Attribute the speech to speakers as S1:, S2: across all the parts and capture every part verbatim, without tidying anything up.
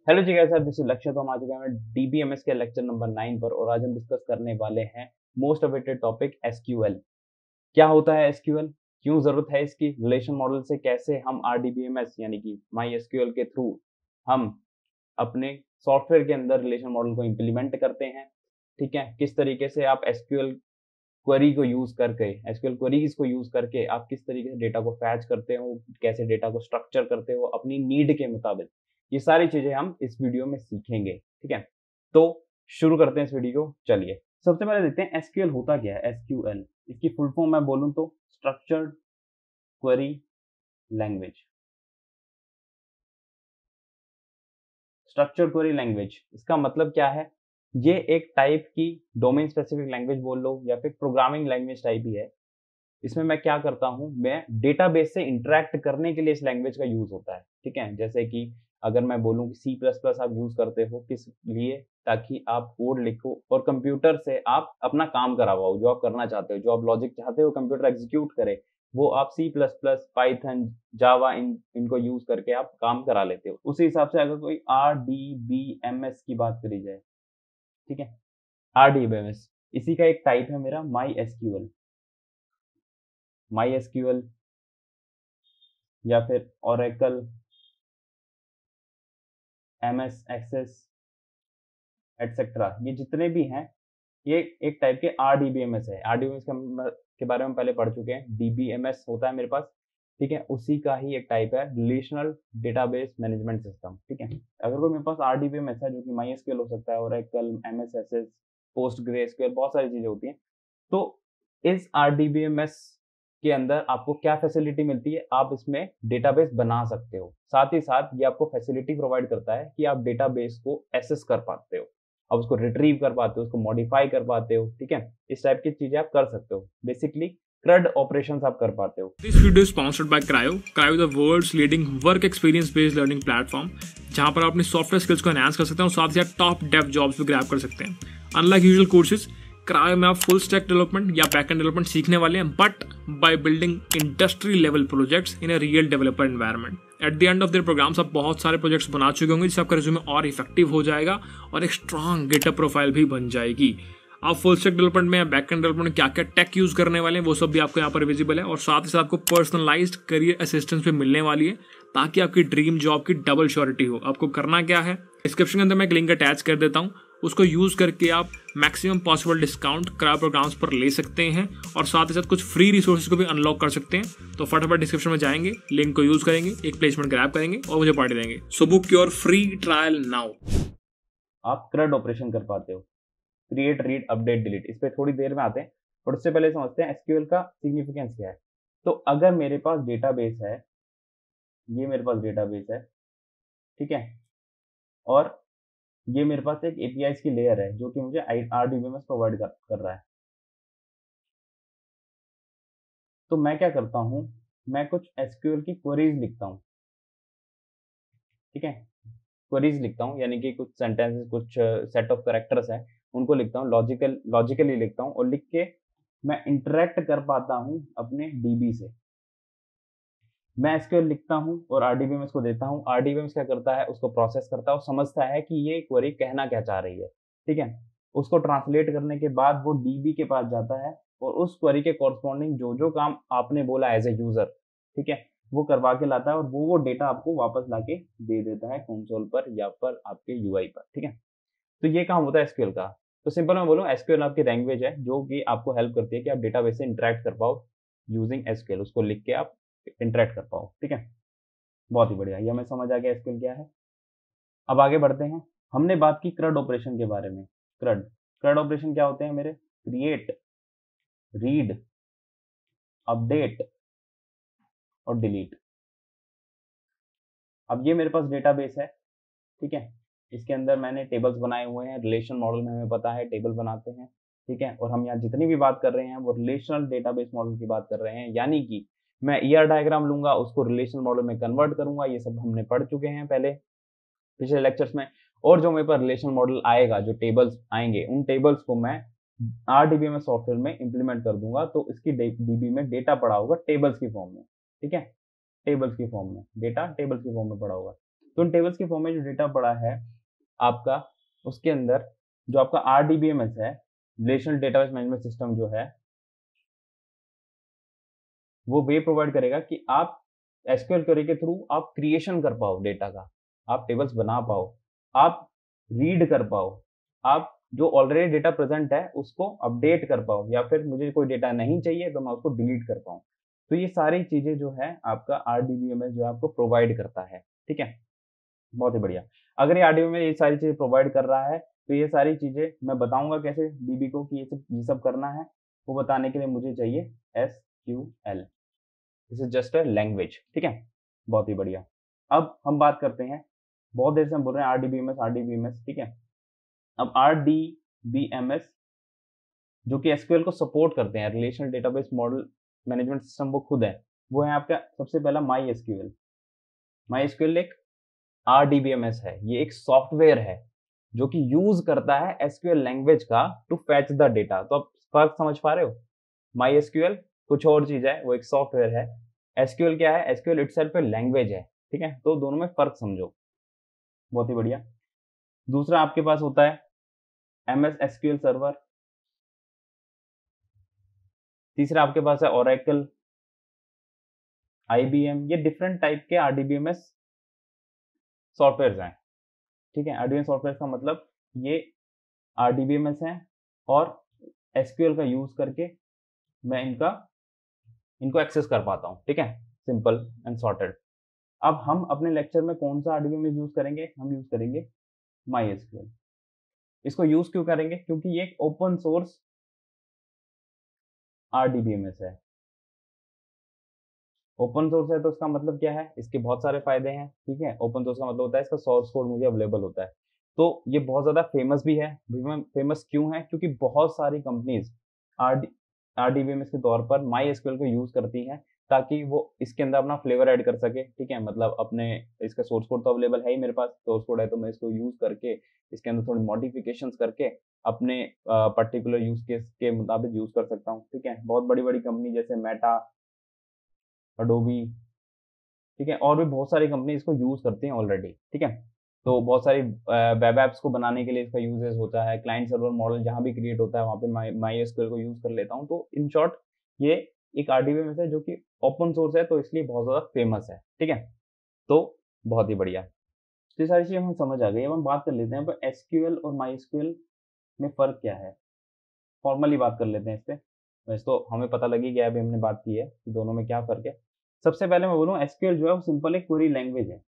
S1: Hello ji guys, this is Lakshya. तो हम आ चुके हैं डीबीएमएस के लेक्चर नंबर नाइन पर और आज हम डिस्कस करने वाले हैं मोस्ट अवेटेड टॉपिक एसक्यूएल। क्या होता है एसक्यूएल, क्यों जरूरत है इसकी, रिलेशन मॉडल से कैसे हम आरडीबीएमएस यानी कि माई एसक्यूएल के थ्रू हम अपने सॉफ्टवेयर के अंदर रिलेशन मॉडल को इम्प्लीमेंट करते हैं। ठीक है, किस तरीके से आप एसक्यूएल क्वेरी को यूज करके एसक्यूएल क्वेरीज को यूज करके आप किस तरीके से डेटा को फैच करते हो, कैसे डेटा को स्ट्रक्चर करते हो अपनी नीड के मुताबिक। ये सारी चीजें हम इस वीडियो में सीखेंगे। ठीक है, तो शुरू करते हैं इस वीडियो को। चलिए सबसे पहले देखते हैं एसक्यूएल होता क्या है। एसक्यूएल इसकी फुल फॉर्म मैं बोलूं तो structured query language. Structured query language इसका मतलब क्या है, ये एक टाइप की डोमेन स्पेसिफिक लैंग्वेज बोल लो या फिर प्रोग्रामिंग लैंग्वेज टाइप ही है। इसमें मैं क्या करता हूँ, मैं डेटाबेस से इंटरेक्ट करने के लिए इस लैंग्वेज का यूज होता है। ठीक है, जैसे कि अगर मैं बोलूँ कि सी प्लस प्लस आप यूज करते हो किस लिए, ताकि आप कोड लिखो और कंप्यूटर से आप अपना काम करा पाओ, जो आप करना चाहते हो, जो आप लॉजिक चाहते हो कंप्यूटर एग्जीक्यूट करे, वो आप C plus plus, Python, Java इन इनको यूज करके आप काम करा लेते हो। उसी हिसाब से अगर कोई R D B M S की बात करी जाए, ठीक है, R D B M S इसी का एक टाइप है मेरा माई एसक्यूएल। माई एसक्यूएल या फिर ओरेकल, एमएस एक्सेस एटसेट्रा, ये जितने भी हैं ये एक टाइप के आरडीबीएमएस है। आरडीबीएमएस के बारे में पहले पढ़ चुके हैं। डीबीएमएस होता है मेरे पास, ठीक है, उसी का ही एक टाइप है रिलेशनल डेटाबेस मैनेजमेंट सिस्टम। ठीक है, अगर कोई मेरे पास आरडीबीएमएस है जो कि माईएसक्यूएल हो सकता है, ओरेकल, एमएस एक्सेस, पोस्टग्रेसक्यूएल, बहुत सारी चीजें होती हैं। तो इस आरडीबीएमएस के अंदर आपको क्या फैसिलिटी मिलती है, आप इसमें डेटाबेस बना सकते हो। साथ ही साथ ये आपको फैसिलिटी प्रोवाइड करता है कि आप डेटाबेस को एक्सेस कर पाते हो, आप उसको रिट्रीव कर पाते हो, उसको मॉडिफाई कर पाते हो। ठीक है, इस टाइप की चीजें आप कर सकते हो। बेसिकली क्रड ऑपरेशंस आप कर पाते हो।
S2: This video sponsored by Crio. Crio the world's leading work experience based learning platform, जहां पर आप अपनी सॉफ्टवेयर स्किल्स को एनहांस कर सकते हैं और साथ ही साथ टॉप डेव जॉब्स भी ग्रैब कर सकते हैं। अनलाइक यूजुअल कोर्सेज, क्रायो में आप फुल स्टैक डेवलपमेंट या बैकएंड डेवलपमेंट सीखने वाले हैं, but by building industry level projects in a real developer environment. At the end of their programs आप बहुत सारे प्रोजेक्ट्स बना चुके होंगे, जिससे आपका रिज्यूमे और इफेक्टिव हो जाएगा और एक स्ट्रॉन्ग गिटहब प्रोफाइल भी बन जाएगी। आप फुल स्टैक डेवलपमेंट में या बैकएंड डेवलपमेंट में क्या क्या टेक यूज करने वाले हैं वो सब भी आपको यहाँ पर विजिबल है, और साथ ही साथ आपको पर्सनलाइज्ड करियर असिस्टेंस भी मिलने वाली है, ताकि आपकी ड्रीम जॉब की डबल श्योरिटी हो। आपको करना क्या है, डिस्क्रिप्शन के अंदर मैं एक लिंक अटैच कर देता हूँ, उसको यूज करके आप maximum possible discount Crio programs पर ले सकते हैं और साथ ही साथ कुछ फ्री रिसोर्सेज को भी अनलॉक कर सकते हैं। तो फटाफट डिस्क्रिप्शन में जाएंगे, लिंक को यूज करेंगे, एक प्लेसमेंट ग्रैब करेंगे और मुझे पार्टी देंगे। So book your free trial now.
S1: आप क्रड ऑपरेशन कर पाते हो, क्रिएट, रीड, अपडेट, डिलीट। इस पे थोड़ी देर में आते हैं, और उससे पहले समझते हैं एसक्यूएल का सिग्निफिकेंस क्या है। तो अगर मेरे पास डेटाबेस है, ये मेरे पास डेटाबेस है, ठीक है, और ये मेरे पास एक एपीआई की लेयर है जो कि मुझे आरडीबीएमएस प्रोवाइड कर, कर रहा है। तो मैं क्या करता हूँ, मैं कुछ एसक्यूएल की क्वेरीज लिखता हूँ। ठीक है, क्वेरीज लिखता हूँ यानी कि कुछ सेंटेंसेस, कुछ सेट ऑफ कैरेक्टर्स हैं, उनको लिखता हूँ, लॉजिकल लॉजिकली लिखता हूँ, और लिख के मैं इंटरेक्ट कर पाता हूँ अपने डीबी से। मैं एसक्यूएल लिखता हूँ और आरडीबीएमएस को देता हूँ। आरडीबीएमएस क्या करता है, उसको प्रोसेस करता है और समझता है कि ये क्वेरी कहना क्या चाह रही है। ठीक है, उसको ट्रांसलेट करने के बाद वो डीबी के पास जाता है और उस क्वेरी के कॉरस्पॉन्डिंग जो जो काम आपने बोला एज ए यूजर, ठीक है, वो करवा के लाता है और वो वो डेटा आपको वापस लाके दे देता है कंसोल पर या पर आपके यूआई पर। ठीक है, तो ये काम होता है एसक्यूएल का। तो सिंपल मैं बोलूँ, एसक्यूएल आपकी लैंग्वेज है जो कि आपको हेल्प करती है कि आप डेटाबेस से इंटरेक्ट कर पाओ यूजिंग एसक्यूएल, उसको लिख के आप इंटरेक्ट कर पाओ। ठीक है, बहुत ही बढ़िया, ये हमें समझ आ गया एसक्यूएल क्या है। अब आगे बढ़ते हैं। हमने बात की क्रड ऑपरेशन के बारे में। क्रड क्रड ऑपरेशन क्या होते हैं मेरे, क्रिएट, रीड, अपडेट और डिलीट। अब ये मेरे पास डेटाबेस है, ठीक है, इसके अंदर मैंने टेबल्स बनाए हुए हैं। रिलेशन मॉडल में हमें पता है टेबल बनाते हैं, ठीक है, और हम यहाँ जितनी भी बात कर रहे हैं वो रिलेशनल डेटाबेस मॉडल की बात कर रहे हैं, यानी कि मैं ईआर डायग्राम लूंगा, उसको रिलेशन मॉडल में कन्वर्ट करूंगा। ये सब हमने पढ़ चुके हैं पहले पिछले लेक्चर्स में। और जो मेरे पास रिलेशन मॉडल आएगा, जो टेबल्स आएंगे, उन टेबल्स को मैं आरडीबीएमएस सॉफ्टवेयर में इंप्लीमेंट कर दूंगा, तो इसकी डीबी में डेटा पड़ा होगा टेबल्स की फॉर्म में। ठीक है, टेबल्स की फॉर्म में डेटा टेबल्स की फॉर्म में पड़ा होगा। तो इन टेबल्स के फॉर्म में जो डेटा पड़ा है आपका, उसके अंदर जो आपका R D B M S है, रिलेशनल डेटाबेस मैनेजमेंट सिस्टम जो है, वो वे प्रोवाइड करेगा कि आप एसक्यूएल क्वेरी के थ्रू आप क्रिएशन कर पाओ डेटा का, आप टेबल्स बना पाओ, आप रीड कर पाओ, आप जो ऑलरेडी डेटा प्रेजेंट है उसको अपडेट कर पाओ, या फिर मुझे कोई डेटा नहीं चाहिए तो मैं उसको डिलीट कर पाऊँ। तो ये सारी चीजें जो है आपका R D B M S जो है आपको प्रोवाइड करता है। ठीक है, बहुत ही बढ़िया। अगर ये R D B M S ये सारी चीजें प्रोवाइड कर रहा है तो ये सारी चीजें मैं बताऊंगा कैसे डीबी को कि ये सब ये सब करना है, वो बताने के लिए मुझे चाहिए S Q L. This is just a language. ठीक है, बहुत ही बढ़िया। अब हम बात करते हैं, बहुत देर से हम बोल रहे हैं आरडीबीएमएस आरडीबीएमएस। ठीक है, अब आरडीबीएमएस जो कि एसक्यूएल को सपोर्ट करते हैं, relational database model management system, वो खुद है, वो है आपका सबसे पहला माई एसक्यूएल। माई एसक्यूएल एक आरडीबीएमएस है, ये एक सॉफ्टवेयर है जो कि यूज करता है एसक्यूएल लैंग्वेज का टू फैच द डेटा। तो आप फर्क समझ पा रहे हो, माई एसक्यूएल कुछ और चीज है, वो एक सॉफ्टवेयर है। एसक्यूएल क्या है, एसक्यूएल इटसेल्फ एक लैंग्वेज है। ठीक है, तो दोनों में फर्क समझो, बहुत ही बढ़िया। दूसरा आपके पास होता है एमएस एसक्यूएल सर्वर। तीसरा आपके पास है ओरेकल, आईबीएम। ये डिफरेंट टाइप के आरडीबीएमएस सॉफ्टवेयर हैं। ठीक है, आरडीबीएमएस सॉफ्टवेयर का मतलब ये आरडीबीएमएस हैं और एसक्यूएल का यूज करके मैं इनका इनको एक्सेस कर पाता हूँ। ठीक है, सिंपल एंड सॉर्टेड। अब हम अपने लेक्चर में कौन सा आरडीबीएमएस यूज करेंगे, हम यूज करेंगे माई एसक्यूएल। इसको यूज क्यों करेंगे, क्योंकि ये एक ओपन सोर्स आरडीबीएमएस है। ओपन सोर्स है तो इसका मतलब क्या है, इसके बहुत सारे फायदे हैं। ठीक है, ओपन सोर्स का मतलब होता है इसका सोर्स कोड मुझे अवेलेबल होता है, तो ये बहुत ज्यादा फेमस भी है। फेमस क्यों है, क्योंकि बहुत सारी कंपनीज आरडीबीएमएस के तौर पर माई एसक्यूएल को यूज करती हैं ताकि वो इसके अंदर अपना फ्लेवर ऐड कर सके। ठीक है, मतलब अपने इसका सोर्स कोड तो अवेलेबल है ही, मेरे पास सोर्स कोड है, तो मैं इसको यूज करके इसके अंदर थोड़ी मॉडिफिकेशंस करके अपने पर्टिकुलर यूज केस के मुताबिक यूज कर सकता हूँ। ठीक है, बहुत बड़ी बड़ी कंपनी जैसे मेटा, अडोबी, ठीक है, और भी बहुत सारी कंपनी इसको यूज करती हैं ऑलरेडी। ठीक है, तो बहुत सारी वेब एप्स को बनाने के लिए इसका यूजेस होता है। क्लाइंट सर्वर मॉडल जहां भी क्रिएट होता है वहां पे माई एसक्यूएल को यूज कर लेता हूं। तो इन शॉर्ट ये एक आरडीबीएमएस है जो कि ओपन सोर्स है, तो इसलिए बहुत ज्यादा फेमस है। ठीक है, तो बहुत ही बढ़िया, तो ये सारी चीजें हम समझ आ गई। अब हम बात कर लेते हैं पर एसक्यूएल और माई एसक्यूएल में फर्क क्या है, फॉर्मली बात कर लेते हैं इस पे। वैसे तो हमें पता लगी गया, अभी हमने बात की है कि दोनों में क्या फर्क है। सबसे पहले मैं बोलूँ, एसक्यूएल जो है वो सिंपल एक क्वेरी लैंग्वेज है।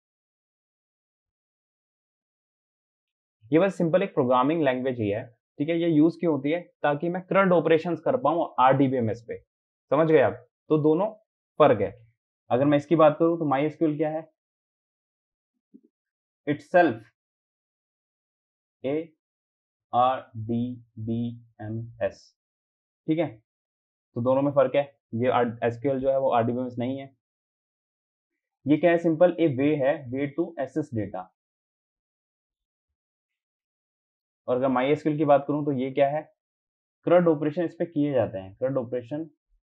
S1: ये बस सिंपल एक प्रोग्रामिंग लैंग्वेज ही है। ठीक है, ये यूज क्यों होती है, ताकि मैं करंट ऑपरेशंस कर पाऊं आरडीबीएमएस पे। समझ गए आप, तो दोनों फर्क है। अगर मैं इसकी बात करूं तो माई एसक्यूएल क्या है, itself a R D B M S. ठीक है, तो दोनों में फर्क है। ये एसक्यूएल जो है वो आरडीबीएमएस नहीं है। ये क्या है, सिंपल ए वे है, वे टू एक्सेस डेटा। और अगर माई एसक्यूएल की बात करूं तो ये क्या है, करंट ऑपरेशन इस पे किए जाते हैं, current operation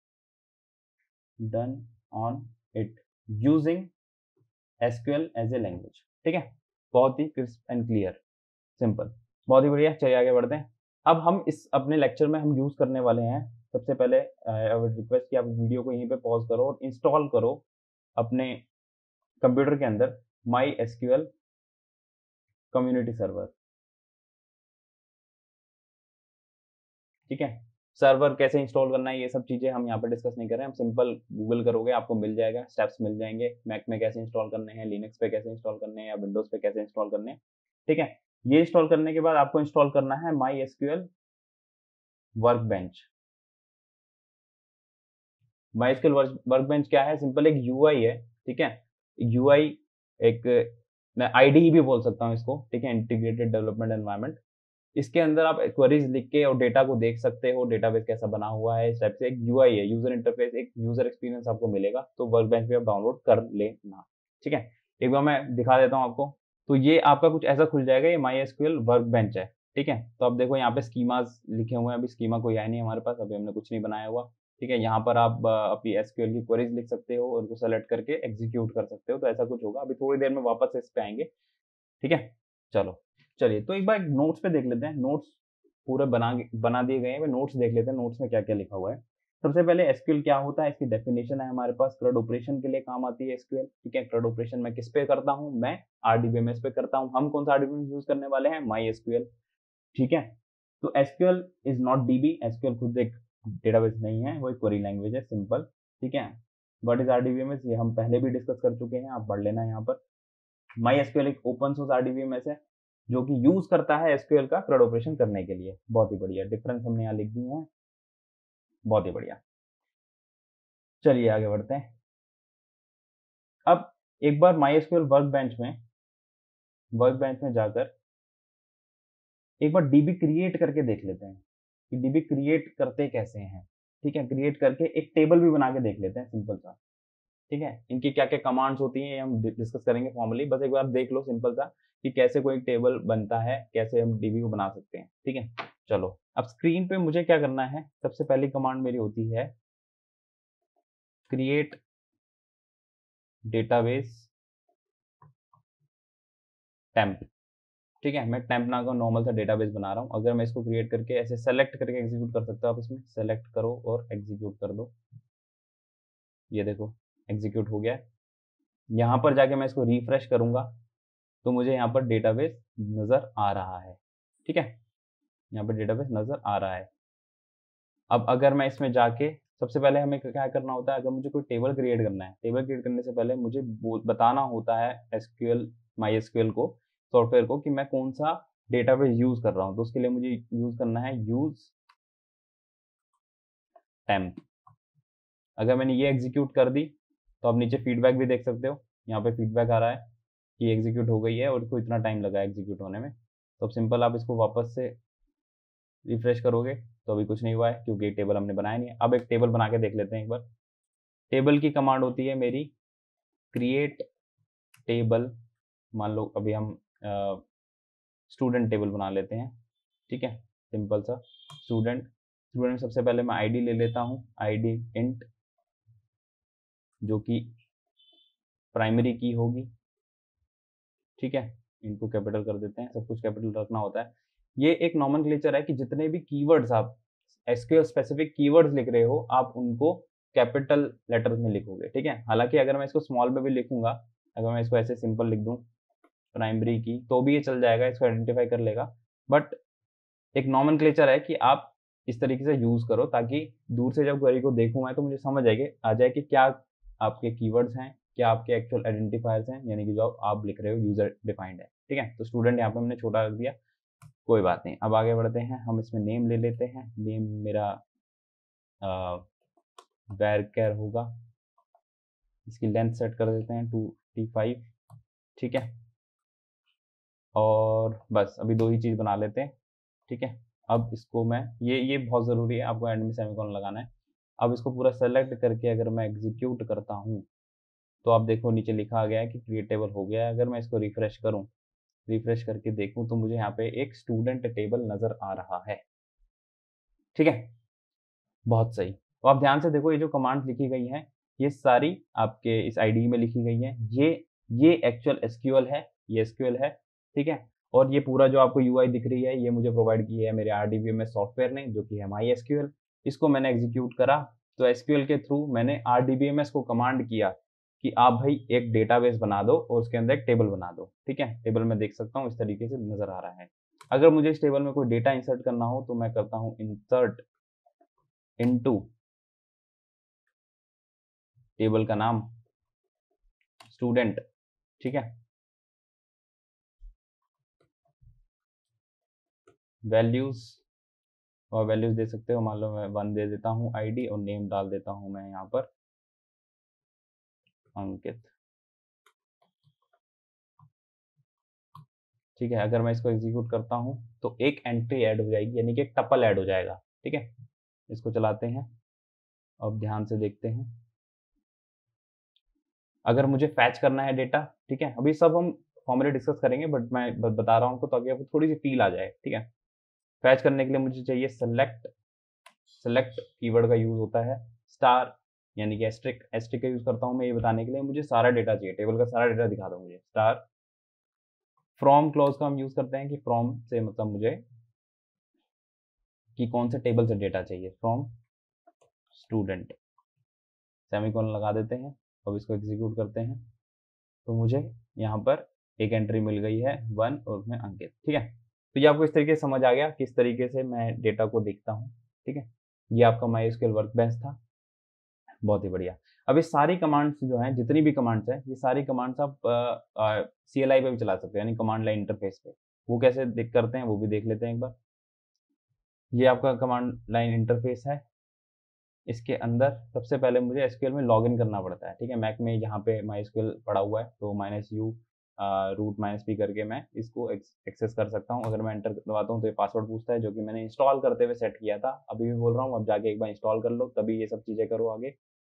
S1: done on it using SQL as a language. ठीक है, बहुत ही क्रिस्प एंड क्लियर, सिंपल, बहुत ही बढ़िया। चलिए आगे बढ़ते हैं। अब हम इस अपने लेक्चर में हम यूज करने वाले हैं, सबसे पहले आई वुड रिक्वेस्ट कि आप वीडियो को यहीं पे पॉज करो और इंस्टॉल करो अपने कंप्यूटर के अंदर माई एसक्यूएल कम्युनिटी सर्वर। ठीक है, सर्वर कैसे इंस्टॉल करना है ये सब चीजें हम यहाँ पे डिस्कस नहीं कर रहे हैं, हम सिंपल गूगल करोगे आपको मिल जाएगा, स्टेप्स मिल जाएंगे। मैक में कैसे इंस्टॉल करने हैं, लिनक्स पे कैसे इंस्टॉल करने हैं, या विंडोज पे कैसे इंस्टॉल करने हैं। ठीक है, ये इंस्टॉल करने के बाद आपको इंस्टॉल करना है MySQL workbench. MySQL workbench क्या है, सिंपल एक यूआई है। ठीक है, यूआई एक, मैं आईडी भी बोल सकता हूँ इसको। ठीक है, इंटीग्रेटेड डेवलपमेंट एनवायरनमेंट। इसके अंदर आप क्वेरीज लिख के और डेटा को देख सकते हो, डेटाबेस कैसा बना हुआ है, इस टाइप से। एक यूआई है, यूजर इंटरफेस, एक यूजर एक्सपीरियंस आपको मिलेगा। तो वर्कबेंच भी आप डाउनलोड कर लेना। ठीक है, एक बार मैं दिखा देता हूँ आपको। तो ये आपका कुछ ऐसा खुल जाएगा, ये माई एसक्यूएल वर्कबेंच है। ठीक है, तो अब देखो यहाँ पे स्कीमास लिखे हुए हैं, अभी स्कीमा कोई आया नहीं हमारे पास, अभी हमने कुछ नहीं बनाया हुआ। ठीक है, यहाँ पर आप अपनी एसक्यूएल की क्वेरीज लिख सकते हो और उनको सेलेक्ट करके एग्जीक्यूट कर सकते हो। तो ऐसा कुछ होगा, अभी थोड़ी देर में वापस इस पे आएंगे। ठीक है, चलो चलिए तो एक बार नोट्स पे देख लेते हैं। नोट्स पूरे बना बना दिए गए हैं, नोट्स देख लेते हैं नोट्स में क्या क्या लिखा हुआ है। सबसे पहले एसक्यूएल क्या होता है, इसकी डेफिनेशन है हमारे पास। क्रड ऑपरेशन के लिए काम आती है एसक्यूएल। ठीक है, क्रड ऑपरेशन मैं किस पे करता हूँ, मैं आरडीबीएमएस पे करता हूँ। हम कौन सा आरडीबीएमएस यूज करने वाले हैं, माई एसक्यूएल। ठीक है, तो SQL is not DB. SQL खुद एक डेटाबेस नहीं है, वो एक क्वेरी लैंग्वेज है, सिंपल। ठीक है, व्हाट इज आरडीबीएमएस ये हम पहले भी डिस्कस कर चुके हैं, आप पढ़ लेना यहाँ पर। माई एसक्यूएल एक ओपन सोर्स आरडीबीएमएस है जो कि यूज करता है एसक्यूएल का क्रड ऑपरेशन करने के लिए। बहुत ही बढ़िया, डिफरेंस हमने यहाँ लिख दी है, बहुत ही बढ़िया। चलिए आगे बढ़ते हैं। अब एक बार माई एसक्यूएल वर्क बेंच में वर्क बेंच में जाकर एक बार डीबी क्रिएट करके देख लेते हैं कि डीबी क्रिएट करते कैसे हैं। ठीक है, क्रिएट करके एक टेबल भी बना के देख लेते हैं, सिंपल सा। ठीक है, इनकी क्या क्या कमांड्स होती हैं हम डिस्कस करेंगे फॉर्मली। बस एक बार देख लो सिंपल सा कि कैसे कोई टेबल बनता है, कैसे हम डीबी को बना सकते हैं। ठीक है, चलो अब स्क्रीन पे मुझे क्या करना है, सबसे पहली कमांड मेरी होती है क्रिएट डेटाबेस टेम्प। ठीक है, मैं टेम्प ना का नॉर्मल सा डेटाबेस बना रहा हूँ। अगर मैं इसको क्रिएट करके ऐसे सेलेक्ट करके एग्जीक्यूट कर सकते हो आप, इसमें सेलेक्ट करो और एग्जीक्यूट कर दो। ये देखो एग्जीक्यूट हो गया। यहाँ पर जाके मैं इसको रिफ्रेश करूंगा तो मुझे यहाँ पर डेटाबेस नजर आ रहा है। ठीक है, यहाँ पर डेटाबेस नजर आ रहा है। अब अगर मैं इसमें जाके, सबसे पहले हमें क्या करना होता है, अगर मुझे कोई टेबल क्रिएट करना है, टेबल क्रिएट करने से पहले मुझे बताना होता है एसक्यूएल माई एसक्यूएल को, सॉफ्टवेयर को, कि मैं कौन सा डेटाबेस यूज कर रहा हूँ। तो उसके लिए मुझे यूज करना है यूज टेम्प। अगर मैंने ये एग्जीक्यूट कर दी तो आप नीचे फीडबैक भी देख सकते हो, यहाँ पे फीडबैक आ रहा है कि एग्जीक्यूट हो गई है और इसको इतना टाइम लगा एग्जीक्यूट होने में। तो अब सिंपल आप इसको वापस से रिफ्रेश करोगे तो अभी कुछ नहीं हुआ है क्योंकि टेबल हमने बनाया नहीं है। अब एक टेबल बना के देख लेते हैं एक बार। टेबल की कमांड होती है मेरी क्रिएट टेबल। मान लो अभी हम स्टूडेंट टेबल बना लेते हैं। ठीक है, सिंपल सा स्टूडेंट। स्टूडेंट सबसे पहले मैं आईडी ले लेता हूँ, आईडी इंट, जो कि प्राइमरी की होगी। ठीक है, इनको कैपिटल कर देते हैं, सब कुछ कैपिटल रखना होता है। ये एक नॉमेनक्लेचर है कि जितने भी कीवर्ड्स आप एसक्यूएल स्पेसिफिक कीवर्ड्स लिख रहे हो आप उनको कैपिटल लेटर्स में लिखोगे। ठीक है, हालांकि अगर मैं इसको स्मॉल में भी लिखूंगा, अगर मैं इसको ऐसे सिंपल लिख दूं प्राइमरी की, तो भी ये चल जाएगा, इसको आइडेंटिफाई कर लेगा। बट एक नॉमेनक्लेचर है कि आप इस तरीके से यूज करो ताकि दूर से जब क्वेरी को देखूं मैं तो मुझे समझ आएगी आ जाए कि क्या आपके कीवर्ड्स हैं, क्या आपके एक्चुअल आइडेंटिफायर्स हैं, यानी कि जो आप लिख रहे हो यूजर डिफाइंड है। ठीक है, तो स्टूडेंट यहाँ पे हमने छोटा रख दिया, कोई बात नहीं। अब आगे बढ़ते हैं, हम इसमें नेम ले लेते हैं। नेम मेरा वैरकर होगा, इसकी लेंथ सेट कर देते हैं टू टी फाइव। ठीक है, और बस अभी दो ही चीज़ बना लेते हैं। ठीक है, अब इसको मैं, ये ये बहुत ज़रूरी है, आपको एंड में सेमीकोलन लगाना है। अब इसको पूरा सेलेक्ट करके अगर मैं एग्जीक्यूट करता हूँ तो आप देखो नीचे लिखा आ गया है कि क्रिएटेबल हो गया है। अगर मैं इसको रिफ्रेश करूँ, रिफ्रेश करके देखूँ तो मुझे यहाँ पे एक स्टूडेंट टेबल नज़र आ रहा है। ठीक है, बहुत सही। तो आप ध्यान से देखो, ये जो कमांड्स लिखी गई हैं ये सारी आपके इस आईडी में लिखी गई हैं। ये ये एक्चुअल एसक्यूएल है, ये एसक्यूएल है। ठीक है, और ये पूरा जो आपको यूआई दिख रही है ये मुझे प्रोवाइड की है मेरे आरडीबीएमएस सॉफ्टवेयर ने, जो कि है माई एसक्यूएल। इसको मैंने एग्जीक्यूट करा तो एसक्यूएल के थ्रू मैंने आरडीबीएमएस को कमांड किया कि आप भाई एक डेटाबेस बना दो और उसके अंदर एक टेबल बना दो। ठीक है, टेबल में देख सकता हूँ इस तरीके से नजर आ रहा है। अगर मुझे इस टेबल में कोई डेटा इंसर्ट करना हो तो मैं करता हूँ इंसर्ट इनटू, टेबल का नाम स्टूडेंट। ठीक है, वैल्यूज, और वैल्यूज दे सकते हो, मान लो मैं वन दे देता हूँ आईडी और नेम डाल देता हूँ मैं यहाँ पर अंकित। ठीक है, अगर मैं इसको एग्जीक्यूट करता हूँ तो एक एंट्री ऐड हो जाएगी, यानी कि एक टपल ऐड हो जाएगा। ठीक है, इसको चलाते हैं, अब ध्यान से देखते हैं। अगर मुझे फैच करना है डेटा, ठीक है, अभी सब हम फॉर्मली डिस्कस करेंगे बट मैं बता रहा हूँ आपको ताकि आपको थोड़ी सी फील आ जाए। ठीक है, फैच करने के लिए मुझे चाहिए सेलेक्ट सेलेक्ट कीवर्ड का यूज होता है, स्टार यानी कि एस्ट्रिक एस्ट्रिक का यूज करता हूँ मैं ये बताने के लिए मुझे सारा डेटा चाहिए, टेबल का सारा डेटा दिखा दो मुझे। स्टार फ्रॉम क्लॉज का हम यूज करते हैं कि फ्रॉम से मतलब मुझे कि कौन से टेबल से डेटा चाहिए, फ्रॉम स्टूडेंट, सेमीकोलन लगा देते हैं। अब इसको एग्जीक्यूट करते हैं तो मुझे यहाँ पर एक एंट्री मिल गई है वन और उसमें अंकित। ठीक है, तो ये आपको इस तरीके से समझ आ गया किस तरीके से मैं डेटा को देखता हूँ। ठीक है, ये आपका माइस्क्यूएल वर्कबेंच था, बहुत ही बढ़िया। अब ये सारी कमांड्स जो हैं, जितनी भी कमांड्स हैं, ये सारी कमांड्स आप सी एल आई पे भी चला सकते हो, यानी कमांड लाइन इंटरफेस पे। वो कैसे देख करते हैं वो भी देख लेते हैं एक बार। ये आपका कमांड लाइन इंटरफेस है, इसके अंदर सबसे पहले मुझे एसक्यूएल में लॉगिन करना पड़ता है। ठीक है, मैक में यहाँ पे माइस्क्यूएल पड़ा हुआ है तो minus u root minus p करके मैं इसको एक्सेस कर सकता हूँ। अगर मैं एंटर करवाता हूँ तो ये पासवर्ड पूछता है, जो कि मैंने इंस्टॉल करते हुए सेट किया था। अभी भी बोल रहा हूँ, अब जाके एक बार इंस्टॉल कर लो तभी ये सब चीज़ें करो आगे।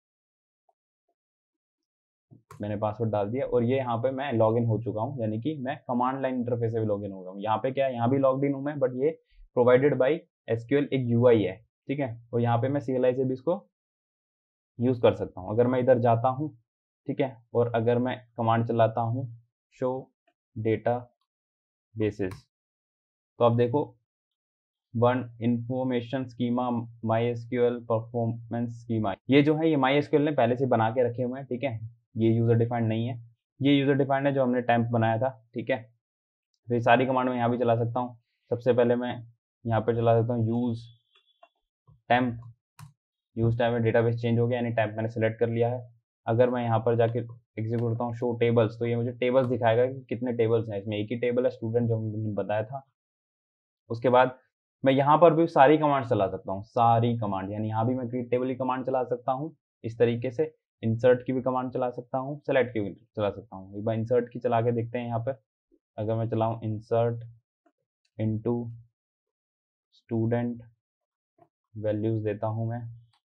S1: मैंने पासवर्ड डाल दिया और ये यहाँ पे मैं लॉगिन हो चुका हूँ, यानी कि मैं कमांड लाइन इंटरफेस से भी लॉगिन हो गया हूँ। यहाँ पे क्या है, यहाँ भी लॉग्ड इन हूँ मैं, बट ये प्रोवाइडेड बाय एसक्यूएल एक यूआई है। ठीक है, और यहाँ पे मैं सीएलआई से भी इसको यूज कर सकता हूँ। अगर मैं इधर जाता हूँ, ठीक है, और अगर मैं कमांड चलाता हूँ शो डेटा बेसिस, तो आप देखो one information schema MySQL performance schema, ये जो है ये माई एसक्यूएल ने पहले से बना के रखे हुए हैं। ठीक है, ये यूजर डिफाइंड नहीं है, ये यूजर डिफाइंड है जो हमने टेम्प बनाया था। ठीक है, तो ये सारी कमांड मैं यहाँ भी चला सकता हूँ। सबसे पहले मैं यहाँ पे चला सकता हूँ यूज टेम्प, यूज टाइम में डेटाबेस चेंज हो गया, यानी टाइप मैंने सेलेक्ट कर लिया है। अगर मैं यहाँ पर जाके एग्जीक्यूट करता हूँ शो टेबल्स, तो ये मुझे टेबल्स दिखाएगा कि कितने टेबल्स हैं। इसमें एक ही टेबल है स्टूडेंट, जो मैंने बताया था। उसके बाद मैं यहाँ पर भी सारी कमांड चला सकता हूँ, सारी कमांड, यानी यहाँ भी मैं क्रिएट टेबल की कमांड चला सकता हूँ इस तरीके से, इंसर्ट की भी कमांड चला सकता हूँ, सेलेक्ट की भी चला सकता हूँ। एक बार इंसर्ट की चला के देखते हैं। यहाँ पर अगर मैं चलाऊँ इंसर्ट इनटू स्टूडेंट, वैल्यूज देता हूँ मैं,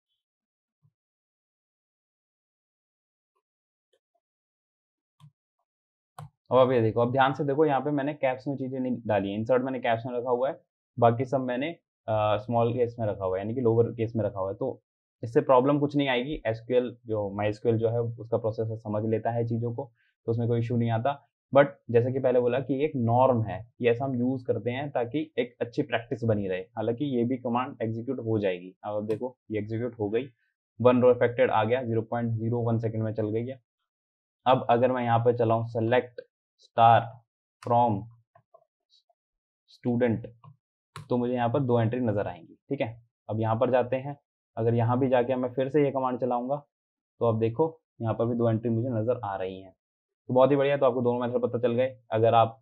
S1: अब अब ये देखो, अब ध्यान से देखो, यहाँ पे मैंने कैप्स में चीजें नहीं डाली है। इंसर्ट मैंने कैप्स में रखा हुआ है, बाकी सब मैंने स्मॉल केस में रखा हुआ है, यानी कि लोअर केस में रखा हुआ है। तो इससे प्रॉब्लम कुछ नहीं आएगी। एसक्यूएल जो माइस्क्यूएल जो है उसका प्रोसेसर समझ लेता है चीज़ों को, तो उसमें कोई इशू नहीं आता। बट जैसे कि पहले बोला कि एक नॉर्म है, ये ऐसा हम यूज करते हैं ताकि एक अच्छी प्रैक्टिस बनी रहे। हालांकि ये भी कमांड एग्जीक्यूट हो जाएगी। अब देखो ये एग्जीक्यूट हो गई, वन रो इफेक्टेड आ गया, zero point zero one second में चल गई है। अब अगर मैं यहाँ पे चलाऊँ सेलेक्ट स्टार फ्रॉम स्टूडेंट, तो मुझे यहाँ पर दो एंट्री नजर आएंगी। ठीक है, अब यहाँ पर जाते हैं, अगर यहाँ भी जाके मैं फिर से ये कमांड चलाऊंगा तो अब देखो यहाँ पर भी दो एंट्री मुझे नजर आ रही हैं। तो बहुत ही बढ़िया, तो आपको दोनों मेथड पता चल गए। अगर आप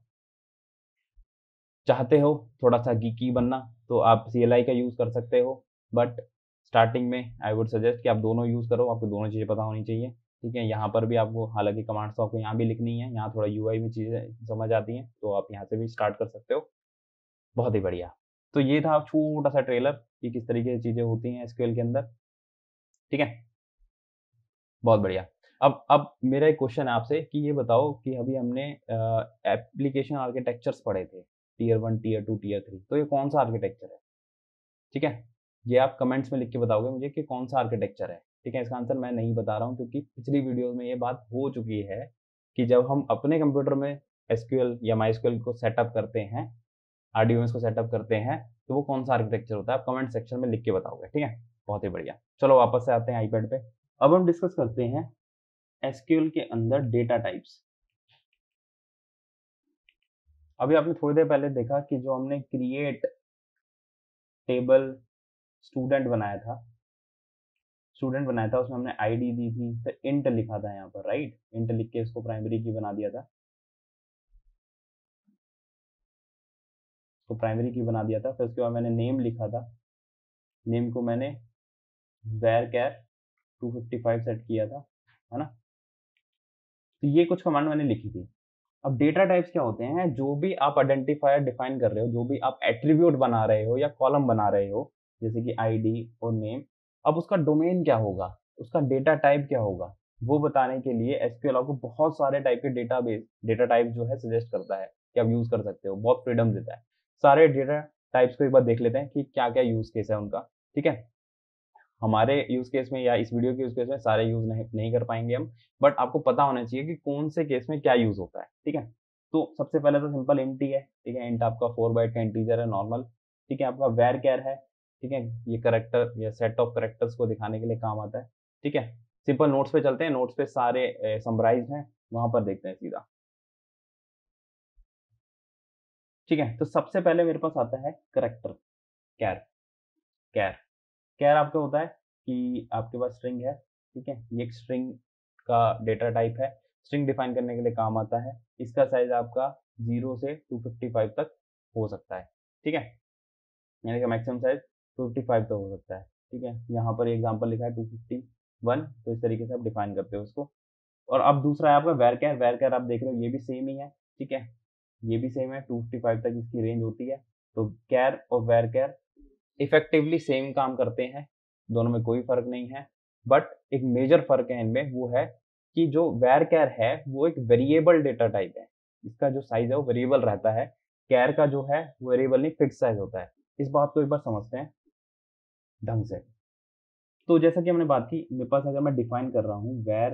S1: चाहते हो थोड़ा सा गीकी बनना तो आप सी एल आई का यूज कर सकते हो, बट स्टार्टिंग में आई वुड सजेस्ट कि आप दोनों यूज करो, आपको दोनों चीजें पता होनी चाहिए। ठीक है, यहाँ पर भी आपको हालांकि कमांड्स तो आपको यहाँ भी लिखनी है, यहाँ थोड़ा यूआई में चीजें समझ आती हैं, तो आप यहाँ से भी स्टार्ट कर सकते हो। बहुत ही बढ़िया, तो ये था छोटा सा ट्रेलर कि किस तरीके से चीजें होती हैं एसक्यूएल के अंदर। ठीक है, बहुत बढ़िया। अब अब मेरा एक क्वेश्चन है आपसे कि ये बताओ कि अभी हमने एप्लीकेशन आर्किटेक्चर्स पढ़े थे, tier one, tier two, tier three, तो ये कौन सा आर्किटेक्चर है? ठीक है, ये आप कमेंट्स में लिख के बताओगे मुझे कि कौन सा आर्किटेक्चर है। ठीक है, इसका आंसर मैं नहीं बता रहा हूँ क्योंकि पिछली वीडियो में ये बात हो चुकी है कि जब हम अपने कंप्यूटर में एसक्यूएल या माइस्क्यूएल को सेटअप करते हैं, आरडीबीएमएस को सेटअप करते हैं, तो वो कौन सा आर्किटेक्चर होता है, आप कमेंट सेक्शन में लिख के बताओगे। ठीक है, बहुत ही बढ़िया। चलो वापस से आते हैं आईपैड पे। अब हम डिस्कस करते हैं एसक्यूएल के अंदर डेटा टाइप्स। अभी आपने थोड़ी देर पहले देखा कि जो हमने क्रिएट टेबल स्टूडेंट बनाया था स्टूडेंट बनाया था उसमें हमने आईडी दी थी, फिर इंट लिखा था यहाँ पर, राइट, इंट लिख के इसको प्राइमरी की बना दिया था, तो प्राइमरी की बना दिया था। फिर उसके बाद मैंने नेम लिखा था, नेम को मैंने varchar two fifty five set किया था, है ना। तो ये कुछ कमांड मैंने लिखी थी। अब डेटा टाइप्स क्या होते हैं, जो भी आप आइडेंटिफायर डिफाइन कर रहे हो, जो भी आप एट्रीब्यूट बना रहे हो या कॉलम बना रहे हो, जैसे कि आईडी और नेम, अब उसका डोमेन क्या होगा, उसका डेटा टाइप क्या होगा, वो बताने के लिए एसक्यूएल आपको बहुत सारे टाइप के डेटाबेस डेटा टाइप जो है सजेस्ट करता है कि आप यूज कर सकते हो, बहुत फ्रीडम देता है। सारे डेटा टाइप्स को एक बार देख लेते हैं कि क्या क्या यूज केस है उनका। ठीक है। हमारे यूज केस में या इस वीडियो के यूज केस में सारे यूज नहीं, नहीं कर पाएंगे हम, बट आपको पता होना चाहिए कि कौन से केस में क्या यूज होता है। ठीक है, तो सबसे पहले तो सिंपल इंट ही है। ठीक है, इंट आपका फोर बाइट का इंटीजर है नॉर्मल। ठीक है, आपका वेर कैर है। ठीक है, ये करेक्टर या सेट ऑफ करेक्टर्स को दिखाने के लिए काम आता है। ठीक है, सिंपल नोट्स पे चलते हैं, नोट्स पे सारे समराइज हैं, वहां पर देखते हैं सीधा। ठीक है, तो सबसे पहले मेरे पास आता है करेक्टर कैर। कैर कैर आपका होता है कि आपके पास स्ट्रिंग है। ठीक है, ये एक स्ट्रिंग का डेटा टाइप है, स्ट्रिंग डिफाइन करने के लिए काम आता है। इसका साइज आपका जीरो से टू फिफ्टी फाइव तक हो सकता है। ठीक है, यानी कि maximum size two fifty five तक हो सकता है। ठीक है, यहाँ पर एग्जांपल लिखा है टू फिफ्टी वन, तो इस तरीके से आप डिफाइन करते हो उसको। और अब दूसरा है आपका वेर कैर। वेर कैर आप देख रहे हो ये भी सेम ही है। ठीक है, ये भी सेम है, टू फिफ्टी फाइव तक इसकी रेंज होती है। तो कैर और वेर कैर इफेक्टिवली सेम काम करते हैं, दोनों में कोई फर्क नहीं है। बट एक मेजर फर्क है इनमें, वो है कि जो वेर कैर है वो एक वेरिएबल डेटा टाइप है, इसका जो साइज है वो वेरिएबल रहता है। कैर का जो है वेरिएबल नहीं, फिक्स साइज होता है। इस बात को एक बार समझते हैं ढंग से। तो जैसा कि हमने बात की, मेरे पास अगर मैं डिफाइन कर रहा हूँ where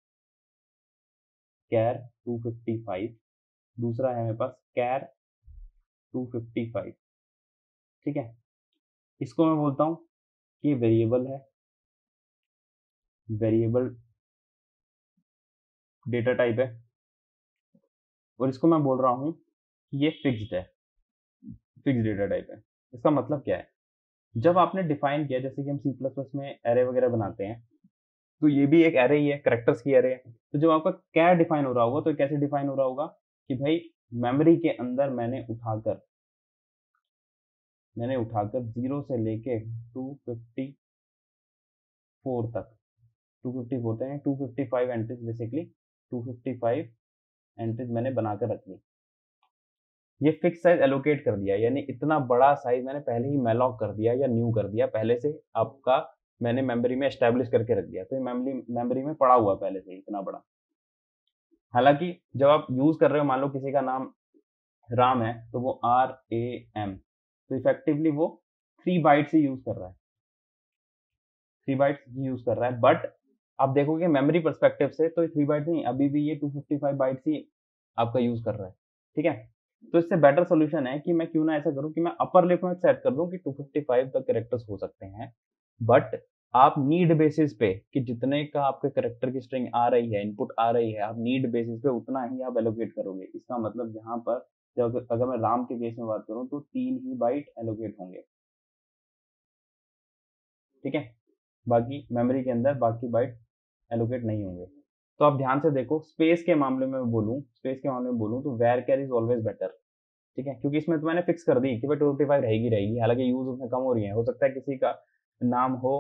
S1: char two fifty five, दूसरा है मेरे पास कैर टू फिफ्टी फाइव। ठीक है, इसको मैं बोलता हूँ कि वेरिएबल है, वेरिएबल डेटा टाइप है, और इसको मैं बोल रहा हूँ कि ये फिक्स्ड है, फिक्स्ड डेटा टाइप है। इसका मतलब क्या है, जब आपने डिफाइन किया, जैसे कि हम सी प्लस प्लस में एरे वगैरह बनाते हैं, तो ये भी एक एरे ही है, करेक्टर्स की एरे है। तो जब आपका कैर डिफाइन हो रहा होगा तो कैसे डिफाइन हो रहा होगा कि भाई मेमोरी के अंदर मैंने उठाकर मैंने उठाकर जीरो से लेके टू फिफ्टी फोर तक, टू फिफ्टी फोर तक two fifty five entries, basically two fifty five entries मैंने बनाकर रख ली। ये फिक्स साइज एलोकेट कर दिया, यानी इतना बड़ा साइज मैंने पहले ही मेलॉक कर दिया या न्यू कर दिया, पहले से आपका मैंने मेमोरी में एस्टेब्लिश करके रख दिया। तो ये मेमोरी मेमोरी में पड़ा हुआ पहले से इतना बड़ा। हालांकि जब आप यूज कर रहे हो, मान लो किसी का नाम राम है, तो वो आर ए एम, तो इफेक्टिवली वो थ्री बाइट्स ही यूज कर रहा है, थ्री बाइट्स ही यूज कर रहा है। बट आप देखोगे मेमोरी परस्पेक्टिव से तो थ्री बाइट्स नहीं, अभी भी ये टू फिफ्टी फाइव बाइट्स ही आपका यूज कर रहा है। ठीक है, तो इससे बेटर सोल्यूशन है कि मैं क्यों ना ऐसा करूं कि मैं अपर लिमिट में सेट कर दूं कि टू फिफ्टी फाइव तक कैरेक्टर्स हो सकते हैं, बट आप नीड बेसिस पे कि जितने का आपके कैरेक्टर की स्ट्रिंग आ रही है, इनपुट आ रही है, आप नीड बेसिस पे उतना ही आप एलोकेट करोगे। इसका मतलब यहाँ पर जब अगर मैं राम के केस में बात करूं तो तीन ही बाइट एलोकेट होंगे। ठीक है, बाकी मेमोरी के अंदर बाकी बाइट एलोकेट नहीं होंगे। तो आप ध्यान से देखो, स्पेस के मामले में बोलूं स्पेस के मामले में बोलूं तो varchar is always better. ठीक है, क्योंकि इसमें तो मैंने फिक्स कर दी कि भाई टू फिफ्टी फाइव रहेगी रहेगी, हालांकि यूज उसमें कम हो रही है। हो सकता है किसी का नाम हो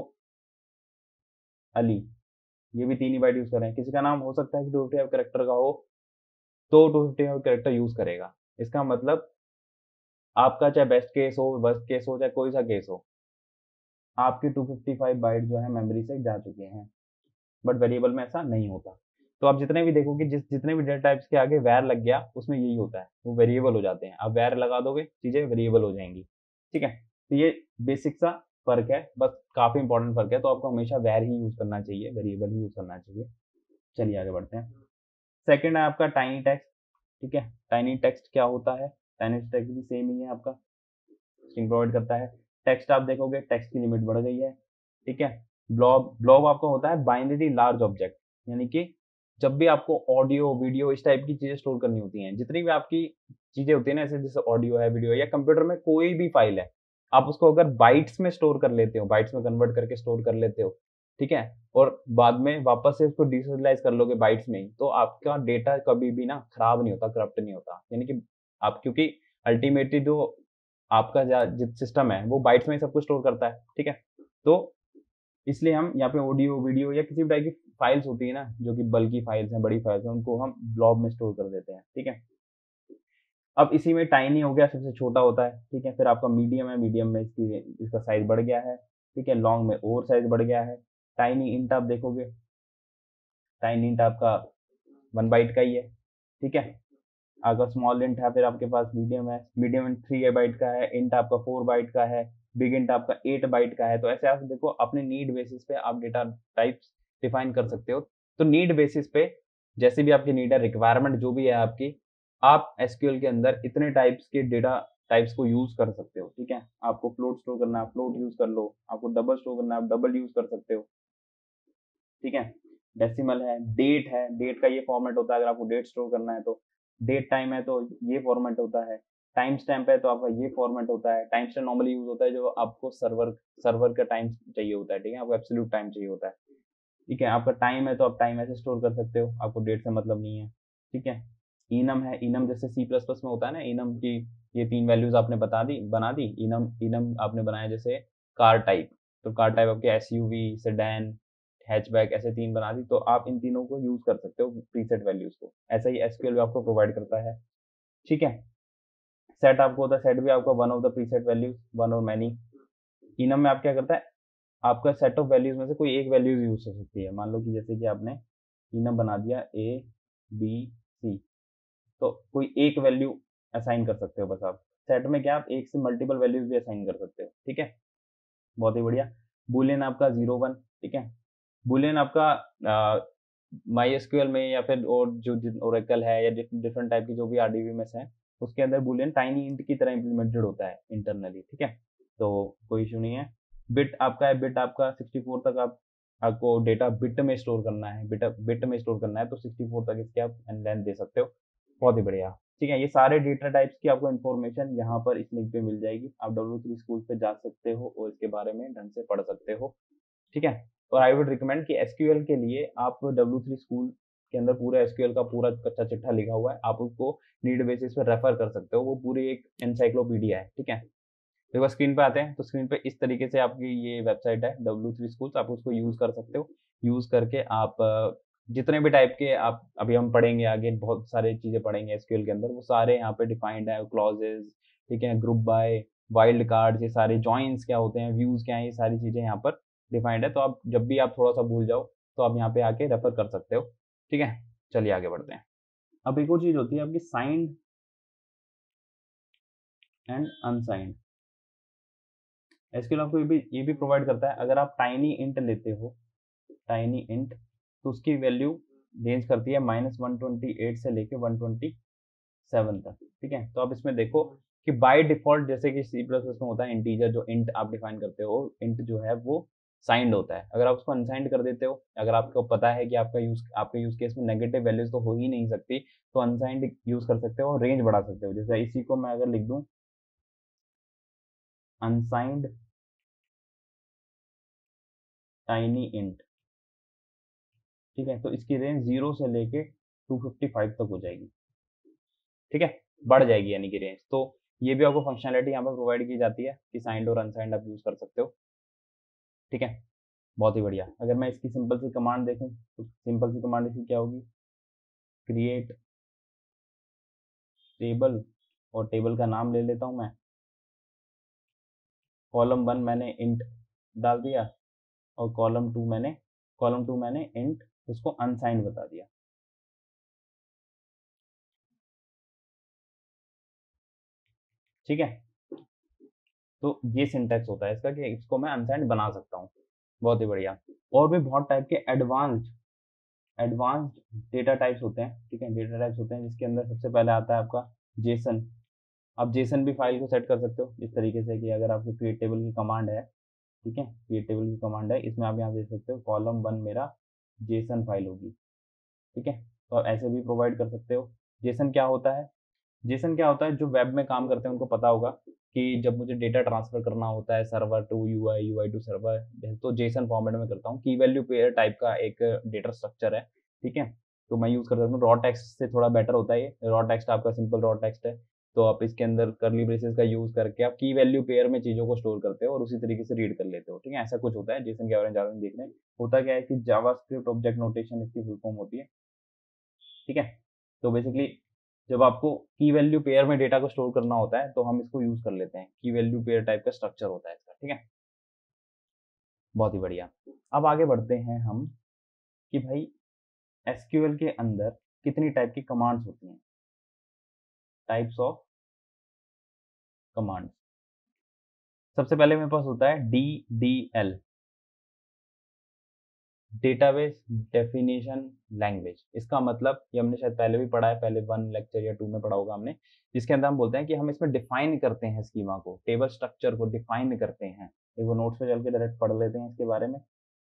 S1: अली, ये भी तीन ही बाइट यूज कर रहे हैं। किसी का नाम हो सकता है कि टू फिफ्टी फाइव करेक्टर का हो, तो two fifty five character use करेगा। इसका मतलब आपका चाहे बेस्ट केस हो, वर्स्ट केस हो, चाहे कोई सा केस हो, आपकी टू फिफ्टी फाइव बाइट जो है मेमोरी से जा चुके हैं। बट वेरिएबल में ऐसा नहीं होता। तो आप जितने भी देखोगे, जिस जितने भी डेटा टाइप्स के आगे वैर लग गया, उसमें यही होता है, वो वेरिएबल हो जाते हैं। आप वैर लगा दोगे, चीजें वेरिएबल हो जाएंगी। ठीक है, तो ये बेसिक सा फर्क है, बस काफी इंपॉर्टेंट फर्क है। तो आपको हमेशा वैर ही यूज करना चाहिए, वेरिएबल ही यूज करना चाहिए। चलिए आगे बढ़ते हैं। सेकेंड है आपका टाइनी टेक्स्ट। ठीक है, टाइनी टेक्स्ट क्या होता है, टाइनी टेक्स्ट भी सेम ही है, आपका स्ट्रिंग प्रोवाइड करता है। टेक्स्ट आप देखोगे, टेक्स्ट की लिमिट बढ़ गई है। ठीक है, ब्लॉब ब्लॉब आपका होता है बाइनरी लार्ज ऑब्जेक्ट, यानी कि जब भी आपको ऑडियो वीडियो इस टाइप की चीजें स्टोर करनी होती हैं, जितनी भी आपकी चीजें होती है ना, ऐसे जैसे ऑडियो है, वीडियो है, या कंप्यूटर में कोई भी फाइल है, आप उसको अगर बाइट्स में स्टोर कर लेते हो, बाइट्स में कन्वर्ट करके स्टोर कर लेते हो, ठीक है, और बाद में वापस से उसको डिसेंट्रलाइज कर लोगे बाइट्स में ही, तो आपका डेटा कभी भी ना खराब नहीं होता, करप्ट नहीं होता। यानी कि आप, क्योंकि अल्टीमेटली जो आपका जित सिस्टम है वो बाइट्स में ही सब कुछ स्टोर करता है। ठीक है, तो इसलिए हम यहाँ पे ऑडियो वीडियो या किसी भी टाइप की फाइल्स होती है ना, जो कि बल्कि फाइल्स हैं, बड़ी फाइल्स हैं, उनको हम ब्लॉब में स्टोर कर देते हैं। ठीक है, अब इसी में टाइनी हो गया, सबसे छोटा होता है। ठीक है, फिर आपका मीडियम है, मीडियम में इसकी इसका साइज बढ़ गया है। ठीक है, लॉन्ग में और साइज बढ़ गया है। टाइनी इंट आप देखोगे, टाइनी इंट आपका वन बाइट का ही है। ठीक है, अगर स्मॉल इंट है फिर आपके पास मीडियम है, मीडियम इंट थ्री बाइट का है, इंट आपका फोर बाइट का है। बिग इंट आपका एट बाइट का है। तो ऐसे आप देखो अपने नीड बेसिस पे आप डेटा टाइप्स डिफाइन कर सकते हो। तो नीड बेसिस पे जैसे भी आपकी नीड है, रिक्वायरमेंट जो भी है आपकी, आप एसक्यूएल के अंदर इतने टाइप्स के डेटा टाइप्स को यूज कर सकते हो। ठीक है, आपको फ्लोट स्टोर करना है फ्लोट यूज कर लो, आपको डबल स्टोर करना है आप डबल यूज कर सकते हो। ठीक है, डेसिमल है, डेट है, डेट का ये फॉर्मेट होता है, अगर आपको डेट स्टोर करना है तो। डेट टाइम है तो ये फॉर्मेट होता है। टाइम स्टैम्प है तो आपका ये फॉर्मेट होता है। टाइम स्टैम्प नॉर्मली यूज होता है जो आपको सर्वर सर्वर का टाइम चाहिए होता है। ठीक है, आपको एब्सोल्यूट टाइम चाहिए होता है। ठीक है, आपका टाइम है तो आप टाइम ऐसे स्टोर कर सकते हो, आपको डेट से मतलब नहीं है। ठीक है, इनम है, इनम जैसे सी प्लस प्लस में होता है ना, इनम की ये तीन वैल्यूज आपने बता दी बना दी। इनम इनम आपने बनाया जैसे कार टाइप, तो कार टाइप आपके एसयूवी, सेडान, हैचबैक, ऐसे तीन बना दी, तो आप इन तीनों को यूज कर सकते हो प्रीसेट वैल्यूज को। ऐसा ही एसक्यूएल भी आपको प्रोवाइड करता है। ठीक है, सेट आपको होता है, सेट भी आपका one of the preset values, one और मैनी। इनम में आप क्या करता है, आपका सेट ऑफ वैल्यूज में से कोई एक वैल्यूज यूज हो सकती है। मान लो कि जैसे कि आपने इनम बना दिया ए बी सी, तो कोई एक वैल्यू असाइन कर सकते हो बस आप। सेट में क्या आप एक से मल्टीपल वैल्यूज भी असाइन कर सकते हो। ठीक है, बहुत ही बढ़िया। बुलियन आपका जीरो वन। ठीक है, बुलियन आपका माई एसक्यूएल में या फिर और जो ओरेकल है या डिफरेंट टाइप की जो भी आरडीबीएमएस है, उसके अंदर बुलियन टाइनी इंट की तरह इंप्लीमेंटेड होता है इंटरनली। ठीक है, तो कोई इशू नहीं है। बिट आपका है, बिट आपका सिक्सटी फोर तक आप आपको डेटा बिट में स्टोर करना है, बिट बिट में स्टोर करना है तो सिक्सटी फोर तक इसके आप लेंथ दे सकते हो। बहुत ही बढ़िया। ठीक है, ये सारे डेटा टाइप्स की आपको इन्फॉर्मेशन यहाँ पर इस लिंक पे मिल जाएगी। आप डब्ल्यू थ्री स्कूल पे जा सकते हो और इसके बारे में ढंग से पढ़ सकते हो। ठीक है, और आई वुड रिकमेंड कि एसक्यूएल के लिए आप डब्ल्यू थ्री स्कूल के अंदर पूरा एसक्यूएल का पूरा कच्चा चिट्ठा लिखा हुआ है, आप उसको नीड बेसिस पे रेफर कर सकते हो। वो पूरी एक एनसाइक्लोपीडिया है। ठीक है, एक बार स्क्रीन पे आते हैं तो स्क्रीन पे इस तरीके से आपकी ये वेबसाइट है डब्ल्यू थ्री स्कूल्स, आप उसको यूज कर सकते हो। यूज करके आप जितने भी टाइप के आप अभी हम पढ़ेंगे आगे, बहुत सारी चीजें पढ़ेंगे एसक्यूएल के अंदर, वो सारे यहाँ पे डिफाइंड है, क्लॉजेज, ठीक है, ग्रुप बाय, वाइल्ड कार्ड, ये सारे जॉइंस क्या होते हैं, व्यूज क्या है, ये सारी चीजें यहाँ पर डिफाइंड है। तो आप जब भी आप थोड़ा सा भूल जाओ तो आप यहाँ पे आके रेफर कर सकते हो। ठीक है, चलिए आगे बढ़ते हैं। अब एक और चीज होती है आपकी साइंड एंड अनसाइंड। एसक्यूएल आपको ये भी ये भी प्रोवाइड करता है, अगर आप टाइनी इंट लेते हो, टाइनी इंट, तो उसकी वैल्यू रेंज करती है माइनस वन ट्वेंटी एट से लेके वन ट्वेंटी सेवन तक। ठीक है, तो आप इसमें देखो कि बाय डिफॉल्ट जैसे कि सी प्लस प्लस में होता है इंटीजर, जो इंट आप डिफाइन करते हो, इंट जो है वो साइंड होता है। अगर आप उसको अनसाइंड कर देते हो, अगर आपको पता है कि आपका यूज आपके यूज केस में नेगेटिव वैल्यूज तो हो ही नहीं सकती, तो अनसाइंड यूज कर सकते हो और रेंज बढ़ा सकते हो। जैसे इसी को मैं अगर लिख दूं अनसाइंड टाइनी इंट, ठीक है, तो इसकी रेंज जीरो से लेके टू फिफ्टी फाइव तक हो जाएगी। ठीक है, बढ़ जाएगी यानी कि रेंज। तो ये भी आपको फंक्शनलिटी यहाँ पर प्रोवाइड की जाती है कि साइंड और अनसाइंड आप यूज कर सकते हो। ठीक है, बहुत ही बढ़िया। अगर मैं इसकी सिंपल सी कमांड देखूं तो सिंपल सी कमांड इसकी क्या होगी, क्रिएट टेबल, और टेबल का नाम ले लेता हूं मैं, कॉलम वन मैंने इंट डाल दिया और कॉलम टू मैंने कॉलम टू मैंने इंट उसको अनसाइंड बता दिया। ठीक है, तो ये सिंटैक्स होता है इसका कि इसको मैं अनसाइंड बना सकता हूँ। बहुत ही बढ़िया। और भी बहुत टाइप के एडवांस्ड एडवांस्ड डेटा टाइप्स होते हैं। ठीक है, डेटा टाइप्स होते हैं जिसके अंदर सबसे पहले आता है आपका जेसन। आप जेसन भी फाइल को सेट कर सकते हो इस तरीके से कि अगर आपकी क्रिएट टेबल की कमांड है, ठीक है, क्रिएट टेबल की कमांड है, इसमें आप यहाँ देख सकते हो कॉलम वन मेरा जेसन फाइल होगी। ठीक है, तो आप ऐसे भी प्रोवाइड कर सकते हो। जेसन क्या होता है, जेसन क्या होता है, जो वेब में काम करते हैं उनको पता होगा कि जब मुझे डेटा ट्रांसफर करना होता है server to UI, UI to server, तो जेसन फॉर्मेट में करता हूँ। की वैल्यू पेयर टाइप का एक डेटा स्ट्रक्चर है। ठीक है, तो मैं यूज कर सकता हूँ। रॉ टेक्स्ट से थोड़ा बेटर होता है ये, रॉ टेक्स्ट आपका सिंपल रॉ टेक्स्ट है, तो आप इसके अंदर करली ब्रेसेस का यूज करके आप की वैल्यू पेयर में चीजों को स्टोर करते हो और उसी तरीके से रीड कर लेते हो। ठीक है, ऐसा कुछ होता है जेसन के बारे में ज्यादा नहीं देखने। होता क्या है कि जावास्क्रिप्ट ऑब्जेक्ट नोटेशन इसकी फुल फॉर्म होती है। ठीक है, तो बेसिकली जब आपको की वैल्यू पेयर में डेटा को स्टोर करना होता है तो हम इसको यूज कर लेते हैं, की वैल्यू पेयर टाइप का स्ट्रक्चर होता है इसका। ठीक है, बहुत ही बढ़िया। अब आगे बढ़ते हैं हम कि भाई एसक्यूएल के अंदर कितनी टाइप की कमांड्स होती हैं, टाइप्स ऑफ कमांड्स। सबसे पहले मेरे पास होता है D D L, database definition language. इसका मतलब ये हमने शायद पहले भी पढ़ा है, पहले वन लेक्चर या टू में पढ़ा होगा हमने, जिसके अंदर हम बोलते हैं कि हम इसमें डिफाइन करते हैं स्कीमा को, टेबल स्ट्रक्चर को डिफाइन करते हैं। एक वो नोट्स पे चल के डायरेक्ट पढ़ लेते हैं इसके बारे में।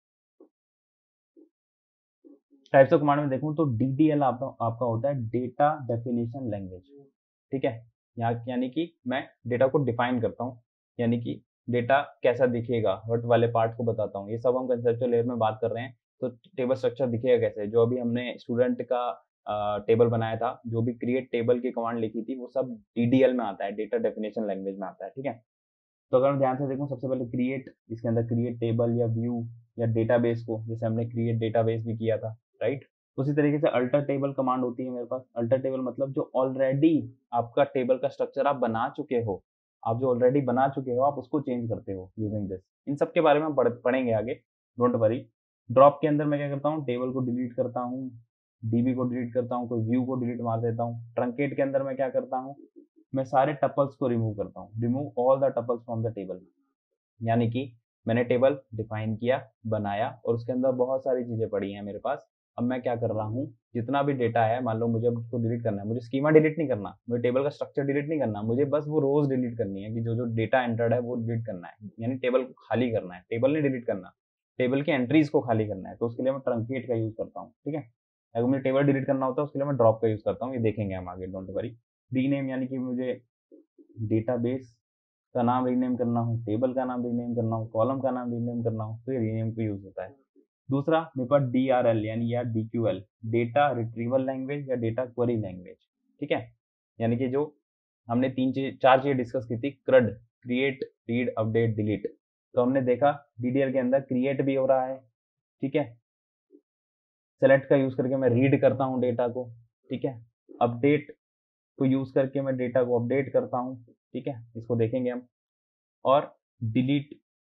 S1: टाइप्स ऑफ कमांड में देखूं तो डीडीएल आपका आपका होता है डेटा डेफिनेशन लैंग्वेज, ठीक है। यहाँ यानी कि मैं डेटा को डिफाइन करता हूँ, यानी कि डेटा कैसा दिखेगा, हर्ट वाले पार्ट को बताता हूँ। ये सब हम कंसेप्चुअल लेयर में बात कर रहे हैं। तो टेबल स्ट्रक्चर दिखेगा कैसे, जो अभी हमने स्टूडेंट का टेबल बनाया था, जो भी क्रिएट टेबल की कमांड लिखी थी, वो सब डीडीएल में आता है, डेटा डेफिनेशन लैंग्वेज में आता है, ठीक है। तो अगर मैं ध्यान से देखूं, सबसे पहले क्रिएट, इसके अंदर क्रिएट टेबल या व्यू या डेटाबेस को, जैसे हमने क्रिएट डेटाबेस भी किया था, राइट। उसी तरीके से अल्टर टेबल कमांड होती है मेरे पास। अल्टर टेबल मतलब जो ऑलरेडी आपका टेबल का स्ट्रक्चर आप बना चुके हो, आप जो ऑलरेडी बना चुके हो, आप उसको चेंज करते हो यूजिंग दिस। इन सब के बारे में पढ़, पढ़ेंगे आगे, डोंट वरी। ड्रॉप के अंदर मैं क्या करता हूँ, टेबल को डिलीट करता हूँ, डीबी को डिलीट करता हूँ, कोई व्यू को डिलीट मार देता हूँ। ट्रंकेट के अंदर मैं क्या करता हूँ, मैं सारे टपल्स को रिमूव करता हूँ, remove all the tuples from the table. यानी कि मैंने टेबल डिफाइन किया, बनाया, और उसके अंदर बहुत सारी चीजें पड़ी हैं मेरे पास। अब मैं क्या कर रहा हूँ, जितना भी डेटा है, मान लो मुझे अब उसको डिलीट करना है, मुझे स्कीमा डिलीट नहीं करना, मुझे टेबल का स्ट्रक्चर डिलीट नहीं करना, मुझे बस वो रोज डिलीट करनी है कि जो जो डेटा एंटर्ड है वो डिलीट करना है, यानी टेबल को खाली करना है। टेबल नहीं डिलीट करना, टेबल की एंट्रीज को खाली करना है। तो उसके लिए मैं ट्रंकेट का यूज करता हूँ, ठीक है। अगर मुझे टेबल डिलीट करना होता है, उसके लिए मैं ड्रॉप का यूज करता हूँ, ये देखेंगे हम आगे, डोंट वरी। रीनेम, यानी कि मुझे डेटाबेस का नाम रीनेम करना हो, टेबल का नाम रीनेम करना हो, कॉलम का नाम रीनेम करना हो, तो ये रीनेम का यूज होता है। दूसरा मेरे पास डी आर एल यानी या D Q L, data retrieval language या डेटा क्वेरी लैंग्वेज, ठीक है। यानी कि जो हमने तीन चीज चार चीजें डिस्कस की थी, CRUD, create, read, update, delete. तो हमने देखा डीडीएल के अंदर क्रिएट भी हो रहा है, ठीक है। सेलेक्ट का यूज करके मैं रीड करता हूँ डेटा को, ठीक है। अपडेट को यूज करके मैं डेटा को अपडेट करता हूँ, ठीक है, इसको देखेंगे हम। और डिलीट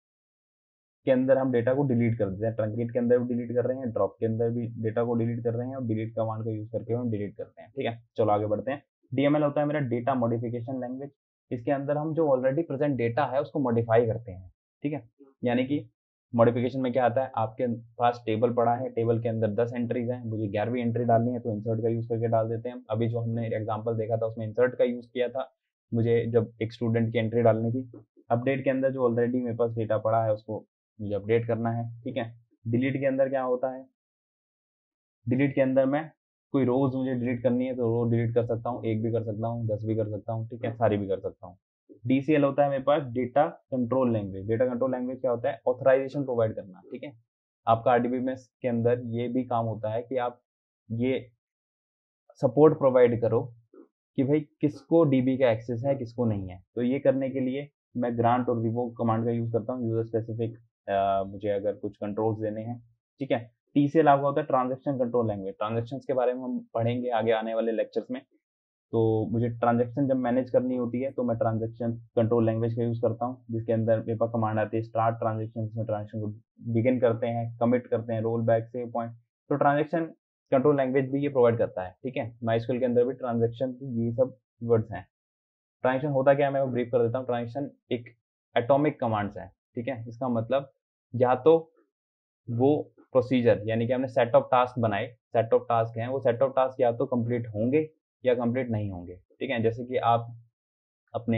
S1: के अंदर हम डेटा को डिलीट कर देते हैं, ट्रंकेट के अंदर भी डिलीट कर रहे हैं, ड्रॉप के अंदर भी डेटा को डिलीट कर रहे हैं, और डिलीट कमांड का यूज करके हम डिलीट करते हैं, ठीक है। चलो आगे बढ़ते हैं। डीएमएल होता है मेरा डेटा मॉडिफिकेशन लैंग्वेज। इसके अंदर हम जो ऑलरेडी प्रेजेंट डेटा है उसको मॉडिफाई करते हैं, ठीक है। यानी कि मॉडिफिकेशन में क्या आता है, आपके पास टेबल पड़ा है, टेबल के अंदर दस एंट्रीज हैं, मुझे ग्यारहवीं एंट्री डालनी है, तो इंसर्ट का यूज करके डाल देते हैं। अभी जो हमने एग्जाम्पल देखा था उसमें इंसर्ट का यूज किया था, मुझे जब एक स्टूडेंट की एंट्री डालनी थी। अपडेट के अंदर जो ऑलरेडी मेरे पास डेटा पड़ा है उसको मुझे अपडेट करना है, ठीक है। डिलीट के अंदर क्या होता है, डिलीट के अंदर मैं कोई रोज मुझे डिलीट करनी है तो रो डिलीट कर सकता हूँ, एक भी कर सकता हूँ, दस भी कर सकता हूँ, ठीक है, सारी भी कर सकता हूँ। डीसीएल होता है मेरे पास data control language. Data control language क्या होता है, ऑथराइजेशन प्रोवाइड करना, ठीक है। आपका आरडीबीएमएस के अंदर ये भी काम होता है कि आप ये सपोर्ट प्रोवाइड करो कि भाई किसको डीबी का एक्सेस है, किसको नहीं है। तो ये करने के लिए मैं ग्रांट और रिवोक कमांड का यूज करता हूँ, यूजर स्पेसिफिक मुझे अगर कुछ कंट्रोल्स देने हैं, ठीक है। टीसीएल आपका होता है ट्रांजेक्शन कंट्रोल लैंग्वेज। ट्रांजेक्शन के बारे में हम पढ़ेंगे आगे आने वाले लेक्चर्स में। तो मुझे ट्रांजेक्शन जब मैनेज करनी होती है तो मैं ट्रांजेक्शन कंट्रोल लैंग्वेज का यूज करता हूँ, जिसके अंदर मेरे पास कमांड आती है स्टार्ट ट्रांजेक्शन, जिसमें ट्रांजेक्शन को बिगिन करते हैं, कमिट करते हैं, रोल बैक, सेव पॉइंट। तो ट्रांजेक्शन कंट्रोल लैंग्वेज भी ये प्रोवाइड करता है, ठीक है। माइस्क्यूएल के अंदर भी ट्रांजेक्शन ये सब वर्ड्स हैं। ट्रांजेक्शन होता क्या है, मैं वो ब्रीफ कर देता हूँ। ट्रांजेक्शन एक एटॉमिक कमांड्स है, ठीक है। इसका मतलब या तो वो प्रोसीजर, यानी कि हमने सेट ऑफ टास्क बनाए, सेट ऑफ टास्क हैं, वो सेट ऑफ टास्क या तो कंप्लीट होंगे या कंप्लीट नहीं होंगे, ठीक है। जैसे कि आप अपने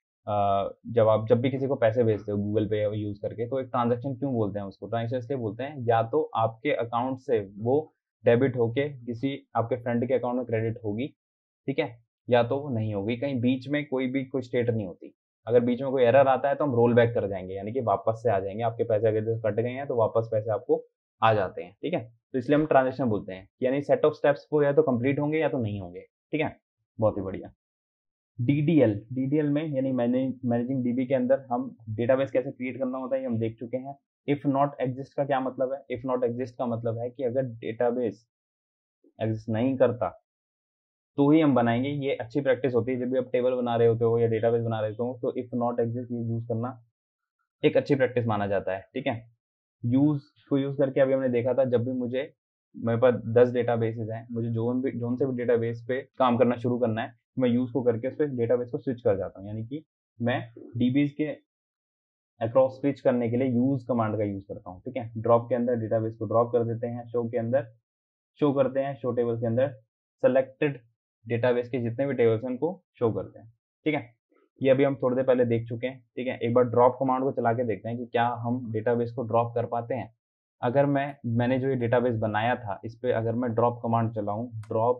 S1: जब आप जब भी किसी को पैसे भेजते हो गूगल पे यूज करके, तो एक ट्रांजेक्शन क्यों बोलते हैं उसको, ट्रांजेक्शन इसलिए बोलते हैं या तो आपके अकाउंट से वो डेबिट होके किसी आपके फ्रेंड के अकाउंट में क्रेडिट होगी, ठीक है, या तो वो नहीं होगी। कहीं बीच में कोई भी कोई स्टेट नहीं होती। अगर बीच में कोई एरर आता है तो हम रोल बैक कर जाएंगे, यानी कि वापस से आ जाएंगे। आपके पैसे अगर कट गए हैं तो वापस पैसे आपको आ जाते हैं, ठीक है। तो इसलिए हम ट्रांजेक्शन बोलते हैं, यानी सेट ऑफ स्टेप्स वो या तो कंप्लीट होंगे या तो नहीं होंगे, ठीक है। बहुत ही बढ़िया। डीडीएल, डीडीएल में यानी मैनेजिंग डीबी के अंदर हम डेटाबेस कैसे क्रिएट करना होता है ये हम देख चुके हैं। इफ नॉट एग्जिस्ट का क्या मतलब है, इफ नॉट एग्जिस्ट का मतलब है कि अगर डेटाबेस एग्जिस्ट नहीं करता तो ही हम बनाएंगे। ये अच्छी प्रैक्टिस होती है जब भी आप टेबल बना रहे होते हो या डेटाबेस बना रहे हो, तो इफ नॉट एग्जिस्ट ये यूज करना एक अच्छी प्रैक्टिस माना जाता है, ठीक है। यूज को यूज करके अभी हमने देखा था, जब भी मुझे मेरे पास दस डेटाबेसेस हैं, मुझे जोन भी जोन से भी डेटाबेस पे काम करना शुरू करना है, मैं यूज को करके उस पर डेटाबेस को स्विच कर जाता हूँ। यानी कि मैं डीबीज के अक्रॉस स्विच करने के लिए यूज कमांड का यूज करता हूँ, ठीक है। ड्रॉप के अंदर डेटाबेस को ड्रॉप कर देते हैं, शो के अंदर शो करते हैं, शो टेबल के अंदर सेलेक्टेड डेटाबेस के जितने भी टेबल्स हैं उनको शो करते हैं, ठीक है। ये अभी हम थोड़ी देर पहले देख चुके हैं, ठीक है। एक बार ड्रॉप कमांड को चला के देखते हैं कि क्या हम डेटाबेस को ड्रॉप कर पाते हैं। अगर मैं मैंने जो ये डेटाबेस बनाया था इस पे अगर मैं ड्रॉप कमांड चलाऊं, drop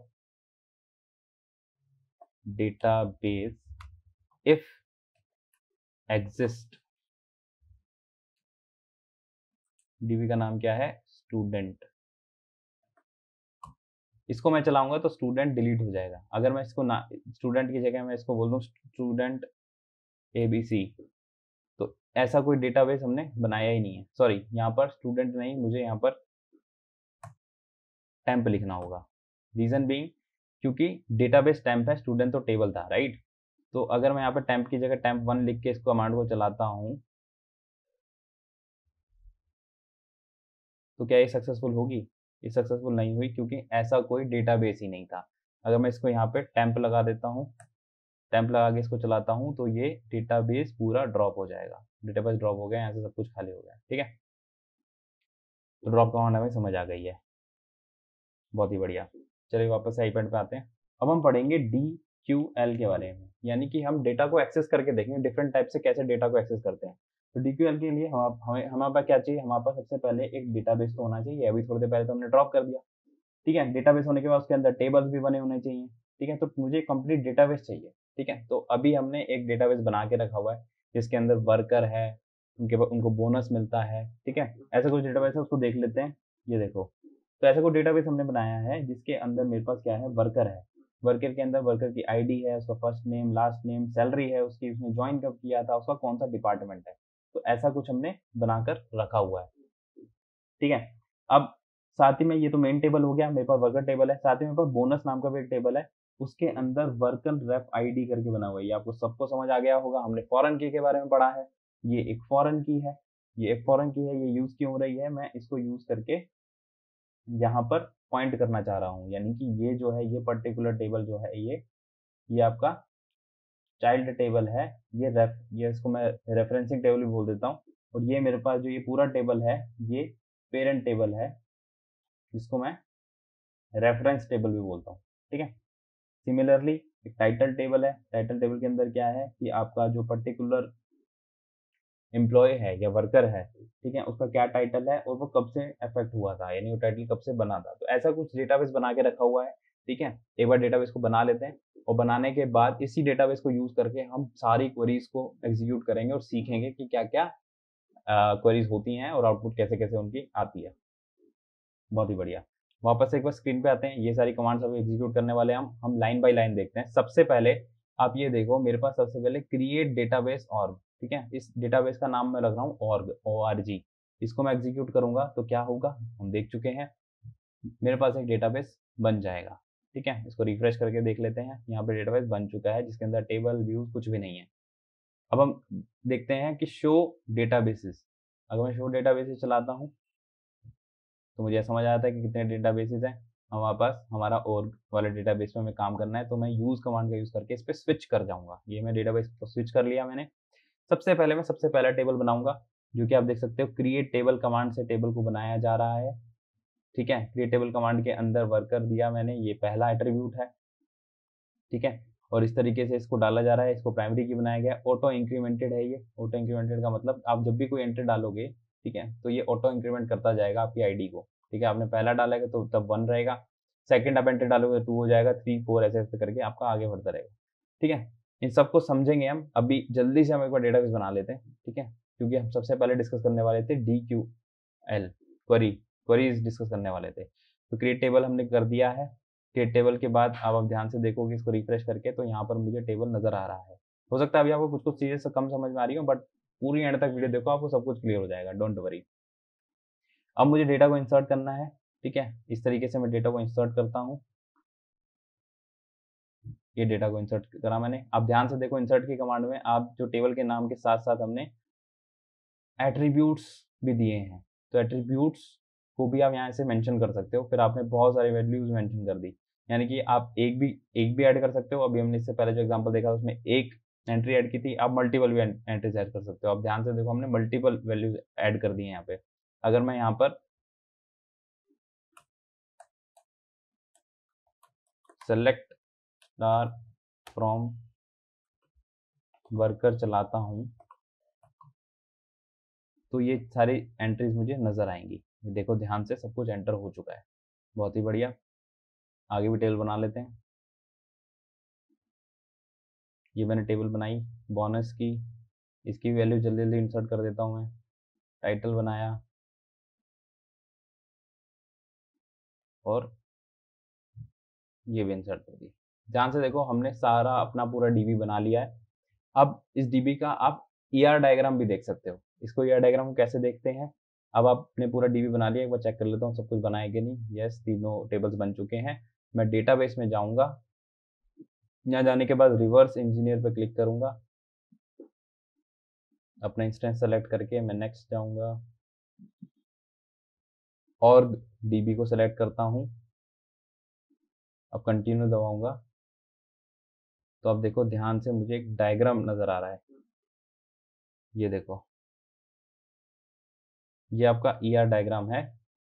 S1: database if exist, DB का नाम क्या है, स्टूडेंट, इसको मैं चलाऊंगा तो स्टूडेंट डिलीट हो जाएगा। अगर मैं इसको ना स्टूडेंट की जगह मैं इसको बोल दूं स्टूडेंट एबीसी, तो ऐसा कोई डेटाबेस हमने बनाया ही नहीं है। सॉरी, यहाँ पर स्टूडेंट नहीं, मुझे यहाँ पर टेम्प लिखना होगा। रीजन बीइंग क्योंकि डेटाबेस टेम्प है, स्टूडेंट तो टेबल था, राइट। तो अगर मैं यहाँ पर टेम्प की जगह टेम्प वन लिख के इस कमांड को चलाता हूँ तो क्या ये सक्सेसफुल होगी? ये सक्सेसफुल नहीं हुई क्योंकि ऐसा कोई डेटाबेस ही नहीं था। अगर मैं इसको यहाँ पे टेम्प लगा देता हूँ, टेम्प लगा के इसको चलाता हूँ तो ये डेटाबेस पूरा ड्रॉप हो जाएगा। डेटाबेस ड्रॉप हो गया, यहाँ से सब कुछ खाली हो गया, ठीक है। तो ड्रॉप कमांड हमें समझ आ गई है, बहुत ही बढ़िया। चलिए वापस आई पैड पे आते हैं। अब हम पढ़ेंगे डी क्यू एल के बारे में, यानी कि हम डेटा को एक्सेस करके देखेंगे डिफरेंट टाइप से कैसे डेटा को एक्सेस करते हैं। तो डी क्यू एल के लिए हम हमें हमारे पास क्या चाहिए, हमारे पास सबसे पहले एक डेटाबेस तो होना चाहिए। अभी थोड़ी देर पहले तो हमने ड्रॉप कर दिया, ठीक है। डेटाबेस होने के बाद उसके अंदर टेबल्स भी बने होने चाहिए, ठीक है। तो मुझे कंप्लीट डेटाबेस चाहिए, ठीक है। तो अभी हमने एक डेटाबेस बना के रखा हुआ है जिसके अंदर वर्कर है, उनके उनको बोनस मिलता है, ठीक है। ऐसा कुछ डेटाबेस है, उसको देख लेते हैं। ये देखो, तो ऐसा कोई डेटाबेस हमने बनाया है जिसके अंदर मेरे पास क्या है, वर्कर है। वर्कर के अंदर वर्कर की आईडी है, उसका first name, last name, salary है उसकी, उसने ज्वाइन कब किया था, उसका कौन सा डिपार्टमेंट है। तो ऐसा कुछ हमने बनाकर रखा हुआ है, ठीक है। अब साथ ही में ये तो मेन टेबल हो गया, मेरे पास वर्कर टेबल है, साथ ही मेरे पास बोनस नाम का भी एक टेबल है, उसके अंदर वर्कर रेफ आईडी करके बना हुआ है। ये आपको सबको समझ आ गया होगा, हमने फॉरेन की के बारे में पढ़ा है। ये एक फॉरेन की है, ये एक फॉरेन की है, ये यूज क्यों हो रही है, मैं इसको यूज करके यहाँ पर पॉइंट करना चाह रहा हूँ। यानी कि ये जो है, ये पर्टिकुलर टेबल जो है, ये ये आपका चाइल्ड टेबल है, ये रेफ ये इसको मैं रेफरेंसिंग टेबल भी बोल देता हूँ। और ये मेरे पास जो ये पूरा टेबल है, ये पेरेंट टेबल है, जिसको मैं रेफरेंस टेबल भी बोलता हूँ, ठीक है। सिमिलरली एक टाइटल टेबल है, टाइटल टेबल के अंदर क्या है कि आपका जो पर्टिकुलर एम्प्लॉय है या वर्कर है, ठीक है, उसका क्या टाइटल है और वो कब से अफेक्ट हुआ था, यानी वो टाइटल कब से बना था। तो ऐसा कुछ डेटाबेस बना के रखा हुआ है, ठीक है। एक बार डेटाबेस को बना लेते हैं और बनाने के बाद इसी डेटाबेस को यूज करके हम सारी क्वेरीज को एग्जीक्यूट करेंगे और सीखेंगे कि क्या क्या क्वेरीज होती हैं और आउटपुट कैसे कैसे उनकी आती है। बहुत ही बढ़िया। वापस एक बार स्क्रीन पे आते हैं, ये सारी कमांड्स अभी एग्जीक्यूट करने वाले हैं हम हम लाइन बाय लाइन देखते हैं। सबसे पहले आप ये देखो, मेरे पास सबसे पहले क्रिएट डेटाबेस ऑर्ग, ठीक है। इस डेटाबेस का नाम मैं रख रहा हूँ ऑर्ग, ओ आर जी। इसको मैं एग्जीक्यूट करूंगा तो क्या होगा, हम देख चुके हैं, मेरे पास एक डेटाबेस बन जाएगा, ठीक है। इसको रिफ्रेश करके देख लेते हैं, यहाँ पे डेटाबेस बन चुका है जिसके अंदर टेबल, व्यूज कुछ भी नहीं है। अब हम देखते हैं कि शो डेटाबेसेस। अगर मैं शो डेटाबेसेस चलाता हूँ तो मुझे समझ आता है कि कितने डेटाबेसेस हैं हमारे पास। हमारा org वाले डेटाबेस में हमें काम करना है, तो मैं यूज कमांड का यूज करके इस पर स्विच कर जाऊंगा। ये मैं डेटाबेस को स्विच कर लिया मैंने। सबसे पहले मैं सबसे पहला टेबल बनाऊंगा, जो कि आप देख सकते हो क्रिएट टेबल कमांड से टेबल को बनाया जा रहा है, ठीक है। क्रिएट टेबल कमांड के अंदर वर्कर दिया मैंने, ये पहला एट्रीब्यूट है, ठीक है। और इस तरीके से इसको डाला जा रहा है, इसको प्राइमरी की बनाया गया। ऑटो इंक्रीमेंटेड है ये। ऑटो इंक्रीमेंटेड का मतलब आप जब भी कोई एंट्री डालोगे, ठीक है, तो ये ऑटो इंक्रीमेंट करता जाएगा आपकी आईडी को, ठीक है। आपने पहला डालेगा तो तब वन रहेगा, सेकंड आप एंट्री डालोगे टू हो जाएगा, थ्री फोर ऐसे ऐसे करके आपका आगे बढ़ता रहेगा, ठीक है। इन सबको समझेंगे हम। अभी जल्दी से हम एक बार डेटाबेस बना लेते हैं, ठीक है, क्योंकि हम सबसे पहले डिस्कस करने वाले थे D Q L, query queries discuss करने वाले थे। तो क्रिएट टेबल हमने कर दिया है। क्रिएट टेबल के बाद अब आप ध्यान से देखोगे इसको रिफ्रेश करके, तो यहाँ पर मुझे टेबल नजर आ रहा है। हो सकता है अभी आपको कुछ कुछ चीजें से कम समझ में आ रही हो, बट पूरी एंड तक वीडियो देखो, आपको सब कुछ क्लियर हो जाएगा, डोंट वरी। अब मुझे डेटा को इंसर्ट करना है, ठीक है। इस तरीके से मैं डेटा को इंसर्ट करता हूँ। ये डेटा को इंसर्ट करा मैंने। अब ध्यान से देखो, इंसर्ट की कमांड में आप जो टेबल के नाम के साथ साथ हमने एट्रीब्यूट्स भी दिए हैं, तो एट्रीब्यूट्स को भी आप यहाँ से मेंशन कर सकते हो। फिर आपने बहुत सारी वैल्यूज मेंशन कर दी, यानी कि आप एक भी एक भी ऐड कर सकते हो। अभी हमने इससे पहले जो एग्जांपल देखा उसमें एक एंट्री ऐड की थी, आप मल्टीपल भी एंट्रीज ऐड कर सकते हो। आप ध्यान से देखो, हमने मल्टीपल वैल्यूज ऐड कर दी है यहाँ पे। अगर मैं यहाँ पर सेलेक्ट स्टार फ्रॉम वर्कर चलाता हूँ तो ये सारी एंट्रीज मुझे नजर आएंगी। देखो ध्यान से, सब कुछ एंटर हो चुका है। बहुत ही बढ़िया। आगे भी टेबल बना लेते हैं। ये मैंने टेबल बनाई बोनस की, इसकी वैल्यू जल्दी जल्दी इंसर्ट कर देता हूँ मैं। टाइटल बनाया और ये भी इंसर्ट कर दी। ध्यान से देखो, हमने सारा अपना पूरा डीबी बना लिया है। अब इस डीबी का आप ईआर डायग्राम भी देख सकते हो। इसको ईआर डायग्राम कैसे देखते हैं, अब आपने पूरा डीबी बना लिया, एक बार चेक कर लेता हूँ सब कुछ बनाया कि नहीं। यस, तीनों टेबल्स बन चुके हैं। मैं डेटाबेस में जाऊंगा, यहाँ जाने के बाद रिवर्स इंजीनियर पर क्लिक करूंगा, अपना इंस्टेंस सेलेक्ट करके मैं नेक्स्ट जाऊंगा और डीबी को सेलेक्ट करता हूँ। अब कंटिन्यू दबाऊंगा तो अब देखो ध्यान से, मुझे एक डायग्राम नजर आ रहा है। ये देखो, ये आपका ईआर डायग्राम है।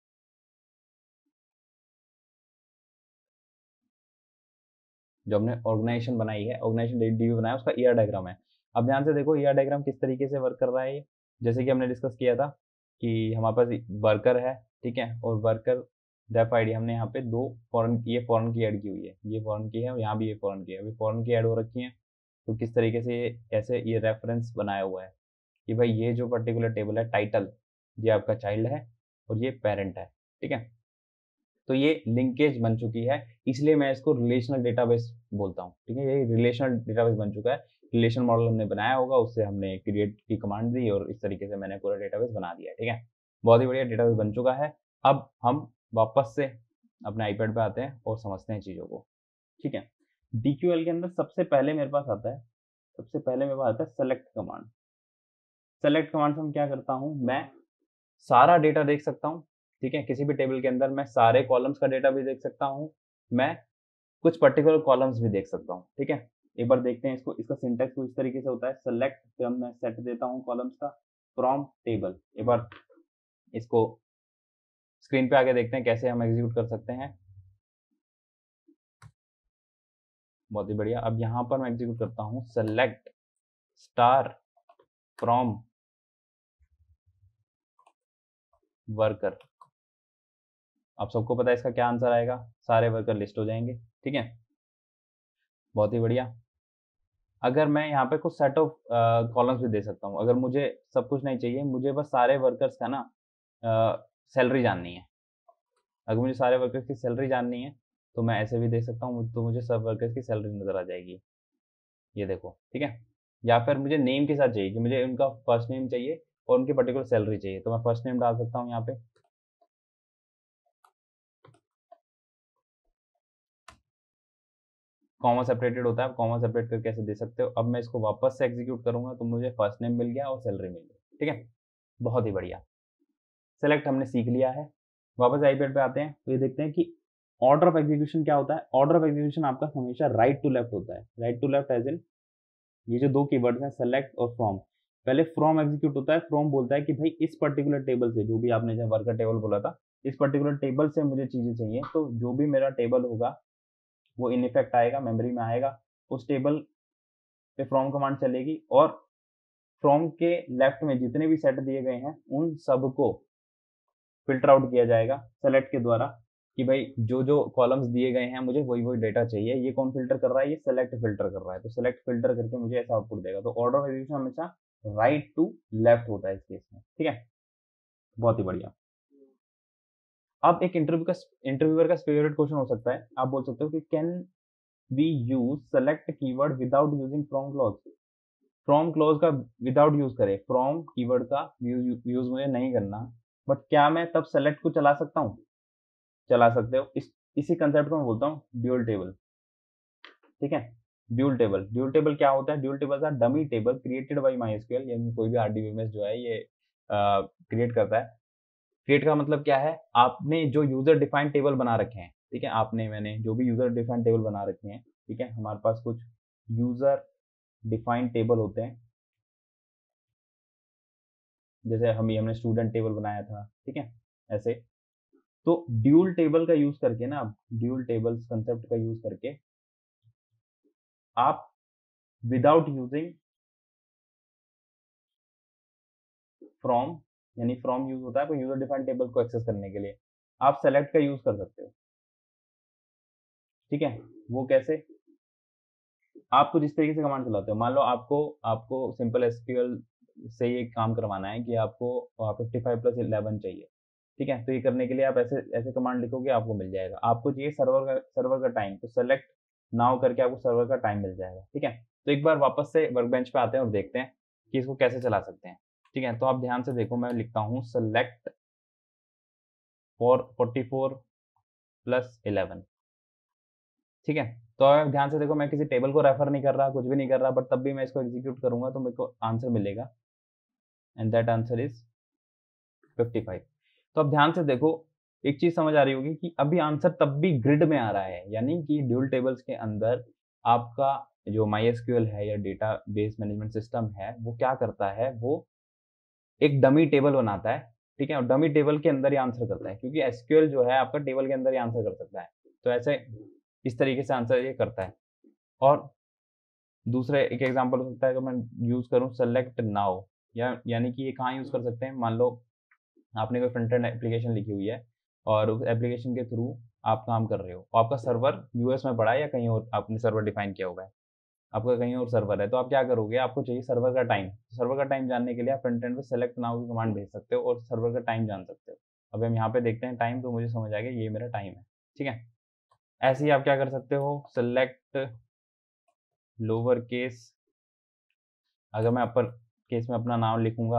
S1: जो हमने ऑर्गेनाइजेशन बनाई है, ऑर्गेनाइजेशन डीबी बनाया, उसका ईआर डायग्राम है। अब ध्यान से देखो ईआर डायग्राम किस तरीके से वर्क कर रहा है। जैसे कि हमने डिस्कस किया था कि हमारे पास वर्कर है, ठीक है, और वर्कर डेफ आईडी हमने यहाँ पे दो फॉरेन की, ये फॉरेन की ऐड की हुई है, ये फॉरेन की है और यहाँ भी ये फॉरेन की है, अभी फॉरेन की ऐड हो रखी है। तो किस तरीके से ये ऐसे ये रेफरेंस बनाया हुआ है कि भाई ये जो पर्टिकुलर टेबल है, टाइटल, ये आपका चाइल्ड है और ये पेरेंट है, ठीक है। तो ये लिंकेज बन चुकी है, इसलिए मैं इसको रिलेशनल डेटाबेस बोलता हूँ, ठीक है। ये रिलेशनल डेटाबेस बन चुका है। रिलेशन मॉडल हमने बनाया होगा, उससे हमने क्रिएट की कमांड दी और इस तरीके से मैंने पूरा डेटाबेस बना दिया, ठीक है। बहुत ही बढ़िया डेटाबेस बन चुका है। अब हम वापस से अपने आईपैड पे आते हैं और समझते हैं चीज़ों को, ठीक है। डीक्यूएल के अंदर सबसे पहले मेरे पास आता है, सबसे पहले मेरे पास आता है सेलेक्ट कमांड। सेलेक्ट कमांड से हम क्या करता हूँ, मैं सारा डेटा देख सकता हूँ, ठीक है। किसी भी टेबल के अंदर मैं सारे कॉलम्स का डेटा भी देख सकता हूँ, मैं कुछ पर्टिकुलर कॉलम्स भी देख सकता हूँ, ठीक है। एक बार देखते हैं इसको। इसका सिंटैक्स कुछ इस तरीके से होता है, सेलेक्ट, फिर मैं सेट देता हूँ कॉलम्स का, फ्रॉम टेबल। एक बार इसको स्क्रीन पे आके देखते हैं कैसे हम एग्जीक्यूट कर सकते हैं। बहुत ही बढ़िया। अब यहाँ पर मैं एग्जीक्यूट करता हूँ सेलेक्ट स्टार फ्रॉम वर्कर। आप सबको पता है इसका क्या आंसर आएगा, सारे वर्कर लिस्ट हो जाएंगे, ठीक है। बहुत ही बढ़िया। अगर मैं यहाँ पे कुछ सेट ऑफ कॉलम्स भी दे सकता हूँ, अगर मुझे सब कुछ नहीं चाहिए, मुझे बस सारे वर्कर्स का ना सैलरी जाननी है। अगर मुझे सारे वर्कर्स की सैलरी जाननी है तो मैं ऐसे भी दे सकता हूँ, तो मुझे सब वर्कर्स की सैलरी नजर आ जाएगी, ये देखो, ठीक है। या फिर मुझे नेम के साथ चाहिए कि मुझे उनका फर्स्ट नेम चाहिए और उनकी पर्टिकुलर सैलरी चाहिए, तो मैं फर्स्ट नेम डाल सकता हूँ यहाँ पे। कॉमा सेपरेटेड होता है, आप कॉमा सेपरेट करके ऐसे दे सकते हो। अब मैं इसको वापस से एग्जीक्यूट करूंगा तो मुझे फर्स्ट नेम मिल गया और सैलरी मिल गई, ठीक है। बहुत ही बढ़िया। सेलेक्ट हमने सीख लिया है। वापस आईपैड पे आते हैं तो ये देखते हैं कि ऑर्डर ऑफ एग्जीक्यूशन क्या होता है। ऑर्डर ऑफ एग्जीक्यूशन आपका हमेशा राइट टू लेफ्ट होता है। Right to left as in, ये जो दो कीवर्ड्स हैं सेलेक्ट और फ्रॉम, पहले फ्रॉम एग्जीक्यूट होता है। फ्रॉम बोलता है कि भाई इस पर्टिकुलर टेबल से, जो भी आपने जब वर्कर टेबल बोला था, इस पर्टिकुलर टेबल से मुझे चीजें चाहिए, तो जो भी मेरा टेबल होगा वो इन इफेक्ट आएगा, मेमोरी में आएगा, उस टेबल पे फ्रॉम कमांड चलेगी और फ्रॉम के लेफ्ट में जितने भी सेट दिए गए हैं उन सबको फिल्टर आउट किया जाएगा सेलेक्ट के द्वारा कि भाई जो जो कॉलम्स दिए गए हैं मुझे वही वही डेटा चाहिए। ये कौन फिल्टर कर रहा है, ये सेलेक्ट फिल्टर कर रहा है, तो सेलेक्ट फिल्टर करके मुझे ऐसा आउटपुट देगा। तो ऑर्डर ऑफ एग्जीक्यूशन हमेशा राइट टू लेफ्ट होता है इस केस में, ठीक है। बहुत ही बढ़िया। अब एक इंटरव्यू का इंटरव्यूअर का फेवरेट क्वेश्चन हो सकता है, आप बोल सकते हो कि can we use select keyword without using from clause. From clause का विदाउट यूज करें, फ्रॉम कीवर्ड का यूज मुझे नहीं करना, बट क्या मैं तब सेलेक्ट को चला सकता हूँ? चला सकते हो। इस इसी कंसेप्ट को मैं बोलता हूँ ड्यूल टेबल, ठीक है। ड्यूल टेबल, ड्यूल टेबल क्या होता है? ड्यूल टेबल का dummy table created by MySQL, यानी कोई भी आरडीबीएमएस जो है ये क्रिएट करता है। क्रिएट का मतलब क्या है, आपने जो यूजर डिफाइंड टेबल बना रखे हैं, ठीक है, आपने मैंने जो भी यूजर डिफाइंड टेबल बना रखे हैं, ठीक है, हमारे पास कुछ यूजर डिफाइंड टेबल होते हैं, जैसे हम हमने स्टूडेंट टेबल बनाया था, ठीक है, ऐसे। तो ड्यूल टेबल का यूज करके ना, ड्यूल टेबल्स कंसेप्ट का यूज करके आप विदाउट यूजिंग फ्रॉम, यानी फ्रॉम यूज होता है आपको यूजर डिफाइंड टेबल को एक्सेस करने के लिए, आप सेलेक्ट का यूज कर सकते हो, ठीक है। वो कैसे? आप कुछ इस तरीके से कमांड चलाते हो, मान लो आपको आपको सिंपल एसक्यूएल से ये काम करवाना है कि आपको फिफ्टी फाइव प्लस इलेवन चाहिए, ठीक है। तो ये करने के लिए आप ऐसे ऐसे कमांड लिखोगे, आपको मिल जाएगा। आपको चाहिए सर्वर का सर्वर का टाइम, तो सेलेक्ट नाउ करके आपको सर्वर का टाइम मिल जाएगा, ठीक है। तो एक बार वापस से वर्कबेंच पे आते हैं और देखते हैं कि इसको कैसे चला सकते हैं, ठीक है। तो आप ध्यान से देखो, मैं लिखता हूँ select for forty four plus eleven, ठीक है। तो आप ध्यान से देखो, मैं किसी टेबल को रेफर नहीं कर रहा, कुछ भी नहीं कर रहा, बट तब भी मैं इसको एग्जीक्यूट करूंगा तो मेरे को आंसर मिलेगा, and that answer is fifty five. तो अब ध्यान से देखो, एक चीज समझ आ रही होगी कि अभी आंसर तब भी ग्रिड में आ रहा है, यानी कि ड्यूल टेबल्स के अंदर आपका जो माईएसक्यूएल है या डेटा बेस मैनेजमेंट सिस्टम है, वो क्या करता है, वो एक डमी टेबल बनाता है, ठीक है, और डमी टेबल के अंदर ही आंसर करता है, क्योंकि एसक्यूएल जो है आपका टेबल के अंदर ही आंसर कर सकता है। तो ऐसे इस तरीके से आंसर ये करता है। और दूसरे एक एग्जांपल हो सकता है, अगर मैं यूज करूं सेलेक्ट नाउ, या यानी कि ये कहाँ यूज कर सकते हैं, मान लो आपने कोई फ्रंट एंड एप्लीकेशन लिखी हुई है और उस एप्लीकेशन के थ्रू आप काम कर रहे हो, और आपका सर्वर यूएस में पड़ा है या कहीं और आपने सर्वर डिफाइन किया हुआ है, आपका कहीं और सर्वर है, तो आप क्या करोगे, आपको चाहिए सर्वर का टाइम। सर्वर का टाइम जानने के लिए आप फ्रंट एंड पे सेलेक्ट नाउ की कमांड भेज सकते हो और सर्वर का टाइम जान सकते हो। अब हम यहाँ पे देखते हैं टाइम, तो मुझे समझ आ गया ये मेरा टाइम है, ठीक है। ऐसे ही आप क्या कर सकते हो, सेलेक्ट लोअर केस, अगर मैं अपर केस में अपना नाम लिखूंगा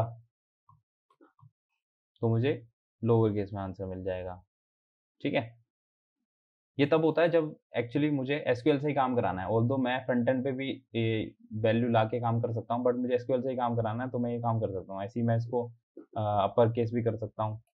S1: तो मुझे लोअर केस में आंसर मिल जाएगा, ठीक है। ये तब होता है जब एक्चुअली मुझे एसक्यूएल से ही काम कराना है, ऑल्दो मैं फ्रंट एंड पे भी वैल्यू ला के काम कर सकता हूँ, बट मुझे एसक्यूएल से ही काम कराना है तो मैं ये काम कर सकता हूँ। ऐसे ही मैं इसको अपर केस भी कर सकता हूँ,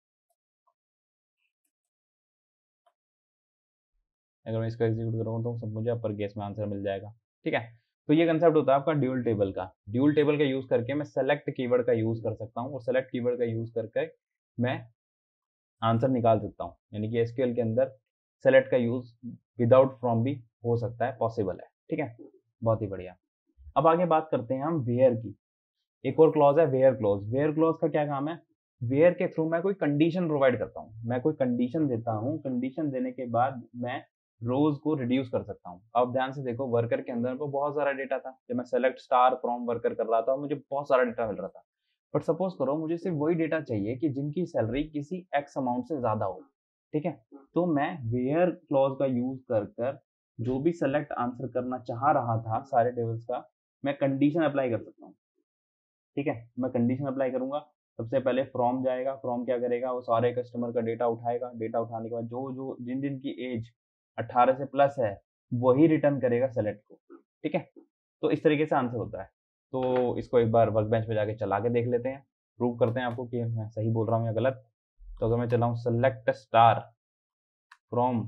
S1: अगर मैं इसको एग्जीक्यूट करूँ तो सब मुझे अपर केस में आंसर मिल जाएगा, ठीक है। तो ये कंसेप्ट होता है आपका ड्यूल टेबल का। ड्यूल टेबल का यूज करके मैं सेलेक्ट कीवर्ड का यूज कर सकता हूँ, और सेलेक्ट कीवर्ड का यूज करके मैं आंसर निकाल सकता हूँ, यानी कि एसक्यूएल के अंदर सेलेक्ट का यूज विदाउट फ्रॉम भी हो सकता है, पॉसिबल है, ठीक है। बहुत ही बढ़िया। अब आगे बात करते हैं हम वेयर की। एक और क्लॉज है वेयर क्लॉज। वेयर क्लॉज का क्या काम है, वेयर के थ्रू मैं कोई कंडीशन प्रोवाइड करता हूँ, मैं कोई कंडीशन देता हूँ, कंडीशन देने के बाद मैं रोज को रिड्यूस कर सकता हूँ। अब ध्यान से देखो, वर्कर के अंदर को बहुत सारा डेटा था, जब मैं सेलेक्ट स्टार फ्रॉम वर्कर कर रहा था मुझे बहुत सारा डेटा मिल रहा था, बट सपोज करो मुझे सिर्फ वही डेटा चाहिए कि जिनकी सैलरी किसी एक्स अमाउंट से ज्यादा हो, ठीक है। तो मैं वेयर क्लॉज का यूज कर कर जो भी सेलेक्ट आंसर करना चाह रहा था सारे टेबल्स का, मैं कंडीशन अप्लाई कर सकता हूँ, ठीक है। मैं कंडीशन अप्लाई करूंगा, सबसे पहले फ्रॉम जाएगा, फ्रॉम क्या करेगा, वो सारे कस्टमर का डेटा उठाएगा, डेटा उठाने के बाद जो जो जिन जिन की एज अठारह से प्लस है वही रिटर्न करेगा सेलेक्ट को, ठीक है। तो इस तरीके से आंसर होता है। तो इसको एक बार वर्क बेंच पे जाके चला के देख लेते हैं, प्रूव करते हैं आपको कि मैं सही बोल रहा हूँ या गलत। तो अगर मैं चलाऊँ सेलेक्ट स्टार फ्रॉम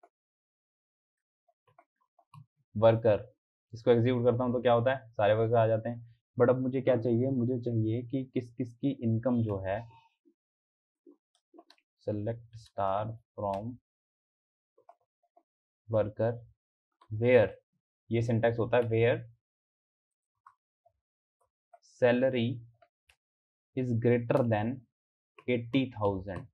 S1: वर्कर, इसको एग्जीक्यूट करता हूँ तो क्या होता है, सारे वर्कर आ जाते हैं। बट अब मुझे क्या चाहिए, मुझे चाहिए कि किस किस की इनकम जो है, select star from worker where, ये सिंटैक्स होता है where salary is greater than eighty thousand.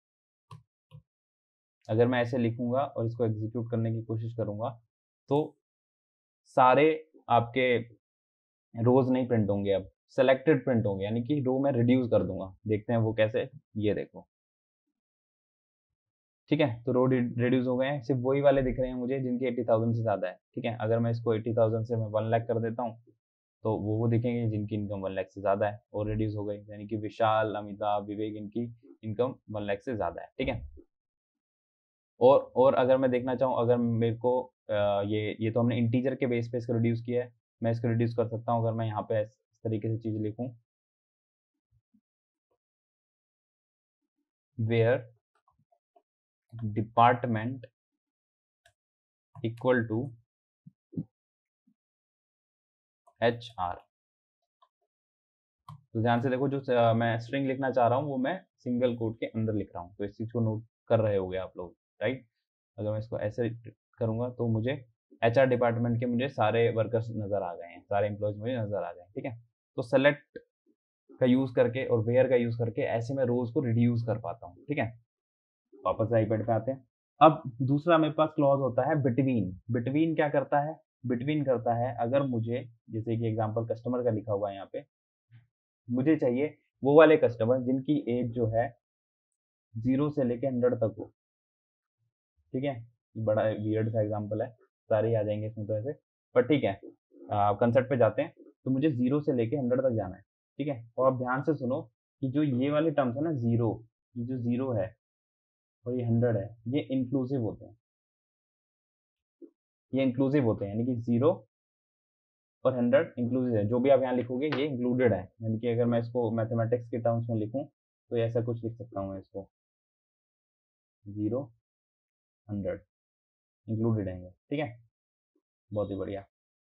S1: अगर मैं ऐसे लिखूंगा और इसको एग्जीक्यूट करने की कोशिश करूंगा तो सारे आपके रोज नहीं प्रिंट होंगे, अब सेलेक्टेड प्रिंट होंगे, यानी कि रो में रिड्यूस कर दूंगा। देखते हैं वो कैसे, ये देखो, ठीक है। तो रो रिड्यूस हो गए हैं, सिर्फ वही वाले दिख रहे हैं मुझे जिनकी एट्टी थाउजेंड से ज्यादा है, ठीक है। अगर मैं इसको एट्टी थाउजेंड से मैं वन लाख कर देता हूँ तो वो वो दिखेंगे जिनकी इनकम वन लाख से ज्यादा है और रिड्यूस हो गई, यानी कि विशाल, अमिताभ, विवेक, इनकी इनकम वन लाख से ज्यादा है, ठीक है। और और अगर मैं देखना चाहूँ, अगर मेरे को आ, ये ये तो हमने इंटीजर के बेस पे इसको रिड्यूस किया है, मैं इसको रिड्यूस कर सकता हूँ। अगर मैं यहाँ पे इस तरीके से चीज लिखूँ, where department equal to H R. तो ध्यान से देखो, जो uh, मैं स्ट्रिंग लिखना चाह रहा हूँ वो मैं सिंगल कोट के अंदर लिख रहा हूँ। तो इस चीज को नोट कर रहे होगे आप लोग, राइट। अगर मैं इसको ऐसे करूंगा तो मुझे एच आर डिपार्टमेंट के मुझे सारे वर्कर्स नजर आ गए हैं, सारे एम्प्लॉयज मुझे नजर आ गए, ठीक है। तो सेलेक्ट का यूज करके और वेयर का यूज करके ऐसे मैं रोज को रिड्यूस कर पाता हूँ, ठीक है। वापस आईपैड पे आते हैं। अब दूसरा मेरे पास क्लॉज होता है बिटवीन। बिटवीन क्या करता है? बिटवीन करता है, अगर मुझे, जैसे कि एग्जांपल कस्टमर का लिखा हुआ है यहाँ पे, मुझे चाहिए वो वाले कस्टमर जिनकी एज जो है जीरो से लेके हंड्रेड तक हो, ठीक है। बड़ा वियर्ड सा एग्जांपल है, सारे ही आ जाएंगे इसमें तो ऐसे, पर ठीक है। कंसेप्ट पे जाते हैं। तो मुझे जीरो से लेके हंड्रेड तक जाना है, ठीक है। और आप ध्यान से सुनो कि जो ये वाले टर्म्स है ना, जीरो, ये जो जीरो है और ये हंड्रेड है, ये इंक्लूसिव होते हैं। ये इंक्लूसिव होते हैं, यानी कि जीरो और हंड्रेड इंक्लूसिव है। जो भी आप यहाँ लिखोगे ये इंक्लूडेड है, यानी कि अगर मैं इसको मैथमेटिक्स के टर्म्स में लिखूं तो ऐसा कुछ लिख सकता हूँ मैं इसको, जीरो हंड्रेड इंक्लूडेड है, ठीक है। बहुत ही बढ़िया।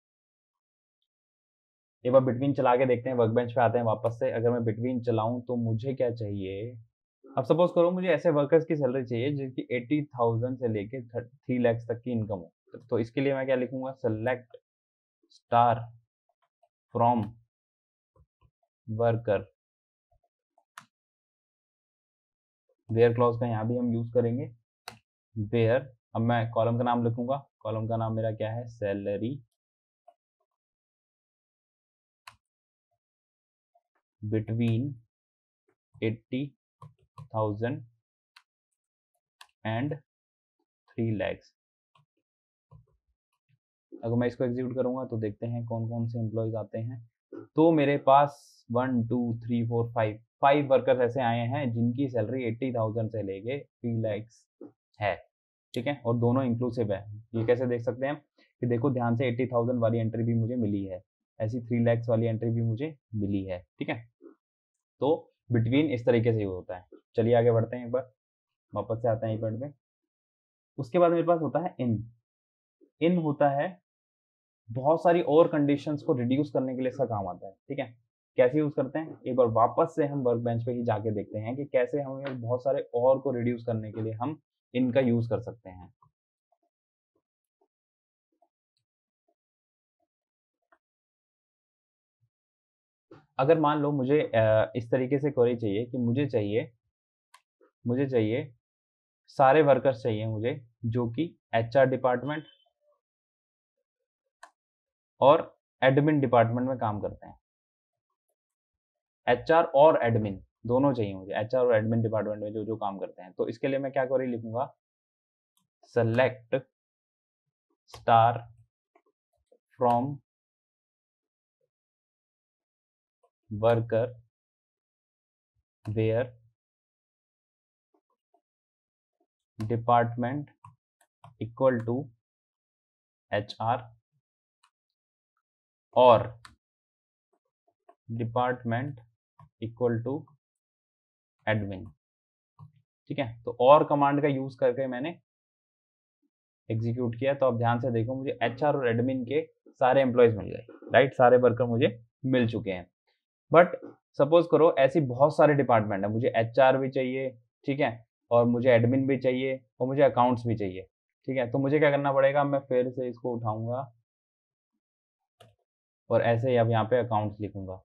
S1: एक बार बिटवीन चला के देखते हैं, वर्कबेंच पे आते हैं वापस से। अगर मैं बिटवीन चलाऊं तो मुझे क्या चाहिए? अब सपोज करो मुझे ऐसे वर्कर्स की सैलरी चाहिए जिनकी एटी थाउजेंड से लेके थ्री लैक्स तक की इनकम हो। तो इसके लिए मैं क्या लिखूंगा? Select star from worker. Where clause का यहाँ भी हम यूज करेंगे, वेयर। अब मैं कॉलम का नाम लिखूंगा, कॉलम का नाम मेरा क्या है? Salary between eighty thousand and three lakhs. अगर मैं इसको एग्जीक्यूट करूंगा तो देखते हैं कौन कौन से एम्प्लॉयज आते हैं। तो मेरे पास one two three four five five workers ऐसे आए हैं जिनकी सैलरी एट्टी थाउजेंड से लेके थ्री लैक्स है, ठीक है। और दोनों इंक्लूसिव है। ये कैसे देख सकते हैं कि देखो ध्यान से, एट्टी थाउजेंड वाली एंट्री भी मुझे मिली है, ऐसी थ्री लैक्स वाली एंट्री भी मुझे मिली है, ठीक है। तो बिटवीन इस तरीके से होता है। चलिए आगे बढ़ते हैं, एक बार वापस से आते हैं ईपैड में। उसके बाद मेरे पास होता है इन। इन होता है बहुत सारी और कंडीशंस को रिड्यूस करने के लिए इसका काम आता है, ठीक है। कैसे यूज करते हैं, एक बार वापस से हम वर्क बेंच पे ही जाके देखते हैं कि कैसे हमें बहुत सारे और को रिड्यूस करने के लिए हम इनका यूज कर सकते हैं। अगर मान लो मुझे इस तरीके से क्वेरी चाहिए कि मुझे चाहिए मुझे चाहिए सारे वर्कर्स चाहिए मुझे जो कि एचआर डिपार्टमेंट और एडमिन डिपार्टमेंट में काम करते हैं। एचआर और एडमिन दोनों चाहिए मुझे, एचआर और एडमिन डिपार्टमेंट में जो जो काम करते हैं। तो इसके लिए मैं क्या क्वेरी लिखूंगा? Select star from worker where department equal to HR और डिपार्टमेंट इक्वल टू एडमिन, ठीक है। तो और कमांड का यूज करके मैंने एग्जीक्यूट किया। तो अब ध्यान से देखो, मुझे एचआर और एडमिन के सारे एम्प्लॉयज मिल गए, राइट। सारे वर्कर मुझे मिल चुके हैं। बट सपोज करो ऐसी बहुत सारे डिपार्टमेंट है, मुझे एचआर भी चाहिए, ठीक है, और मुझे एडमिन भी चाहिए और मुझे अकाउंट्स भी चाहिए, ठीक है। तो मुझे क्या करना पड़ेगा? मैं फिर से इसको उठाऊंगा और ऐसे ही अब यहाँ पे अकाउंट्स लिखूंगा,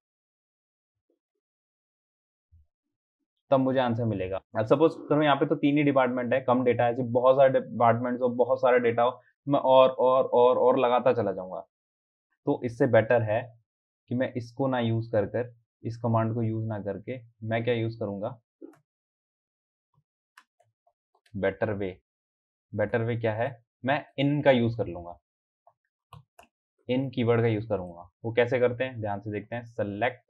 S1: तब मुझे आंसर मिलेगा। अब सपोज करो यहाँ पे तो तीन ही डिपार्टमेंट है, कम डेटा है, ऐसे बहुत सारे डिपार्टमेंट्स और बहुत सारा डेटा हो, मैं और और और और लगाता चला जाऊंगा। तो इससे बेटर है कि मैं इसको ना यूज कर कर इस कमांड को यूज ना करके मैं क्या यूज करूंगा? Better way. बेटर वे क्या है? मैं इन का यूज कर लूंगा, इन कीवर्ड का यूज करूंगा। वो कैसे करते हैं ध्यान से देखते हैं। Select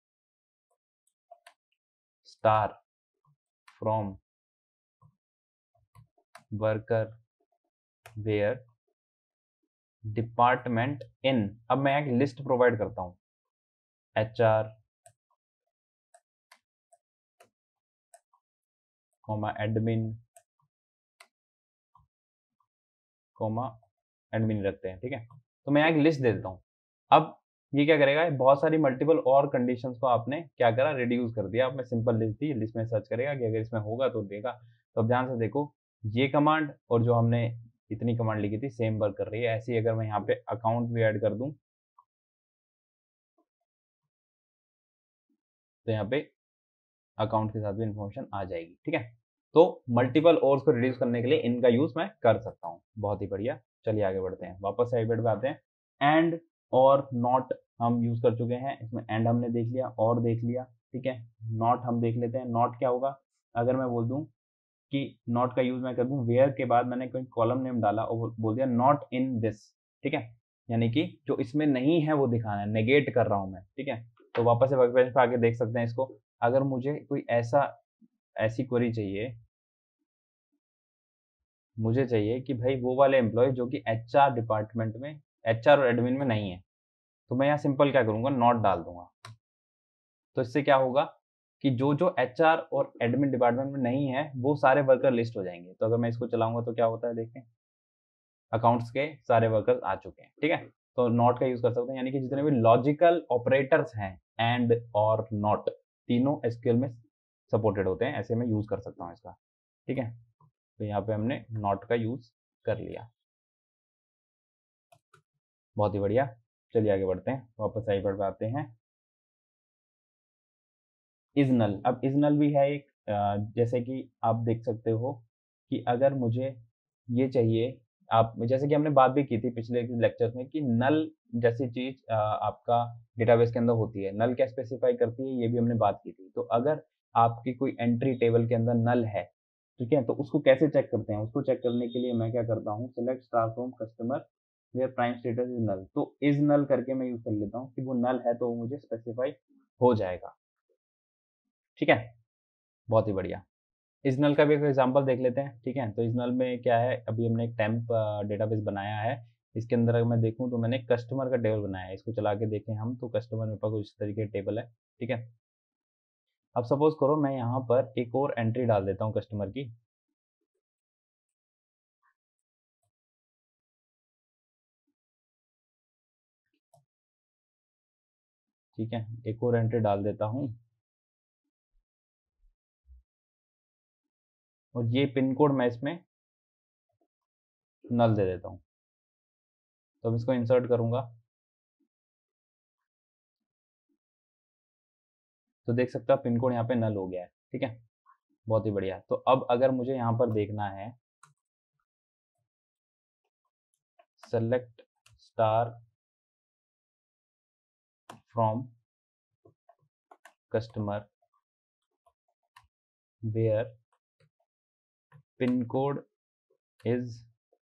S1: star from worker where department in. अब मैं एक लिस्ट प्रोवाइड करता हूं, HR comma admin comma admin रखते हैं, ठीक है। तो मैं एक लिस्ट दे देता हूं। अब ये क्या करेगा, बहुत सारी मल्टीपल और कंडीशंस को आपने क्या करा, रिड्यूस कर दिया। आपने सिंपल लिस्ट दी, लिस्ट में सर्च करेगा कि अगर इसमें होगा तो देगा। तो अब ध्यान से देखो, ये कमांड और जो हमने इतनी कमांड लिखी थी सेम वर्क कर रही है। ऐसे ही अगर मैं यहाँ पे अकाउंट भी ऐड कर दूं तो यहाँ पे अकाउंट के साथ भी इंफॉर्मेशन आ जाएगी। ठीक है, तो मल्टीपल और को रिड्यूस करने के लिए इनका यूज मैं कर सकता हूँ। बहुत ही बढ़िया, चलिए आगे बढ़ते हैं, वापस साइड पे आते हैं। एंड और नॉट हम यूज कर चुके हैं, इसमें एंड हमने देख लिया और देख लिया। ठीक है, नॉट हम देख लेते हैं। नॉट क्या होगा, अगर मैं बोल दूं कि नॉट का यूज मैं कर दूं वेयर के बाद मैंने कोई कॉलम नेम डाला और बोल दिया नॉट इन दिस, ठीक है, यानी कि जो इसमें नहीं है वो दिखाना है, नेगेट कर रहा हूं मैं। ठीक है, तो वापस से वर्कबेंच पे आके देख सकते हैं इसको। अगर मुझे कोई ऐसा ऐसी क्वेरी चाहिए, मुझे चाहिए कि भाई वो वाले एम्प्लॉय जो कि एचआर डिपार्टमेंट में, एचआर और एडमिन में नहीं है, तो मैं यहाँ सिंपल क्या करूंगा, नॉट डाल दूंगा। तो इससे क्या होगा कि जो जो एचआर और एडमिन डिपार्टमेंट में नहीं है वो सारे वर्कर लिस्ट हो जाएंगे। तो अगर मैं इसको चलाऊंगा तो क्या होता है, देखें, अकाउंट्स के सारे वर्कर्स आ चुके हैं। ठीक है, तो नॉट का यूज कर सकते हैं, यानी कि जितने भी लॉजिकल ऑपरेटर्स हैं, एंड और नॉट, तीनों एसक्यूएल में सपोर्टेड होते हैं। ऐसे में यूज कर सकता हूँ इसका। ठीक है, तो यहाँ पे हमने नॉट का यूज कर लिया। बहुत ही बढ़िया, चलिए आगे बढ़ते हैं, वापस साइबर पे आते हैं। इज नल, अब इज नल भी है एक, जैसे कि आप देख सकते हो कि अगर मुझे ये चाहिए, आप जैसे कि हमने बात भी की थी पिछले लेक्चर्स में कि नल जैसी चीज आपका डेटाबेस के अंदर होती है। नल क्या स्पेसिफाई करती है, ये भी हमने बात की थी। तो अगर आपकी कोई एंट्री टेबल के अंदर नल है, ठीक है, तो उसको कैसे चेक करते हैं, उसको चेक करने के लिए मैं क्या करता हूँ, select star from customer where prime status is null. तो इज नल करके मैं यूज कर लेता हूँ कि वो नल है तो वो मुझे स्पेसिफाई हो जाएगा। ठीक है, बहुत ही बढ़िया। इजनल का भी एक एग्जांपल देख लेते हैं। ठीक है, तो इजनल में क्या है, अभी हमने एक टेम्प डेटाबेस बनाया है। इसके अंदर अगर मैं देखूं तो मैंने कस्टमर का टेबल बनाया है। इसको चला के देखें हम, तो कस्टमर मेरे पास कुछ इस तरीके का टेबल है। ठीक है, अब सपोज करो मैं यहाँ पर एक और एंट्री डाल देता हूँ कस्टमर की। ठीक है, एक और एंट्री डाल देता हूँ और ये पिन कोड मैं इसमें नल दे देता हूँ। तो अब इसको इंसर्ट करूंगा तो देख सकते हो पिन कोड यहाँ पे नल हो गया है। ठीक है, बहुत ही बढ़िया। तो अब अगर मुझे यहाँ पर देखना है, select star from customer where pin code is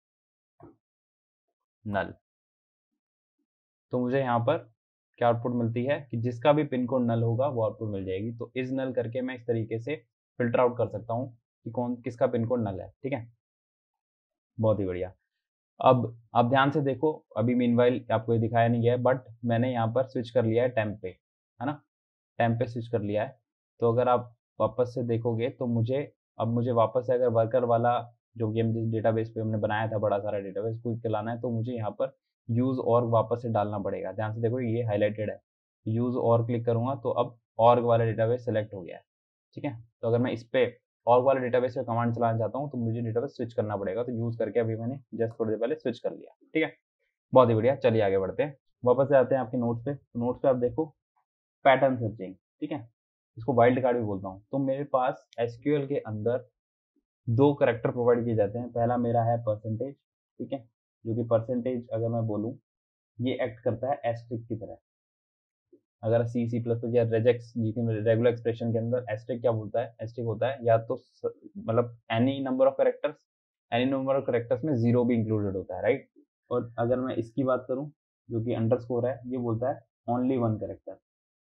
S1: null, तो मुझे यहाँ पर क्या आउटपुट मिलती है कि जिसका भी पिन कोड नल होगा वो आउटपुट मिल जाएगी। तो इज नल करके मैं इस तरीके से फिल्टर आउट कर सकता हूँ कि कौन किसका पिन कोड नल है। ठीक है, बहुत ही बढ़िया। अब आप ध्यान से देखो, अभी मीनवाइल आपको ये दिखाया नहीं गया है, बट मैंने यहाँ पर स्विच कर लिया है टेम्प पे, है ना, टेम्प पे स्विच कर लिया है। तो अगर आप वापस से देखोगे तो मुझे अब मुझे वापस से अगर वर्कर वाला जो कि हम जिस डेटाबेस पे हमने बनाया था बड़ा सारा डेटाबेस को चलाना है, तो मुझे यहाँ पर यूज़ और वापस से डालना पड़ेगा। ध्यान से देखो ये हाईलाइटेड है, यूज़ और क्लिक करूँगा तो अब ऑर्ग वाला डेटाबेस सेलेक्ट हो गया है। ठीक है, तो अगर मैं इस पे ऑर्ग वाले डेटाबेस पे कमांड चलाना चाहता हूँ तो मुझे डेटाबेस स्विच करना पड़ेगा। तो यूज़ करके अभी मैंने जस्ट थोड़ी देर पहले स्विच कर लिया। ठीक है, बहुत ही बढ़िया, चलिए आगे बढ़ते हैं, वापस से आते हैं आपके नोट्स पे। नोट्स पे आप देखो पैटर्न सर्चिंग। ठीक है, इसको वाइल्ड कार्ड भी बोलता हूँ। तो मेरे पास एसक्यूएल के अंदर दो करेक्टर प्रोवाइड किए जाते हैं। पहला मेरा है परसेंटेज, ठीक है, जो कि परसेंटेज अगर मैं बोलूँ ये एक्ट करता है एस्ट्रिक की तरह। अगर सी सी प्लस प्लस या रेजेक्स जी के रेगुलर एक्सप्रेशन के अंदर एस्ट्रिक क्या बोलता है, एस्ट्रिक होता है या तो मतलब any number of characters, any number of characters में जीरो भी इंक्लूडेड होता है, राइट। और अगर मैं इसकी बात करूं जो कि अंडरस्कोर है, ये बोलता है ओनली वन करेक्टर,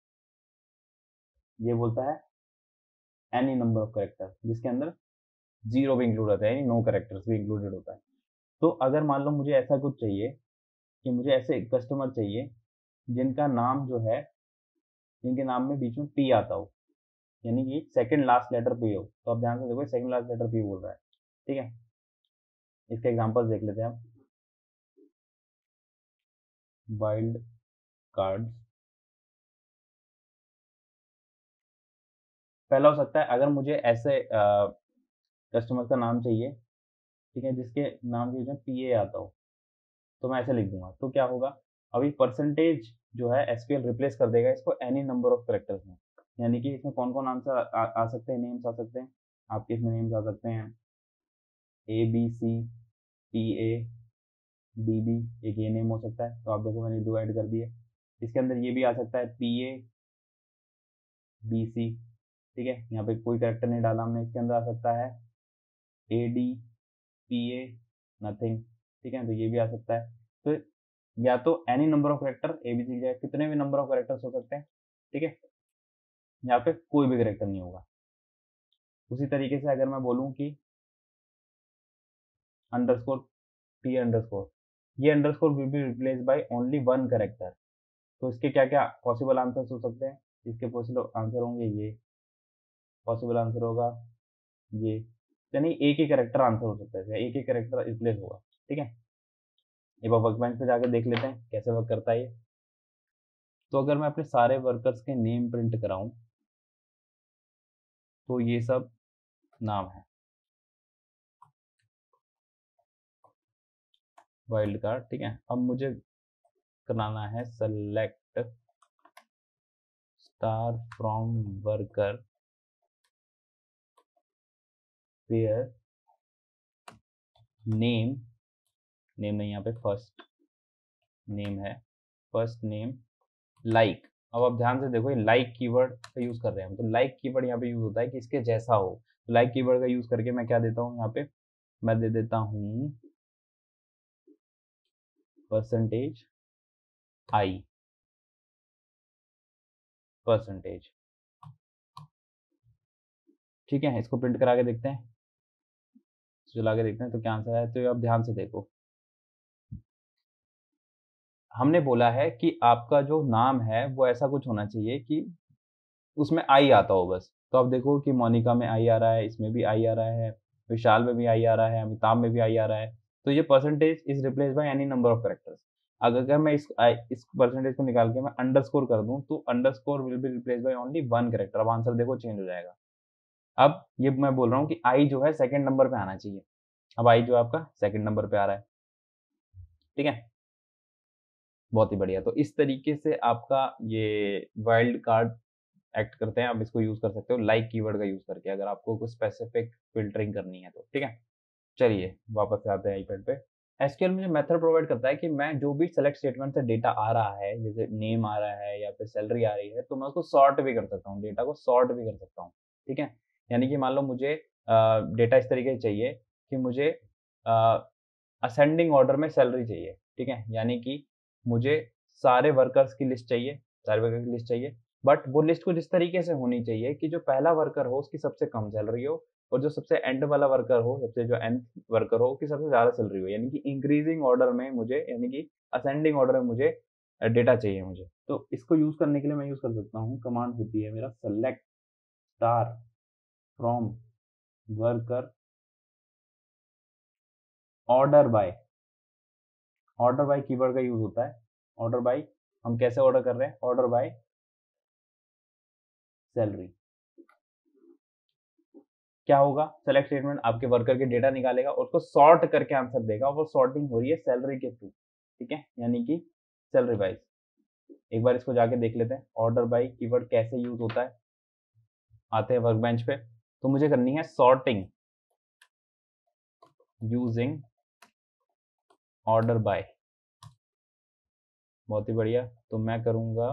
S1: ये बोलता है एनी नंबर ऑफ करेक्टर जिसके अंदर जीरो भी इंक्लूड होता है, यानी नो करेक्टर्स भी इंक्लूडेड होता है। तो अगर मान लो मुझे ऐसा कुछ चाहिए कि मुझे ऐसे कस्टमर चाहिए जिनका नाम जो है, जिनके नाम में बीच में पी आता हो, यानी कि सेकंड लास्ट लेटर पी हो। तो आप ध्यान से देखो सेकंड लास्ट लेटर पी बोल रहा है। ठीक है, इसके एग्जांपल्स देख लेते हैं हम। Wildcard. पहला हो सकता है अगर मुझे ऐसे कस्टमर का नाम चाहिए, ठीक है, जिसके नाम के बीच पी ए आता हो, तो मैं ऐसे लिख दूंगा। तो क्या होगा, अभी परसेंटेज जो है एसक्यूएल रिप्लेस कर देगा इसको एनी नंबर ऑफ करेक्टर्स में, यानी कि इसमें कौन कौन आंसर आ, आ सकते हैं, नेम्स आ सकते हैं आपके, इसमें नेम्स आ सकते हैं A B C T A D B, एक ये नेम हो सकता है। तो आप देखो मैंने दो ऐड कर दिए। इसके अंदर ये भी आ सकता है पी ए बी सी, ठीक है, यहाँ पे कोई करेक्टर नहीं डाला हमने। इसके अंदर आ सकता है A D P A nothing, ठीक है, तो ये भी आ सकता है। तो या तो any number of character A B C जाए, कितने भी नंबर ऑफ करेक्टर्स हो सकते हैं, ठीक है, यहाँ पे कोई भी करेक्टर नहीं होगा। उसी तरीके से अगर मैं बोलूँ कि अंडरस्कोर टी अंडरस्कोर, ये underscore will be replace by only one character, तो इसके क्या क्या पॉसिबल आंसर्स हो सकते हैं, इसके पॉसिबल आंसर होंगे ये, पॉसिबल आंसर होगा ये, यानी एक ही करेक्टर आंसर हो सकता है, एक ही करेक्टर रिप्लेस होगा, ठीक है। एक बार वर्क बेंच पे जाके देख लेते हैं कैसे वर्क करता है ये। तो अगर मैं अपने सारे वर्कर्स के नेम प्रिंट कराऊं, तो ये सब नाम है, वाइल्ड कार्ड, ठीक है। अब मुझे कराना है select star from worker where name, name नहीं, यहाँ पे फर्स्ट नेम है, फर्स्ट नेम लाइक। अब आप ध्यान से देखो, ये लाइक कीवर्ड का यूज कर रहे हैं हम, तो लाइक कीवर्ड यहाँ पे यूज होता है कि इसके जैसा हो। तो लाइक कीवर्ड का यूज करके मैं क्या देता हूँ यहाँ पे, मैं दे देता हूँ परसेंटेज आई, परसेंटेज, ठीक है। इसको प्रिंट करा के देखते हैं, चला के देखते हैं तो क्या आंसर है। तो आप ध्यान से देखो, हमने बोला है कि आपका जो नाम है वो ऐसा कुछ होना चाहिए कि उसमें आई आता हो बस। तो आप देखो कि मोनिका में आई आ रहा है, इसमें भी आई आ रहा है, विशाल में भी आई आ रहा है, अमिताभ में भी आई आ रहा है। तो ये percentage is replace by any number of characters. अगर मैं इस इस परसेंटेज को निकाल के मैं अंडरस्कोर कर दूं, तो underscore will be replace by only one character. अब आंसर देखो चेंज हो जाएगा। अब ये मैं बोल रहा हूँ कि आई जो है सेकंड नंबर पे आना चाहिए। अब आई जो आपका सेकंड नंबर पे आ रहा है, ठीक है, बहुत ही बढ़िया। तो इस तरीके से आपका ये वाइल्ड कार्ड एक्ट करते हैं। आप इसको यूज कर सकते हो लाइक कीवर्ड का यूज करके, अगर आपको कुछ स्पेसिफिक फिल्टरिंग करनी है तो, ठीक है। चलिए वापस से आते हैं आईपैड पे। एसक्यूएल मुझे मेथड प्रोवाइड करता है कि मैं जो भी सेलेक्ट स्टेटमेंट से डेटा आ रहा है, जैसे नेम आ रहा है या फिर सैलरी आ रही है, तो मैं उसको सॉर्ट भी कर सकता हूँ, डेटा को सॉर्ट भी कर सकता हूँ, ठीक है। यानी कि मान लो मुझे डेटा इस तरीके से चाहिए कि मुझे असेंडिंग ऑर्डर में सैलरी चाहिए, ठीक है, यानी कि मुझे सारे वर्कर्स की लिस्ट चाहिए, सारे वर्कर की लिस्ट चाहिए, बट वो लिस्ट कुछ इस तरीके से होनी चाहिए कि जो पहला वर्कर हो उसकी सबसे कम सैलरी हो, और जो सबसे एंड वाला वर्कर हो, सबसे जो एंड वर्कर हो उसकी सबसे ज़्यादा सैलरी हो, यानी कि इंक्रीजिंग ऑर्डर में मुझे, यानी कि असेंडिंग ऑर्डर में मुझे डेटा चाहिए मुझे। तो इसको यूज करने के लिए मैं यूज कर सकता हूँ, कमांड होती है मेरा select star from worker order by. Order by keyword का यूज होता है। ऑर्डर बाय, हम कैसे ऑर्डर कर रहे हैं, ऑर्डर बाय सैलरी। क्या होगा, सेलेक्ट स्टेटमेंट आपके वर्कर के डेटा निकालेगा और उसको सॉर्ट करके आंसर देगा, वो सॉर्टिंग हो रही है सैलरी के थ्रू, ठीक है, यानी कि सैलरी वाइज। एक बार इसको जाके देख लेते हैं ऑर्डर बाय कीवर्ड कैसे यूज होता है। आते हैं वर्क बेंच पे, तो मुझे करनी है सॉर्टिंग यूजिंग ऑर्डर बाय। बहुत ही बढ़िया। तो मैं करूंगा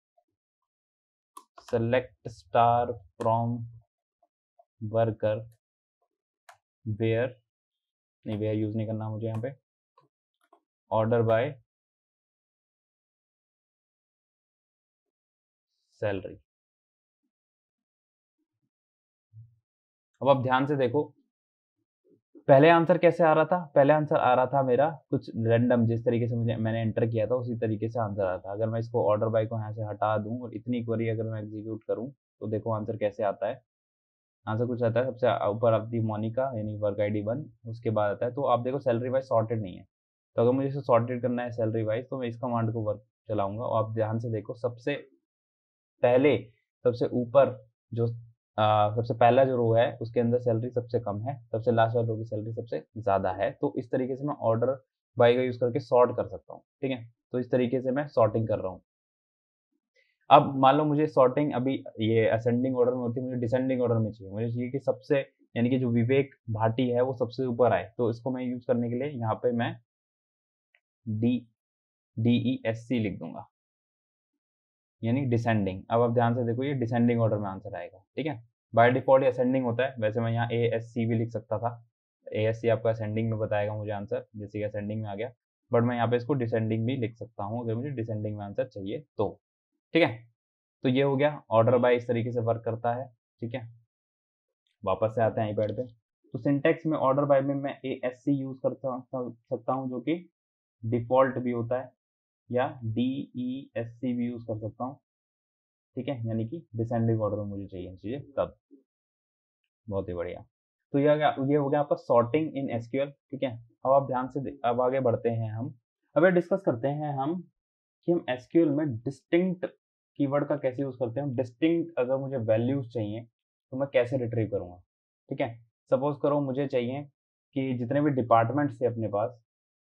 S1: select star from worker where, नहीं वेयर यूज नहीं करना मुझे यहाँ पे, ऑर्डर बाय सैलरी। अब आप ध्यान से देखो, पहले आंसर कैसे आ रहा था, पहले आंसर आ रहा था मेरा कुछ रैंडम, जिस तरीके से मुझे मैंने एंटर किया था उसी तरीके से आंसर आ रहा था। अगर मैं इसको ऑर्डर बाय को यहाँ से हटा दूं और इतनी क्वेरी अगर मैं एग्जीक्यूट करूं, तो देखो आंसर कैसे आता है। आंसर कुछ आता है, सबसे ऊपर आती है मोनिका, यानी वर्क आई डी वन, उसके बाद आता है, तो आप देखो सैलरी वाइज सॉर्टेड नहीं है। तो अगर मुझे इसे सॉर्टेड करना है सैलरी वाइज तो मैं इस कमांड को वर्क चलाऊंगा और आप ध्यान से देखो, सबसे पहले सबसे ऊपर जो आ, सबसे पहला जो रो है उसके अंदर सैलरी सबसे कम है, सबसे लास्ट वाले रो की सैलरी सबसे ज़्यादा है। तो इस तरीके से मैं ऑर्डर बाय का यूज़ करके सॉर्ट कर सकता हूँ, ठीक है। तो इस तरीके से मैं सॉर्टिंग कर रहा हूँ। अब मान लो मुझे सॉर्टिंग अभी ये असेंडिंग ऑर्डर में होती है, मुझे डिसेंडिंग ऑर्डर में चाहिए। मुझे चाहिए कि सबसे यानी कि जो विवेक भाटी है वो सबसे ऊपर आए। तो इसको मैं यूज़ करने के लिए यहाँ पे मैं D D E S C लिख दूंगा, यानी डिसेंडिंग। अब आप ध्यान से देखो, ये डिसेंडिंग ऑर्डर में आंसर आएगा, ठीक है। बाय डिफॉल्ट ये असेंडिंग होता है, वैसे मैं यहाँ ए एस सी भी लिख सकता था। ए एस सी आपका असेंडिंग में बताएगा मुझे आंसर, जैसे कि असेंडिंग में आ गया। बट मैं यहाँ पे इसको डिसेंडिंग भी लिख सकता हूँ अगर मुझे डिसेंडिंग में आंसर चाहिए तो, ठीक है। तो ये हो गया, ऑर्डर बाय इस तरीके से वर्क करता है, ठीक है। वापस से आते हैं आईपैड पे। तो सिंटेक्स में ऑर्डर बाय में मैं ए एस सी यूज कर सकता हूँ जो कि डिफॉल्ट भी होता है, या डी ई एस सी भी यूज कर सकता हूँ, ठीक है। यानी कि डिसेंडिंग ऑर्डर में मुझे चाहिए चीजें तब। बहुत ही बढ़िया। तो ये गया, ये हो गया आपका सॉर्टिंग इन एसक्यूएल, ठीक है। अब आप ध्यान से अब आगे बढ़ते हैं हम। अब ये डिस्कस करते हैं हम कि हम एसक्यूएल में डिस्टिंक्ट कीवर्ड का कैसे यूज करते हैं। डिस्टिंक्ट अगर मुझे वैल्यूज चाहिए तो मैं कैसे रिट्रीव करूंगा, ठीक है। सपोज करो मुझे चाहिए कि जितने भी डिपार्टमेंट्स थे अपने पास,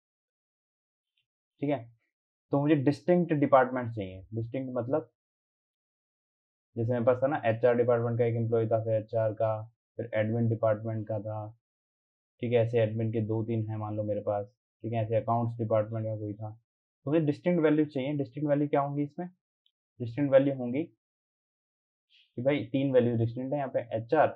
S1: ठीक है, तो मुझे डिस्टिंक्ट डिपार्टमेंट चाहिए। डिस्टिंक्ट मतलब जैसे मेरे पास था ना, एचआर डिपार्टमेंट का एक एम्प्लॉय था, फिर एचआर का, फिर एडमिन डिपार्टमेंट का था, ठीक है। ऐसे एडमिन के दो तीन हैं मान लो मेरे पास, ठीक है। ऐसे अकाउंट्स डिपार्टमेंट का कोई था। तो मुझे डिस्टिंक्ट वैल्यू चाहिए। डिस्टिंक्ट वैल्यू क्या होंगी इसमें? डिस्टिंक्ट वैल्यू होंगी कि भाई तीन वैल्यू डिस्टिंक्ट है यहाँ पे, एचआर,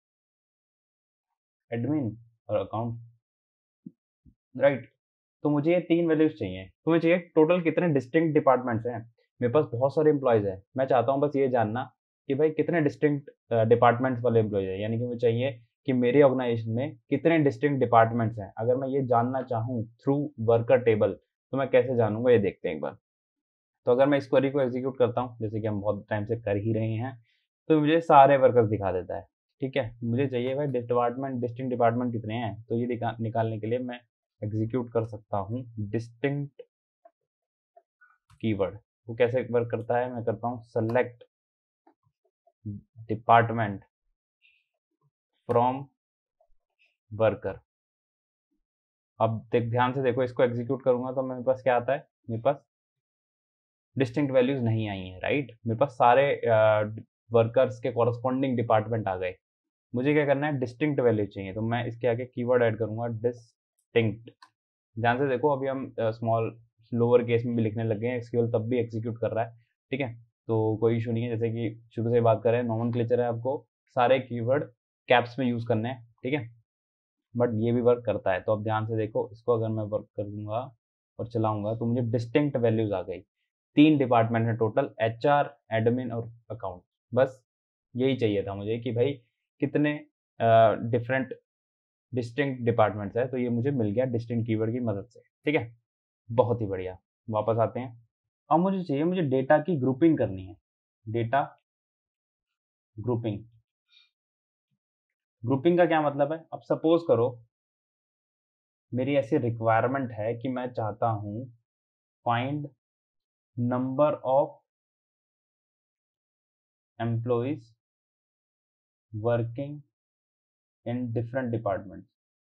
S1: एडमिन और अकाउंट, राइट। तो मुझे ये तीन वैल्यूज चाहिए। तो मुझे चाहिए टोटल कितने डिस्टिंक्ट डिपार्टमेंट्स हैं। मेरे पास बहुत सारे एम्प्लॉयज हैं, मैं चाहता हूँ बस ये जानना कि भाई कितने डिस्टिंक्ट डिपार्टमेंट्स वाले एम्प्लॉयज हैं। यानी कि मुझे चाहिए कि मेरे ऑर्गेनाइजेशन में कितने डिस्टिंक्ट डिपार्टमेंट्स हैं। अगर मैं ये जानना चाहूँ थ्रू वर्कर टेबल तो मैं कैसे जानूंगा, ये देखते हैं एक बार। तो अगर मैं इस क्वेरी को एग्जीक्यूट करता हूँ, जैसे कि हम बहुत टाइम से कर ही रहे हैं, तो मुझे सारे वर्कर्स दिखा देता है, ठीक है। मुझे चाहिए भाई डिपार्टमेंट, डिस्टिंक्ट डिपार्टमेंट कितने हैं। तो ये निकालने के लिए मैं एग्जीक्यूट कर सकता हूँ डिस्टिंक्ट कीवर्ड। वो कैसे वर्क करता है, मैं करता हूँ सेलेक्ट डिपार्टमेंट फ्रॉम वर्कर। अब देख ध्यान से देखो, इसको एग्जीक्यूट करूंगा तो मेरे पास क्या आता है, मेरे पास डिस्टिंक्ट वैल्यूज नहीं आई हैं, राइट। मेरे पास सारे वर्कर्स के कॉरस्पॉन्डिंग डिपार्टमेंट आ गए। मुझे क्या करना है, डिस्टिंक्ट वैल्यू चाहिए। तो मैं इसके आगे कीवर्ड ऐड करूंगा डिस्टिंक्ट। ध्यान से देखो, अभी हम स्मॉल लोअर केस में भी लिखने लग गए हैं, एसक्यूएल तब भी एग्जीक्यूट कर रहा है, ठीक है। तो कोई इशू नहीं है, जैसे कि शुरू से बात करें, नॉमेनक्लेचर है, आपको सारे कीवर्ड कैप्स में यूज करने हैं, ठीक है। बट ये भी वर्क करता है। तो अब ध्यान से देखो, इसको अगर मैं वर्क करूंगा और चलाऊंगा तो मुझे डिस्टिंक्ट वैल्यूज आ गई। तीन डिपार्टमेंट है टोटल, एच आर, एडमिन और अकाउंट। बस यही चाहिए था मुझे कि भाई कितने डिफरेंट डिस्टिंक्ट डिपार्टमेंट्स है। तो ये मुझे मिल गया डिस्टिंक्ट कीवर्ड की मदद से, ठीक है। बहुत ही बढ़िया। वापस आते हैं। अब मुझे चाहिए, मुझे डेटा की ग्रुपिंग करनी है। Data grouping. ग्रुपिंग का क्या मतलब है? अब सपोज करो मेरी ऐसी रिक्वायरमेंट है कि मैं चाहता हूं find number of employees working in different departments,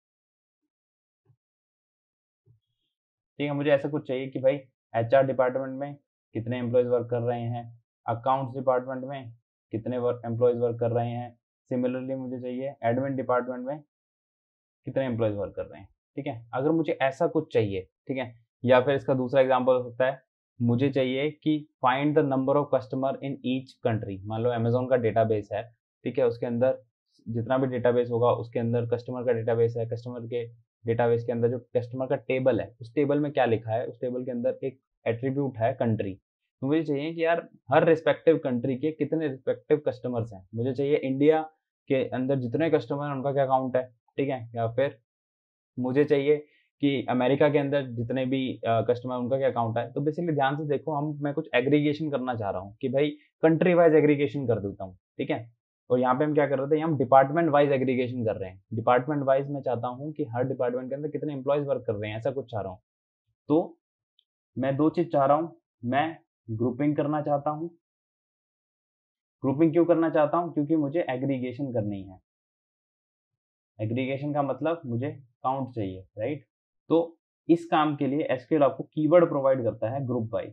S1: ठीक है। मुझे ऐसा कुछ चाहिए कि भाई एचआर डिपार्टमेंट में कितने एम्प्लॉयज वर्क कर रहे हैं, अकाउंट्स डिपार्टमेंट में कितने वर्क एम्प्लॉयज वर्क कर रहे हैं। सिमिलरली मुझे चाहिए एडमिन डिपार्टमेंट में कितने एम्प्लॉयज वर्क कर रहे हैं, ठीक है। अगर मुझे ऐसा कुछ चाहिए, ठीक है। या फिर इसका दूसरा एग्जांपल हो सकता है, मुझे चाहिए कि find the number of customer in each country. मान लो अमेजोन का डेटाबेस है, ठीक है, उसके अंदर जितना भी डेटाबेस होगा उसके अंदर कस्टमर का डेटाबेस है। कस्टमर के डेटाबेस के अंदर जो कस्टमर का टेबल है, उस टेबल में क्या लिखा है, उस टेबल के अंदर एक एट्रीब्यूट है कंट्री। तो मुझे चाहिए कि यार हर रिस्पेक्टिव कंट्री के कितने रिस्पेक्टिव कस्टमर्स हैं। मुझे चाहिए इंडिया के अंदर जितने कस्टमर हैं उनका क्या अकाउंट है, ठीक है। या फिर मुझे चाहिए कि अमेरिका के अंदर जितने भी कस्टमर उनका क्या अकाउंट है। तो बेसिकली ध्यान से देखो, हम मैं कुछ एग्रीगेशन करना चाह रहा हूँ कि भाई कंट्री वाइज एग्रीगेशन कर देता हूँ, ठीक है। और यहाँ पे हम क्या कर रहे थे, हम डिपार्टमेंट वाइज एग्रीगेशन कर रहे हैं। डिपार्टमेंट वाइज मैं चाहता हूँ कि हर डिपार्टमेंट के अंदर कितने एम्प्लॉयज वर्क कर रहे हैं, ऐसा कुछ चाह रहा हूँ। तो मैं दो चीज चाह रहा हूं, मैं ग्रुपिंग करना चाहता हूं। ग्रुपिंग क्यों करना चाहता हूं? क्योंकि मुझे एग्रीगेशन करनी है। एग्रीगेशन का मतलब मुझे काउंट चाहिए, राइट। तो इस काम के लिए एसक्यूएल आपको कीवर्ड प्रोवाइड करता है ग्रुप बाय,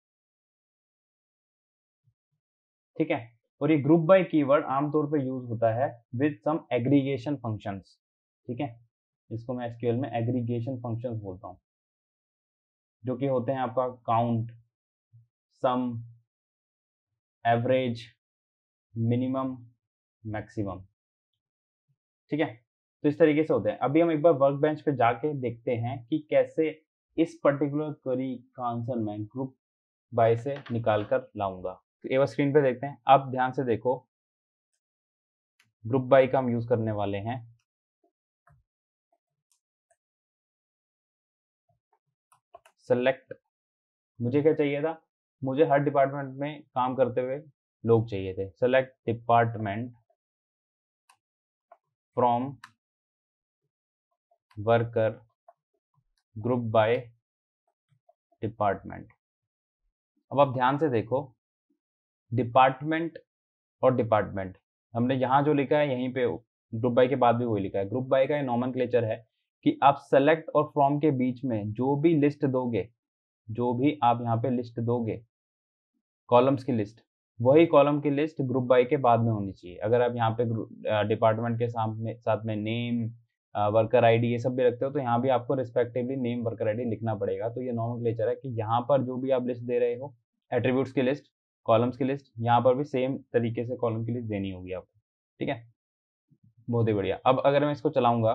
S1: ठीक है। और ये ग्रुप बाय कीवर्ड आमतौर पर यूज होता है विद सम एग्रीगेशन फंक्शंस, ठीक है। इसको मैं एसक्यूएल में एग्रीगेशन फंक्शंस बोलता हूँ, जो कि होते हैं आपका count, sum, average, minimum, maximum, ठीक है। तो इस तरीके से होते हैं। अभी हम एक बार वर्क बेंच पे जाके देखते हैं कि कैसे इस पर्टिकुलर क्वेरी का आंसर मैं ग्रुप बाय से निकाल कर लाऊंगा। तो एक बार स्क्रीन पे देखते हैं। आप ध्यान से देखो, ग्रुप बाय का हम यूज करने वाले हैं। सेलेक्ट, मुझे क्या चाहिए था? मुझे हर डिपार्टमेंट में काम करते हुए लोग चाहिए थे। Select department from worker group by department. अब आप ध्यान से देखो, डिपार्टमेंट और डिपार्टमेंट हमने यहाँ जो लिखा है यहीं पे ग्रुप बाय के बाद भी वही लिखा है। ग्रुप बाय का ये नॉमेनक्लेचर है कि आप सेलेक्ट और फ्रॉम के बीच में जो भी लिस्ट दोगे, जो भी आप यहाँ पे लिस्ट दोगे, कॉलम्स की लिस्ट, वही कॉलम की लिस्ट ग्रुप बाय के बाद में होनी चाहिए। अगर आप यहाँ पे डिपार्टमेंट के सामने साथ में नेम, वर्कर आईडी ये सब भी रखते हो, तो यहाँ भी आपको रिस्पेक्टिवली नेम, वर्कर आईडी लिखना पड़ेगा। तो ये नॉमेनक्लेचर है कि यहाँ पर जो भी आप लिस्ट दे रहे हो, एट्रीब्यूट्स की लिस्ट, कॉलम्स की लिस्ट, यहाँ पर भी सेम तरीके से कॉलम की लिस्ट देनी होगी आपको, ठीक है। बहुत ही बढ़िया। अब अगर मैं इसको चलाऊंगा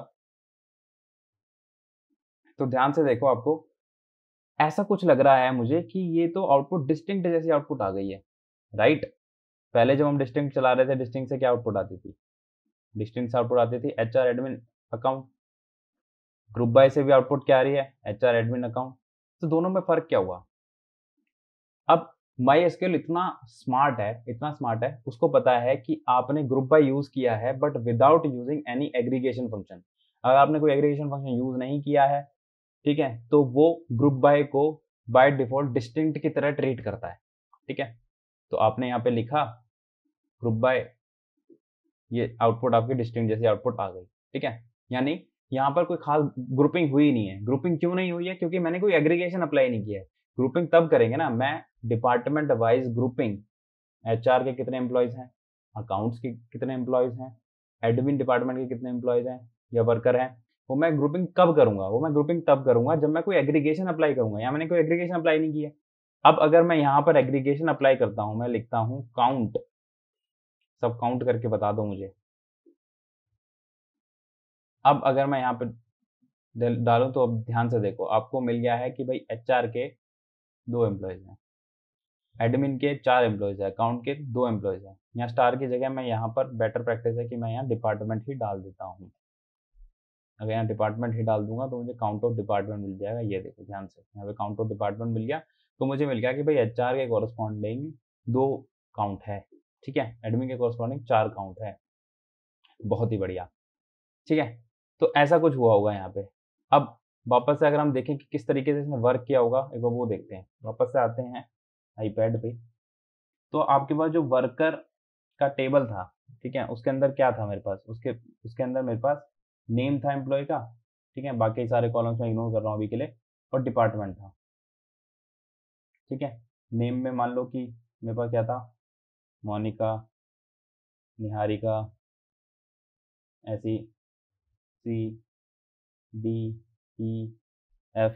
S1: तो ध्यान से देखो, आपको ऐसा कुछ लग रहा है मुझे कि ये तो आउटपुट डिस्टिंक्ट जैसी आउटपुट आ गई है, राइट। पहले जब हम डिस्टिंक्ट चला रहे थे, डिस्टिंक्ट से क्या आउटपुट आती थी? डिस्टिंक्ट से आउटपुट आती थी H R admin account. Group by से भी आउटपुट क्या आ रही है? H R admin account. तो दोनों में फर्क क्या हुआ? अब माई एसक्यूएल इतना स्मार्ट है, इतना स्मार्ट है, उसको पता है कि आपने ग्रुप बाय यूज किया है but without using any aggregation function. अगर आपने कोई एग्रीगेशन फंक्शन यूज नहीं किया है, ठीक है, तो वो ग्रुप बाय को बाय डिफॉल्ट डिस्टिंक्ट की तरह ट्रीट करता है, ठीक है। तो आपने यहाँ पे लिखा ग्रुप बाय, ये आउटपुट आपकी डिस्टिंक्ट जैसी आउटपुट आ गई, ठीक है। यानी यहाँ पर कोई खास ग्रुपिंग हुई नहीं है। ग्रुपिंग क्यों नहीं हुई है? क्योंकि मैंने कोई एग्रीगेशन अप्लाई नहीं किया है। ग्रुपिंग तब करेंगे ना, मैं डिपार्टमेंट वाइज ग्रुपिंग, एचआर के कितने एम्प्लॉयज हैं, अकाउंट्स के कितने एम्प्लॉयज हैं, एडमिन डिपार्टमेंट के कितने एम्प्लॉयज हैं या वर्कर हैं, वो मैं ग्रुपिंग कब करूंगा? वो मैं ग्रुपिंग तब करूंगा जब मैं कोई एग्रीगेशन अप्लाई करूंगा। यहाँ मैंने कोई एग्रीगेशन अप्लाई नहीं किया। अब अगर मैं यहाँ पर एग्रीगेशन अप्लाई करता हूँ, मैं लिखता हूँ काउंट, सब काउंट करके बता दो मुझे। अब अगर मैं यहाँ पे डालूं तो अब ध्यान से देखो, आपको मिल गया है कि भाई एचआर के दो एम्प्लॉयज हैं, एडमिन के चार एम्प्लॉयज है, अकाउंट के दो एम्प्लॉयज हैं। यहाँ स्टार की जगह मैं यहाँ पर बेटर प्रैक्टिस है कि मैं यहाँ डिपार्टमेंट ही डाल देता हूँ। अगर यहाँ डिपार्टमेंट ही डाल दूंगा तो मुझे काउंट ऑफ डिपार्टमेंट मिल जाएगा। ये देखो ध्यान से, यहाँ पे काउंट ऑफ डिपार्टमेंट मिल गया। तो मुझे मिल गया कि भाई एचआर के कॉरस्पॉन्डिंग दो काउंट है, ठीक है, एडमिन के कॉरस्पॉन्डिंग चार काउंट है। बहुत ही बढ़िया, ठीक है। तो ऐसा कुछ हुआ होगा यहाँ पे। अब वापस से अगर हम देखें कि किस तरीके से इसने वर्क किया होगा, एक बार वो देखते हैं। वापस से आते हैं आईपैड पे। तो आपके पास जो वर्कर का टेबल था, ठीक है, उसके अंदर क्या था मेरे पास? उसके उसके अंदर मेरे पास नेम था एम्प्लॉय का, ठीक है, बाकी सारे कॉलम्स में इग्नोर कर रहा हूँ अभी के लिए, और डिपार्टमेंट था, ठीक है। नेम में मान लो कि मेरे पास क्या था? मोनिका, निहारिका, ऐसी C D E F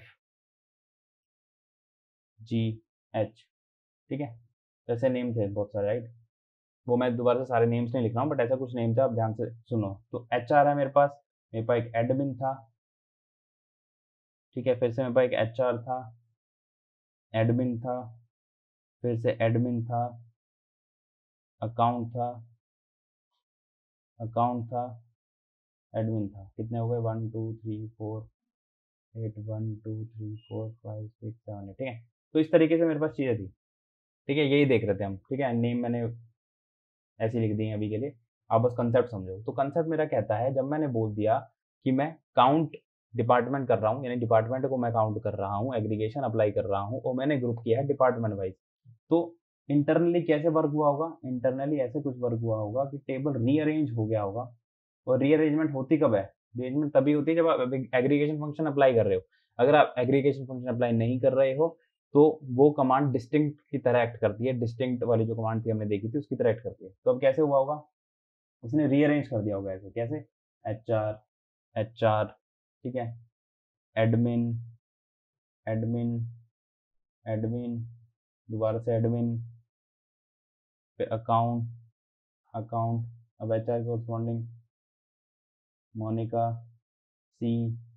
S1: G H, ठीक है। ऐसे नेम थे बहुत सारे, राइट। वो मैं दोबारा से सारे नेम्स नहीं लिख रहा हूँ, बट ऐसा कुछ नेम था, आप ध्यान से सुनो। तो एच आर है मेरे पास, मेरे पास एक एडमिन था, ठीक है, फिर से मेरे पास एक एच आर था, एडमिन था, फिर से एडमिन था, अकाउंट था, अकाउंट था, एडमिन था। कितने हो गए? One two three four eight, one two three four five six seven eight, ठीक है। तो इस तरीके से मेरे पास चीज़ें थी, ठीक है, यही देख रहे थे हम, ठीक है। नेम मैंने ऐसे लिख दी है अभी के लिए, आप बस कंसेप्ट समझो। तो कंसेप्ट मेरा कहता है, जब मैंने बोल दिया कि मैं काउंट डिपार्टमेंट कर रहा हूँ, यानी डिपार्टमेंट को मैं काउंट कर रहा हूँ, एग्रीगेशन अप्लाई कर रहा हूँ और मैंने ग्रुप किया है डिपार्टमेंट वाइज। तो इंटरनली कैसे वर्क हुआ होगा? इंटरनली ऐसे कुछ वर्क हुआ होगा कि टेबल रीअरेंज हो गया होगा। और रीअरेंजमेंट होती कब है? रीअरेंजमेंट तभी होती है जब आप एग्रीगेशन फंक्शन अप्लाई कर रहे हो। अगर आप एग्रीगेशन फंक्शन अप्लाई नहीं कर रहे हो तो वो कमांड डिस्टिंक्ट की तरह एक्ट करती है। डिस्टिंक्ट वाली जो कमांड थी हमने देखी थी उसकी तरह एक्ट करती है। तो अब कैसे हुआ होगा? इसने रीअरेंज कर दिया होगा ऐसे। कैसे? एच आर एच आर ठीक है, एडमिन एडमिन एडमिन दोबारा से एडमिन पे अकाउंट अकाउंट अब H R corresponding Monika C,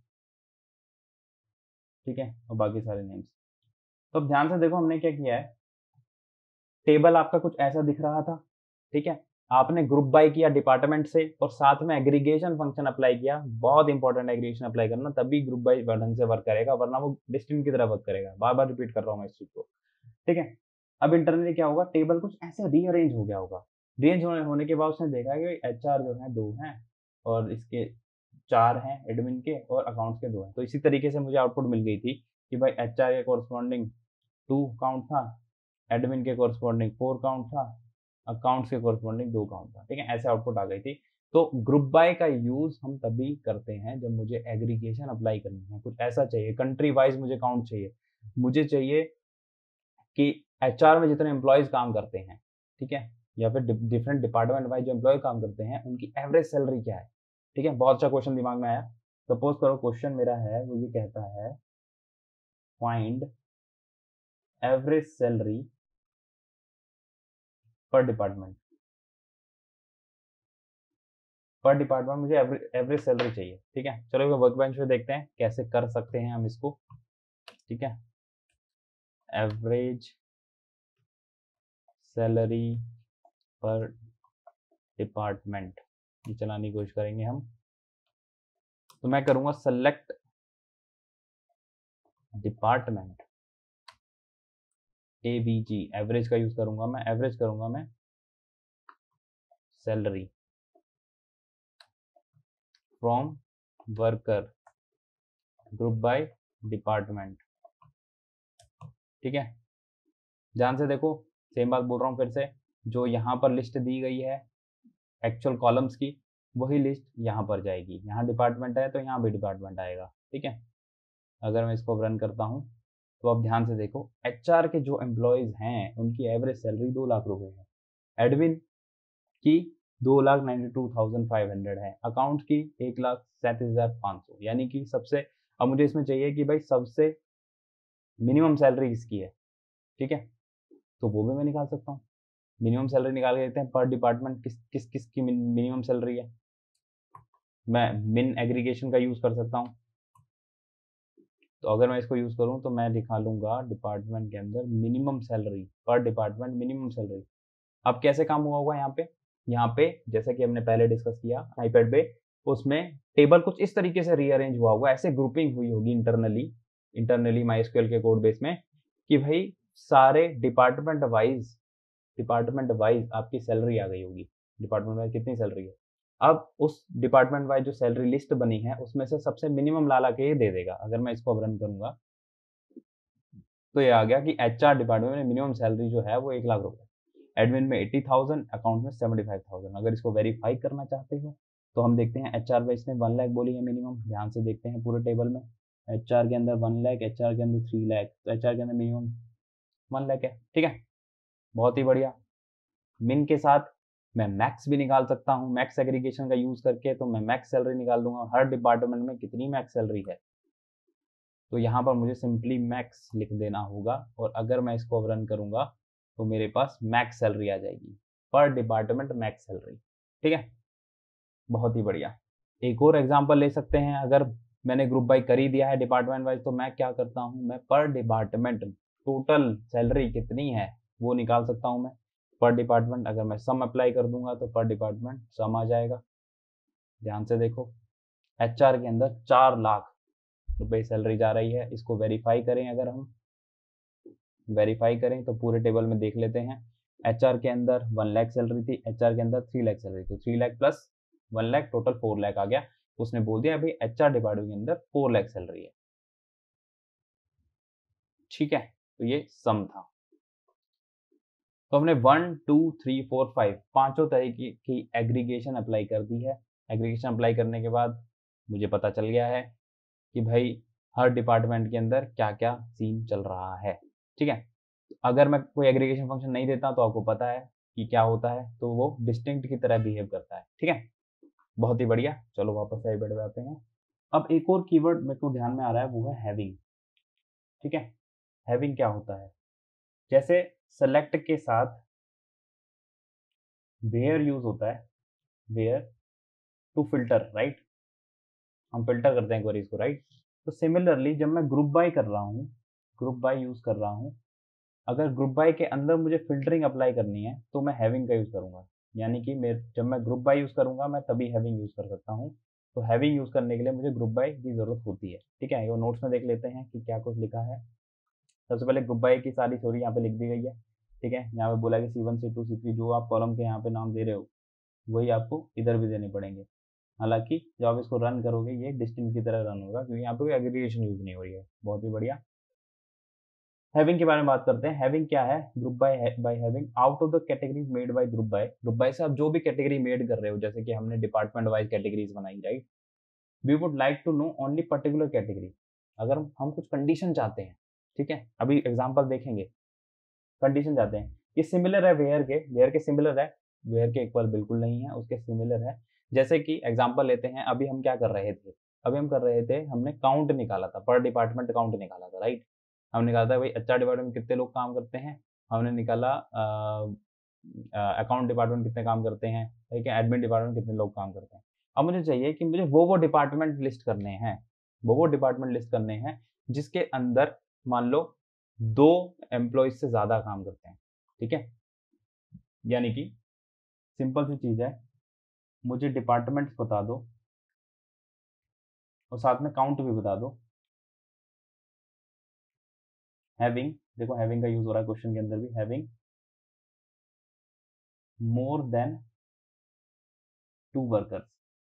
S1: ठीक है, और बाकी सारे नेम्स। तो अब ध्यान से देखो हमने क्या किया है। टेबल आपका कुछ ऐसा दिख रहा था, ठीक है, आपने ग्रुप बाय किया डिपार्टमेंट से और साथ में एग्रीगेशन फंक्शन अप्लाई किया। बहुत इंपॉर्टेंट एग्रीगेशन अप्लाई करना, तभी ग्रुप बाय ढंग से वर्क करेगा, वरना वो डिस्टिंक्ट की तरह वर्क करेगा। बार बार रिपीट कर रहा हूँ मैं इस चीज को, ठीक है। अब इंटरनली क्या होगा? टेबल कुछ ऐसे रीअरेंज हो गया होगा। रीअरेंज होने होने के बाद उसने देखा कि एच आर जो है दो हैं और इसके चार हैं एडमिन के और अकाउंट्स के दो हैं। तो इसी तरीके से मुझे आउटपुट मिल गई थी कि भाई एच आर के कोरस्पॉन्डिंग टू काउंट था, एडमिन के कोरस्पॉन्डिंग फोर काउंट था, अकाउंट्स के कोरस्पॉन्डिंग दो काउंट था, ठीक है। ऐसे आउटपुट आ गई थी। तो ग्रुप बाय का यूज हम तभी करते हैं जब मुझे एग्रीगेशन अप्लाई करनी है। कुछ ऐसा चाहिए, कंट्री वाइज मुझे काउंट चाहिए, मुझे चाहिए कि एचआर में जितने एम्प्लॉयज काम करते हैं, ठीक है, या फिर डिफरेंट डिपार्टमेंट वाइज जो एम्प्लॉय काम करते हैं उनकी एवरेज सैलरी क्या है, ठीक है। बहुत अच्छा क्वेश्चन दिमाग में आया। सपोज करो क्वेश्चन मेरा है वो ये कहता है find average salary per department. Per department मुझे एवरेज सैलरी चाहिए, ठीक है। चलो वर्क बेंच पे देखते हैं कैसे कर सकते हैं हम इसको, ठीक है। एवरेज सैलरी पर डिपार्टमेंट ये चलाने की कोशिश करेंगे हम। तो मैं करूंगा सेलेक्ट डिपार्टमेंट एवीजी, एवरेज का यूज करूंगा मैं, एवरेज करूंगा मैं salary from worker group by department, ठीक है। ध्यान से देखो, सेम बात बोल रहा हूँ फिर से, जो यहाँ पर लिस्ट दी गई है एक्चुअल कॉलम्स की वही लिस्ट यहाँ पर जाएगी। यहाँ डिपार्टमेंट है तो यहाँ भी डिपार्टमेंट आएगा, ठीक है। अगर मैं इसको रन करता हूँ तो अब ध्यान से देखो, एचआर के जो एम्प्लॉयज हैं उनकी एवरेज सैलरी दो लाख रुपए है, एडमिन की दो lakh ninety two thousand five hundred है, अकाउंट की एक लाख सैंतीस हजार पाँच सौ, यानी कि सबसे, अब मुझे इसमें चाहिए कि भाई सबसे मिनिमम सैलरी किसकी है, ठीक है, तो वो भी मैं निकाल सकता हूँ। मिनिमम सैलरी निकाल के देते हैं पर डिपार्टमेंट किस किस किस की मिनिमम सैलरी है। मैं मिन एग्रीगेशन का यूज कर सकता हूँ। तो अगर मैं इसको यूज करूँ तो मैं निकालूंगा डिपार्टमेंट के अंदर minimum salary per department minimum salary. अब कैसे काम हुआ होगा यहाँ पे? यहाँ पे जैसा कि हमने पहले डिस्कस किया आईपैड पे, उसमें टेबल कुछ इस तरीके से रीअरेंज हुआ होगा, ऐसे ग्रुपिंग हुई होगी इंटरनली इंटरनली माइस्क्यूएल के कोड बेस में कि भाई सारे डिपार्टमेंट वाइज डिपार्टमेंट वाइज आपकी सैलरी आ गई होगी। डिपार्टमेंट वाइज कितनी सैलरी है, अब उस डिपार्टमेंट वाइज जो सैलरी लिस्ट बनी है उसमें से सबसे मिनिमम ला ला के ये दे देगा। अगर मैं इसको रन करूंगा तो ये आ गया कि एचआर डिपार्टमेंट में मिनिमम सैलरी जो है वो एक लाख रुपए, एडमिन में एट्टी थाउजेंड, अकाउंट में सेवेंटी फाइव थाउजेंड। अगर इसको वेरीफाई करना चाहते हो तो हम देखते हैं एचआर में इसने वन लाख बोली है मिनिमम। ध्यान से देखते हैं पूरे टेबल में, एचआर के अंदर वन लाख, एचआर के अंदर थ्री लाख, तो एचआर के अंदर मिनिमम वन लाख है, ठीक है। बहुत ही बढ़िया। मिन के साथ मैं मैक्स भी निकाल सकता हूँ, मैक्स एग्रीगेशन का यूज करके, तो मैं मैक्स सैलरी निकाल दूंगा हर डिपार्टमेंट में कितनी मैक्स सैलरी है। तो यहाँ पर मुझे सिंपली मैक्स लिख देना होगा और अगर मैं इसको रन करूंगा तो मेरे पास मैक्स सैलरी आ जाएगी, पर डिपार्टमेंट मैक्स सैलरी, ठीक है। बहुत ही बढ़िया। एक और एग्जांपल ले सकते हैं, अगर मैंने ग्रुप बाय कर ही दिया है डिपार्टमेंट वाइज तो मैं क्या करता हूँ, मैं पर डिपार्टमेंट टोटल सैलरी कितनी है वो निकाल सकता हूँ मैं। पर डिपार्टमेंट अगर मैं सम अप्लाई कर दूंगा तो पर डिपार्टमेंट सम आ जाएगा। ध्यान से देखो, एचआर के अंदर चार लाख रुपए सैलरी जा रही है। इसको वेरीफाई करें, अगर हम वेरीफाई करें तो पूरे टेबल में देख लेते हैं। एचआर के अंदर वन लाख सैलरी थी, एचआर के अंदर थ्री लाख सैलरी, तो three lakh plus one lakh total four lakh आ गया। उसने बोल दिया भाई एच आर डिपार्टमेंट के अंदर फोर लाख सैलरी है, ठीक है। तो ये सम था। तो हमने one two three four five पांचों तरीके की एग्रीगेशन अप्लाई कर दी है। एग्रीगेशन अप्लाई करने के बाद मुझे पता चल गया है कि भाई हर डिपार्टमेंट के अंदर क्या क्या सीन चल रहा है, ठीक है। अगर मैं कोई एग्रीगेशन फंक्शन नहीं देता तो आपको पता है कि क्या होता है, तो वो डिस्टिंक्ट की तरह बिहेव करता है, ठीक है। बहुत ही बढ़िया, चलो वापस आई बैठ जाते हैं। अब एक और कीवर्ड मेरे को ध्यान में आ रहा है, वो है हैविंग, ठीक है। हैविंग क्या होता है, जैसे सेलेक्ट के साथ वेयर यूज होता है, वेयर टू फिल्टर, राइट। हम फिल्टर करते हैं क्वेरीज को, राइट। तो सिमिलरली जब मैं ग्रुप बाय कर रहा हूँ, ग्रुप बाय यूज कर रहा हूँ, अगर ग्रुप बाय के अंदर मुझे फिल्टरिंग अप्लाई करनी है तो मैं हैविंग का यूज करूंगा। यानी कि मैं जब मैं ग्रुप बाय यूज करूंगा मैं तभी हैविंग यूज कर सकता हूँ। तो हैविंग यूज करने के लिए मुझे ग्रुप बाय की जरूरत होती है, ठीक है। ये नोट्स में देख लेते हैं कि क्या कुछ लिखा है। सबसे पहले ग्रुप बाय की सारी थ्योरी यहाँ पे लिख दी गई है, ठीक है। यहाँ पे बोला कि C one C two C three जो आप कॉलम के यहाँ पे नाम दे रहे हो वही आपको इधर भी देने पड़ेंगे। हालांकि जब आप इसको रन करोगे ये डिस्टिंक्ट की तरह रन होगा क्योंकि यहाँ पे कोई एग्रीगेशन यूज नहीं हो रही है। बहुत ही बढ़िया। हैविंग के बारे में बात करते हैं। हैविंग क्या है, group by by having out of the categories made by group by. Group by से आप जो भी कैटेगरी मेड कर रहे हो, जैसे कि हमने डिपार्टमेंट वाइज कैटेगरीज बनाई, right. We would like to know only particular category. अगर हम कुछ कंडीशन चाहते हैं, ठीक है, अभी एग्जाम्पल देखेंगे। कंडीशन चाहते हैं, ये सिमिलर है वेयर के, वेयर के सिमिलर है, वेयर के इक्वल बिल्कुल नहीं है, उसके सिमिलर है। जैसे कि एग्जाम्पल लेते हैं, अभी हम क्या कर रहे थे, अभी हम कर रहे थे, हमने काउंट निकाला था, पर डिपार्टमेंट काउंट निकाला था, राइट। हमने निकाला था भाई एच आर डिपार्टमेंट में कितने लोग काम करते हैं, हमने निकाला अकाउंट डिपार्टमेंट कितने काम करते हैं, ठीक है, एडमिन डिपार्टमेंट कितने लोग काम करते हैं। अब मुझे चाहिए कि मुझे वो वो डिपार्टमेंट लिस्ट करने हैं, वो वो डिपार्टमेंट लिस्ट करने हैं जिसके अंदर मान लो दो एम्प्लॉयज से ज्यादा काम करते हैं, ठीक है। यानी कि सिंपल सी चीज है, मुझे डिपार्टमेंट्स बता दो और साथ में काउंट भी बता दो। हैविंग, देखो हैविंग का यूज हो रहा है क्वेश्चन के अंदर भी, having more than two workers,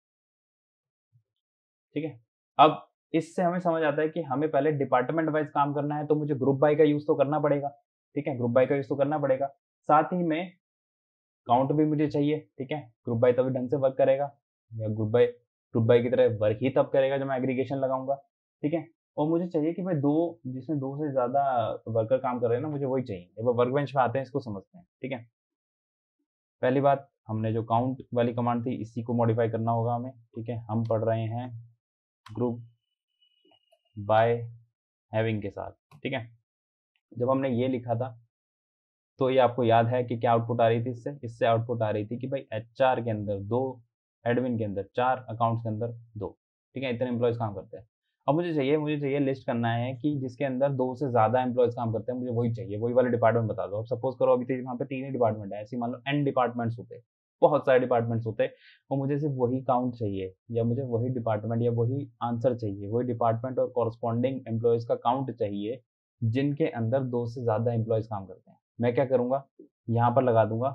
S1: ठीक है। अब इससे हमें समझ आता है कि हमें पहले डिपार्टमेंट वाइज काम करना है तो मुझे ग्रुप बाय का यूज तो करना पड़ेगा, ठीक है, ग्रुप बाय का यूज तो करना पड़ेगा। साथ ही में काउंट भी मुझे चाहिए, ठीक है। ग्रुप बाय तभी ढंग से वर्क करेगा, या ग्रुप बाय ग्रुप बाय की तरह वर्क ही तब करेगा जब मैं एग्रीगेशन लगाऊंगा, ठीक है। और मुझे चाहिए कि भाई दो, जिसमें दो से ज्यादा वर्कर काम कर रहे हैं ना, मुझे वही चाहिए। एक बार वर्क बेंच पे आते हैं, इसको समझते हैं, ठीक है। पहली बात, हमने जो काउंट वाली कमांड थी इसी को मॉडिफाई करना होगा हमें, ठीक है। हम पढ़ रहे हैं ग्रुप बाय हैविंग के साथ, ठीक है। जब हमने ये लिखा था तो ये आपको याद है कि क्या आउटपुट आ रही थी इससे, इससे आउटपुट आ रही थी कि भाई एच आर के अंदर दो, एडमिन के अंदर चार, अकाउंट्स के अंदर दो, ठीक है, इतने एम्प्लॉयज काम करते हैं। अब मुझे चाहिए मुझे चाहिए लिस्ट करना है कि जिसके अंदर दो से ज्यादा एम्प्लॉयज काम करते हैं, मुझे वही चाहिए, वही वाले डिपार्टमेंट बता दो। अब सपोज करो अभी यहाँ पे तीन ही डिपार्टमेंट है, ऐसे मान लो एन डिपार्टमेंट्स होते, बहुत सारे डिपार्टमेंट्स होते, और मुझे सिर्फ वही काउंट चाहिए, या मुझे वही डिपार्टमेंट या वही आंसर चाहिए, वही डिपार्टमेंट और कॉरस्पॉन्डिंग एम्प्लॉयज का काउंट चाहिए जिनके अंदर दो से ज्यादा एम्प्लॉयज काम करते हैं। मैं क्या करूंगा, यहां पर लगा दूंगा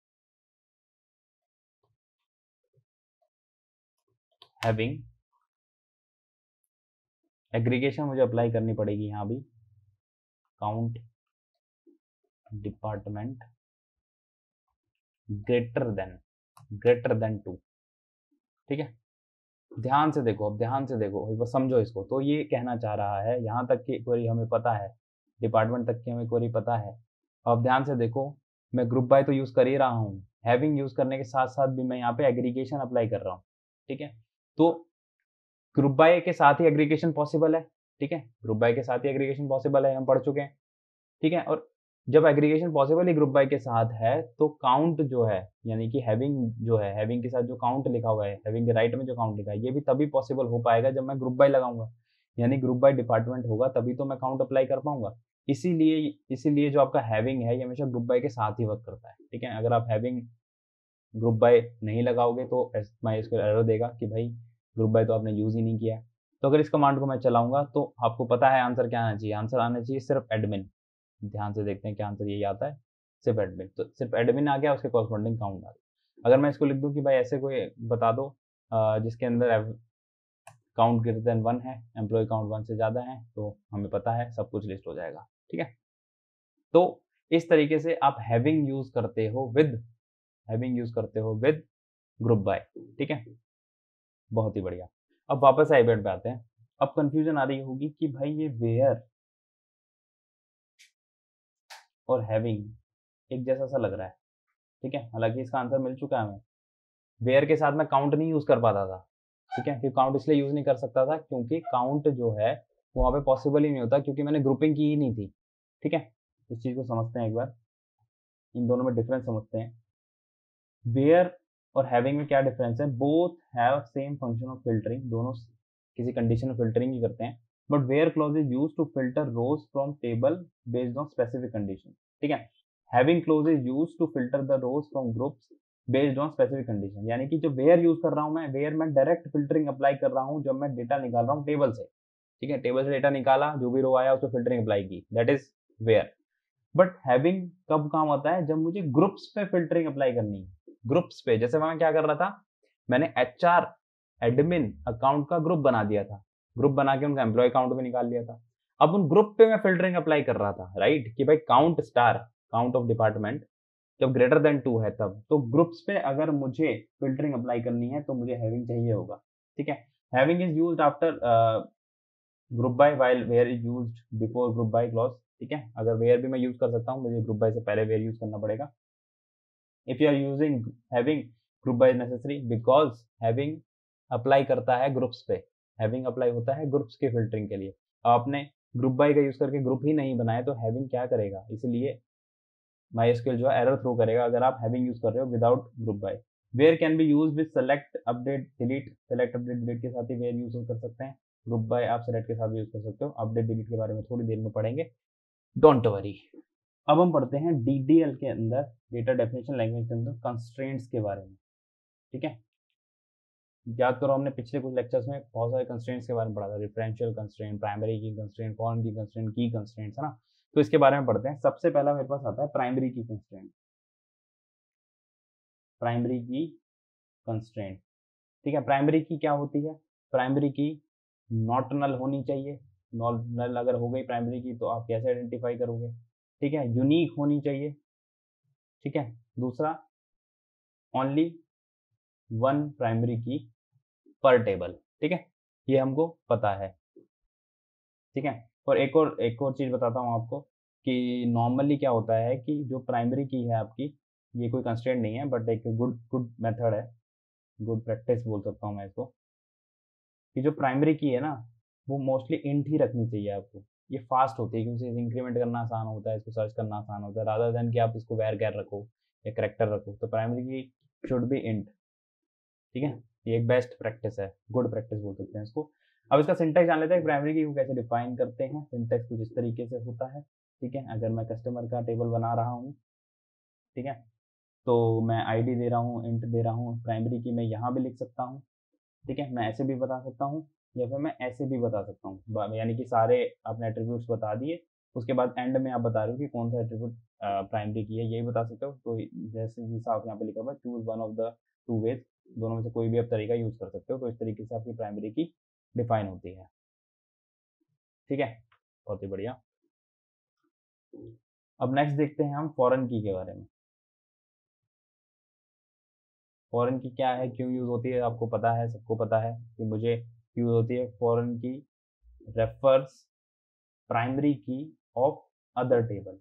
S1: हैविंग, एग्रीगेशन मुझे अप्लाई करनी पड़ेगी यहां भी, count department greater than greater than two, ठीक है। ध्यान से देखो, अब ध्यान से देखो, एक बार समझो इसको। तो ये कहना चाह रहा है, यहां तक की क्वेरी हमें पता है, डिपार्टमेंट तक की हमें क्वेरी पता है। अब ध्यान से देखो, मैं ग्रुप बाय तो यूज कर ही रहा हूँ, हैविंग यूज करने के साथ साथ भी मैं यहाँ पे एग्रीगेशन अप्लाई कर रहा हूँ, ठीक है। तो ग्रुप बाय के साथ ही एग्रीगेशन पॉसिबल है, ठीक है, ग्रुप बाय के साथ ही एग्रीगेशन पॉसिबल है, हम पढ़ चुके हैं, ठीक है। और जब एग्रीगेशन पॉसिबल ही ग्रुप बाय के साथ है तो काउंट जो है, यानी कि हैविंग जो है, हैविंग के साथ जो काउंट लिखा हुआ है, हैविंग के राइट में जो काउंट लिखा है, ये भी तभी पॉसिबल हो पाएगा जब मैं ग्रुप बाय लगाऊंगा। यानी ग्रुप बाय डिपार्टमेंट होगा तभी तो मैं काउंट अप्लाई कर पाऊंगा। इसीलिए इसीलिए जो आपका हैविंग है ये हमेशा ग्रुप बाय के साथ ही वर्क करता है, ठीक है। अगर आप हैविंग ग्रुप बाय नहीं लगाओगे तो मैं इसको एरर देगा कि भाई ग्रुप बाय तो आपने यूज ही नहीं किया है। तो अगर इस कमांड को मैं चलाऊंगा तो आपको पता है आंसर क्या आना चाहिए, आंसर आना चाहिए सिर्फ एडमिन। ध्यान से देखते हैं क्या आंसर यही आता है, सिर्फ एडमिन। तो सिर्फ एडमिन आ गया, उसके कॉरस्पॉन्डिंग काउंट आ गया। अगर मैं इसको लिख दूं कि भाई ऐसे कोई बता दो जिसके अंदर काउंट ग्रेटर देन वन है, एम्प्लॉय काउंट वन से ज़्यादा है, तो हमें पता है सब कुछ लिस्ट हो जाएगा। ठीक है, तो इस तरीके से आप हैविंग यूज करते हो विद हैविंग यूज करते हो विद ग्रुप बाय। ठीक है, बहुत ही बढ़िया। अब वापस आईबेट पे आते हैं। अब कंफ्यूजन आ रही होगी कि भाई ये वेयर और हैविंग एक जैसा सा लग रहा है। ठीक है, हालांकि इसका आंसर मिल चुका है हमें। वेयर के साथ मैं काउंट नहीं यूज कर पाता था। ठीक है, क्योंकि काउंट इसलिए यूज नहीं कर सकता था क्योंकि काउंट जो है वहाँ पे पॉसिबल ही नहीं होता, क्योंकि मैंने ग्रुपिंग की ही नहीं थी। ठीक है, इस चीज को समझते हैं एक बार, इन दोनों में डिफरेंस समझते हैं। वेयर और हैविंग में क्या डिफरेंस है? Both have same function of filtering, दोनों किसी कंडीशन में फिल्टरिंग ही करते हैं, but where clause is use to filter rows from table based on specific condition. ठीक है, having clause is use to filter the rows from groups based on specific condition. यानी कि जो वेयर यूज कर रहा हूं मैं, वेयर में डायरेक्ट फिल्टरिंग अप्लाई कर रहा हूं जब मैं डेटा निकाल रहा हूं टेबल से। ठीक है, टेबल से डेटा निकाला, जो भी रो आया उसको फिल्टरिंग अप्लाई की, that is where. But having कब काम आता है? जब मुझे ग्रुप्स पे फिल्टरिंग अप्लाई करनी है। ग्रुप्स पे, जैसे मैं क्या कर रहा था, मैंने एच आर एडमिन अकाउंट का ग्रुप बना दिया था, ग्रुप बना के उनका एम्प्लॉय अकाउंट में निकाल लिया था। अब उन ग्रुप पे मैं फिल्टरिंग अप्लाई कर रहा था, राइट, कि भाई count star count of department जब ग्रेटर देन टू है तब, तो ग्रुप्स पे अगर मुझे फिल्टरिंग अप्लाई करनी है तो मुझे हैविंग चाहिए होगा। ठीक है, having is used after group by while where is used before group by clause. ठीक है, अगर वेयर भी मैं यूज कर सकता हूँ, मुझे ग्रुप बाय से पहले वेयर यूज करना पड़ेगा। If you are using having, group by necessary, because having apply करता है ग्रुप्स पे, हैविंग अप्लाई होता है ग्रुप्स के फिल्टरिंग के लिए। आपने ग्रुप बाय का यूज करके ग्रुप ही नहीं बनाया तो हैविंग क्या करेगा? इसलिए माईएसक्यूएल जो है एरर थ्रो करेगा अगर आप हैविंग यूज कर रहे हो without group by. Where can be use with select update delete, select update delete के साथ ही वेयर यूज कर सकते हैं। ग्रुप बाय आप सेलेक्ट के साथ भी यूज कर सकते हो। अपडेट डिलीट के बारे में थोड़ी देर में पढ़ेंगे, डोंट वरी। अब हम पढ़ते हैं डीडीएल के अंदर, डेटा डेफिनेशन लैंग्वेज के अंदर कंस्ट्रेंट्स के बारे में। ठीक है, याद करो हमने पिछले कुछ लेक्चर्स में बहुत सारे कंस्ट्रेंट्स के बारे में पढ़ा था, referential constraint, primary key constraint, foreign key constraint, key constraints, है ना। तो इसके बारे में पढ़ते हैं। सबसे पहला मेरे पास आता है primary key constraint. Primary key constraint, ठीक है, प्राइमरी की क्या होती है? प्राइमरी की नॉट नल होनी चाहिए। नॉट नल अगर हो गई प्राइमरी की तो आप कैसे आइडेंटिफाई करोगे? ठीक है, यूनिक होनी चाहिए। ठीक है, दूसरा ओनली वन प्राइमरी की पर टेबल। ठीक है, ये हमको पता है। ठीक है, और एक और एक और चीज बताता हूँ आपको कि नॉर्मली क्या होता है कि जो प्राइमरी की है आपकी, ये कोई कंस्ट्रेंट नहीं है बट एक गुड गुड मेथड है, गुड प्रैक्टिस बोल सकता हूँ मैं इसको, कि जो प्राइमरी की है ना वो मोस्टली इंट ही रखनी चाहिए आपको। ये फास्ट होती है क्योंकि इसे इंक्रीमेंट करना आसान होता है, इसको सर्च करना आसान होता है, रादर देन कि आप इसको वैर कैर रखो या करेक्टर रखो। तो प्राइमरी की शुड बी इंट। ठीक है, ये एक बेस्ट प्रैक्टिस है, गुड प्रैक्टिस बोल सकते हैं इसको। अब इसका सिंटेक्स जान लेते हैं, प्राइमरी की को कैसे डिफाइन करते हैं। सिंटेक्स कुछ इस तरीके से होता है। ठीक है, अगर मैं कस्टमर का टेबल बना रहा हूँ, ठीक है, तो मैं आईडी दे रहा हूँ, इंट दे रहा हूँ, प्राइमरी की मैं यहाँ भी लिख सकता हूँ। ठीक है, मैं ऐसे भी बता सकता हूँ या फिर मैं ऐसे भी बता सकता हूँ, यानी कि सारे आपने एट्रीब्यूट्स बता दिए, उसके बाद एंड में आप बता रहे हो कि कौन सा एट्रीब्यूट प्राइमरी की है, यही बता सकते हो। तो जैसे हिसाब यहाँ पे लिखा हुआ है, choose one of the two ways, दोनों में से कोई भी आप तरीका यूज कर सकते हो। तो इस तरीके से आपकी प्राइमरी की डिफाइन होती है। ठीक है, बहुत ही बढ़िया। अब नेक्स्ट देखते हैं हम फॉरेन की के बारे में। फॉरेन की क्या है, क्यों यूज होती है, आपको पता है, सबको पता है कि मुझे यूज होती है। Foreign key refers primary key of other table.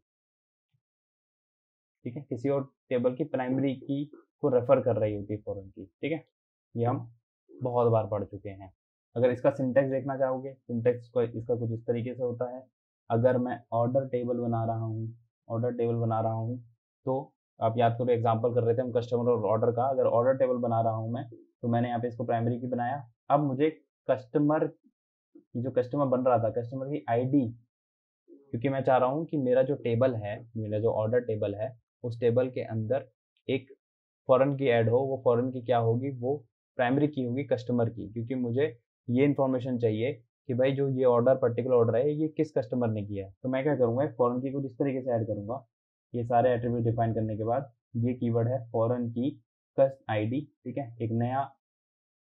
S1: ठीक है, किसी और टेबल की प्राइमरी की को रेफर कर रही होती है फॉरेन की। ठीक है, ये हम बहुत बार पढ़ चुके हैं। अगर इसका सिंटेक्स देखना चाहोगे, सिंटेक्स को इसका कुछ इस तरीके से होता है। अगर मैं ऑर्डर टेबल बना रहा हूँ, ऑर्डर टेबल बना रहा हूँ तो आप याद करो, एग्जांपल कर रहे थे हम कस्टमर और ऑर्डर का। अगर ऑर्डर टेबल बना रहा हूँ मैं, तो मैंने यहाँ पे इसको प्राइमरी की बनाया। अब मुझे कस्टमर की, जो कस्टमर बन रहा था, कस्टमर की आईडी, क्योंकि मैं चाह रहा हूँ कि मेरा जो टेबल है, मेरा जो ऑर्डर टेबल है, उस टेबल के अंदर एक फॉरेन की ऐड हो। वो फॉरेन की क्या होगी? वो प्राइमरी की होगी कस्टमर की, क्योंकि मुझे ये इन्फॉर्मेशन चाहिए कि भाई जो ये ऑर्डर, पर्टिकुलर ऑर्डर है, ये किस कस्टमर ने किया है। तो मैं क्या करूँगा, फॉरेन की को इस तरीके से ऐड करूँगा। ये सारे एट्रीब्यूट डिफाइन करने के बाद ये कीवर्ड है फॉरेन की कस्ट आईडी। ठीक है, एक नया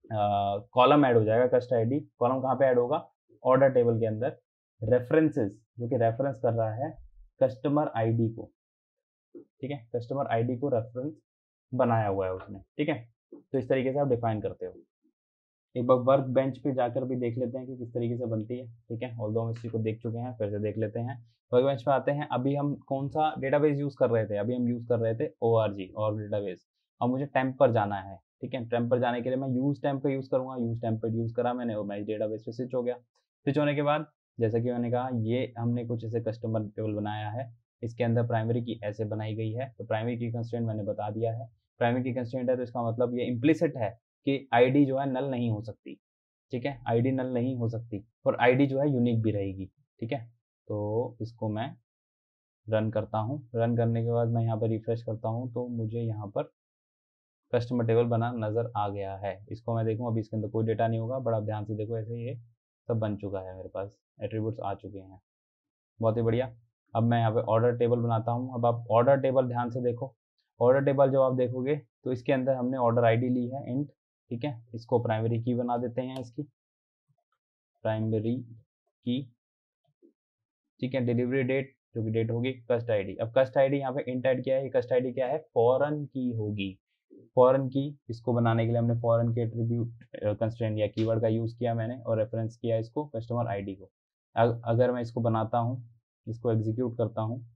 S1: कॉलम ऐड हो जाएगा कस्ट आईडी। कॉलम कहाँ पे ऐड होगा? ऑर्डर टेबल के अंदर रेफरेंसेस, जो कि रेफरेंस कर रहा है कस्टमर आईडी को, ठीक है, कस्टमर आईडी को रेफरेंस बनाया हुआ है उसने, ठीक है। तो इस तरीके से आप डिफाइन करते हो। एक बार वर्क बेंच पे जाकर भी देख लेते हैं कि किस तरीके से बनती है, ठीक है। ऑल्दो हम इसी को देख चुके हैं, फिर से देख लेते हैं। वर्क बेंच पे आते हैं। अभी हम कौन सा डेटाबेस यूज़ कर रहे थे? अभी हम यूज़ कर रहे थे ओ आर जी और डेटाबेस। अब मुझे टेम्प पर जाना है, ठीक है। टेम्प पर जाने के लिए मैं यूज़ टेम्प का यूज़ करूँगा। यूज़ टेम्प पर यूज़ करा मैंने और मैं डेटाबेस पे स्विच हो गया। स्विच होने के बाद जैसा कि मैंने कहा, ये हमने कुछ ऐसे कस्टमर टेबल बनाया है। इसके अंदर प्राइमरी की ऐसे बनाई गई है। तो प्राइमरी की कंस्ट्रेंट मैंने बता दिया है। प्राइमरी की कंस्ट्रेंट है तो इसका मतलब ये इम्प्लिसिट है कि आईडी जो है नल नहीं हो सकती, ठीक है। आईडी नल नहीं हो सकती और आईडी जो है यूनिक भी रहेगी, ठीक है। तो इसको मैं रन करता हूँ। रन करने के बाद मैं यहाँ पर रिफ्रेश करता हूँ तो मुझे यहाँ पर कस्टमर टेबल बना नज़र आ गया है। इसको मैं देखूँ, अभी इसके अंदर कोई डेटा नहीं होगा, बड़ा ध्यान से देखो, ऐसे ये सब बन चुका है, मेरे पास एट्रीब्यूट्स आ चुके हैं। बहुत ही बढ़िया। अब मैं यहाँ पे ऑर्डर टेबल बनाता हूँ। अब आप ऑर्डर टेबल ध्यान से देखो। ऑर्डर टेबल जब आप देखोगे तो इसके अंदर हमने ऑर्डर आईडी ली है इंट, ठीक है। इसको प्राइमरी की बना देते हैं, इसकी प्राइमरी की, ठीक है। डिलीवरी डेट जो कि डेट होगी, कस्ट आईडी। अब कस्ट आईडी यहाँ पे इंट ऐड किया है। कस्ट आईडी क्या है? फॉरेन की होगी। फॉरेन की, इसको बनाने के लिए हमने फॉरेन के एट्रीब्यूट कंस्ट्रेंट या कीवर्ड का यूज़ किया मैंने और रेफरेंस किया इसको कस्टमर आईडी को। अगर मैं इसको बनाता हूँ, इसको एग्जीक्यूट करता हूँ,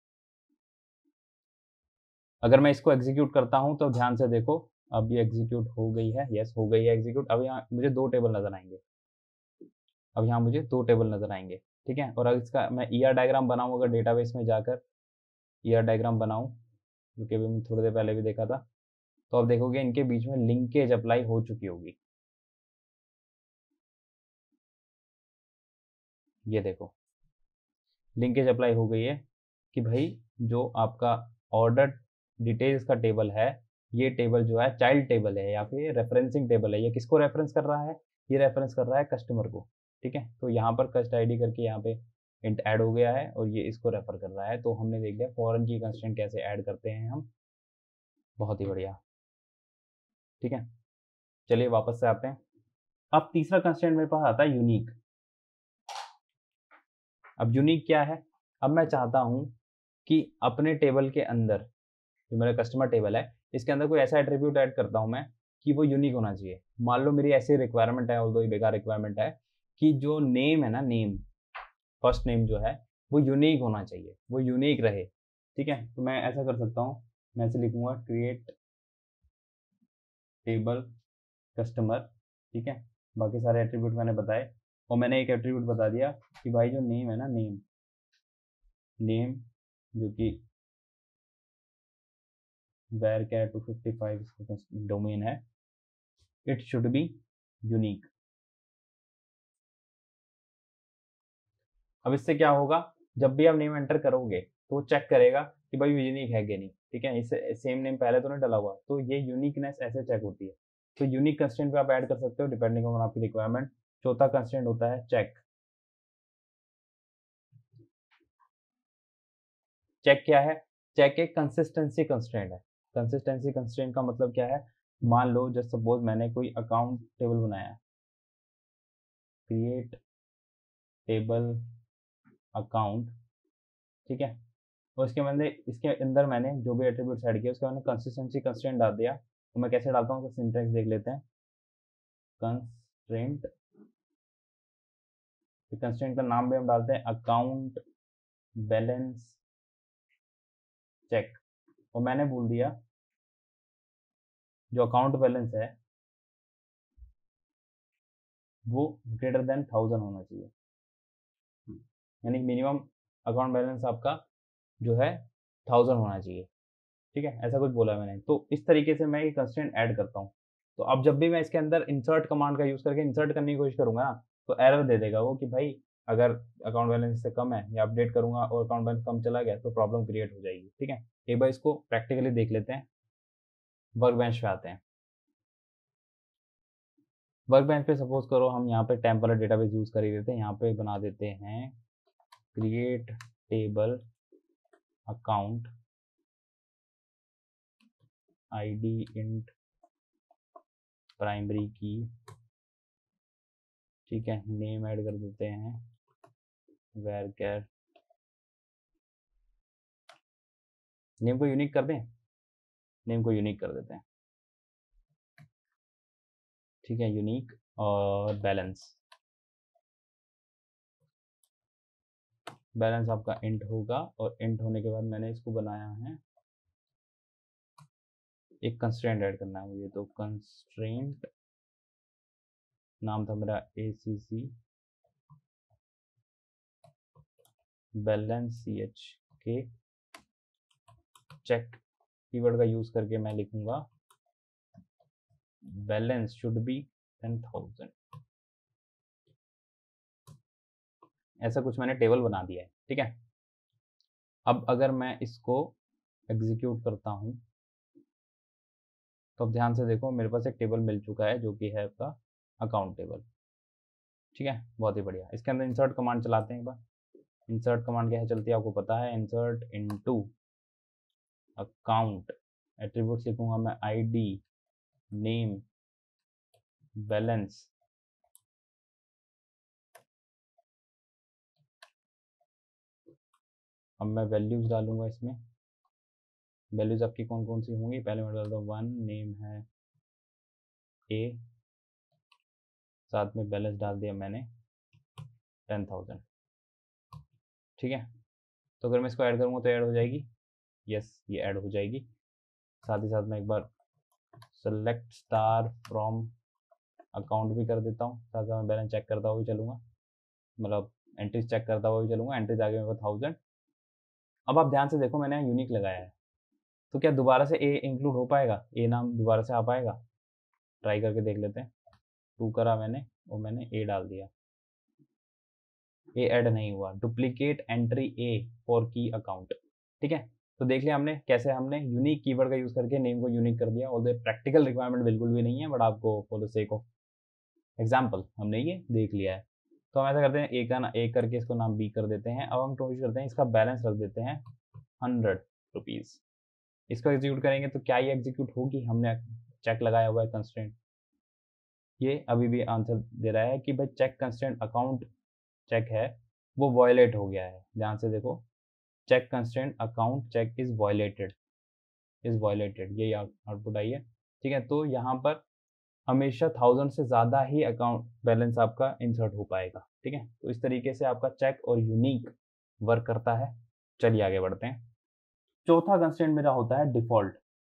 S1: अगर मैं इसको एग्जीक्यूट करता हूँ तो ध्यान से देखो, अब ये एग्जीक्यूट हो गई है। यस, हो गई है एग्जीक्यूट। अब यहाँ मुझे दो टेबल नजर आएंगे। अब यहाँ मुझे दो टेबल नजर आएंगे, ठीक है। और अगर इसका मैं ई आर डायग्राम बनाऊँ, अगर डेटाबेस में जाकर ई आर डायग्राम बनाऊँ, जो कि अभी मैं थोड़ी देर पहले भी देखा था, तो अब देखोगे इनके बीच में लिंकेज अप्लाई हो चुकी होगी। ये देखो, लिंकेज अप्लाई हो गई है कि भाई जो आपका ऑर्डर डिटेल्स का टेबल है, ये टेबल जो है चाइल्ड टेबल है या फिर रेफरेंसिंग टेबल है। ये किसको रेफरेंस कर रहा है? ये रेफरेंस कर रहा है कस्टमर को, ठीक है। तो यहाँ पर कस्ट आईडी करके यहाँ पे इंट ऐड हो गया है और ये इसको रेफर कर रहा है। तो हमने देख लिया फॉरेन की कंस्ट्रेंट कैसे ऐड करते हैं हम। बहुत ही बढ़िया, ठीक है। चलिए वापस से आते हैं। अब तीसरा कंस्ट्रेंट मेरे पास आता है यूनिक। अब यूनिक क्या है? अब मैं चाहता हूँ कि अपने टेबल के अंदर, जो मेरा कस्टमर टेबल है, इसके अंदर कोई ऐसा एट्रीब्यूट ऐड करता हूँ मैं कि वो यूनिक होना चाहिए। मान लो मेरी ऐसी रिक्वायरमेंट है, ऑल्दो ये बेकार रिक्वायरमेंट है, कि जो नेम है ना, नेम, फर्स्ट नेम जो है वो यूनिक होना चाहिए, वो यूनिक रहे, ठीक है। तो मैं ऐसा कर सकता हूँ, मैं ऐसे लिखूंगा क्रिएट टेबल कस्टमर, ठीक है। बाकी सारे एट्रीब्यूट मैंने बताए और मैंने एक एट्रीब्यूट बता दिया कि भाई जो नेम है ना, नेम नेम जो कि वेर कैट टू फिफ्टी फाइव डोमेन है, इट शुड बी यूनिक। अब इससे क्या होगा? जब भी आप नेम एंटर करोगे तो वो चेक करेगा कि भाई यूनिक है कि नहीं, ठीक है। इससे सेम नेम पहले तो नहीं डला हुआ, तो ये यूनिकनेस ऐसे चेक होती है। तो यूनिक कंस्टेंट पे आप ऐड कर सकते हो डिपेंडिंग ऑन आपकी रिक्वायरमेंट। चौथा कंस्टेंट होता है चेक। चेक क्या है? चेक एक कंसिस्टेंसी कंस्ट्रेंट है। कंसिस्टेंसी कंस्ट्रेंट का मतलब क्या है? मान लो जस्ट सपोज मैंने कोई अकाउंट टेबल बनाया, क्रिएट टेबल अकाउंट, ठीक है। और इसके मैंने इसके अंदर मैंने जो भी एट्रीब्यूट्स ऐड किए उसके मैंने कंसिस्टेंसी कंस्ट्रेंट डाल दिया। तो मैं कैसे डालता हूँ, तो सिंटैक्स देख लेते हैं। कंस्ट्रेंट, कंस्ट्रेंट का नाम भी हम डालते हैं अकाउंट बैलेंस चेक। और मैंने बोल दिया जो अकाउंट बैलेंस है वो ग्रेटर देन थाउजेंड होना चाहिए, यानी मिनिमम अकाउंट बैलेंस आपका जो है थाउजेंड होना चाहिए, ठीक है। ऐसा कुछ बोला है मैंने। तो इस तरीके से मैं ये कंस्ट्रेंट ऐड करता हूँ। तो अब जब भी मैं इसके अंदर इंसर्ट कमांड का यूज़ करके इंसर्ट करने की कोशिश करूंगा ना, तो एरर दे देगा वो कि भाई अगर अकाउंट बैलेंस से कम है, या अपडेट करूंगा और अकाउंट बैलेंस कम चला गया तो प्रॉब्लम क्रिएट हो जाएगी, ठीक है। एक बार इसको प्रैक्टिकली देख लेते हैं। वर्क बेंच पे आते हैं। वर्क बेंच पे सपोज करो हम यहाँ पे टेम्पररी डेटाबेस यूज़ कर ही देते हैं। यहाँ पे बना देते हैं create table account ID int primary key, ठीक है, नेम ऐड कर देते हैं varchar, नेम को यूनिक कर दें, नेम को यूनिक कर देते हैं, ठीक है, यूनिक। और बैलेंस, बैलेंस आपका इंट होगा, और इंट होने के बाद मैंने इसको बनाया है, एक कंस्ट्रेंट ऐड करना है मुझे, तो कंस्ट्रेंट नाम था मेरा A C C balance C H K check keyword का यूज करके मैं लिखूंगा balance should be ten thousand. ऐसा कुछ मैंने टेबल बना दिया है, ठीक है। अब अगर मैं इसको एग्जीक्यूट करता हूं तो अब ध्यान से देखो, मेरे पास एक टेबल मिल चुका है जो कि है आपका अकाउंट टेबल, ठीक है, बहुत ही बढ़िया। इसके अंदर इंसर्ट कमांड चलाते हैं एक बार। इंसर्ट कमांड क्या है चलती है आपको पता है, इंसर्ट इनटू अकाउंट, एट्रीब्यूट्स लिखूंगा मैं आईडी, नेम, बैलेंस, अब मैं वैल्यूज डालूंगा इसमें। वैल्यूज आपकी कौन कौन सी होंगी, पहले मैं डालता हूँ वन, नेम है ए, साथ में बैलेंस डाल दिया मैंने टेन थाउजेंड, ठीक है। तो अगर मैं इसको ऐड करूँगा तो ऐड हो जाएगी, यस ये ऐड हो जाएगी। साथ ही साथ मैं एक बार सेलेक्ट स्टार फ्रॉम अकाउंट भी कर देता हूँ, साथ साथ मैं बैलेंस चेक करता हुआ भी चलूँगा, मतलब एंट्रीज चेक करता हुआ भी चलूँगा। एंट्रीज आ गई मेरे पास थाउजेंड। अब आप ध्यान से देखो, मैंने यूनिक लगाया है, तो क्या दोबारा से ए इंक्लूड हो पाएगा, ए नाम दोबारा से आ पाएगा? ट्राई करके देख लेते हैं। टू करा मैंने और मैंने ए डाल दिया, ए ऐड नहीं हुआ। Duplicate entry A for key account, ठीक है। तो देख लिया हमने कैसे हमने यूनिक कीवर्ड का यूज करके नेम को यूनिक कर दिया। और प्रैक्टिकल रिक्वायरमेंट बिल्कुल भी नहीं है, बट आपको for the sake of example हमने ये देख लिया है। तो हम ऐसा करते हैं, ए का ना ए करके इसको नाम बी कर देते हैं। अब हम कोशिश करते हैं इसका बैलेंस रख देते हैं हंड्रेड रुपीज़। इसको एग्जीक्यूट करेंगे तो क्या ये एग्जीक्यूट होगी? हमने चेक लगाया हुआ है कंस्ट्रेंट, ये अभी भी आंसर दे रहा है कि भाई चेक कंस्ट्रेंट अकाउंट चेक है वो वायलेट हो गया है। ध्यान से देखो, check constraint account check is violated, is violated, ये आउटपुट आई है, ठीक है। तो यहाँ पर हमेशा थाउजेंड से ज़्यादा ही अकाउंट बैलेंस आपका इंसर्ट हो पाएगा, ठीक है। तो इस तरीके से आपका चेक और यूनिक वर्क करता है। चलिए आगे बढ़ते हैं। चौथा कंस्ट्रेंट मेरा होता है डिफॉल्ट,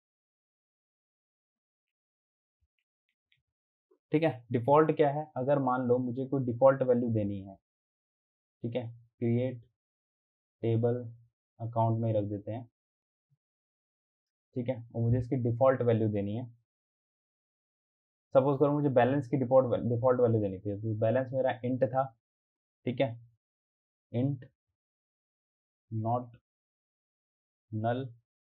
S1: ठीक है। डिफॉल्ट क्या है? अगर मान लो मुझे कोई डिफॉल्ट वैल्यू देनी है, ठीक है, क्रिएट टेबल अकाउंट में रख देते हैं, ठीक है, और मुझे इसकी डिफॉल्ट वैल्यू देनी है। सपोज करो मुझे बैलेंस की डिफॉल्ट डिफॉल्ट वैल्यू देनी थी, तो बैलेंस मेरा इंट था, ठीक है, इंट नॉट नल,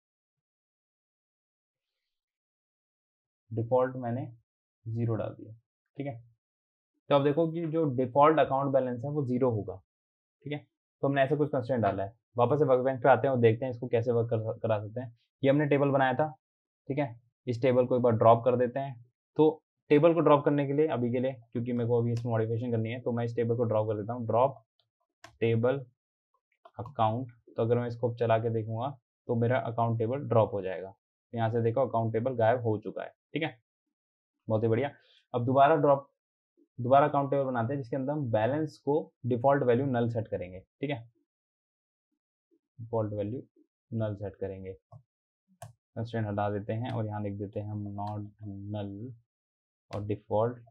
S1: डिफॉल्ट मैंने जीरो डाल दिया, ठीक है। तो अब देखो कि जो डिफॉल्ट अकाउंट बैलेंस है वो जीरो होगा, ठीक है। तो हमने ऐसा कुछ कंस्ट्रेंट डाला है। वापस से वर्कबेंच पे आते हैं और देखते हैं इसको कैसे वर्क कर, करा सकते हैं। ये हमने टेबल बनाया था, ठीक है, इस टेबल को एक बार ड्रॉप कर देते हैं। तो टेबल को ड्रॉप करने के लिए अभी के लिए, क्योंकि मेरे को अभी इसमें मॉडिफिकेशन करनी है, तो मैं इस टेबल को ड्रॉप कर देता हूँ, ड्रॉप टेबल अकाउंट। तो अगर मैं इसको चला के देखूंगा तो मेरा अकाउंट टेबल ड्रॉप हो जाएगा। यहाँ से देखो अकाउंट टेबल गायब हो चुका है, ठीक है, बहुत ही बढ़िया। अब दोबारा ड्रॉप दोबारा अकाउंट टेबल बनाते हैं जिसके अंदर हम बैलेंस को डिफॉल्ट वैल्यू नल सेट करेंगे, ठीक है, डिफॉल्ट वैल्यू नल सेट करेंगे। कंस्ट्रेंट हटा देते हैं और यहाँ लिख देते हैं हम नॉट नल और डिफॉल्ट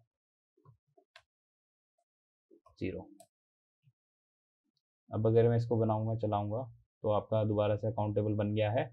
S1: जीरो। अब अगर मैं इसको बनाऊंगा चलाऊंगा तो आपका दोबारा से अकाउंट टेबल बन गया है,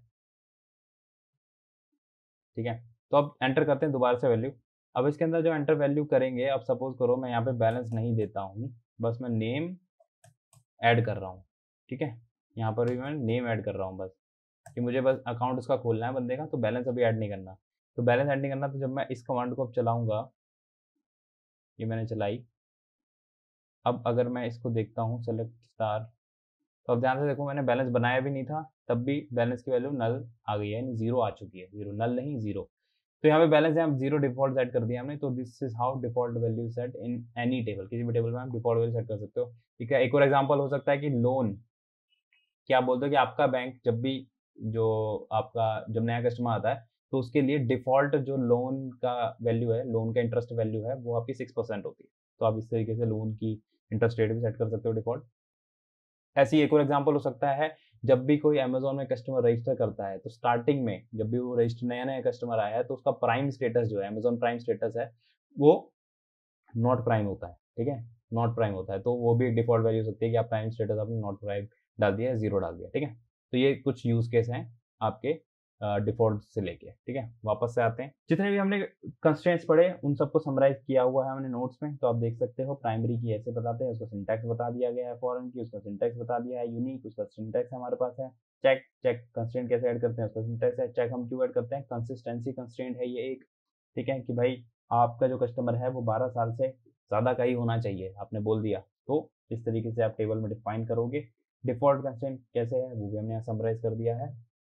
S1: ठीक है। तो अब एंटर करते हैं दोबारा से वैल्यू। अब इसके अंदर जो एंटर वैल्यू करेंगे, अब सपोज करो मैं यहाँ पे बैलेंस नहीं देता हूँ, बस मैं नेम ऐड कर रहा हूँ, ठीक है, यहाँ पर भी मैं नेम ऐड कर रहा हूँ बस, कि मुझे बस अकाउंट उसका खोलना है बंदे का, तो बैलेंस अभी ऐड नहीं करना। तो बैलेंस ऐड नहीं करना, तो जब मैं इस कमांड को अब चलाऊंगा, ये मैंने चलाई, अब अगर मैं इसको देखता हूँ सेलेक्ट स्टार, तो अब ध्यान से देखो मैंने बैलेंस बनाया भी नहीं था, तब भी बैलेंस की वैल्यू नल आ गई है, यानी जीरो आ चुकी है, जीरो नल नहीं जीरो। तो यहाँ पे बैलेंस है, हम जीरो डिफॉल्ट सेट कर दिया हमने, तो this is how default value set in any table, किसी भी टेबल में आप डिफॉल्ट वैल्यू सेट कर सकते हो। ठीक है, एक और एग्जांपल हो सकता है कि लोन, क्या बोलते हो कि आपका बैंक जब भी जो आपका जब नया कस्टमर आता है तो उसके लिए डिफॉल्ट जो लोन का वैल्यू है, लोन का इंटरेस्ट वैल्यू है, वो आपकी सिक्स परसेंट होती है। तो आप इस तरीके से लोन की इंटरेस्ट रेट भी सेट कर सकते हो डिफॉल्ट। ऐसी एक और एग्जांपल हो सकता है, जब भी कोई अमेजोन में कस्टमर रजिस्टर करता है तो स्टार्टिंग में जब भी वो रजिस्टर नया नया कस्टमर आया है तो उसका प्राइम स्टेटस जो है, अमेजोन प्राइम स्टेटस है, वो नॉट प्राइम होता है। ठीक है, नॉट प्राइम होता है, तो वो भी एक डिफॉल्ट वैल्यू हो सकती है कि आप प्राइम स्टेटस आपने नॉट प्राइम डाल दिया है, जीरो डाल दिया। ठीक है, तो ये कुछ यूज केस हैं आपके डिफॉल्ट से लेके। ठीक है, वापस से आते हैं, जितने भी हमने कंस्ट्रेंट्स पढ़े उन सबको समराइज किया हुआ है हमने नोट्स में, तो आप देख सकते हो। प्राइमरी की ऐसे बताते हैं, उसका सिंटैक्स बता दिया गया है, फॉरेन की उसका सिंटैक्स बता दिया है, यूनिक उसका सिंटैक्स हमारे पास है, चेक चेक कंस्ट्रेंट कैसे ऐड करते हैं उसका सिंटैक्स है, चेक हम क्यों ऐड करते हैं, कंसिस्टेंसी कंस्ट्रेंट है ये एक। ठीक है, कि भाई आपका जो कस्टमर है वो बारह साल से ज़्यादा का ही होना चाहिए, आपने बोल दिया, तो इस तरीके से आप टेबल में डिफाइन करोगे। डिफॉल्ट कंस्ट्रेंट कैसे है वो भी हमने यहाँ समराइज कर दिया है।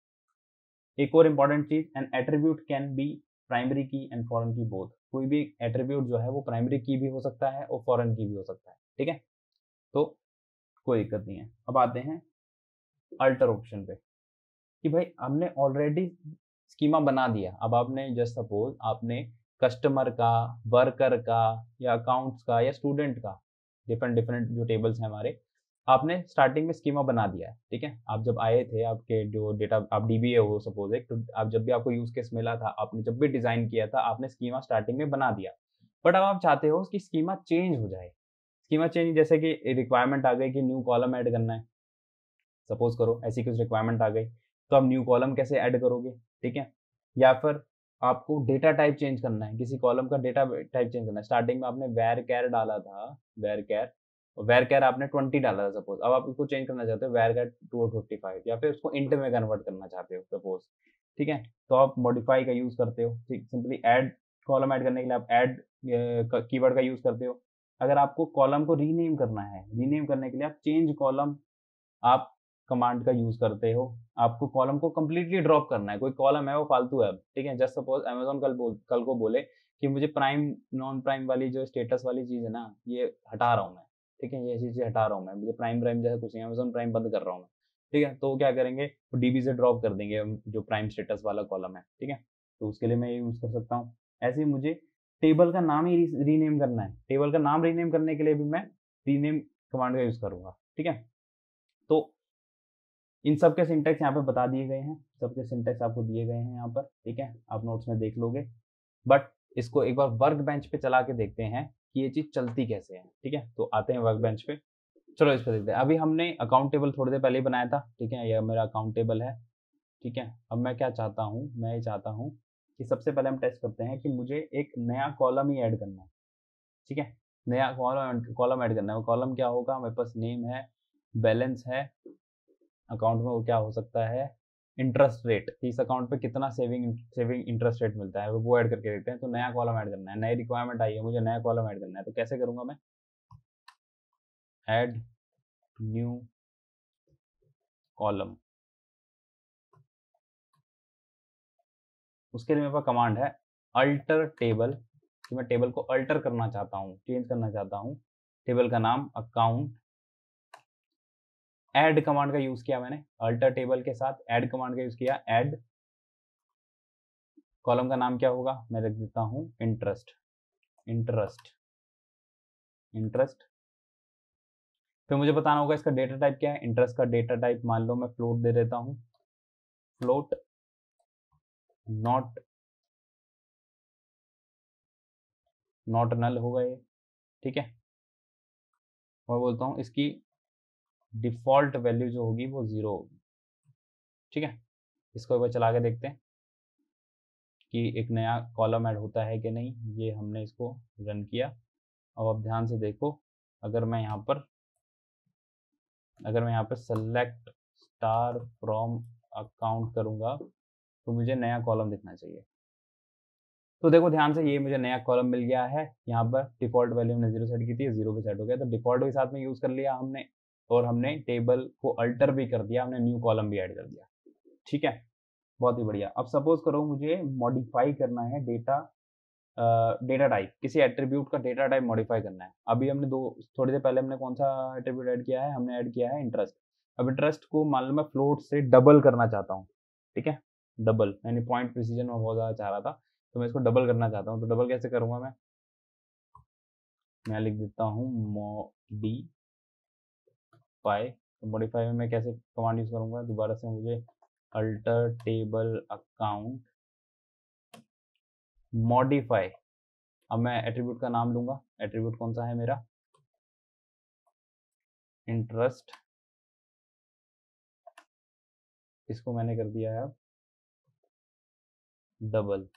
S1: एक और इम्पॉर्टेंट चीज, an attribute can be primary key and foreign key both. कोई भी एट्रीब्यूट जो है वो प्राइमरी की भी हो सकता है और फॉरेन की भी हो सकता है। ठीक है, तो कोई दिक्कत नहीं है। अब आते हैं अल्टर ऑप्शन पे, कि भाई हमने ऑलरेडी स्कीमा बना दिया। अब आपने जस्ट सपोज आपने कस्टमर का, वर्कर का, या अकाउंट्स का, या स्टूडेंट का, डिफरेंट डिफरेंट जो टेबल्स हैं हमारे, आपने स्टार्टिंग में स्कीमा बना दिया है। ठीक है, आप जब आए थे, आपके जो डेटा, आप डीबीए हो सपोज एक, तो आप जब भी आपको यूज केस मिला था, आपने जब भी डिजाइन किया था, आपने स्कीमा स्टार्टिंग में बना दिया। बट अब आप चाहते हो कि स्कीमा चेंज हो जाए। स्कीमा चेंज जैसे कि रिक्वायरमेंट आ गई कि न्यू कॉलम ऐड करना है, सपोज करो ऐसी कुछ रिक्वायरमेंट आ गई, तो आप न्यू कॉलम कैसे ऐड करोगे। ठीक है, या फिर आपको डेटा टाइप चेंज करना है, किसी कॉलम का डेटा टाइप चेंज करना है। स्टार्टिंग में आपने वेर कैर डाला था, वेर कैर, वेर कैर आपने ट्वेंटी डाला था सपोज, अब आप उसको चेंज करना चाहते हो varchar two fifty five, या फिर उसको इंट में कन्वर्ट करना चाहते हो सपोज। ठीक है, तो आप मॉडिफाई का यूज करते हो। ठीक, सिंपली ऐड कॉलम ऐड करने के लिए आप ऐड कीवर्ड का यूज करते हो। अगर आपको कॉलम को रीनेम करना है, रीनेम करने के लिए आप चेंज कॉलम आप कमांड का यूज करते हो। आपको कॉलम को कंप्लीटली ड्रॉप करना है, कोई कॉलम है वो फालतू है। ठीक है, जस्ट सपोज अमेजोन कल बोल कल को बोले कि मुझे प्राइम नॉन प्राइम वाली जो स्टेटस वाली चीज है ना, ये हटा रहा हूँ मैं। ठीक है, ये ऐसी चीज हटा रहा हूँ मैं, मुझे प्राइम प्राइम जैसा कुछ नहीं, अमेजोन प्राइम बंद कर रहा हूँ मैं। ठीक है, तो क्या करेंगे, तो डीबी से ड्रॉप कर देंगे जो प्राइम स्टेटस वाला कॉलम है। ठीक है, तो उसके लिए मैं ये यूज कर सकता हूँ। ऐसे ही मुझे टेबल का नाम ही रीनेम करना है, टेबल का नाम रीनेम करने के लिए भी मैं रीनेम कमांड का यूज करूंगा। ठीक है, तो इन सब के सिंटेक्स यहाँ पे बता दिए गए हैं, सबके सिंटेक्स आपको दिए गए हैं यहाँ पर। ठीक है, आप नोट्स में देख लोगे, बट इसको एक बार वर्क बेंच पे चला के देखते हैं कि ये चीज चलती कैसे है। ठीक है, तो आते हैं वर्क बेंच पे, चलो इस पर देखते हैं। अभी हमने अकाउंट टेबल थोड़ी देर पहले ही बनाया था। ठीक है, यह मेरा अकाउंट टेबल है। ठीक है, अब मैं क्या चाहता हूँ, मैं ये चाहता हूँ कि सबसे पहले हम टेस्ट करते हैं कि मुझे एक नया कॉलम ही ऐड करना है। ठीक है, नया कॉलम कॉलम ऐड करना है। वो कॉलम क्या होगा, मेरे पास नेम है, बैलेंस है, अकाउंट में वो क्या हो सकता है, इंटरेस्ट रेट, इस अकाउंट पे कितना सेविंग सेविंग इंटरेस्ट रेट मिलता है, वो ऐड करके देखते हैं। तो नया कॉलम ऐड करना है, नई रिक्वायरमेंट आई है, मुझे नया कॉलम ऐड करना है, तो कैसे करूंगा मैं, ऐड न्यू कॉलम। उसके लिए मेरे पास कमांड है अल्टर टेबल, कि मैं टेबल को अल्टर करना चाहता हूँ, चेंज करना चाहता हूँ। टेबल का नाम अकाउंट, ऐड कमांड का यूज किया मैंने, अल्टर टेबल के साथ ऐड कमांड का यूज किया। ऐड कॉलम का नाम क्या होगा, मैं रख देता हूँ इंटरेस्ट, इंटरेस्ट इंटरेस्ट फिर मुझे बताना होगा इसका डेटा टाइप क्या है। इंटरेस्ट का डेटा टाइप मान लो मैं फ्लोट दे देता हूँ, फ्लोट, नॉट नॉट नल होगा ये। ठीक है, और बोलता हूँ इसकी डिफॉल्ट वैल्यू जो होगी वो जीरो होगी। ठीक है, इसको एक बार चला के देखते हैं कि एक नया कॉलम ऐड होता है कि नहीं। ये हमने इसको रन किया। अब आप ध्यान से देखो, अगर मैं यहाँ पर अगर मैं यहाँ पर सेलेक्ट स्टार फ्रॉम अकाउंट करूँगा तो मुझे नया कॉलम दिखना चाहिए। तो देखो ध्यान से, ये मुझे नया कॉलम मिल गया है। यहाँ पर डिफॉल्ट वैल्यू हमने जीरो सेट की थी, जीरो पे सेट हो गया, तो डिफॉल्ट के साथ में यूज कर लिया हमने, और हमने टेबल को अल्टर भी कर दिया, हमने न्यू कॉलम भी ऐड कर दिया। ठीक है, बहुत ही बढ़िया। अब सपोज करो मुझे मॉडिफाई करना है डेटा डेटा टाइप, किसी एट्रीब्यूट का डेटा टाइप मॉडिफाई करना है। अभी हमने दो थोड़ी देर पहले हमने कौन सा एट्रीब्यूट ऐड किया है, हमने ऐड किया है इंटरेस्ट। अब इंटरेस्ट को मान लो मैं फ्लोट से डबल करना चाहता हूँ, ठीक है, डबल, यानी पॉइंट प्रिसीजन में बहुत ज़्यादा चाह रहा था, तो मैं इसको डबल करना चाहता हूँ। तो डबल कैसे करूँगा मैं मैं लिख देता हूँ मॉडिफाई। तो मॉडिफाई में मैं कैसे कमांड यूज़ करूँगा, दोबारा से मुझे अल्टर टेबल अकाउंट मॉडिफाई। अब मैं एट्रीब्यूट का नाम लूंगा, एट्रीब्यूट कौन सा है मेरा, इंटरेस्ट। इसको मैंने कर दिया है अब डबल,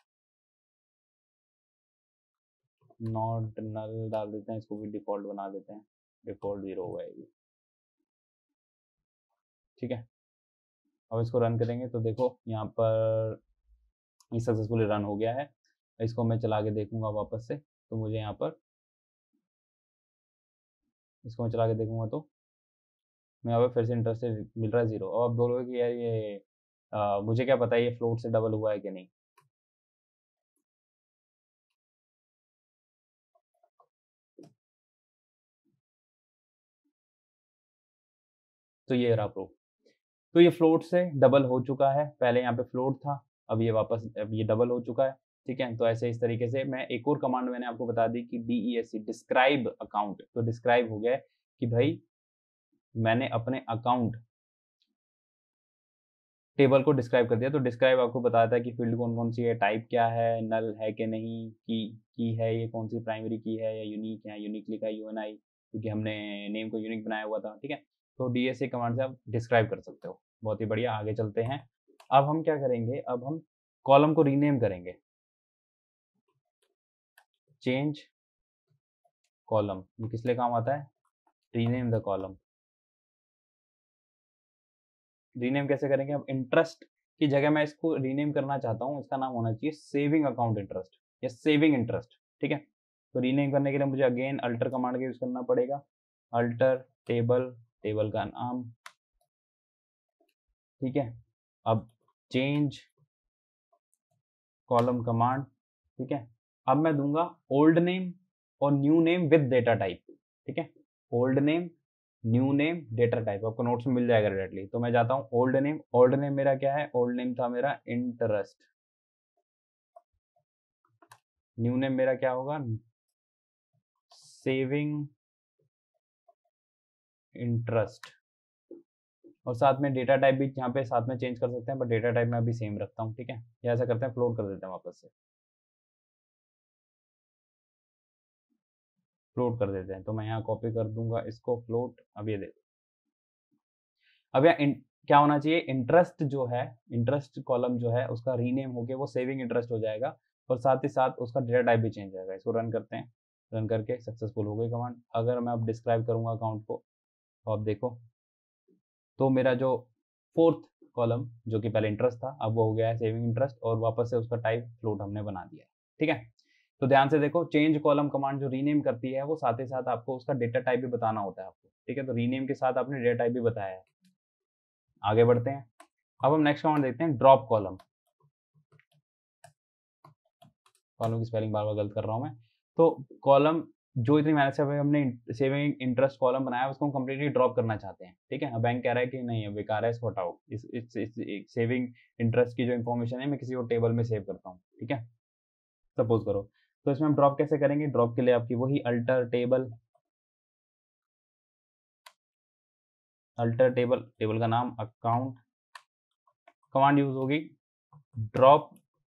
S1: नॉट नल डाल देते हैं, इसको भी डिफॉल्ट बना देते हैं, डिफॉल्ट जीरो होगा ये, ठीक है। अब इसको रन करेंगे तो देखो यहाँ पर ये सक्सेसफुली रन हो गया है। इसको मैं चला के देखूंगा वापस से, तो मुझे यहाँ पर इसको मैं चला के देखूंगा तो मैं यहाँ पर फिर से इंटरेस्ट मिल रहा है जीरो। अब आप बोलोगे कि यार ये आ, मुझे क्या पता है ये फ्लोट से डबल हुआ है कि नहीं। तो ये रहा प्रूफ। तो ये फ्लोट से डबल हो चुका है, पहले यहाँ पे फ्लोट था, अब ये वापस अब ये डबल हो चुका है, ठीक है। तो ऐसे इस तरीके से मैं एक और कमांड मैंने आपको बता दी कि D E S C, describe account. तो डिस्क्राइब हो गया है कि भाई मैंने अपने अकाउंट टेबल को डिस्क्राइब कर दिया। तो डिस्क्राइब आपको बताता है कि फील्ड कौन कौन सी है, टाइप क्या है, नल है कि नहीं, की की है ये कौन सी, प्राइमरी की है या यूनिक है, यूनिक लिखा है यू एन आई, क्योंकि हमने नेम को यूनिक बनाया हुआ था, ठीक है। तो डी एस सी कमांड से आप डिस्क्राइब कर सकते हो। बहुत ही बढ़िया, आगे चलते हैं। अब हम क्या करेंगे, अब हम कॉलम को रीनेम करेंगे, चेंज कॉलम। ये किस लिए काम आता है, रीनेम द कॉलम। रीनेम कैसे करेंगे, अब इंटरेस्ट की जगह मैं इसको रीनेम करना चाहता हूँ, इसका नाम होना चाहिए सेविंग अकाउंट इंटरेस्ट या सेविंग इंटरेस्ट, ठीक है। तो रीनेम करने के लिए मुझे अगेन अल्टर कमांड का यूज करना पड़ेगा, अल्टर टेबल, टेबल का नाम, ठीक है। अब चेंज कॉलम कमांड, ठीक है। अब मैं दूंगा ओल्ड नेम और new name with data type, ठीक है। Old name, new name, data type आपको नोट्स में मिल जाएगा डायरेक्टली। तो मैं जाता हूँ ओल्ड नेम, ओल्ड नेम मेरा क्या है, ओल्ड नेम था मेरा इंटरेस्ट, न्यू नेम मेरा क्या होगा, सेविंग इंटरेस्ट। और साथ में डेटा टाइप भी यहाँ पे साथ में चेंज कर सकते हैं, बट डेटा टाइप मैं अभी सेम रखता हूँ, ठीक है। या ऐसा करते हैं फ्लोट कर देते हैं, वापस से फ्लोट कर देते हैं। तो मैं यहाँ कॉपी कर दूंगा इसको फ्लोट। अब ये देखो, अब यहाँ क्या होना चाहिए, इंटरेस्ट जो है, इंटरेस्ट कॉलम जो है उसका रीनेम होके वो सेविंग इंटरेस्ट हो जाएगा, और साथ ही साथ उसका डेटा टाइप भी चेंज हो जाएगा। इसको रन करते हैं, रन करके सक्सेसफुल हो गई कमांड। अगर मैं अब डिस्क्राइब करूंगा अकाउंट को, तो आप देखो तो मेरा जो फोर्थ कॉलम जो कि पहले इंटरेस्ट था, अब वो हो गया है सेविंग इंटरेस्ट, और वापस से उसका टाइप फ्लोट हमने बना दिया है, ठीक है। तो ध्यान से देखो, चेंज कॉलम कमांड जो रीनेम करती है वो साथ ही साथ आपको उसका डेटा टाइप भी बताना होता है आपको, ठीक है। तो रीनेम के साथ आपने डेटा टाइप भी बताया है। आगे बढ़ते हैं, अब हम नेक्स्ट कमांड देखते हैं, ड्रॉप कॉलम। कॉलम की स्पेलिंग बार बार गलत कर रहा हूं मैं। तो कॉलम जो इतनी मेहनत से हमने सेविंग इंटरेस्ट कॉलम बनाया उसको हम कंप्लीटली ड्रॉप करना चाहते हैं, ठीक है। अब बैंक कह रहा है कि नहीं अब बेकार है, इसको हटाओ, इस, इस, इस, इस सेविंग इंटरेस्ट की जो इन्फॉर्मेशन है मैं किसी और टेबल में सेव करता हूँ, ठीक है, सपोज करो। तो इसमें हम ड्रॉप कैसे करेंगे, ड्रॉप के लिए आपकी वही alter table, alter table, table का नाम अकाउंट, कमांड यूज होगी ड्रॉप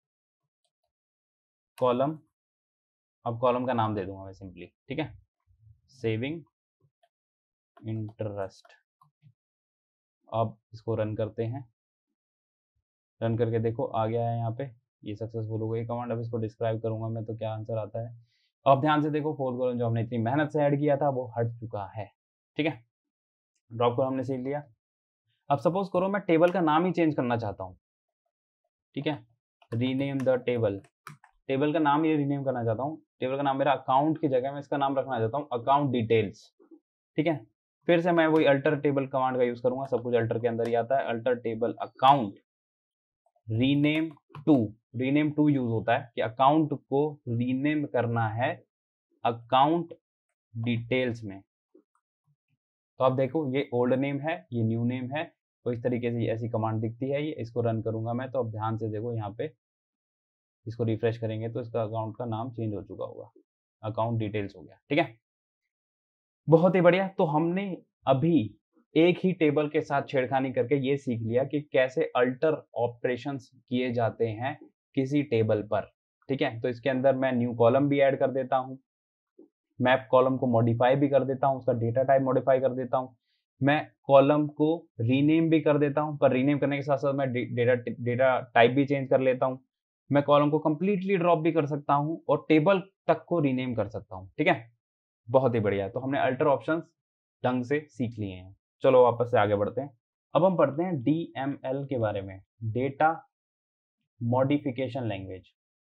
S1: कॉलम। अब कॉलम का नाम दे दूंगा मैं सिंपली, ठीक है, सेविंग इंटरेस्ट। अब इसको रन करते हैं, रन करके देखो आ गया है यहाँ पे, ये सक्सेसफुल हो गई कमांड। अब इसको डिस्क्राइब करूंगा मैं तो क्या आंसर आता है। अब ध्यान से देखो, फोर्थ कॉलम जो हमने इतनी मेहनत से ऐड किया था वो हट चुका है, ठीक है। ड्रॉप को हमने सीख लिया। अब सपोज करो मैं टेबल का नाम ही चेंज करना चाहता हूँ, ठीक है, रीनेम द टेबल, टेबल का नाम ये रीनेम करना चाहता हूँ। टेबल का नाम मेरा अकाउंट की जगह मैं इसका नाम रखना चाहता हूँ अकाउंट डिटेल्स, ठीक है। फिर से मैं वही अल्टर टेबल कमांड का यूज करूंगा, सब कुछ अल्टर के अंदर ही आता है, alter table account, rename to, rename to use होता है कि अकाउंट को रीनेम करना है अकाउंट डिटेल्स में। तो आप देखो ये ओल्ड नेम है, ये न्यू नेम है, तो इस तरीके से ऐसी कमांड दिखती है ये। इसको रन करूंगा मैं, तो अब ध्यान से देखो यहाँ पे इसको रिफ्रेश करेंगे तो इसका अकाउंट का नाम चेंज हो चुका होगा, अकाउंट डिटेल्स हो गया। ठीक है, बहुत ही बढ़िया। तो हमने अभी एक ही टेबल के साथ छेड़खानी करके ये सीख लिया कि कैसे अल्टर ऑपरेशंस किए जाते हैं किसी टेबल पर। ठीक है, तो इसके अंदर मैं न्यू कॉलम भी ऐड कर देता हूँ, मैप कॉलम को मॉडिफाई भी कर देता हूँ, उसका डेटा टाइप मॉडिफाई कर देता हूँ, मैं कॉलम को रीनेम भी कर देता हूँ, पर रीनेम करने के साथ साथ मैं डेटा डेटा टाइप भी चेंज कर लेता हूँ, मैं कॉलम को कंप्लीटली ड्रॉप भी कर सकता हूँ और टेबल तक को रीनेम कर सकता हूँ। ठीक है, बहुत ही बढ़िया। तो हमने अल्टर ऑप्शंस ढंग से सीख लिए हैं। चलो वापस से आगे बढ़ते हैं। अब हम पढ़ते हैं डी एम एल के बारे में, डेटा मॉडिफिकेशन लैंग्वेज।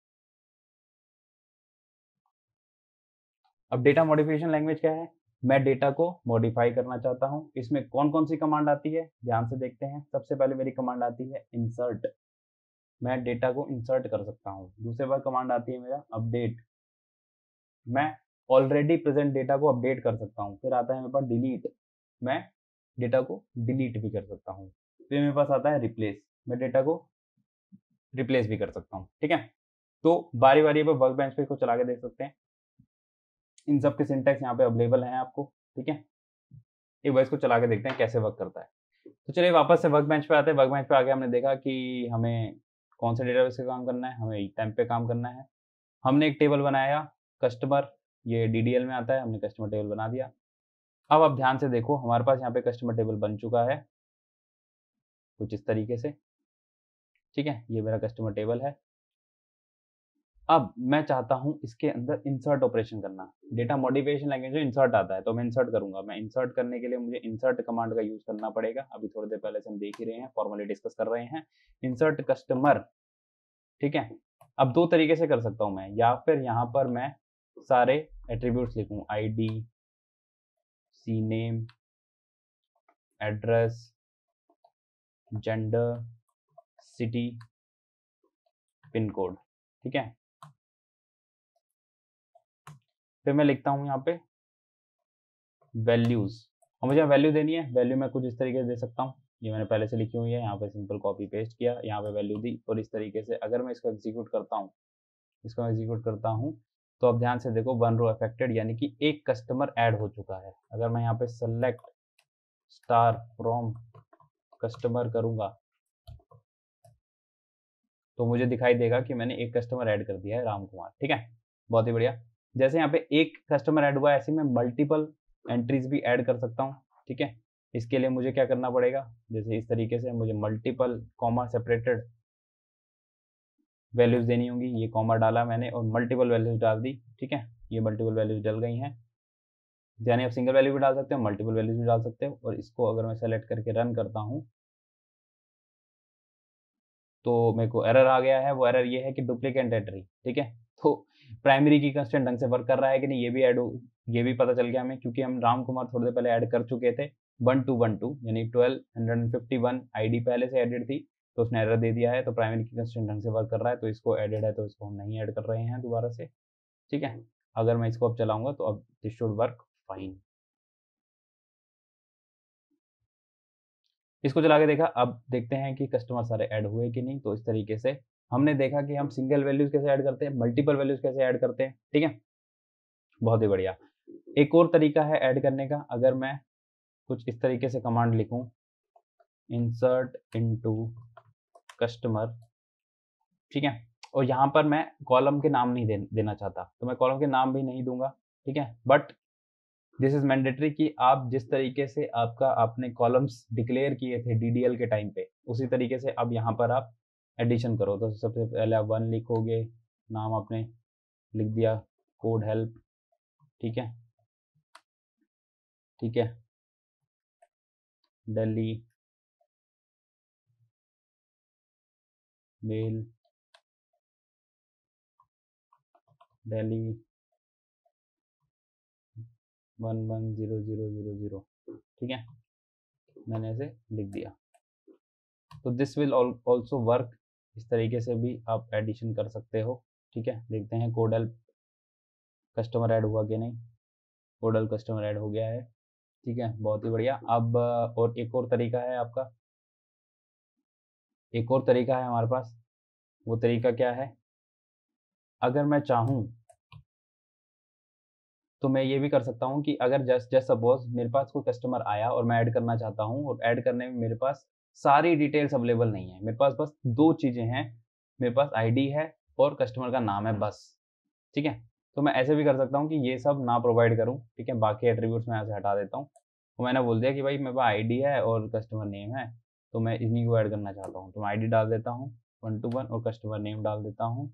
S1: अब डेटा मॉडिफिकेशन लैंग्वेज क्या है? मैं डेटा को मॉडिफाई करना चाहता हूँ। इसमें कौन कौन सी कमांड आती है, ध्यान से देखते हैं। सबसे पहले मेरी कमांड आती है इंसर्ट, मैं डेटा को इंसर्ट कर सकता हूँ। दूसरे बार कमांड आती है मेरा अपडेट, मैं ऑलरेडी प्रेजेंट डेटा को अपडेट कर सकता हूँ। फिर आता है मेरे पास डिलीट, मैं डेटा को डिलीट भी कर सकता हूँ। फिर मेरे पास आता है रिप्लेस, मैं डेटा को रिप्लेस भी कर सकता हूँ। ठीक है, तो बारी बारी पर वर्क बेंच पे इसको चला के देख सकते हैं। इन सब के सिंटैक्स यहाँ पे अवेलेबल हैं आपको। ठीक है, एक बार इसको चला के देखते हैं कैसे वर्क करता है। तो चलिए वापस से वर्क बेंच पे आते हैं। वर्क बेंच पे आके हमने देखा कि हमें कौन से डेटाबेस पे काम करना है, हमें टेम्प पे काम करना है। हमने एक टेबल बनाया कस्टमर, ये डी डी एल में आता है, हमने कस्टमर टेबल बना दिया। अब आप ध्यान से देखो, हमारे पास यहाँ पे कस्टमर टेबल बन चुका है कुछ इस तरीके से। ठीक है, ये मेरा कस्टमर टेबल है। अब मैं चाहता हूं इसके अंदर इंसर्ट ऑपरेशन करना। डेटा मॉडिफिकेशन लैंग्वेज में इंसर्ट आता है, तो मैं इंसर्ट करूंगा। मैं इंसर्ट करने के लिए मुझे इंसर्ट कमांड का यूज करना पड़ेगा। अभी थोड़ी देर पहले से हम देख ही रहे हैं, फॉर्मली डिस्कस कर रहे हैं। इंसर्ट कस्टमर, ठीक है। अब दो तरीके से कर सकता हूं मैं, या फिर यहाँ पर मैं सारे एट्रीब्यूट्स लिखूं, I D, C name, address, gender, city, pin code. ठीक है, फिर मैं लिखता हूं यहाँ पे वैल्यूज, और मुझे वैल्यू देनी है। वैल्यू मैं कुछ इस तरीके से दे सकता हूँ, ये मैंने पहले से लिखी हुई है, यहाँ पे सिंपल कॉपी पेस्ट किया, यहाँ पे वैल्यू दी। और इस तरीके से अगर मैं इसको एग्जीक्यूट करता हूँ, इसको मैं एग्जीक्यूट करता हूँ, तो अब ध्यान से देखो, वन रो अफेक्टेड, यानी कि एक कस्टमर ऐड हो चुका है। अगर मैं यहाँ पे सेलेक्ट स्टार फ्रॉम कस्टमर करूंगा, तो मुझे दिखाई देगा कि मैंने एक कस्टमर ऐड कर दिया है, राम कुमार। ठीक है, बहुत ही बढ़िया। जैसे यहाँ पे एक कस्टमर ऐड हुआ है, ऐसे मैं मल्टीपल एंट्रीज भी ऐड कर सकता हूँ। ठीक है, इसके लिए मुझे क्या करना पड़ेगा, जैसे इस तरीके से मुझे मल्टीपल कॉमा सेपरेटेड वैल्यूज देनी होंगी। ये कॉमा डाला मैंने और मल्टीपल वैल्यूज डाल दी। ठीक है, ये मल्टीपल वैल्यूज डल गई हैं। यानी आप सिंगल वैल्यू भी डाल सकते हो, मल्टीपल वैल्यूज भी डाल सकते हो। और इसको अगर मैं सेलेक्ट करके रन करता हूँ, तो मेरे को एरर आ गया है। वो एरर ये है कि डुप्लीकेट एंट्री। ठीक है, तो प्राइमरी की कंस्टेंट ढंग से वर्क कर रहा है कि नहीं, ये भी ऐड हो, ये भी पता चल गया हमें, क्योंकि हम राम कुमार थोड़ी देर पहले ऐड कर चुके थे। वन टू वन टू यानी twelve hundred fifty one ID पहले से एडेड थी, तो उसने एरर दे दिया है। तो प्राइमरी की कंस्टेंट ढंग से वर्क कर रहा है, तो इसको एडेड है, तो इसको हम नहीं ऐड कर रहे हैं दोबारा से। ठीक है, अगर मैं इसको अब चलाऊंगा तो अब दिस शुड वर्क फाइन। इसको चला के देखा, अब देखते हैं कि कस्टमर सारे ऐड हुए कि नहीं। तो इस तरीके से हमने देखा कि हम सिंगल वैल्यूज कैसे ऐड करते हैं, मल्टीपल वैल्यूज कैसे ऐड करते हैं। ठीक है, बहुत ही बढ़िया। एक और तरीका है ऐड करने का, अगर मैं कुछ इस तरीके से कमांड लिखूं, इंसर्ट इनटू कस्टमर। ठीक है, और यहाँ पर मैं कॉलम के नाम नहीं दे, देना चाहता, तो मैं कॉलम के नाम भी नहीं दूंगा। ठीक है, बट दिस इज मैंडेटरी कि आप जिस तरीके से आपका आपने कॉलम्स डिक्लेयर किए थे डी डी एल के टाइम पे, उसी तरीके से अब यहाँ पर आप एडिशन करो। तो सबसे पहले आप वन लिखोगे, नाम आपने लिख दिया, कोड हेल्प। ठीक है, ठीक है, Delhi male, Delhi one one zero zero zero zero. ठीक है, मैंने ऐसे लिख दिया। तो दिस विल ऑल्सो वर्क इस तरीके से भी आप एडिशन कर सकते हो। ठीक है, देखते हैं कोड हेल्प कस्टमर ऐड हुआ कि नहीं। कोड हेल्प कस्टमर ऐड हो गया है। ठीक है, बहुत ही बढ़िया। अब और एक और तरीका है आपका, एक और तरीका है हमारे पास। वो तरीका क्या है, अगर मैं चाहूँ तो मैं ये भी कर सकता हूँ कि अगर जस्ट जस्ट सपोज मेरे पास कोई कस्टमर आया और मैं ऐड करना चाहता हूँ, और ऐड करने में मेरे पास सारी डिटेल्स अवेलेबल नहीं है, मेरे पास बस दो चीज़ें हैं, मेरे पास आईडी है और कस्टमर का नाम है बस। ठीक है, तो मैं ऐसे भी कर सकता हूँ कि ये सब ना प्रोवाइड करूँ। ठीक है, बाकी एट्रीब्यूट्स मैं यहाँ से हटा देता हूँ। तो मैंने बोल दिया कि भाई मेरे पास आईडी है और कस्टमर नेम है, तो मैं इन्हीं को ऐड करना चाहता हूँ। तो मैं आईडी डाल देता हूँ वन टू वन और कस्टमर नेम डाल देता हूँ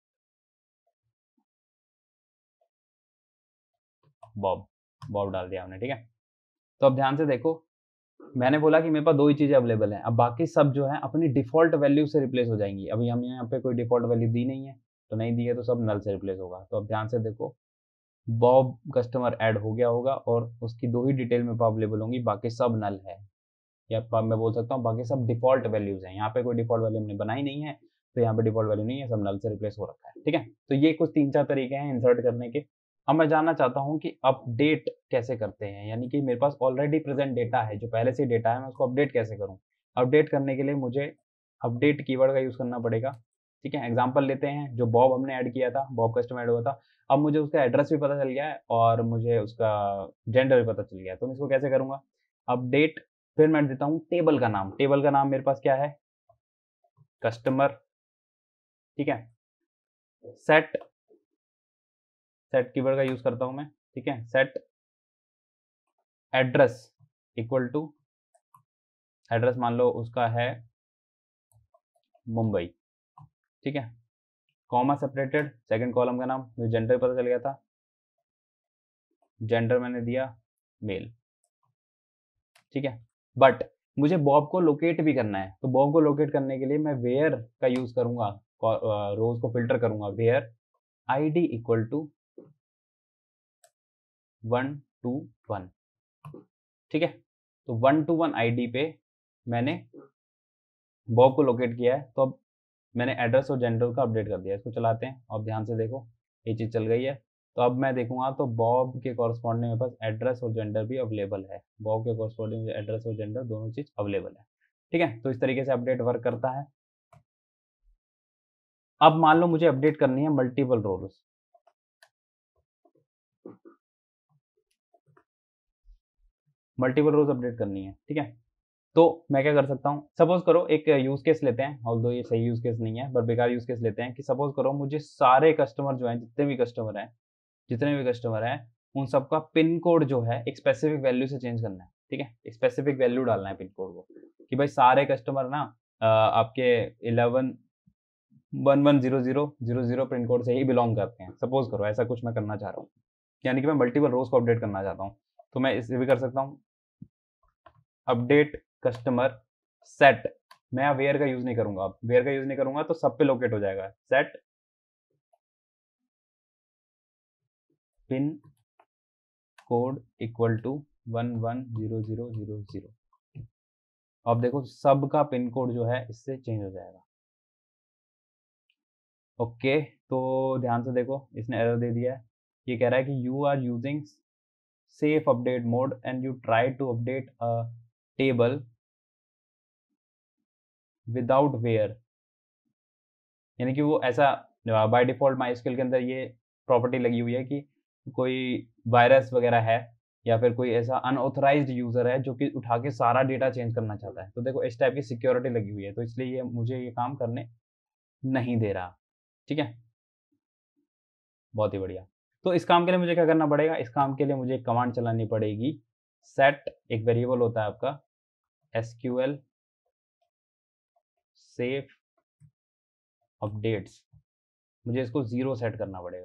S1: बॉब। बॉब डाल दिया हमने। ठीक है, तो अब ध्यान से देखो, मैंने बोला कि मेरे पास दो ही चीज़ें अवेलेबल हैं, अब बाकी सब जो है अपनी डिफ़ॉल्ट वैल्यू से रिप्लेस हो जाएंगी। अभी हमने यहाँ पे कोई डिफ़ॉल्ट वैल्यू दी नहीं है, तो नहीं दी है तो सब नल से रिप्लेस होगा। तो अब ध्यान से देखो, बॉब कस्टमर ऐड हो गया होगा और उसकी दो ही डिटेल मेरे पास अवेलेबल होंगी, बाकी सब नल है। या मैं बोल सकता हूँ बाकी सब डिफ़ॉल्ट वैल्यूज़ हैं। यहाँ पे कोई डिफ़ॉल्ट वैल्यू हमने बनाई नहीं है, तो यहाँ पे डिफ़ॉल्ट वैल्यू नहीं है, सब नल से रिप्लेस हो रखा है। ठीक है, तो ये कुछ तीन चार तरीके हैं इंसर्ट करने के। अब मैं जानना चाहता हूँ कि अपडेट कैसे करते हैं, यानी कि मेरे पास ऑलरेडी प्रेजेंट डेटा है, जो पहले से डेटा है, मैं उसको अपडेट कैसे करूँ। अपडेट करने के लिए मुझे अपडेट कीवर्ड का यूज़ करना पड़ेगा। ठीक है, एग्जाम्पल लेते हैं, जो बॉब हमने ऐड किया था, बॉब कस्टमर ऐड हुआ था, अब मुझे उसका एड्रेस भी पता चल गया है और मुझे उसका जेंडर भी पता चल गया है। तो मैं इसको कैसे करूँगा, अपडेट, फिर मैं देता हूँ टेबल का नाम। टेबल का नाम मेरे पास क्या है, कस्टमर। ठीक है, सेट, सेट कीवर्ड का यूज करता हूं मैं। ठीक है, set address equal to, address मान लो उसका है मुंबई। ठीक है, कॉमा सेपरेटेड, सेकंड कॉलम का नाम, मुझे जेंडर पता चल गया था, जेंडर मैंने दिया मेल। ठीक है, बट मुझे बॉब को लोकेट भी करना है, तो बॉब को लोकेट करने के लिए मैं वेयर का यूज करूंगा, रोज को फिल्टर करूंगा, where ID equal to one two one. ठीक है, तो वन टू वन आईडी पे मैंने बॉब को लोकेट किया है, तो अब मैंने एड्रेस और जेंडर का अपडेट कर दिया। इसको चलाते हैं, अब ध्यान से देखो, ये चीज़ चल गई है। तो अब मैं देखूंगा तो बॉब के कॉरस्पॉन्डिंग मेरे पास एड्रेस और जेंडर भी अवेलेबल है। बॉब के कॉरस्पॉन्डिंग मुझे एड्रेस और जेंडर दोनों चीज़ अवेलेबल है। ठीक है, तो इस तरीके से अपडेट वर्क करता है। अब मान लो मुझे अपडेट करनी है multiple roles, multiple rows update करनी है। ठीक है, तो मैं क्या कर सकता हूँ, सपोज करो एक यूज केस लेते हैं, ऑल्दो ये सही यूज केस नहीं है पर बेकार यूज केस लेते हैं, कि सपोज करो मुझे सारे कस्टमर जो हैं, जितने भी कस्टमर हैं, जितने भी कस्टमर हैं, उन सबका पिन कोड जो है एक स्पेसिफिक वैल्यू से चेंज करना है। ठीक है, स्पेसिफिक वैल्यू डालना है पिन कोड को, कि भाई सारे कस्टमर ना आपके eleven one one zero zero zero zero pin code से ही बिलोंग करते हैं। सपोज करो ऐसा कुछ मैं करना चाह रहा हूँ, यानी कि मैं मल्टीपल रोज को अपडेट करना चाहता हूँ, तो मैं इसे भी कर सकता हूँ, अपडेट कस्टमर सेट। मैं वेयर का यूज नहीं करूंगा, वेयर का यूज नहीं करूंगा तो सब पे लोकेट हो जाएगा, set pin code equal to one one zero zero zero zero. अब देखो सब का पिन कोड जो है इससे चेंज हो जाएगा। ओके, तो ध्यान से देखो, इसने एरर दे दिया है, ये कह रहा है कि you are using safe update mode and you try to update a table without where, यानी कि वो ऐसा बाय डिफॉल्ट माइस्क्यूएल के अंदर ये प्रॉपर्टी लगी हुई है कि कोई वायरस वगैरह है या फिर कोई ऐसा अनऑथराइज्ड यूजर है जो कि उठा के सारा डेटा चेंज करना चाहता है। तो देखो इस टाइप की सिक्योरिटी लगी हुई है, तो इसलिए ये मुझे ये काम करने नहीं दे रहा। ठीक है, बहुत ही बढ़िया। तो इस काम के लिए मुझे क्या करना पड़ेगा, इस काम के लिए मुझे एक कमांड चलानी पड़ेगी, सेट, एक वेरिएबल होता है आपका एसक्यूएल सेफ अपडेट्स, मुझे इसको जीरो सेट करना पड़ेगा।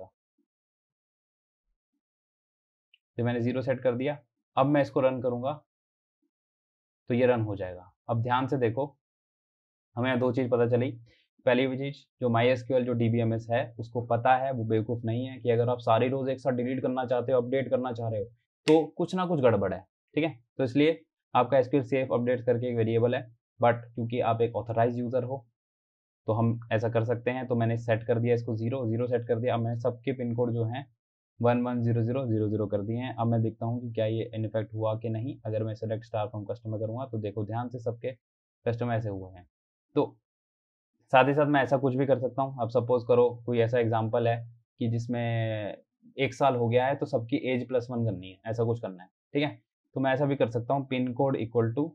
S1: तो मैंने जीरो सेट कर दिया, अब मैं इसको रन करूंगा तो ये रन हो जाएगा। अब ध्यान से देखो, हमें यहाँ दो चीज़ पता चली। पहली चीज़, जो माई एसक्यूएल जो डीबीएमएस है उसको पता है, वो बेवकूफ़ नहीं है, कि अगर आप सारी रोज एक साथ डिलीट करना चाहते हो, अपडेट करना चाह रहे हो, तो कुछ ना कुछ गड़बड़ है। ठीक है, तो इसलिए आपका एसक्यूएल सेफ अपडेट करके एक वेरिएबल है, बट क्योंकि आप एक ऑथराइज यूज़र हो तो हम ऐसा कर सकते हैं। तो मैंने सेट कर दिया इसको जीरो जीरो सेट कर दिया। अब मैंने सबके पिन कोड जो हैं one one zero zero zero zero कर दिए हैं। अब मैं देखता हूँ कि क्या ये इन इफेक्ट हुआ कि नहीं। अगर मैं सेलेक्ट स्टार फ्रॉम कस्टमर करूँगा तो देखो ध्यान से सबके कस्टमर ऐसे हुए हैं। तो साथ ही साथ मैं ऐसा कुछ भी कर सकता हूँ। अब सपोज करो कोई ऐसा एग्जाम्पल है कि जिसमें एक साल हो गया है तो सबकी एज प्लस वन करनी है, ऐसा कुछ करना है, ठीक है। तो मैं ऐसा भी कर सकता हूँ, pin code equal to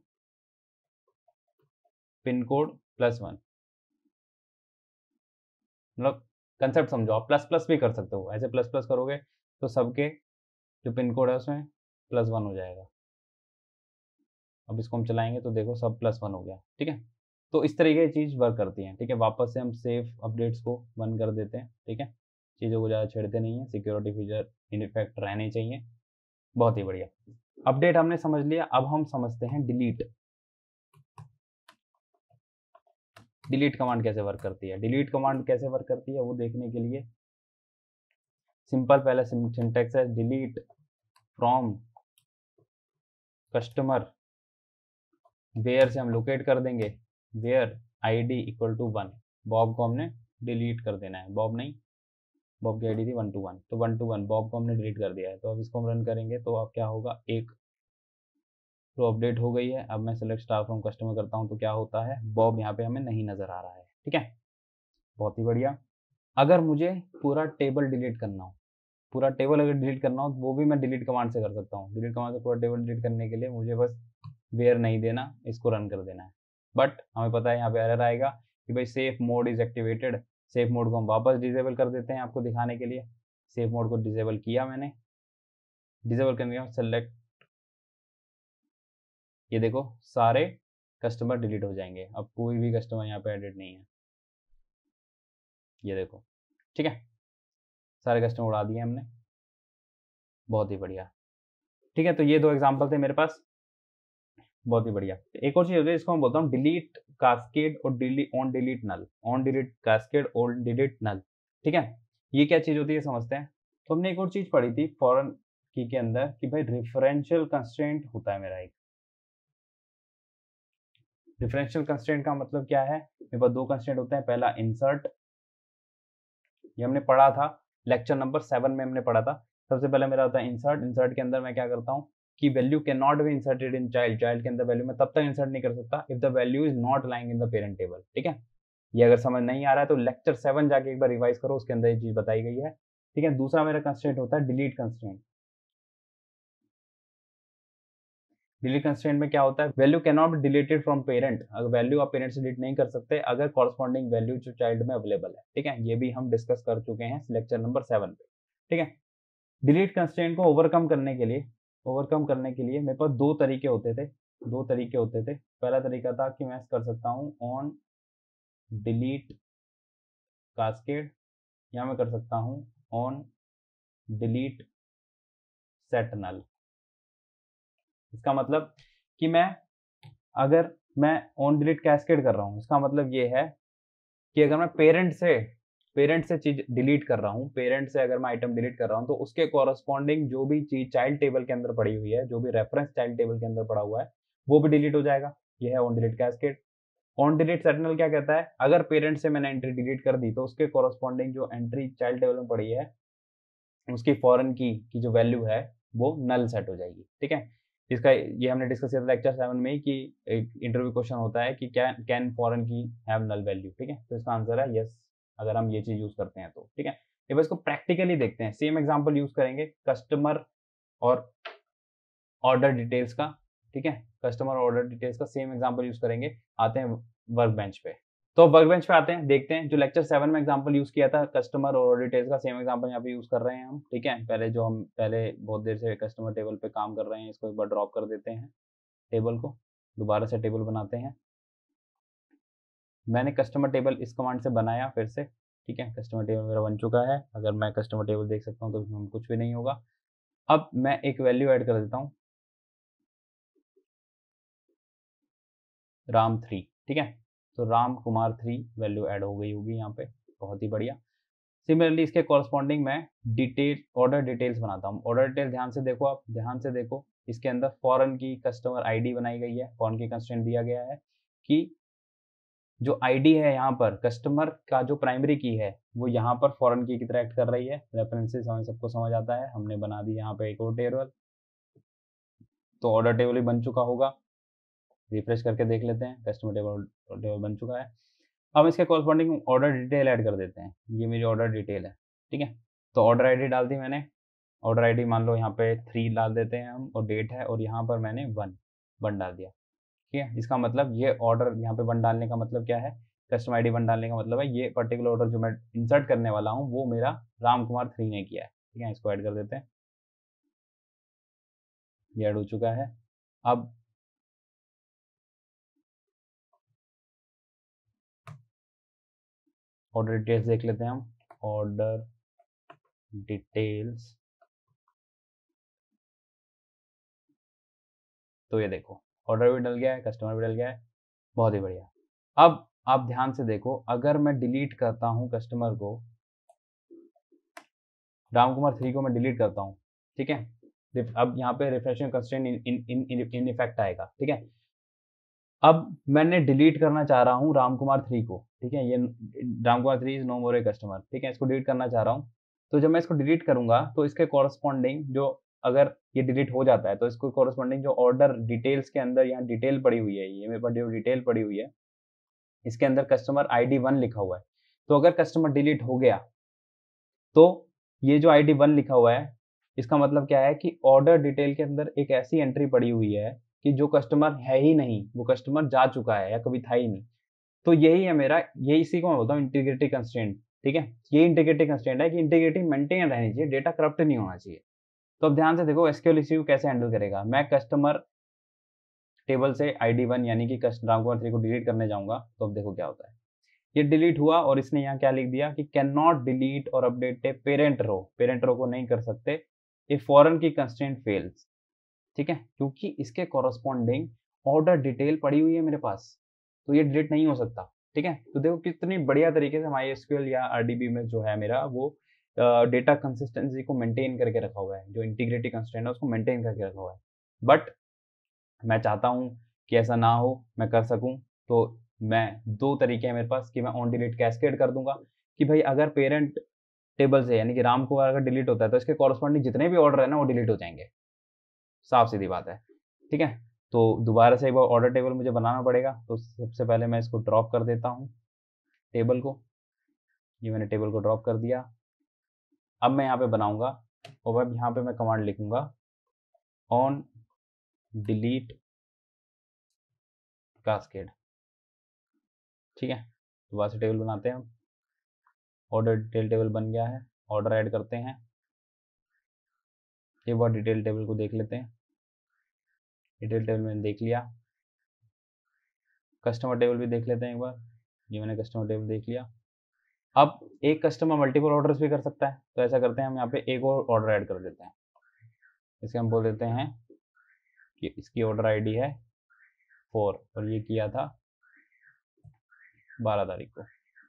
S1: pin code plus one, मतलब कंसेप्ट समझो। आप प्लस प्लस भी कर सकते हो, ऐसे प्लस प्लस करोगे तो सबके जो पिन कोड है उसमें प्लस वन हो जाएगा। अब इसको हम चलाएंगे तो देखो सब प्लस वन हो गया, ठीक है। तो इस तरीके की चीज़ वर्क करती है, ठीक है। वापस से हम सेव अपडेट्स को बंद कर देते हैं, ठीक है। चीज़ों को ज़्यादा छेड़ते नहीं है, सिक्योरिटी फीचर इन इफेक्ट रहने चाहिए। बहुत ही बढ़िया, अपडेट हमने समझ लिया। अब हम समझते हैं डिलीट। डिलीट कमांड कैसे वर्क करती है। डिलीट कमांड कैसे वर्क करती है वो देखने के लिए सिंपल पहले सिंटेक्स है, डिलीट फ्रॉम कस्टमर, वेयर से हम लोकेट कर देंगे, where ID equal to one. Bob को हमने डिलीट कर देना है, बॉब नहीं, बॉब की आईडी थी वन टू वन, तो वन टू वन बॉब को हमने डिलीट कर दिया है। तो अब इसको हम रन करेंगे तो अब क्या होगा, एक तो अपडेट हो गई है। अब मैं सेलेक्ट स्टार फ्रॉम कस्टमर करता हूँ तो क्या होता है, बॉब यहाँ पे हमें नहीं नजर आ रहा है, ठीक है। बहुत ही बढ़िया। अगर मुझे पूरा टेबल डिलीट करना हो, पूरा टेबल अगर डिलीट करना हो वो भी मैं डिलीट कमांड से कर सकता हूँ। डिलीट कमांड से पूरा टेबल डिलीट करने के लिए मुझे बस वेयर नहीं देना, इसको रन कर देना है। बट हमें पता है यहाँ पे एरर आएगा कि भाई safe mode is activated. Safe mode को हम वापस डिसेबल कर देते हैं आपको दिखाने के लिए। सेफ मोड को डिसेबल किया मैंने, डिसेबल करने के बाद सेलेक्ट, ये देखो सारे कस्टमर डिलीट हो जाएंगे। अब कोई भी कस्टमर यहाँ पे एडिट नहीं है, ये देखो, ठीक है। सारे कस्टमर उड़ा दिए हमने, बहुत ही बढ़िया, ठीक है। तो ये दो एग्जांपल थे मेरे पास, बहुत ही बढ़िया। एक और चीज होती है इसको मैं बोलता हूँ डिलीट कास्केड और delete on delete null, on delete cascade और डिलीट नल, ठीक है। ये क्या चीज होती है समझते हैं। तो हमने एक और चीज पढ़ी थी फॉरेन की के अंदर कि भाई रेफरेंशियल कंस्ट्रेंट होता है मेरा एक। डिफरेंशियल कंस्ट्रेंट का मतलब क्या है, मेरे पास दो कंस्ट्रेंट होते हैं। पहला इंसर्ट, ये हमने पढ़ा था लेक्चर नंबर सेवन में हमने पढ़ा था। सबसे पहले मेरा होता है इंसर्ट। इंसर्ट के अंदर मैं क्या करता हूँ कि value can not be inserted in child. Child के अंदर वैल्यू मैं तब तक इंसर्ट नहीं कर सकता if the value is not lying in the parent table, ठीक है। ये अगर समझ नहीं आ रहा है तो लेक्चर सेवन जाके एक बार रिवाइज करो, उसके अंदर ये चीज बताई गई है, ठीक है। दूसरा मेरा कंस्ट्रेंट होता है डिलीट कंस्ट्रेंट। डिलीट कंस्ट्रेंट में क्या होता है, value can not be deleted from parent. अगर वैल्यू आप पेरेंट से डिलीट नहीं कर सकते अगर कॉरस्पॉन्डिंग वैल्यू जो चाइल्ड में अवेलेबल है, ठीक है। ये भी हम डिस्कस कर चुके हैं लेक्चर नंबर सेवन पे, ठीक है। डिलीट कंस्ट्रेंट को ओवरकम करने के लिए ओवरकम करने के लिए मेरे पास दो तरीके होते थे दो तरीके होते थे। पहला तरीका था कि मैं कर सकता हूँ ऑन डिलीट कास्केड, या मैं कर सकता हूँ ऑन डिलीट सेट नल। इसका मतलब कि मैं अगर मैं ऑन डिलीट कैस्केड कर रहा हूँ, इसका मतलब ये है कि अगर मैं पेरेंट से पेरेंट से चीज डिलीट कर रहा हूँ, पेरेंट से अगर मैं आइटम डिलीट कर रहा हूँ तो उसके कॉरस्पॉन्डिंग जो भी चीज चाइल्ड टेबल के अंदर पड़ी हुई है, जो भी रेफरेंस चाइल्ड टेबल के अंदर पड़ा हुआ है वो भी डिलीट हो जाएगा। ये है on delete cascade. On delete set null क्या कहता है, अगर पेरेंट से मैंने एंट्री डिलीट कर दी तो उसके कॉरस्पॉन्डिंग जो एंट्री चाइल्ड टेबल में पड़ी है उसकी फॉरेन की की जो वैल्यू है वो नल सेट हो जाएगी, ठीक है। इसका ये हमने डिस्कस किया था लेक्चर सेवन में ही कि एक इंटरव्यू क्वेश्चन होता है कि क्या can foreign key have null value, ठीक है। तो इसका आंसर है यस, अगर हम ये चीज यूज करते हैं तो, ठीक है। ये बस इसको प्रैक्टिकली देखते हैं। सेम एग्जांपल यूज करेंगे कस्टमर और ऑर्डर डिटेल्स का, ठीक है। कस्टमर और ऑर्डर डिटेल्स का सेम एग्जांपल यूज करेंगे। आते हैं वर्क बेंच पे, तो वर्क बेंच पे आते हैं, देखते हैं जो लेक्चर सेवन में एग्जांपल यूज किया था कस्टमर और ऑर्डर डिटेल्स का सेम एग्जांपल यहाँ पे यूज कर रहे हैं हम, ठीक है। पहले जो हम पहले बहुत देर से कस्टमर टेबल पे काम कर रहे हैं इसको एक बार ड्रॉप कर देते हैं, टेबल को दोबारा से टेबल बनाते हैं। मैंने कस्टमर टेबल इस कमांड से बनाया फिर से, ठीक है। कस्टमर टेबल मेरा बन चुका है। अगर मैं कस्टमर टेबल देख सकता हूँ तो इसमें कुछ भी नहीं होगा। अब मैं एक वैल्यू ऐड कर देता हूँ, राम थ्री, ठीक है। तो Ram Kumar three value add हो गई होगी यहाँ पे, बहुत ही बढ़िया। सिमिलरली इसके कॉरस्पॉन्डिंग मैं डिटेल ऑर्डर डिटेल्स बनाता हूँ। ऑर्डर डिटेल ध्यान से देखो, आप ध्यान से देखो, इसके अंदर फॉरेन की कस्टमर आईडी बनाई गई है, फॉरेन की कंस्ट्रेंट दिया गया है कि जो आईडी है यहाँ पर कस्टमर का जो प्राइमरी की है वो यहाँ पर फॉरेन की की तरह एक्ट कर रही है। रेफरेंसेस हमें सबको समझ आता है, हमने बना दी यहाँ पे एक और टेबल, तो ऑर्डर टेबल भी बन चुका होगा। रिफ्रेश करके देख लेते हैं, कस्टमर टेबल टेबल बन चुका है। अब इसके कॉरस्पॉन्डिंग ऑर्डर डिटेल ऐड कर देते हैं, ये मेरी ऑर्डर डिटेल है, ठीक है। तो ऑर्डर आईडी डाल दी मैंने, ऑर्डर आईडी मान लो यहाँ पे थ्री डाल देते हैं हम, और डेट है, और यहाँ पर मैंने वन वन डाल दिया, ठीक है। इसका मतलब ये ऑर्डर यहाँ पे वन डालने का मतलब क्या है, कस्टमर आईडी वन डालने का मतलब है ये पर्टिकुलर ऑर्डर जो मैं इंसर्ट करने वाला हूँ वो मेरा राम कुमार थ्री ने किया है, ठीक है। इसको ऐड कर देते हैं, ये ऐड हो चुका है। अब ऑर्डर डिटेल्स देख लेते हैं हम, ऑर्डर डिटेल्स, तो ये देखो ऑर्डर भी डल गया है, कस्टमर भी डल गया है, बहुत ही बढ़िया। अब आप ध्यान से देखो, अगर मैं डिलीट करता हूँ कस्टमर को, राम कुमार थ्री को मैं डिलीट करता हूँ, ठीक है। अब यहाँ पे referencing constraint in in in in effect आएगा, ठीक है। अब मैंने डिलीट करना चाह रहा हूँ राम कुमार थ्री को, ठीक है। ये Ram Kumar three is no more a customer, ठीक है। इसको डिलीट करना चाह रहा हूँ, तो जब मैं इसको डिलीट करूंगा तो इसके कॉरस्पॉन्डिंग जो, अगर ये डिलीट हो जाता है तो इसको कॉरस्पॉन्डिंग जो ऑर्डर डिटेल्स के अंदर यहाँ डिटेल पड़ी हुई है, ये मेरे पास जो डिटेल पड़ी हुई है, इसके अंदर कस्टमर आई डी वन लिखा हुआ है। तो अगर कस्टमर डिलीट हो गया तो ये जो आई डी वन लिखा हुआ है, इसका मतलब क्या है कि ऑर्डर डिटेल के अंदर एक ऐसी एंट्री पड़ी हुई है कि जो कस्टमर है ही नहीं, वो कस्टमर जा चुका है या कभी था ही नहीं। तो यही है मेरा, ये इसी को मैं बोलता हूँ इंटीग्रिटी कंस्ट्रेंट, ठीक है। ये इंटीग्रिटी कंस्ट्रेंट है कि इंटीग्रिटी मेंटेन रहनी चाहिए, डेटा करप्ट नहीं होना चाहिए। तो अब ध्यान से देखो एसक्यूएल इसी को कैसे हैंडल करेगा। मैं कस्टमर टेबल से आईडी वन यानी कि राम कुमार थ्री को डिलीट करने जाऊंगा, तो अब देखो क्या होता है। ये डिलीट हुआ और इसने यहाँ क्या लिख दिया कि कैन नॉट डिलीट और update a parent row, parent row को नहीं कर सकते, a foreign key constraint fails, ठीक है, क्योंकि इसके कॉरस्पॉन्डिंग ऑर्डर डिटेल पड़ी हुई है मेरे पास, तो ये डिलीट नहीं हो सकता, ठीक है। तो देखो कितनी बढ़िया तरीके से माईएसक्यूएल या आरडीबी में जो है मेरा वो डेटा कंसिस्टेंसी को मेंटेन करके रखा हुआ है, जो इंटीग्रिटी कंस्ट्रेंट है उसको मेंटेन करके रखा हुआ है। बट मैं चाहता हूँ कि ऐसा ना हो, मैं कर सकूँ, तो मैं दो तरीके हैं मेरे पास कि मैं ऑन डिलीट कैस्केड कर दूंगा कि भाई अगर पेरेंट टेबल से यानी कि राम कुमार अगर डिलीट होता है तो इसके कॉरस्पॉन्डिंग जितने भी ऑर्डर है ना वो डिलीट हो जाएंगे, साफ सीधी बात है, ठीक है। तो दोबारा से एक बार ऑर्डर टेबल मुझे बनाना पड़ेगा, तो सबसे पहले मैं इसको ड्रॉप कर देता हूँ टेबल को, ये मैंने टेबल को ड्रॉप कर दिया। अब मैं यहाँ पे बनाऊंगा और अब यहाँ पे मैं कमांड लिखूंगा ऑन डिलीट कास्केड, ठीक है। दोबारा से टेबल बनाते हैं हम, ऑर्डर डिटेल टेबल बन गया है, ऑर्डर ऐड करते हैं। एक बार डिटेल टेबल को देख लेते हैं, डिटेल टेबल मैंने देख लिया। कस्टमर टेबल भी देख लेते हैं एक बार, ये मैंने कस्टमर टेबल देख लिया। अब एक कस्टमर मल्टीपल ऑर्डर्स भी कर सकता है, तो ऐसा करते हैं हम यहाँ पे एक और ऑर्डर ऐड कर देते हैं। इसे हम बोल देते हैं कि इसकी ऑर्डर आईडी है फोर और ये किया था बारह तारीख को।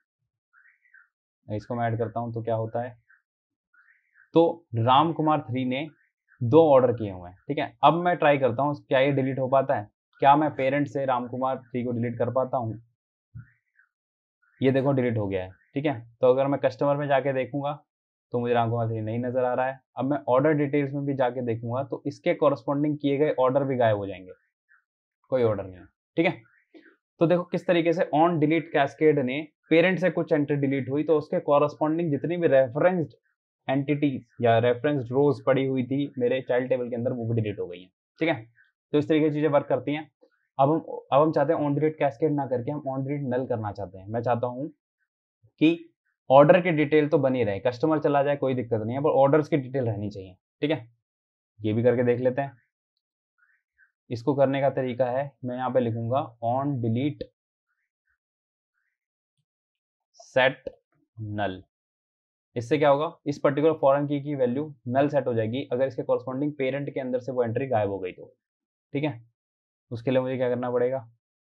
S1: इसको मैं ऐड करता हूँ तो क्या होता है, तो राम कुमार थ्री ने दो ऑर्डर किए हुए हैं, ठीक है। अब मैं ट्राई करता हूँ क्या ये डिलीट हो पाता है, क्या मैं पेरेंट से राम कुमार थ्री को डिलीट कर पाता हूँ। ये देखो डिलीट हो गया है, ठीक है। तो अगर मैं कस्टमर में जाके देखूंगा तो मुझे राम कुमार थ्री नहीं नजर आ रहा है। अब मैं ऑर्डर डिटेल्स में भी जाके देखूंगा तो इसके कॉरस्पॉन्डिंग किए गए ऑर्डर भी गायब हो जाएंगे, कोई ऑर्डर नहीं है, ठीक है। तो देखो किस तरीके से ऑन डिलीट कैस्केड ने पेरेंट से कुछ एंट्री डिलीट हुई तो उसके कॉरस्पॉन्डिंग जितनी भी रेफरेंस्ड एंटिटीज या रेफरेंस्ड रोज पड़ी हुई थी मेरे चाइल्ड टेबल के अंदर वो भी डिलीट हो गई हैं, ठीक है। तो इस तरीके की चीजें वर्क करती हैं। अब हम अब हम चाहते हैं ऑन डिलीट कैस्केड ना करके हम ऑन डिलीट नल करना चाहते हैं। मैं चाहता हूँ कि ऑर्डर की डिटेल तो बनी रहे, कस्टमर चला जाए कोई दिक्कत नहीं है, पर ऑर्डर्स की डिटेल रहनी चाहिए, ठीक है। ये भी करके देख लेते हैं। इसको करने का तरीका है, मैं यहाँ पे लिखूंगा ऑन डिलीट सेट नल। इससे क्या होगा, इस पर्टिकुलर फॉरेन की की वैल्यू नल सेट हो जाएगी अगर इसके कॉरस्पॉन्डिंग पेरेंट के अंदर से वो एंट्री गायब हो गई तो, ठीक है। उसके लिए मुझे क्या करना पड़ेगा,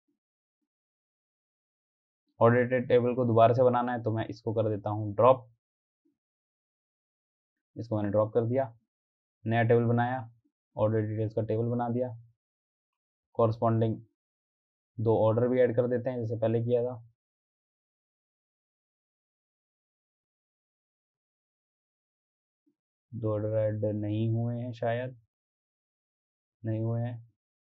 S1: ऑर्डर टेबल को दोबारा से बनाना है, तो मैं इसको कर देता हूँ ड्रॉप। इसको मैंने ड्रॉप कर दिया, नया टेबल बनाया, ऑर्डर डिटेल्स का टेबल बना दिया, कॉरस्पॉन्डिंग दो ऑर्डर भी ऐड कर देते हैं जैसे पहले किया था। दो ऑर्डर ऐड नहीं हुए हैं, शायद नहीं हुए हैं।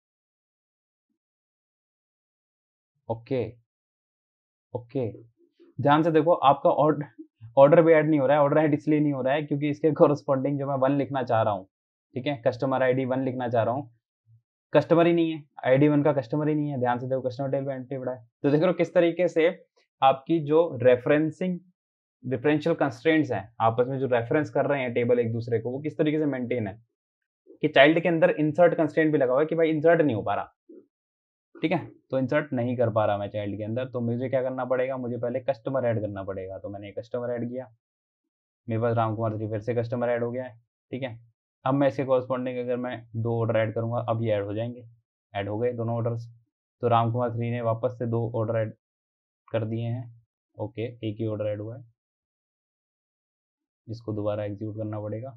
S1: ओके ओके, ध्यान से देखो, आपका ऑर्डर ऑर्डर भी ऐड नहीं हो रहा है। ऑर्डर ऐड इसलिए नहीं हो रहा है क्योंकि इसके कोरस्पॉन्डिंग जो मैं वन लिखना चाह रहा हूँ, ठीक है, कस्टमर आईडी वन लिखना चाह रहा हूँ, कस्टमर ही नहीं है, आईडी वन का कस्टमर ही नहीं है। ध्यान से देखो, कस्टमर टेबल में एंट्री पड़ा है। तो देख रहे हो किस तरीके से आपकी जो रेफरेंसिंग डिफरेंशियल कंस्ट्रेंट्स हैं, आपस में जो रेफरेंस कर रहे हैं टेबल एक दूसरे को, वो किस तरीके से मेंटेन है कि चाइल्ड के अंदर इंसर्ट कंस्ट्रेंट भी लगा हुआ है कि भाई इंसर्ट नहीं हो पा रहा, ठीक है, तो इंसर्ट नहीं कर पा रहा मैं चाइल्ड के अंदर, तो मुझे क्या करना पड़ेगा, मुझे पहले कस्टमर ऐड करना पड़ेगा। तो मैंने कस्टमर ऐड किया, मेरे पास राम कुमार थ्री फिर से कस्टमर ऐड हो गया है, ठीक है। अब मैं इसके कॉरस्पॉन्डिंग अगर मैं दो ऑर्डर ऐड करूंगा, अब ये ऐड हो जाएंगे, ऐड हो गए दोनों ऑर्डर्स। तो राम कुमार थ्री ने वापस से दो ऑर्डर ऐड कर दिए हैं। ओके, एक ही ऑर्डर ऐड हुआ है, इसको दोबारा एग्जीक्यूट करना पड़ेगा।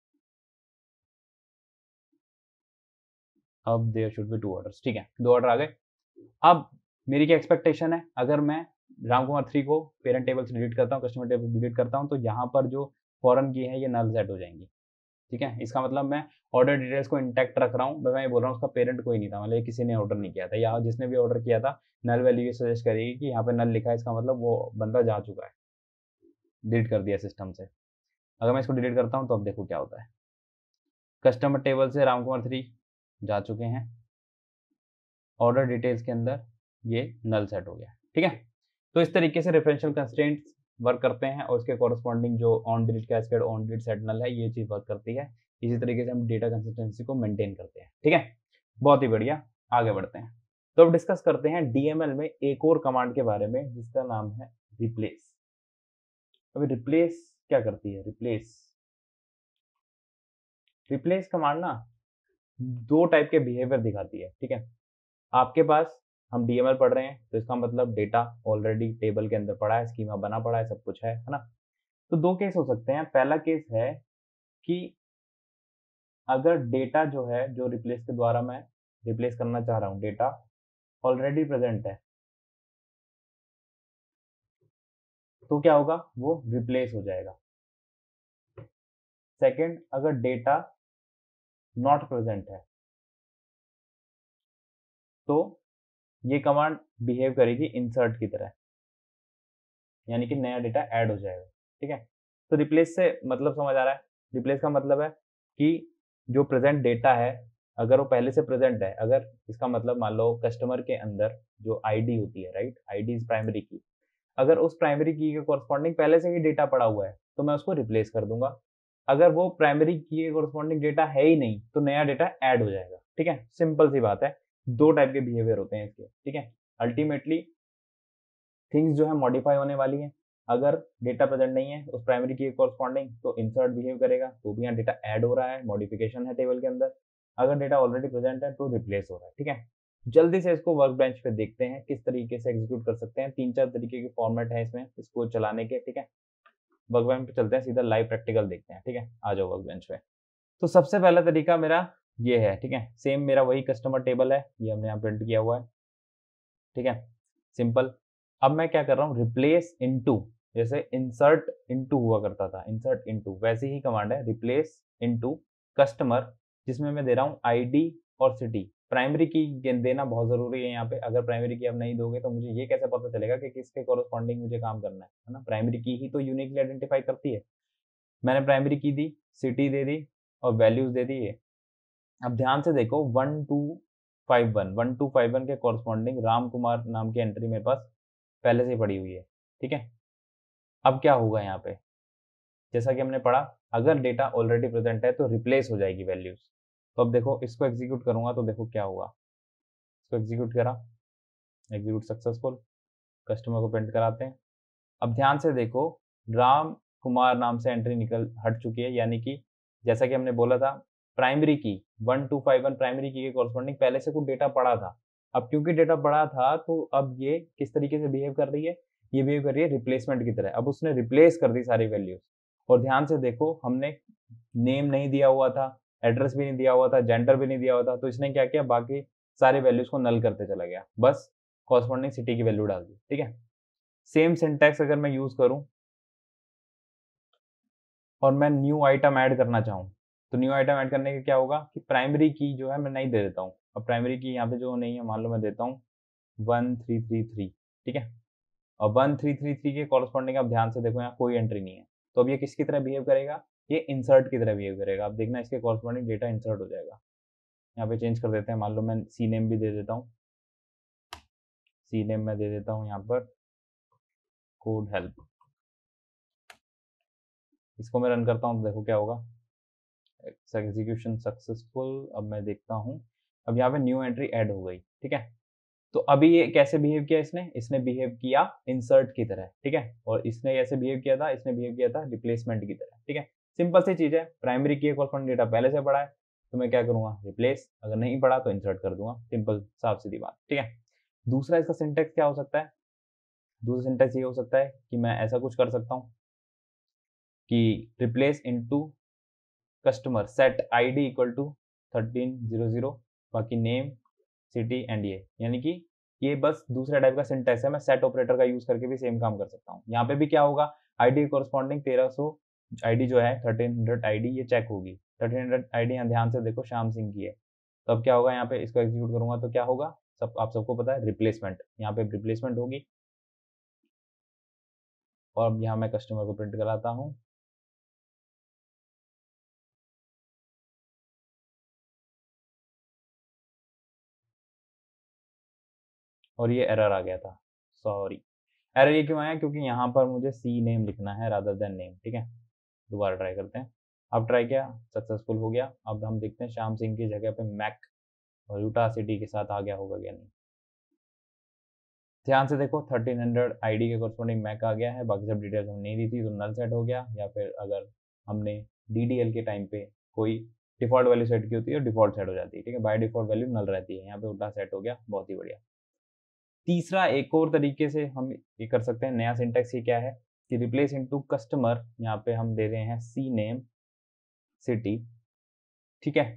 S1: अब there should be two orders, ठीक है, दो ऑर्डर आ गए। अब मेरी क्या एक्सपेक्टेशन है, अगर मैं राम कुमार थ्री को पेरेंट टेबल से डिलीट करता हूँ, कस्टमर टेबल से डिलीट करता हूँ, तो यहाँ पर जो फॉरन की है ये नल सेट हो जाएंगी, ठीक है। इसका मतलब मैं ऑर्डर डिटेल्स को इंटैक्ट रख रहा हूँ, मैं ये बोल रहा हूँ उसका पेरेंट कोई नहीं था, मतलब किसी ने ऑर्डर नहीं किया था, या जिसने भी ऑर्डर किया था नल वैल्यू ये सजेस्ट करेगी कि यहाँ पे नल लिखा है, इसका मतलब वो बंदा जा चुका है, डिलीट कर दिया सिस्टम से। अगर मैं इसको डिलीट करता हूँ तो अब देखो क्या होता है, कस्टमर टेबल से राम कुमार थ्री जा चुके हैं, ऑर्डर डिटेल्स के अंदर ये नल सेट हो गया, ठीक है। तो इस तरीके से रेफरेंशियल कंस्ट्रेंट्स वर्क करते हैं और उसके कॉरस्पॉन्डिंग जो on delete cascade on delete set null है, ये चीज़ वर्क करती है। इसी तरीके से हम डेटा कंसिस्टेंसी को मेंटेन करते हैं, ठीक है। बहुत ही बढ़िया, आगे बढ़ते हैं। तो अब डिस्कस करते हैं डीएमएल में एक और कमांड के बारे में जिसका नाम है रिप्लेस। अभी रिप्लेस क्या करती है, रिप्लेस रिप्लेस कमांड ना दो टाइप के बिहेवियर दिखाती है, ठीक है। आपके पास हम डीएमएल पढ़ रहे हैं तो इसका मतलब डेटा ऑलरेडी टेबल के अंदर पड़ा है, स्कीमा बना पड़ा है, सब कुछ है है ना। तो दो केस हो सकते हैं। पहला केस है कि अगर डेटा जो है, जो रिप्लेस के द्वारा मैं रिप्लेस करना चाह रहा हूँ, डेटा ऑलरेडी प्रेजेंट है, तो क्या होगा, वो रिप्लेस हो जाएगा। सेकंड, अगर डेटा नॉट प्रेजेंट है तो ये कमांड बिहेव करेगी इंसर्ट की तरह, यानी कि नया डेटा ऐड हो जाएगा, ठीक है। तो रिप्लेस से मतलब समझ आ रहा है, रिप्लेस का मतलब है कि जो प्रेजेंट डेटा है अगर वो पहले से प्रेजेंट है, अगर इसका मतलब मान लो कस्टमर के अंदर जो आईडी होती है, राइट, आईडी इज प्राइमरी की, अगर उस प्राइमरी की के कॉरस्पॉन्डिंग पहले से ही डेटा पड़ा हुआ है तो मैं उसको रिप्लेस कर दूंगा। अगर वो प्राइमरी की के कॉरस्पॉन्डिंग डेटा है ही नहीं तो नया डेटा ऐड हो जाएगा, ठीक है। सिंपल सी बात है, दो टाइप के बिहेवियर होते हैं इसके, ठीक है। अल्टीमेटली थिंग्स जो है मॉडिफाई होने वाली है। अगर डेटा प्रेजेंट नहीं है उस प्राइमरी की कॉरस्पॉन्डिंग तो इंसर्ट बिहेव करेगा, तो भी यहाँ डेटा ऐड हो रहा है, मॉडिफिकेशन है टेबल के अंदर। अगर डेटा ऑलरेडी प्रेजेंट है तो रिप्लेस हो रहा है, ठीक है। जल्दी से इसको वर्क बेंच पे देखते हैं किस तरीके से एग्जीक्यूट कर सकते हैं। तीन चार तरीके के फॉर्मेट है इसमें इसको चलाने के, ठीक है। वर्क बेंच पे चलते हैं, सीधा लाइव प्रैक्टिकल देखते हैं, ठीक है। आ जाओ वर्क बेंच पे। तो सबसे पहला तरीका मेरा ये है, ठीक है। सेम मेरा वही कस्टमर टेबल है, ये हमने यहाँ प्रिंट किया हुआ है, ठीक है, सिंपल। अब मैं क्या कर रहा हूँ, रिप्लेस इनटू, जैसे इंसर्ट इनटू हुआ करता था, इंसर्ट इनटू, वैसी ही कमांड है रिप्लेस इनटू कस्टमर, जिसमें मैं दे रहा हूँ आईडी और सिटी। प्राइमरी की देना बहुत जरूरी है यहाँ पे, अगर प्राइमरी की आप नहीं दोगे तो मुझे ये कैसे पता चलेगा कि किसके कॉरस्पॉन्डिंग मुझे काम करना है, है ना। प्राइमरी की ही तो यूनिकली आइडेंटिफाई करती है। मैंने प्राइमरी की दी, सिटी दे दी और वैल्यूज दे दी है। अब ध्यान से देखो, one two five one one two five one के कॉरस्पॉन्डिंग राम कुमार नाम की एंट्री मेरे पास पहले से ही पड़ी हुई है, ठीक है। अब क्या होगा यहाँ पे, जैसा कि हमने पढ़ा, अगर डेटा ऑलरेडी प्रेजेंट है तो रिप्लेस हो जाएगी वैल्यूज। तो अब देखो इसको एग्जीक्यूट करूंगा तो देखो क्या हुआ, इसको एग्जीक्यूट करा, एग्जीक्यूट सक्सेसफुल, कस्टमर को प्रिंट कराते हैं। अब ध्यान से देखो, राम कुमार नाम से एंट्री निकल हट चुकी है, यानी कि जैसा कि हमने बोला था primary key one two five one primary key के कॉरस्पॉन्डिंग पहले से कुछ डेटा पड़ा था। अब क्योंकि डेटा पड़ा था तो अब ये किस तरीके से बिहेव कर रही है, ये बिहेव कर रही है रिप्लेसमेंट की तरह। अब उसने रिप्लेस कर दी सारी वैल्यूज। और ध्यान से देखो, हमने नेम नहीं दिया हुआ था, एड्रेस भी नहीं दिया हुआ था, जेंडर भी नहीं दिया हुआ था, तो इसने क्या किया, बाकी सारे वैल्यूज को नल करते चला गया। बस कॉरस्पॉन्डिंग सिटी की वैल्यू डाल दी, ठीक है। सेम सिंटैक्स अगर मैं यूज करूं और मैं न्यू आइटम ऐड करना चाहूँ, तो न्यू आइटम ऐड करने का क्या होगा कि प्राइमरी की जो है मैं नहीं दे देता हूँ। अब प्राइमरी की यहाँ पे जो नहीं है, मान लो मैं देता हूँ वन थ्री थ्री थ्री, ठीक है। और वन थ्री थ्री थ्री के कॉरस्पॉन्डिंग आप ध्यान से देखो यहाँ कोई एंट्री नहीं है, तो अब ये किसकी तरह बिहेव करेगा, ये इंसर्ट की तरह बिहेव करेगा। अब देखना इसके कॉरस्पॉन्डिंग डेटा इंसर्ट हो जाएगा। यहाँ पे चेंज कर देते हैं, मान लो मैं सी नेम भी दे देता हूँ, सी नेम मैं दे देता हूँ यहाँ पर कोड हेल्प। इसको मैं रन करता हूँ, देखो क्या होगा, एग्जीक्यूशन सक्सेसफुल। अब मैं देखता हूँ, अब यहाँ पे न्यू एंट्री ऐड हो गई, ठीक है। तो अभी ये कैसे बिहेव किया इसने, इसने बिहेव किया इंसर्ट की तरह, ठीक है। और इसने कैसे बिहेव किया था, इसने बिहेव किया था रिप्लेसमेंट की तरह, ठीक है। सिंपल सी चीज है, प्राइमरी की कॉरस्पॉन्डिंग डेटा पहले से पड़ा है, तो मैं क्या करूंगा, रिप्लेस। अगर नहीं पड़ा तो इंसर्ट कर दूंगा, सिंपल साफ सीधी बात, ठीक है। दूसरा इसका सिंटेक्स क्या हो सकता है, दूसरा सिंटेक्स ये हो सकता है कि मैं ऐसा कुछ कर सकता हूँ कि replace into customer set ID equal to thirteen zero zero, बाकी नेम सिटी एंड ये, यानी कि ये बस दूसरा टाइप का सिंटेक्स है। मैं सेट ऑपरेटर का यूज करके भी सेम काम कर सकता हूँ। यहाँ पे भी क्या होगा, आईडी कॉरस्पॉन्डिंग तेरह सौ आईडी जो है थर्टीन हंड्रेड आईडी ये चेक होगी। थर्टीन हंड्रेड आईडी यहाँ ध्यान से देखो श्याम सिंह की है, तो अब क्या होगा, यहाँ पे इसको एग्जीक्यूट करूंगा तो क्या होगा, सब आप सबको पता है रिप्लेसमेंट, यहाँ पे रिप्लेसमेंट होगी। और अब यहाँ मैं कस्टमर को प्रिंट कराता हूँ, और ये एरर आ गया था, सॉरी। एरर ये क्यों आया, क्योंकि यहाँ पर मुझे सी नेम लिखना है रादर देन नेम, ठीक है। दोबारा ट्राई करते हैं, अब ट्राई किया, सक्सेसफुल हो गया। अब हम देखते हैं श्याम सिंह की जगह पे मैक और यूटा सिटी के साथ आ गया होगा क्या नहीं। ध्यान से देखो थर्टीन हंड्रेड आईडी के कॉरस्पॉन्डिंग मैक आ गया है, बाकी सब डिटेल्स हम नहीं दी थी तो नल सेट हो गया। या फिर अगर हमने डीडीएल के टाइम पे कोई डिफॉल्ट वैल्यू सेट की होती है, डिफॉल्ट सेट हो जाती है, ठीक है। बाय डिफॉल्ट वैल्यू नल रहती है, यहाँ पे उल्टा सेट हो गया, बहुत ही बढ़िया। तीसरा एक और तरीके से हम ये कर सकते हैं, नया सिंटेक्स ये क्या है कि रिप्लेस इनटू कस्टमर, यहाँ पे हम दे रहे हैं सी नेम सिटी, ठीक है।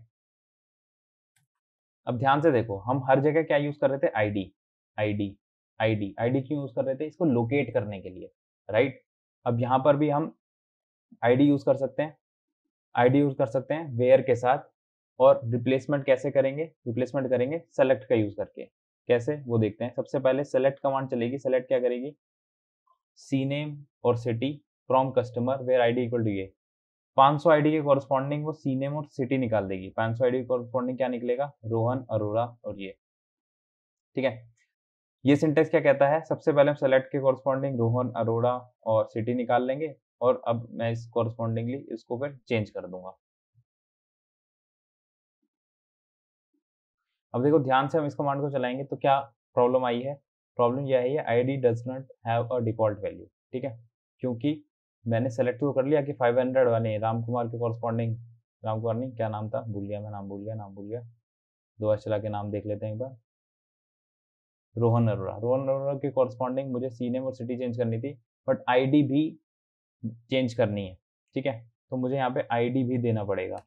S1: अब ध्यान से देखो, हम हर जगह क्या यूज कर रहे थे, आईडी आईडी आईडी आईडी क्यों यूज कर रहे थे, इसको लोकेट करने के लिए, राइट। अब यहाँ पर भी हम आईडी यूज कर सकते हैं, आईडी यूज कर सकते हैं वेयर के साथ। और रिप्लेसमेंट कैसे करेंगे, रिप्लेसमेंट करेंगे सेलेक्ट का यूज करके। कैसे वो देखते हैं, सबसे पहले सेलेक्ट कमांड चलेगी। सेलेक्ट क्या करेगी, सी नेम और city from customer where ID equal to ये पाँच सौ आईडी के कॉरस्पॉन्डिंग वो सी नेम और सिटी निकाल देगी। पाँच सौ आईडी के कॉरस्पॉन्डिंग क्या निकलेगा, रोहन अरोड़ा और ये, ठीक है। ये सिंटेक्स क्या कहता है, सबसे पहले हम सेलेक्ट के कॉरस्पॉन्डिंग रोहन अरोड़ा और सिटी निकाल लेंगे, और अब मैं इस कॉरस्पॉन्डिंगली इसको फिर चेंज कर दूंगा। अब देखो ध्यान से हम इस कमांड को चलाएंगे तो क्या प्रॉब्लम आई है, प्रॉब्लम यह है ID does not have a default value, ठीक है। क्योंकि मैंने सेलेक्ट तो कर लिया कि फाइव हंड्रेड वाले राम कुमार के कॉरस्पॉन्डिंग, राम कुमार नहीं क्या नाम था, भूल गया मैं, नाम भूल गया नाम भूल गया दो बार चला के नाम देख लेते हैं एक बार, रोहन अरोड़ा। रोहन अरोड़ा के कॉरस्पॉन्डिंग मुझे सी नेम और सिटी चेंज करनी थी, बट आईडी भी चेंज करनी है, ठीक है। तो मुझे यहाँ पे आईडी भी देना पड़ेगा।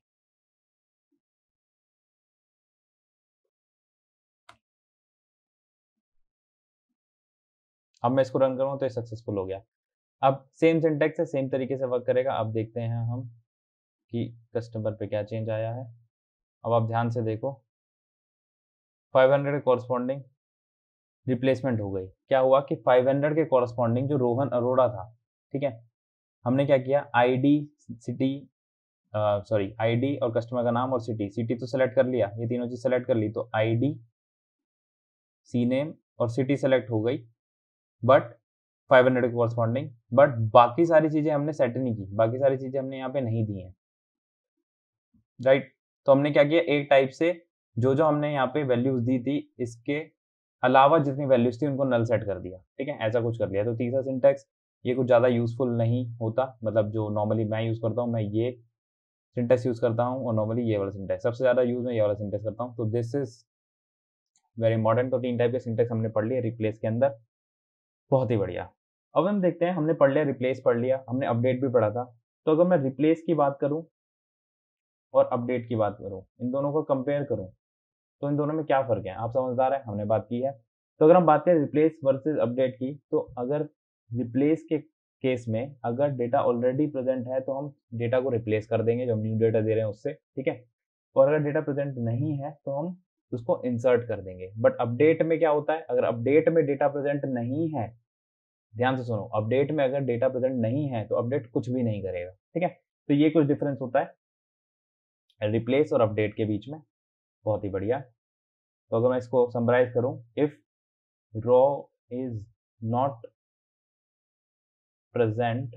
S1: अब मैं इसको रन करूँ तो ये सक्सेसफुल हो गया। अब सेम सिंटेक्स है, सेम तरीके से वर्क करेगा। अब देखते हैं हम कि कस्टमर पे क्या चेंज आया है। अब आप ध्यान से देखो, फाइव हंड्रेड के कॉरस्पॉन्डिंग रिप्लेसमेंट हो गई। क्या हुआ कि फाइव हंड्रेड के कॉरस्पॉन्डिंग जो रोहन अरोड़ा था, ठीक है, हमने क्या किया, आईडी सिटी सॉरी आईडी और कस्टमर का नाम और सिटी, सिटी तो सेलेक्ट कर लिया, ये तीनों चीज सेलेक्ट कर ली, तो आईडी सी नेम और सिटी सेलेक्ट हो गई, बट फाइव हंड्रेड के कॉरस्पॉन्डिंग, बट बाकी सारी चीजें हमने सेट नहीं की, बाकी सारी चीजें हमने यहाँ पे नहीं दी हैं, राइट। तो हमने क्या किया, एक टाइप से जो जो हमने यहाँ पे वैल्यूज दी थी इसके अलावा जितनी वैल्यूज थी उनको नल सेट कर दिया, ठीक है, ऐसा कुछ कर लिया। तो तीसरा सिंटेक्स ये कुछ ज़्यादा यूजफुल नहीं होता, मतलब जो नॉर्मली मैं यूज़ करता हूँ, मैं ये सिंटेक्स यूज़ करता हूँ और नॉर्मली ये वाला सिंटेक्स सबसे ज़्यादा यूज़ मैं ये वाला सिंटेक्स करता हूँ। तो दिस इज वेरी इंपॉर्टेंट। तो तीन टाइप के सिंटेक्स हमने पढ़ लिया रिप्लेस के अंदर, बहुत ही बढ़िया। अब हम देखते हैं, हमने पढ़ लिया रिप्लेस पढ़ लिया, हमने अपडेट भी पढ़ा था। तो अगर मैं रिप्लेस की बात करूँ और अपडेट की बात करूँ, इन दोनों को कंपेयर करूँ, तो इन दोनों में क्या फ़र्क है, आप समझदार हैं, हमने बात की है। तो अगर हम बात करें रिप्लेस वर्सेस अपडेट की, तो अगर रिप्लेस के केस में अगर डेटा ऑलरेडी प्रेजेंट है तो हम डेटा को रिप्लेस कर देंगे जो हम न्यू डेटा दे रहे हैं उससे, ठीक है। और अगर डेटा प्रेजेंट नहीं है तो हम उसको इंसर्ट कर देंगे। बट अपडेट में क्या होता है, अगर अपडेट में डेटा प्रेजेंट नहीं है, ध्यान से सुनो, अपडेट में अगर डेटा प्रेजेंट नहीं है तो अपडेट कुछ भी नहीं करेगा, ठीक है। तो ये कुछ डिफरेंस होता है रिप्लेस और अपडेट के बीच में। बहुत ही बढ़िया। तो अगर मैं इसको समराइज करूं, if row is not present,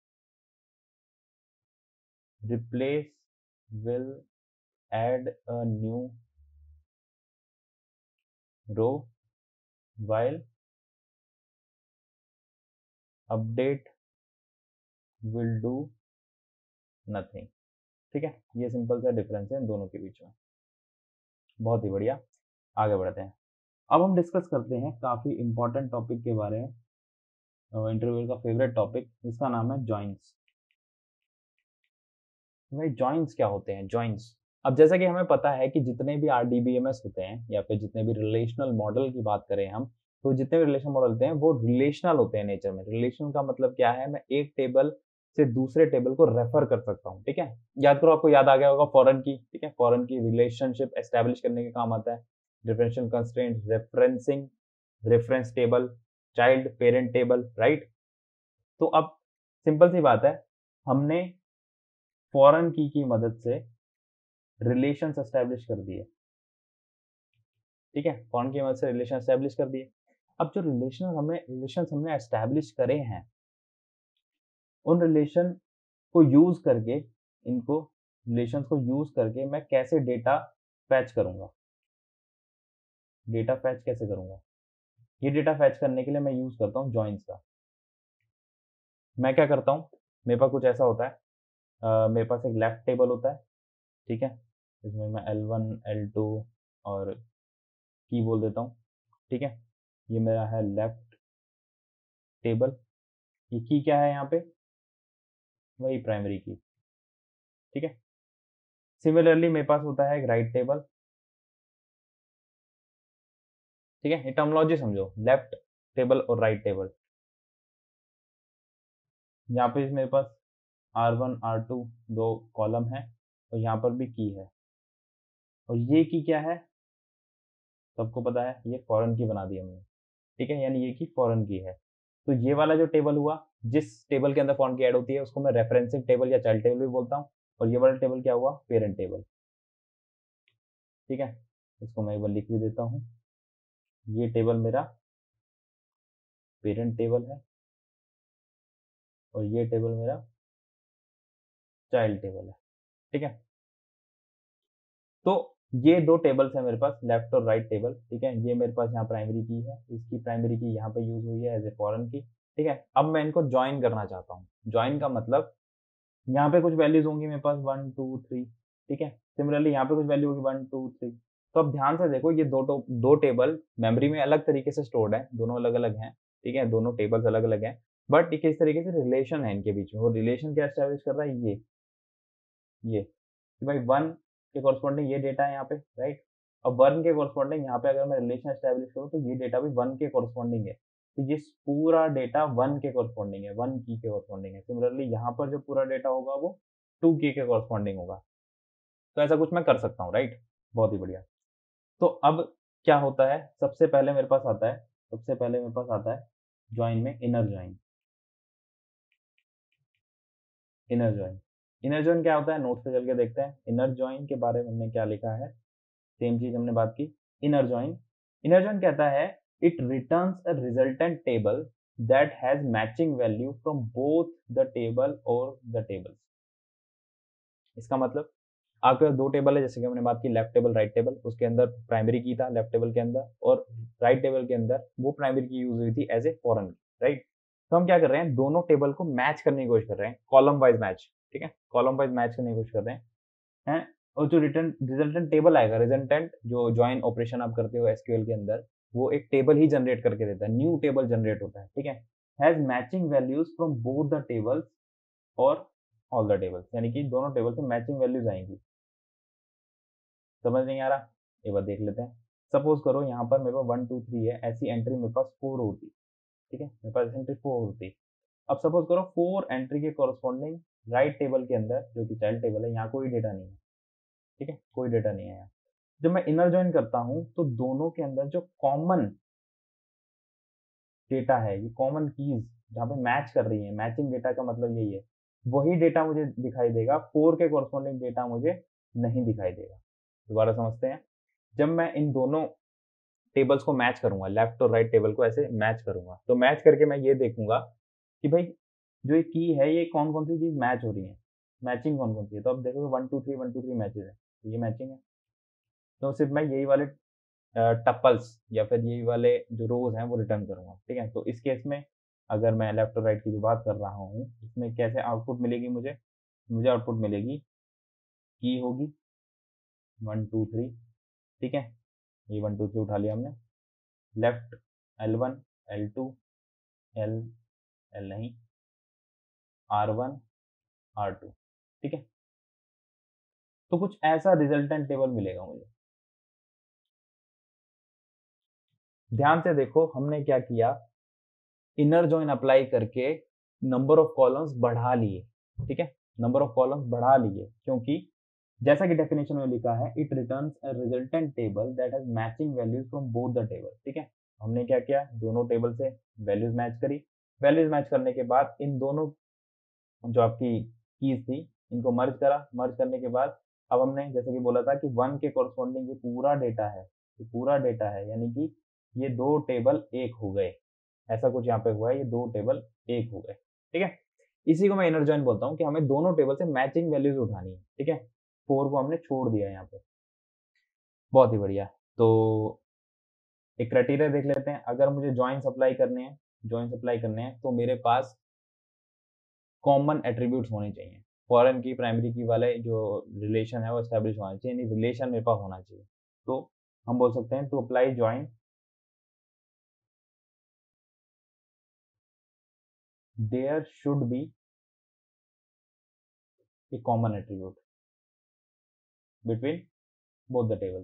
S1: replace will add a new row while update will do nothing, ठीक है। ये सिंपल सा डिफरेंस है इन दोनों के बीच में। बहुत ही बढ़िया, आगे बढ़ते हैं। अब हम डिस्कस करते हैं काफ़ी इंपॉर्टेंट टॉपिक के बारे में, इंटरव्यू का फेवरेट टॉपिक, जिसका नाम है जॉइंट्स। भाई जॉइंट्स क्या होते हैं? जॉइंट्स, अब जैसा कि हमें पता है कि जितने भी R D B M S होते हैं या फिर जितने भी रिलेशनल मॉडल की बात करें हम, तो जितने भी रिलेशनल मॉडल होते हैं वो रिलेशनल होते हैं नेचर में। रिलेशनल का मतलब क्या है, मैं एक टेबल से दूसरे टेबल को रेफर कर सकता हूँ, ठीक है। याद करो, आपको याद आ गया होगा फॉरेन की, ठीक है। फॉरेन की रिलेशनशिप एस्टेब्लिश करने के काम आता है। Differential constraint, referencing, reference table, child parent table, right. तो अब सिंपल सी बात है, हमने फॉरेन की की मदद से रिलेशंस एस्टेब्लिश कर दिए, ठीक है। फॉरेन की मदद से रिलेशन एस्टेब्लिश कर दिए। अब जो रिलेशन हमने रिलेशंस हमने एस्टेब्लिश करे हैं, उन रिलेशन को यूज करके, इनको रिलेशंस को यूज करके मैं कैसे डेटा फैच करूंगा, डेटा फैच कैसे करूंगा। ये डेटा फैच करने के लिए मैं यूज करता हूँ जॉइंट्स का। मैं क्या करता हूँ, मेरे पास कुछ ऐसा होता है, uh, मेरे पास एक लेफ्ट टेबल होता है, ठीक है। इसमें मैं एल वन एल टू और की बोल देता हूँ, ठीक है। ये मेरा है लेफ्ट टेबल। ये की क्या है यहाँ पे, वही प्राइमरी की, ठीक है। सिमिलरली मेरे पास होता है एक राइट टेबल, ठीक है। ये टर्मिनोलॉजी समझो, लेफ्ट टेबल और राइट टेबल। यहाँ पे मेरे पास आर वन आर टू दो कॉलम है और यहाँ पर भी की है। और ये की क्या है, सबको पता है, ये फॉरेन की बना दी हमने, ठीक है। यानी ये की फॉरेन की है। तो ये वाला जो टेबल हुआ, जिस टेबल के अंदर फॉरेन की ऐड होती है उसको मैं रेफरेंसिंग टेबल या चाइल्ड टेबल भी बोलता हूँ। और ये वाला टेबल क्या हुआ, पेरेंट टेबल, ठीक है। इसको मैं एक बार लिख भी देता हूँ। ये टेबल मेरा पेरेंट टेबल है और ये टेबल मेरा चाइल्ड टेबल है, ठीक है। तो ये दो टेबल्स है मेरे पास, लेफ्ट और राइट टेबल, ठीक है। ये मेरे पास यहाँ प्राइमरी की है, इसकी प्राइमरी की यहाँ पे यूज हुई है एज ए फॉरेन की, ठीक है। अब मैं इनको ज्वाइन करना चाहता हूँ। ज्वाइन का मतलब, यहाँ पे कुछ वैल्यूज होंगी मेरे पास वन टू थ्री, ठीक है। सिमिलरली यहाँ पे कुछ वैल्यू होगी वन टू थ्री। तो अब ध्यान से देखो, ये दो दो टेबल मेमोरी में अलग तरीके से स्टोर्ड है, दोनों अलग अलग हैं, ठीक है। दोनों टेबल्स अलग अलग हैं, बट किस तरीके से रिलेशन है इनके बीच में। वो रिलेशन क्या एस्टेब्लिश कर रहा है, ये ये कि भाई वन के कॉरस्पॉन्डिंग ये डेटा है यहाँ पे, राइट। और वन के कॉरस्पॉन्डिंग यहाँ पे अगर मैं रिलेशन एस्टेब्लिश करूँ तो ये डेटा भी वन के कॉरस्पॉन्डिंग है। तो ये पूरा डेटा वन के कॉरस्पॉन्डिंग है, वन की के कॉरस्पॉन्डिंग है। सिमिलरली यहाँ पर जो पूरा डेटा होगा वो टू की के कॉरस्पॉन्डिंग होगा। तो ऐसा कुछ मैं कर सकता हूँ, राइट। बहुत ही बढ़िया। तो अब क्या होता है, सबसे पहले मेरे पास आता है सबसे पहले मेरे पास आता है ज्वाइन में inner join. Inner join inner join क्या होता है, नोट्स पे चल के देखते हैं। इनर ज्वाइन के बारे में हमने क्या लिखा है, सेम चीज हमने बात की। इनर ज्वाइन इनर ज्वाइन कहता है, it returns a resultant table that has matching value from both the table और द टेबल्स। इसका मतलब, आपके पास दो टेबल है, जैसे कि हमने बात की लेफ्ट टेबल राइट टेबल, उसके अंदर प्राइमरी की था लेफ्ट टेबल के अंदर, और राइट टेबल के अंदर वो प्राइमरी की यूज हुई थी as a foreign key, right. तो हम क्या कर रहे हैं, दोनों टेबल को मैच करने की कोशिश कर रहे हैं, कॉलम वाइज मैच, ठीक है। कॉलम वाइज मैच करने की कोशिश कर रहे हैं हैं और जो रिटर्न रिजल्टेंट टेबल आएगा, रिजल्टेंट जो ज्वाइन ऑपरेशन आप करते हो एसक्यूएल के अंदर, वो एक टेबल ही जनरेट करके देता है, न्यू टेबल जनरेट होता है, ठीक है। Has matching values from both the tables और ऑल द टेबल्स, यानी कि दोनों टेबल से मैचिंग वैल्यूज आएंगी। समझ नहीं आ रहा, एक बार देख लेते हैं। सपोज करो यहाँ पर मेरे पास वन टू थ्री है, ऐसी एंट्री मेरे पास फोर होती, ठीक है, मेरे पास एंट्री फोर होती। अब सपोज करो फोर एंट्री के कॉरस्पॉन्डिंग राइट टेबल के अंदर जो कि चाइल्ड टेबल है, यहाँ कोई डेटा नहीं है, ठीक है, कोई डेटा नहीं है यहाँ। जब मैं इनर ज्वाइन करता हूँ तो दोनों के अंदर जो कॉमन डेटा है, ये कॉमन कीज जहाँ पे मैच कर रही है, मैचिंग डेटा का मतलब यही है, वही डेटा मुझे दिखाई देगा, फोर के कॉरस्पॉन्डिंग डेटा मुझे नहीं दिखाई देगा। दोबारा समझते हैं, जब मैं इन दोनों टेबल्स को मैच करूंगा, लेफ्ट और राइट टेबल को ऐसे मैच करूंगा, तो मैच करके मैं ये देखूंगा कि भाई जो ये की है ये कौन कौन सी चीज मैच हो रही है, मैचिंग कौन कौन सी है। तो अब देखोगे one two three one two three matches है, तो ये मैचिंग है। तो सिर्फ मैं यही वाले टपल्स या फिर यही वाले जो रोज हैं वो रिटर्न करूंगा, ठीक है। तो इस केस में अगर मैं लेफ्ट और राइट की जो बात कर रहा हूँ, इसमें कैसे आउटपुट मिलेगी मुझे, मुझे आउटपुट मिलेगी की होगी वन टू थ्री, ठीक है, ये वन टू थ्री उठा लिया हमने, left L one L two L L नहीं आर वन आर टू, ठीक है। तो कुछ ऐसा रिजल्टेंट टेबल मिलेगा मुझे। ध्यान से देखो हमने क्या किया, इनर जॉइन अप्लाई करके नंबर ऑफ कॉलम्स बढ़ा लिए, ठीक है, नंबर ऑफ कॉलम्स बढ़ा लिए, क्योंकि जैसा कि डेफिनेशन में लिखा है, it returns a resultant table that has matching values from both the table, ठीक है। हमने क्या किया, दोनों टेबल से वैल्यूज मैच करी, वैल्यूज मैच करने के बाद इन दोनों जो आपकी कीज थी इनको मर्ज करा, मर्ज करने के बाद अब हमने जैसे कि बोला था कि वन के कॉरस्पॉन्डिंग ये पूरा डेटा है, ये पूरा डेटा है, यानी कि ये दो टेबल एक हो गए, ऐसा कुछ यहाँ पे हुआ है, ये दो टेबल एक हो गए, ठीक है। इसी को मैं इनर जॉइन बोलता हूँ कि हमें दोनों टेबल से मैचिंग वैल्यूज उठानी है, ठीक है। फोर को हमने छोड़ दिया यहाँ पे, बहुत ही बढ़िया। तो एक क्राइटेरिया देख लेते हैं, अगर मुझे जॉइंस अप्लाई करने हैं, जॉइंस अप्लाई करने हैं तो मेरे पास कॉमन एट्रीब्यूट्स होने चाहिए, फॉरेन की प्राइमरी की वाले जो रिलेशन है वो एस्टेब्लिश होना चाहिए, यानी रिलेशन मेरे पास होना चाहिए। तो हम बोल सकते हैं to apply join there should be a common attribute between both the tables,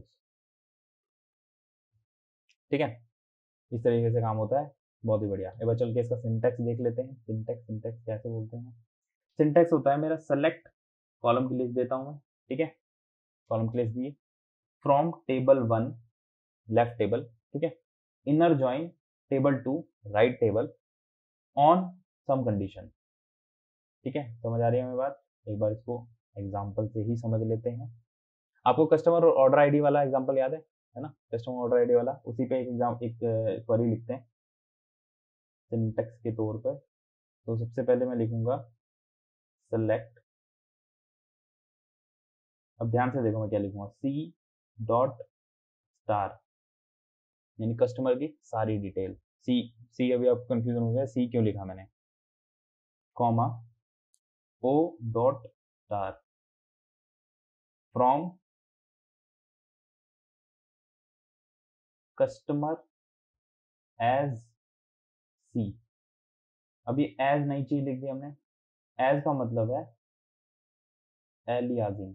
S1: ठीक है। इस तरीके से काम होता है, बहुत ही बढ़िया। एक बार चल के इसका सिंटैक्स देख लेते हैं, सिंटैक्स सिंटैक्स कैसे बोलते हैं। सिंटैक्स होता है मेरा सेलेक्ट, कॉलम की लिस्ट देता हूँ मैं, ठीक है, कॉलम की लिस्ट दी, from table one left table, ठीक है, inner join table two right table on some condition, ठीक है। समझ आ रही है हमें बात, एक बार इसको एग्जाम्पल से ही समझ लेते हैं। आपको कस्टमर और ऑर्डर आईडी वाला एग्जाम्पल याद है है ना, कस्टमर ऑर्डर आईडी वाला, उसी पे एक एग्जाम एक क्वेरी लिखते हैं सिंटैक्स के तौर पर। तो सबसे पहले मैं लिखूंगा सेलेक्ट, अब ध्यान से देखो मैं क्या लिखूंगा, सी डॉट स्टार, यानी कस्टमर की सारी डिटेल, सी सी अभी आपको कंफ्यूजन हो गया सी क्यों लिखा मैंने, comma O dot star from customer as C. अभी एज नई चीज लिख दी हमने, एज का मतलब है एलियाजिंग।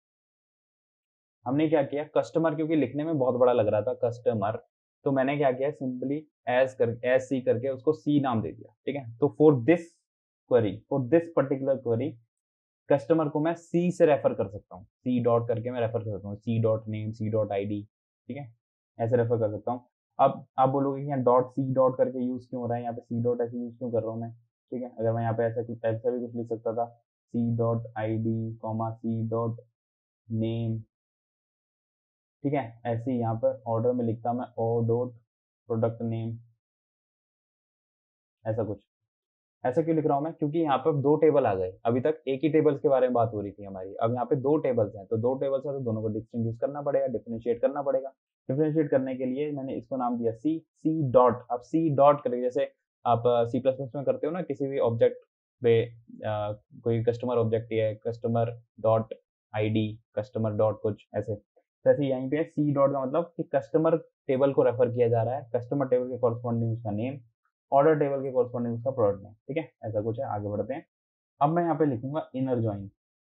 S1: हमने क्या किया, कस्टमर क्योंकि लिखने में बहुत बड़ा लग रहा था कस्टमर, तो मैंने क्या किया, सिंपली एज कर एज सी करके उसको सी नाम दे दिया, ठीक है। तो for this query, for this particular query, customer को मैं सी से रेफर कर सकता हूँ, सी डॉट करके मैं रेफर कर सकता हूँ, C dot name, C dot I D, ठीक है, ऐसे रेफर कर सकता हूँ। अब आप बोलोगे कि यहाँ डॉट सी डॉट करके यूज क्यों हो रहा है, यहाँ पे सी डॉट ऐसे यूज क्यों कर रहा हूँ मैं, ठीक है। अगर मैं यहाँ पे ऐसा कुछ ऐसा भी कुछ लिख सकता था, C dot I D comma C dot name, ठीक है। ऐसे ही यहाँ पर ऑर्डर में लिखता मैं ओ डॉट प्रोडक्ट नेम, ऐसा कुछ। ऐसा क्यों लिख रहा हूँ मैं, क्योंकि यहाँ पर दो टेबल आ गए, अभी तक एक ही टेबल्स के बारे में बात हो रही थी हमारी, अब यहाँ पे दो टेबल्स हैं, तो दो टेबल्स है तो दोनों को डिस्टिंग्विश करना पड़ेगा, डिफरेंशिएट करना पड़ेगा। डिफरेंशिएट करने के लिए मैंने इसको नाम दिया सी, सी डॉट। अब सी डॉट करके जैसे आप सी प्लस प्लस में करते हो ना, किसी भी ऑब्जेक्ट पे आ, कोई कस्टमर ऑब्जेक्ट है, customer dot I D, customer dot कुछ ऐसे, जैसे यहीं पे सी डॉट का मतलब कि कस्टमर टेबल को रेफर किया जा रहा है, कस्टमर टेबल के कॉरस्पॉन्डिंग उसका नेम, ऑर्डर टेबल के कॉरस्पॉन्डिंग उसका प्रोडक्ट नेम, ठीक है, ऐसा कुछ है। आगे बढ़ते हैं, अब मैं यहाँ पे लिखूंगा इनर जॉइन,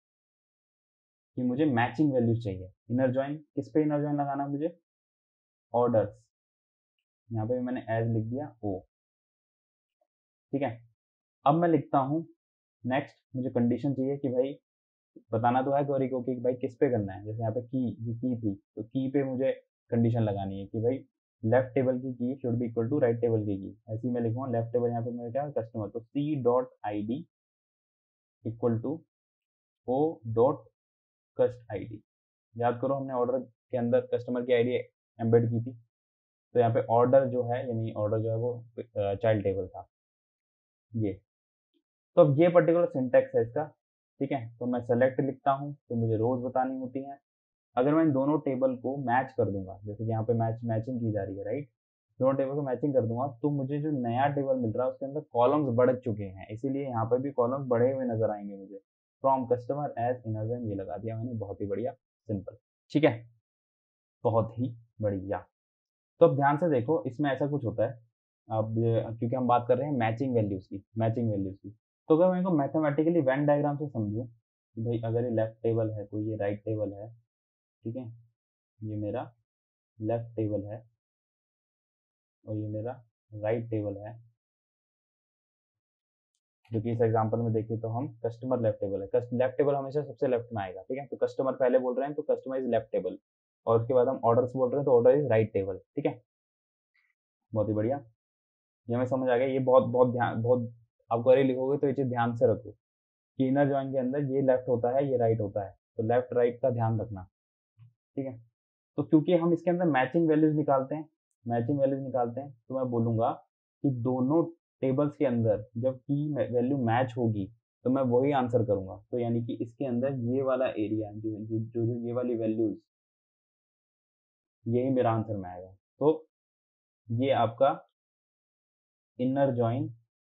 S1: कि मुझे मैचिंग वैल्यूज चाहिए। इनर जॉइन किस पे इनर जॉइन लगाना है मुझे, ऑर्डर्स, यहाँ पे भी मैंने एज लिख दिया ओ, ठीक है। अब मैं लिखता हूँ नेक्स्ट, मुझे कंडीशन चाहिए कि भाई बताना तो है क्वेरी को कि भाई किस पे करना है। जैसे यहाँ पे की, ये की थी तो की पे मुझे कंडीशन लगानी है कि भाई लेफ्ट टेबल की key should be equal to right table की की। ऐसे ही मैं लिखूंगा लेफ्ट टेबल, यहाँ पे मेरा क्या कस्टमर, तो C dot I D equal to O dot cust I D. याद करो हमने ऑर्डर के अंदर कस्टमर की आईडी एम्बेड की थी, तो यहाँ पे ऑर्डर जो है यानी ऑर्डर जो है वो चाइल्ड टेबल था ये। तो अब ये पर्टिकुलर सिंटेक्स है इसका, ठीक है। तो मैं सेलेक्ट लिखता हूँ तो मुझे रोज बतानी होती हैं। अगर मैं इन दोनों टेबल को मैच कर दूंगा, जैसे कि यहाँ पे मैच मैचिंग की जा रही है राइट, दोनों टेबल को मैचिंग कर दूंगा तो मुझे जो नया टेबल मिल रहा है उसके अंदर कॉलम्स बढ़ चुके हैं, इसीलिए यहाँ पे भी कॉलम्स बढ़े हुए नजर आएंगे मुझे। फ्रॉम कस्टमर एज इनरजन, ये लगा दिया मैंने, बहुत ही बढ़िया, सिंपल, ठीक है, बहुत ही बढ़िया। तो अब ध्यान से देखो, इसमें ऐसा कुछ होता है। अब क्योंकि हम बात कर रहे हैं मैचिंग वैल्यूज की, मैचिंग वैल्यूज की, तो अगर मैं इनको मैथमेटिकली वेन डायग्राम से समझूं कि भाई अगर ये लेफ्ट टेबल है तो ये राइट टेबल है, ठीक है, ये मेरा लेफ्ट टेबल है और ये मेरा राइट टेबल है, जो कि इस एग्जांपल में देखिए तो हम कस्टमर लेफ्ट टेबल है, लेफ्ट टेबल हमेशा सबसे लेफ्ट में आएगा, ठीक है। तो कस्टमर पहले बोल रहे हैं तो कस्टमर इज लेफ्ट टेबल, और उसके बाद हम ऑर्डर्स बोल रहे हैं तो ऑर्डर इज राइट टेबल, ठीक है, बहुत ही बढ़िया, ये हमें समझ आ गया। ये बहुत बहुत ध्यान, बहुत आप क्वेरी लिखोगे तो ये चीज ध्यान से रखो कि इनर जॉइन के अंदर ये लेफ्ट होता है, ये राइट होता है, तो लेफ्ट राइट का ध्यान रखना, ठीक है। तो क्योंकि हम इसके अंदर मैचिंग वैल्यूज निकालते हैं, मैचिंग वैल्यूज निकालते हैं, तो मैं बोलूंगा कि दोनों टेबल्स के अंदर जब की वैल्यू मैच होगी तो मैं वही आंसर करूंगा। तो यानी कि इसके अंदर ये वाला एरिया जो जो जो ये वाली वैल्यूज, यही मेरा आंसर में आएगा। तो ये आपका इनर जॉइन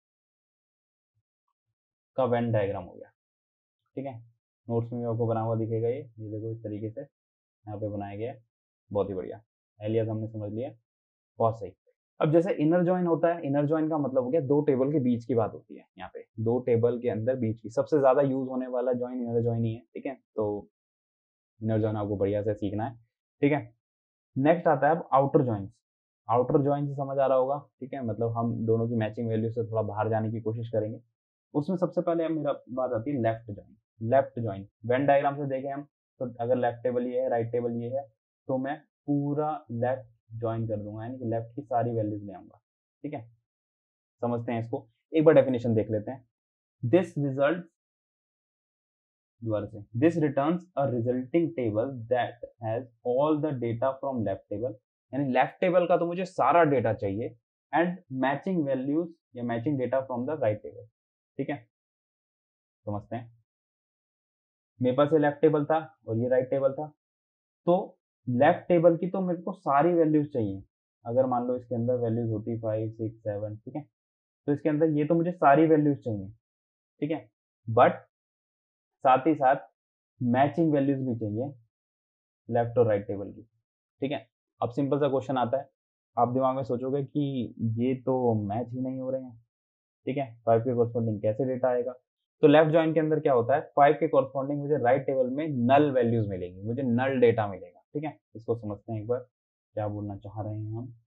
S1: का वेन डायग्राम हो गया, ठीक है। नोट्स में भी आपको बना हुआ दिखेगा, ये ये देखो इस तरीके से यहाँ पे बनाया गया है, बहुत ही बढ़िया। एलियास हमने समझ लिया, बहुत सही। अब जैसे इनर जॉइन होता है, इनर जॉइन का मतलब हो गया दो टेबल के बीच की बात होती है, यहाँ पे दो टेबल के अंदर बीच की, सबसे ज्यादा यूज होने वाला जॉइन इनर जॉइन ही है, ठीक है। तो इनर जॉइन आपको बढ़िया से सीखना है, ठीक है। नेक्स्ट आता है अब आउटर जॉइंस। आउटर जॉइन से समझ आ रहा होगा, ठीक है, मतलब हम दोनों की मैचिंग वैल्यू से थोड़ा बाहर जाने की कोशिश करेंगे। उसमें सबसे पहले मेरा बात आती है left join. Left join venn diagram से देखें हम, तो अगर लेफ्ट टेबल ये है, राइट टेबल ये है, तो मैं पूरा लेफ्ट ज्वाइन कर दूंगा, यानी कि लेफ्ट की सारी वैल्यूज ले आऊंगा, ठीक है। समझते हैं इसको, एक बार डेफिनेशन देख लेते हैं। दिस रिजल्ट, दोबारा से, this returns a resulting table that has all the data from left table, यानी लेफ्ट टेबल का तो मुझे सारा डेटा चाहिए, एंड मैचिंग वैल्यूज या matching data from the right table, ठीक है। समझते हैं, मेरे पास ये लेफ्ट टेबल था और ये राइट टेबल था, तो लेफ्ट टेबल की तो मेरे को सारी वैल्यूज चाहिए। अगर मान लो इसके अंदर वैल्यूज होती फाइव सिक्स सेवन, ठीक है, तो इसके अंदर ये तो मुझे सारी वैल्यूज चाहिए, ठीक है, बट साथ ही साथ मैचिंग वैल्यूज भी चाहिए लेफ्ट और राइट टेबल की, ठीक है। अब सिंपल सा क्वेश्चन आता है, आप दिमाग में सोचोगे कि ये तो मैच ही नहीं हो रहे हैं, ठीक है, फाइव के कॉरस्पॉन्डिंग कैसे डेटा आएगा। तो लेफ्ट जॉइन के अंदर क्या होता है, फाइव के कॉरस्पॉन्डिंग मुझे राइट टेबल में नल वैल्यूज मिलेंगी, मुझे नल डेटा मिलेगा, ठीक है। इसको समझते हैं एक बार, क्या बोलना चाह रहे हैं हम।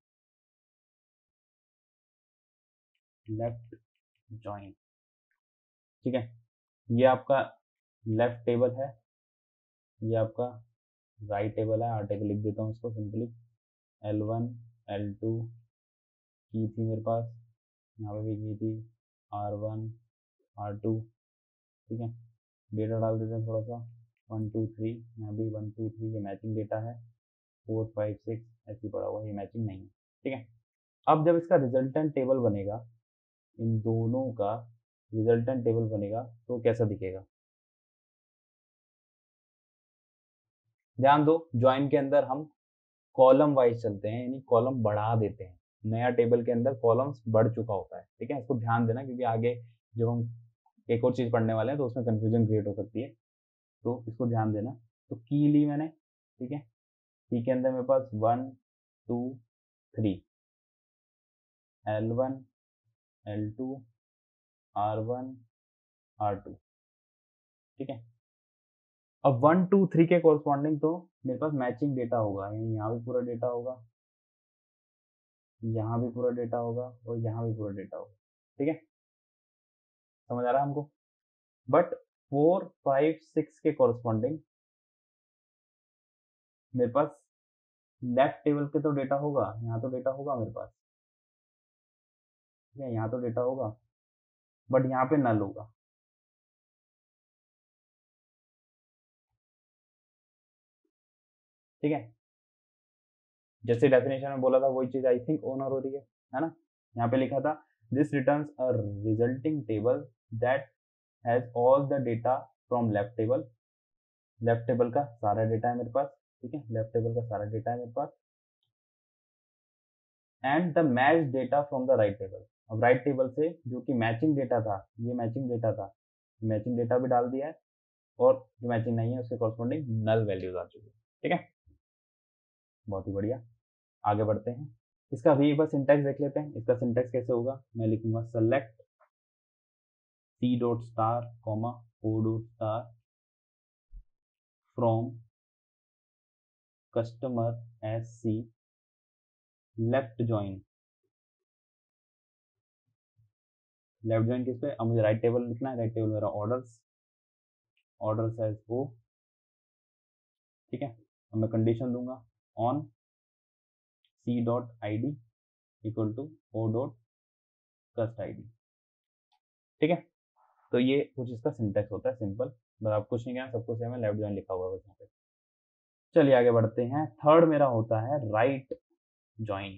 S1: लेफ्ट जॉइन, ठीक है, ये आपका लेफ्ट टेबल है, ये आपका राइट टेबल है, आर टेबल लिख देता हूँ इसको simply, L one L two की थी मेरे पास, यहाँ पे भी की थी, आर वन आर टू, ठीक है। डेटा डाल देते हैं थोड़ा सा, वन टू थ्री, यहाँ भी वन टू थ्री, ये मैचिंग डेटा है, फोर फाइव सिक्स ऐसे पड़ा हुआ, ये मैचिंग नहीं है, ठीक है। अब जब इसका रिजल्टेंट टेबल बनेगा, इन दोनों का रिजल्टेंट टेबल बनेगा तो कैसा दिखेगा, ध्यान दो, ज्वाइन के अंदर हम कॉलम वाइज चलते हैं, यानी कॉलम बढ़ा देते हैं, नया टेबल के अंदर कॉलम्स बढ़ चुका होता है, ठीक है। इसको ध्यान देना क्योंकि आगे जब हम एक और चीज पढ़ने वाले हैं तो उसमें कंफ्यूजन क्रिएट हो सकती है, तो इसको ध्यान देना। तो की ली मैंने, ठीक है, की के अंदर मेरे पास one two three, L one L two R one R two, ठीक है। अब वन टू थ्री के कॉरस्पॉन्डिंग तो मेरे पास मैचिंग डेटा होगा, यानी यहाँ भी पूरा डेटा होगा, यहाँ भी पूरा डेटा होगा और यहाँ भी पूरा डेटा होगा, ठीक है, समझ आ रहा है हमको। बट फोर फाइव सिक्स के कॉरस्पॉन्डिंग मेरे पास लेफ्ट टेबल पे तो डेटा होगा, यहाँ तो डेटा होगा मेरे पास, ठीक है, यहाँ तो डेटा होगा, बट यहाँ पे नल होगा, ठीक है। जैसे डेफिनेशन में बोला था वही चीज आई थिंक ओनर हो रही है है ना। यहाँ पे लिखा था this returns a resulting table that has all the data from left table. Left table का सारा डेटा है मेरे पास, ठीक है, लेफ्ट टेबल का सारा डेटा है मेरे पास, and the match data from the right table. अब राइट टेबल से जो कि मैचिंग डेटा था, ये मैचिंग डेटा था, मैचिंग डेटा भी डाल दिया है, और जो मैचिंग नहीं है उसके कॉरस्पॉन्डिंग नल वैल्यूज आ चुकी है, ठीक है, बहुत ही बढ़िया। आगे बढ़ते हैं, इसका भी एक बार सिंटैक्स देख लेते हैं। इसका सिंटैक्स कैसे होगा, मैं लिखूंगा select C dot star comma O dot star from customer S C left join. Left join किस पे, अब मुझे राइट टेबल लिखना है, राइट टेबल मेरा ऑर्डर्स, ऑर्डर्स एज ओ, ठीक है। अब मैं कंडीशन दूंगा on C dot I D equal to O dot cust I D, ठीक है। तो ये कुछ इसका सिंटैक्स होता है सिंपल, बस आप कुछ नहीं कहना, सब कुछ सेम है, लेफ्ट ज्वाइन लिखा हुआ है यहाँ पे। चलिए आगे बढ़ते हैं, थर्ड मेरा होता है राइट ज्वाइन।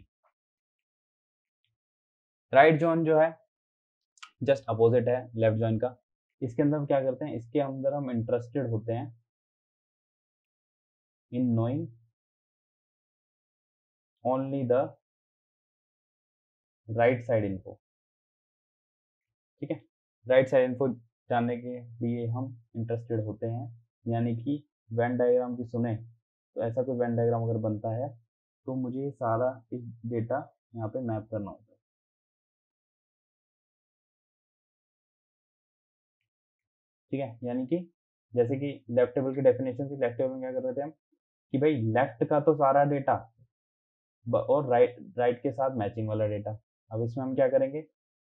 S1: राइट ज्वाइन जो है जस्ट अपोजिट है लेफ्ट ज्वाइन का। इसके अंदर हम क्या करते हैं, इसके अंदर हम इंटरेस्टेड होते हैं in knowing only the right side info, ठीक है। राइट साइड इन्फो जानने के लिए हम इंटरेस्टेड होते हैं, यानी कि वेन डायग्राम की सुने तो ऐसा कोई वेन डायग्राम अगर बनता है तो मुझे सारा इस डेटा यहाँ पे मैप करना होता है, ठीक है। यानी कि जैसे कि लेफ्ट टेबल की डेफिनेशन थी, लेफ्ट टेबल में क्या कर रहे थे हम कि भाई लेफ्ट का तो सारा डेटा और राइट राइट के साथ मैचिंग वाला डेटा। अब इसमें हम क्या करेंगे,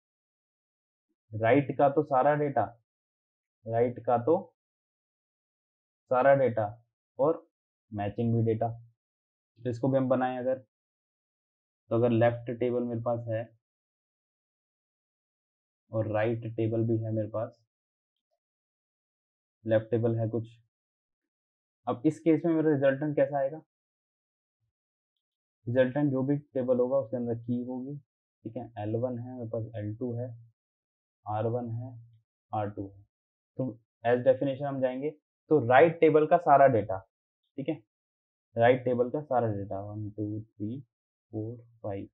S1: राइट का तो सारा डेटा, राइट का तो सारा डेटा और मैचिंग भी डेटा, तो इसको भी हम बनाएं अगर, तो अगर लेफ्ट टेबल मेरे पास है और राइट टेबल भी है मेरे पास, लेफ्ट टेबल है कुछ, अब इस केस में मेरा रिजल्टेंट कैसा आएगा, रिजल्टेंट जो भी टेबल होगा उसके अंदर की होगी, ठीक है। एल वन है मेरे पास, एल टू है, आर वन है, आर टू है, तो एज डेफिनेशन हम जाएंगे तो राइट टेबल का सारा डेटा, ठीक है, राइट टेबल का सारा data one two three four five,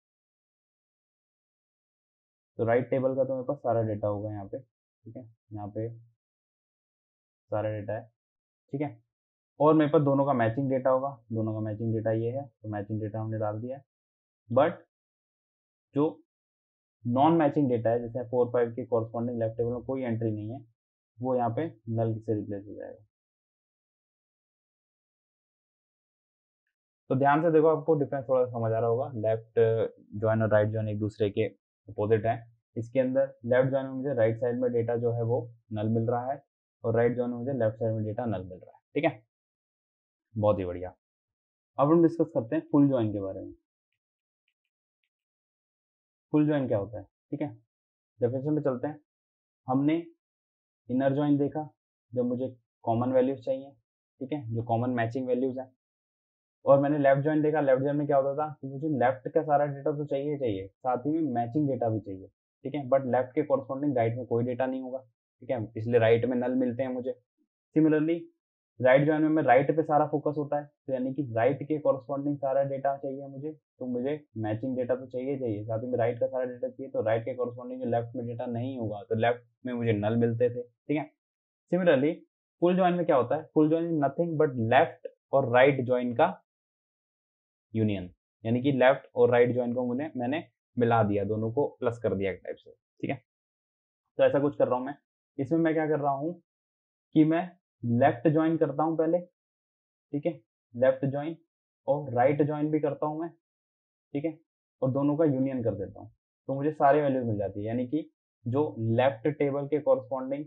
S1: तो राइट टेबल का तो मेरे पास सारा डेटा होगा यहाँ पे, ठीक है, यहाँ पे सारा डेटा है, ठीक है। और मेरे पास दोनों का मैचिंग डेटा होगा, दोनों का मैचिंग डेटा ये है, तो मैचिंग डेटा हमने डाल दिया है। बट जो नॉन मैचिंग डेटा है, जैसे फोर फाइव के कॉरस्पॉन्डिंग लेफ्ट टेबल में कोई एंट्री नहीं है, वो यहाँ पे नल से रिप्लेस हो जाएगा। तो ध्यान से देखो, आपको डिफरेंस थोड़ा समझ आ रहा होगा, लेफ्ट ज्वाइन और राइट ज्वाइन एक दूसरे के अपोजिट है। इसके अंदर लेफ्ट ज्वाइन में मुझे राइट साइड में डेटा जो है वो नल मिल रहा है, और राइट ज्वाइन में मुझे लेफ्ट साइड में डेटा नल मिल रहा है, ठीक है, बहुत ही बढ़िया। अब हम डिस्कस करते हैं फुल ज्वाइन के बारे में। फुल ज्वाइन क्या होता है, ठीक है, डेफिनेशन पे चलते हैं। हमने इनर ज्वाइन देखा जब मुझे कॉमन वैल्यूज चाहिए, ठीक है, जो कॉमन मैचिंग वैल्यूज है, और मैंने लेफ्ट ज्वाइन देखा, लेफ्ट ज्वाइन में क्या होता था कि मुझे लेफ्ट का सारा डेटा तो चाहिए चाहिए, साथ ही में मैचिंग डेटा भी चाहिए, ठीक है, बट लेफ्ट के कॉरस्पॉन्डिंग राइट में कोई डेटा नहीं होगा, ठीक है, इसलिए राइट में नल मिलते हैं मुझे। सिमिलरली राइट ज्वाइन में मैं राइट पे सारा फोकस होता है, तो यानी कि राइट के कॉरस्पॉन्डिंग सारा डेटा चाहिए मुझे, तो मुझे मैचिंग डेटा तो चाहिए चाहिए, साथ ही में राइट का सारा डेटा चाहिए, तो राइट के कॉरस्पॉन्डिंग जो लेफ्ट में डेटा नहीं होगा तो लेफ्ट में मुझे नल मिलते थे, ठीक है। सिमिलरली फुल ज्वाइन में क्या होता है, full join nothing but left और राइट ज्वाइन का यूनियन, यानी कि लेफ्ट और राइट ज्वाइन को मुझे मैंने मिला दिया, दोनों को प्लस कर दिया एक टाइप से, ठीक है। तो ऐसा कुछ कर रहा हूं मैं, इसमें मैं क्या कर रहा हूं कि मैं लेफ्ट ज्वाइन करता हूं पहले, ठीक है, लेफ्ट ज्वाइन और राइट ज्वाइन भी करता हूं मैं, ठीक है, और दोनों का यूनियन कर देता हूँ, तो मुझे सारी वैल्यूज मिल जाती है। यानी कि जो लेफ्ट टेबल के कॉरस्पॉन्डिंग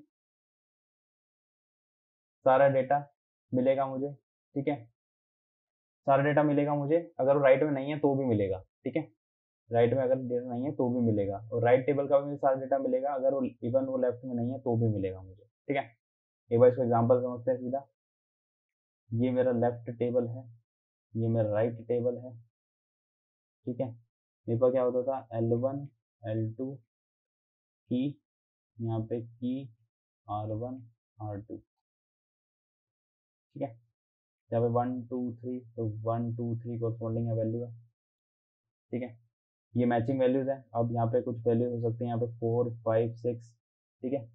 S1: सारा डेटा मिलेगा मुझे, ठीक है, सारा डेटा मिलेगा मुझे। अगर वो राइट में नहीं है तो भी मिलेगा, ठीक है, राइट में अगर डेटा नहीं है तो भी मिलेगा, और राइट टेबल का भी मुझे सारा डेटा मिलेगा, अगर वो इवन वो लेफ्ट में नहीं है तो भी मिलेगा मुझे, ठीक है। एक बार इसको एग्जाम्पल समझते हैं सीधा। ये मेरा लेफ्ट टेबल है, ये मेरा राइट टेबल है, ठीक है। मेरे पास क्या होता था, एल वन एल टू की, यहाँ पे की आर वन आर टू, ठीक है। यहाँ पे वन टू थ्री, तो वन टू थ्री कोरस्पॉन्डिंग है वैल्यू है, ठीक है। ये मैचिंग वैल्यूज है। अब यहाँ पे कुछ वैल्यूज हो सकती है, यहाँ पे फोर फाइव सिक्स, ठीक है,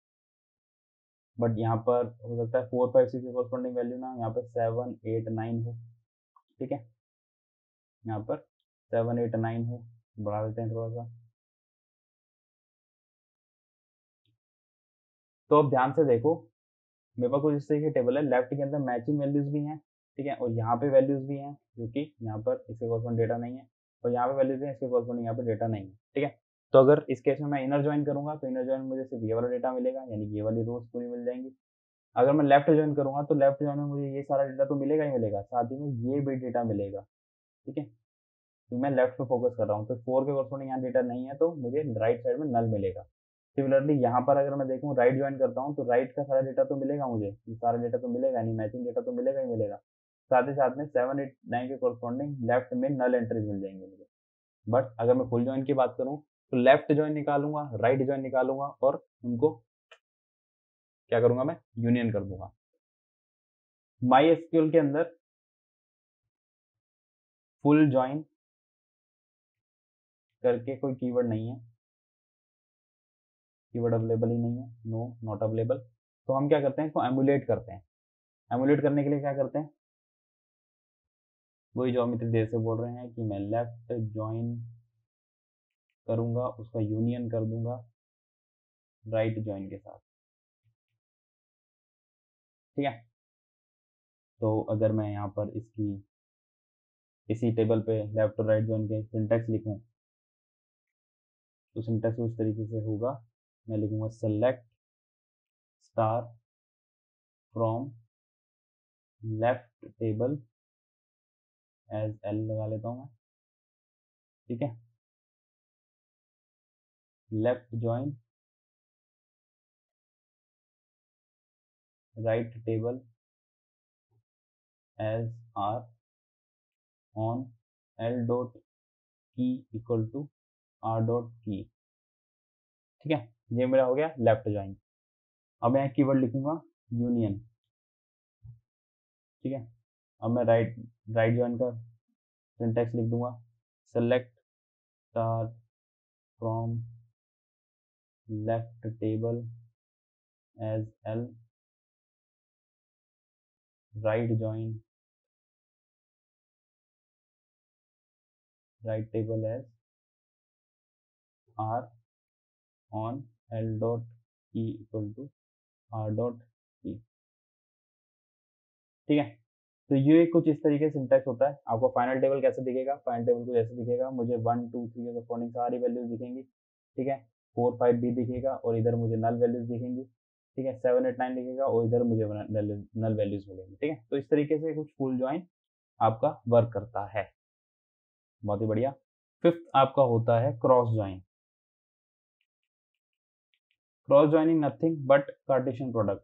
S1: बट यहाँ पर हो सकता है फोर फाइव सिक्स की कोरस्पॉन्डिंग वैल्यू ना यहाँ पे सेवन एट नाइन हो, ठीक है, यहाँ पर सेवन एट नाइन हो। बढ़ा देते हैं थोड़ा सा। तो अब ध्यान से देखो, मेरे पास कुछ इस तरीके टेबल है, लेफ्ट के अंदर मैचिंग वैल्यूज भी हैं, ठीक है, और यहाँ पे वैल्यूज भी हैं जो कि यहाँ पर इसके कॉरस्पॉन्ड डेटा नहीं है, और यहाँ पे वैल्यूज हैं इसके कॉरस्पॉन्डिंग यहाँ पे डेटा नहीं है, ठीक है। तो अगर इस केस में मैं इनर ज्वाइन करूंगा तो इनर ज्वाइन में मुझे सिर्फ ये वाला डेटा मिलेगा, यानी ये वाली रोज पूरी मिल जाएंगी। अगर मैं लेफ्ट ज्वाइन करूंगा तो लेफ्ट ज्वाइन में मुझे ये सारा डेटा तो मिलेगा ही मिलेगा, साथ ही में ये भी डेटा मिलेगा, ठीक है। तो मैं लेफ्ट पे फोकस कर रहा हूँ, तो फोर के कॉरस्पॉन्डिंग यहाँ डेटा नहीं है, तो मुझे राइट साइड में नल मिलेगा। सिमिलरली यहाँ पर अगर मैं देखूँ राइट ज्वाइन करता हूँ, तो राइट का सारा डेटा तो मिलेगा मुझे, ये सारा डेटा तो मिलेगा नहीं, मैचिंग डेटा तो मिलेगा ही मिलेगा। साथ ही साथ में सेवन एट नाइन के कॉरस्पॉन्डिंग लेफ्ट में नल एंट्रीज मिल जाएंगे मुझे। बट अगर मैं फुल ज्वाइन की बात करूँ तो लेफ्ट ज्वाइन निकालूंगा, राइट ज्वाइन निकालूंगा, और उनको क्या करूंगा, मैं यूनियन कर दूंगा। माई एसक्यूएल के अंदर फुल ज्वाइन करके कोई कीवर्ड नहीं है, कीवर्ड अवेलेबल ही नहीं है, नो नॉट अवेलेबल। तो हम क्या करते हैं, इसको एमुलेट करते हैं। एमुलेट करने के लिए क्या करते हैं, वही जो हम इतनी देर से बोल रहे हैं कि मैं लेफ्ट ज्वाइन करूंगा, उसका यूनियन कर दूंगा राइट ज्वाइन के साथ, ठीक है। तो अगर मैं यहाँ पर इसकी इसी टेबल पे लेफ्ट और राइट ज्वाइन के सिंटैक्स लिखूं, तो सिंटैक्स उस तरीके से होगा, मैं लिखूंगा select star from left table as L लगा लेता हूँ मैं, ठीक है, left join right table as R on L dot key equal to R dot key, ठीक है। ये मेरा हो गया लेफ्ट ज्वाइन। अब मैं कीवर्ड लिखूंगा यूनियन, ठीक है। अब मैं राइट राइट ज्वाइन का सिंटैक्स लिख दूंगा, select star from left table as L right join right table as R on L dot key equal to R dot key, ठीक है। तो ये कुछ इस तरीके से सिंटैक्स होता है। आपको फाइनल टेबल कैसे दिखेगा, फाइनल टेबल कुछ ऐसे दिखेगा, मुझे वन टू थ्री के कॉरस्पॉन्डिंग सारी वैल्यूज दिखेंगी, ठीक है, फोर फाइव भी दिखेगा और इधर मुझे नल वैल्यूज दिखेंगी, ठीक है, सेवन एट नाइन दिखेगा और इधर मुझे नल वैल्यूज मिलेंगी, ठीक है। तो इस तरीके से कुछ फुल ज्वाइन आपका वर्क करता है, बहुत ही बढ़िया। फिफ्थ आपका होता है cross join. Cross joining nothing but cartesian product.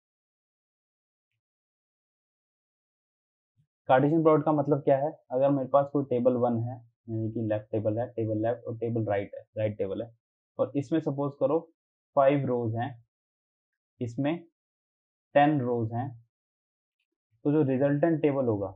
S1: Cartesian product का मतलब क्या है, अगर मेरे पास कोई टेबल वन है, यानी कि लेफ्ट टेबल है, टेबल लेफ्ट और टेबल राइट है, राइट टेबल है, और इसमें सपोज करो फाइव रोज हैं, इसमें टेन रोज हैं, तो जो रिजल्टेंट टेबल होगा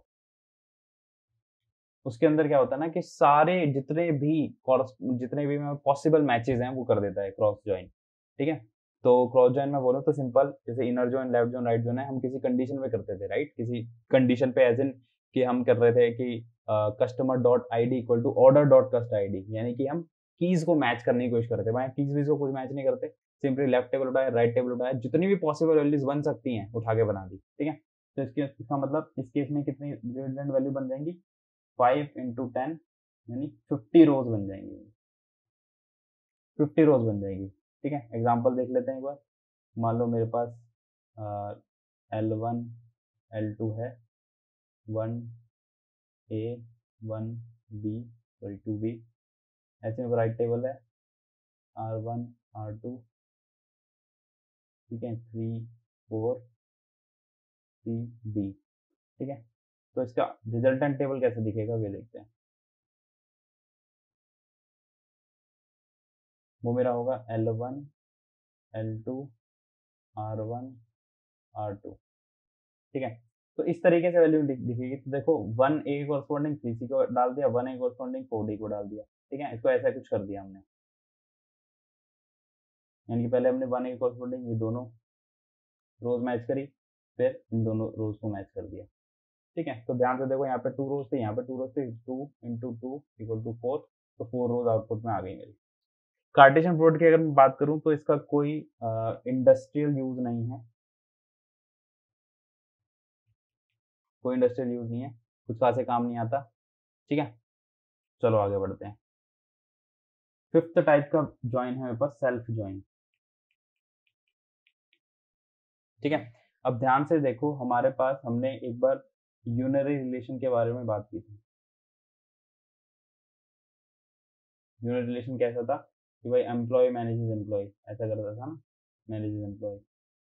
S1: उसके अंदर क्या होता है ना कि सारे जितने भी जितने भी पॉसिबल मैचेस हैं वो कर देता है क्रॉस ज्वाइन, ठीक है। तो क्रॉस ज्वाइन में बोलो तो सिंपल, जैसे inner join left join right join है, हम किसी कंडीशन में करते थे, राइट, किसी कंडीशन पे एज इन कि हम कर रहे थे कि customer dot I D equal to order dot cust I D, यानी कि हम कीज को मैच करने की कोशिश करते हैं, कीज वीज को कुछ मैच नहीं करते, सिंपली लेफ्ट टेबल उठाया राइट टेबल उठाया, जितनी भी पॉसिबल वैल्यूज बन सकती हैं उठा के बना दी, ठीक है। तो इसके इसका मतलब इस केस में कितनी रिजल्टेंट वैल्यू बन जाएंगी, फाइव इंटू टेन यानी फिफ्टी रोज बन जाएंगी, फिफ्टी रोज बन जाएगी। ठीक है, एग्जांपल देख लेते हैं एक बार। मान लो मेरे पास एल वन एल टू है, one A one B sorry two B, ऐसे में राइट टेबल है आर वन आर टू, ठीक है, थ्री फोर सी डी। ठीक है, तो इसका रिजल्टेंट टेबल कैसे दिखेगा ये देखते हैं। वो मेरा होगा L one L two R one R two. ठीक है, तो इस तरीके से वैल्यू दिखेगी। तो देखो one A corresponding three C को डाल दिया, one A corresponding four D को डाल दिया। ठीक है, इसको ऐसा कुछ कर दिया हमने, यानी कि पहले हमने वन ए कोरस्पॉन्डिंग ये दोनों रोज मैच करी, फिर इन दोनों रोज को मैच कर दिया। ठीक है, तो ध्यान से देखो यहाँ पे टू रोज थे, यहाँ पे टू रोज थे, two into two equal to four, तो फोर रोज आउटपुट में आ गई मेरी। कार्टेशियन प्रोडक्ट की अगर मैं बात करूं तो इसका कोई इंडस्ट्रियल यूज नहीं है, कोई इंडस्ट्रियल यूज नहीं है, कुछ खासे काम नहीं आता। ठीक है, चलो आगे बढ़ते हैं। फिफ्थ टाइप का ज्वाइन है मेरे पास, सेल्फ ज्वाइन। ठीक है, अब ध्यान से देखो, हमारे पास हमने एक बार यूनरी रिलेशन के बारे में बात की थी। यूनरी रिलेशन कैसा था कि भाई एम्प्लॉय मैनेजेस एम्प्लॉय, ऐसा करता था ना, मैनेजेस एम्प्लॉय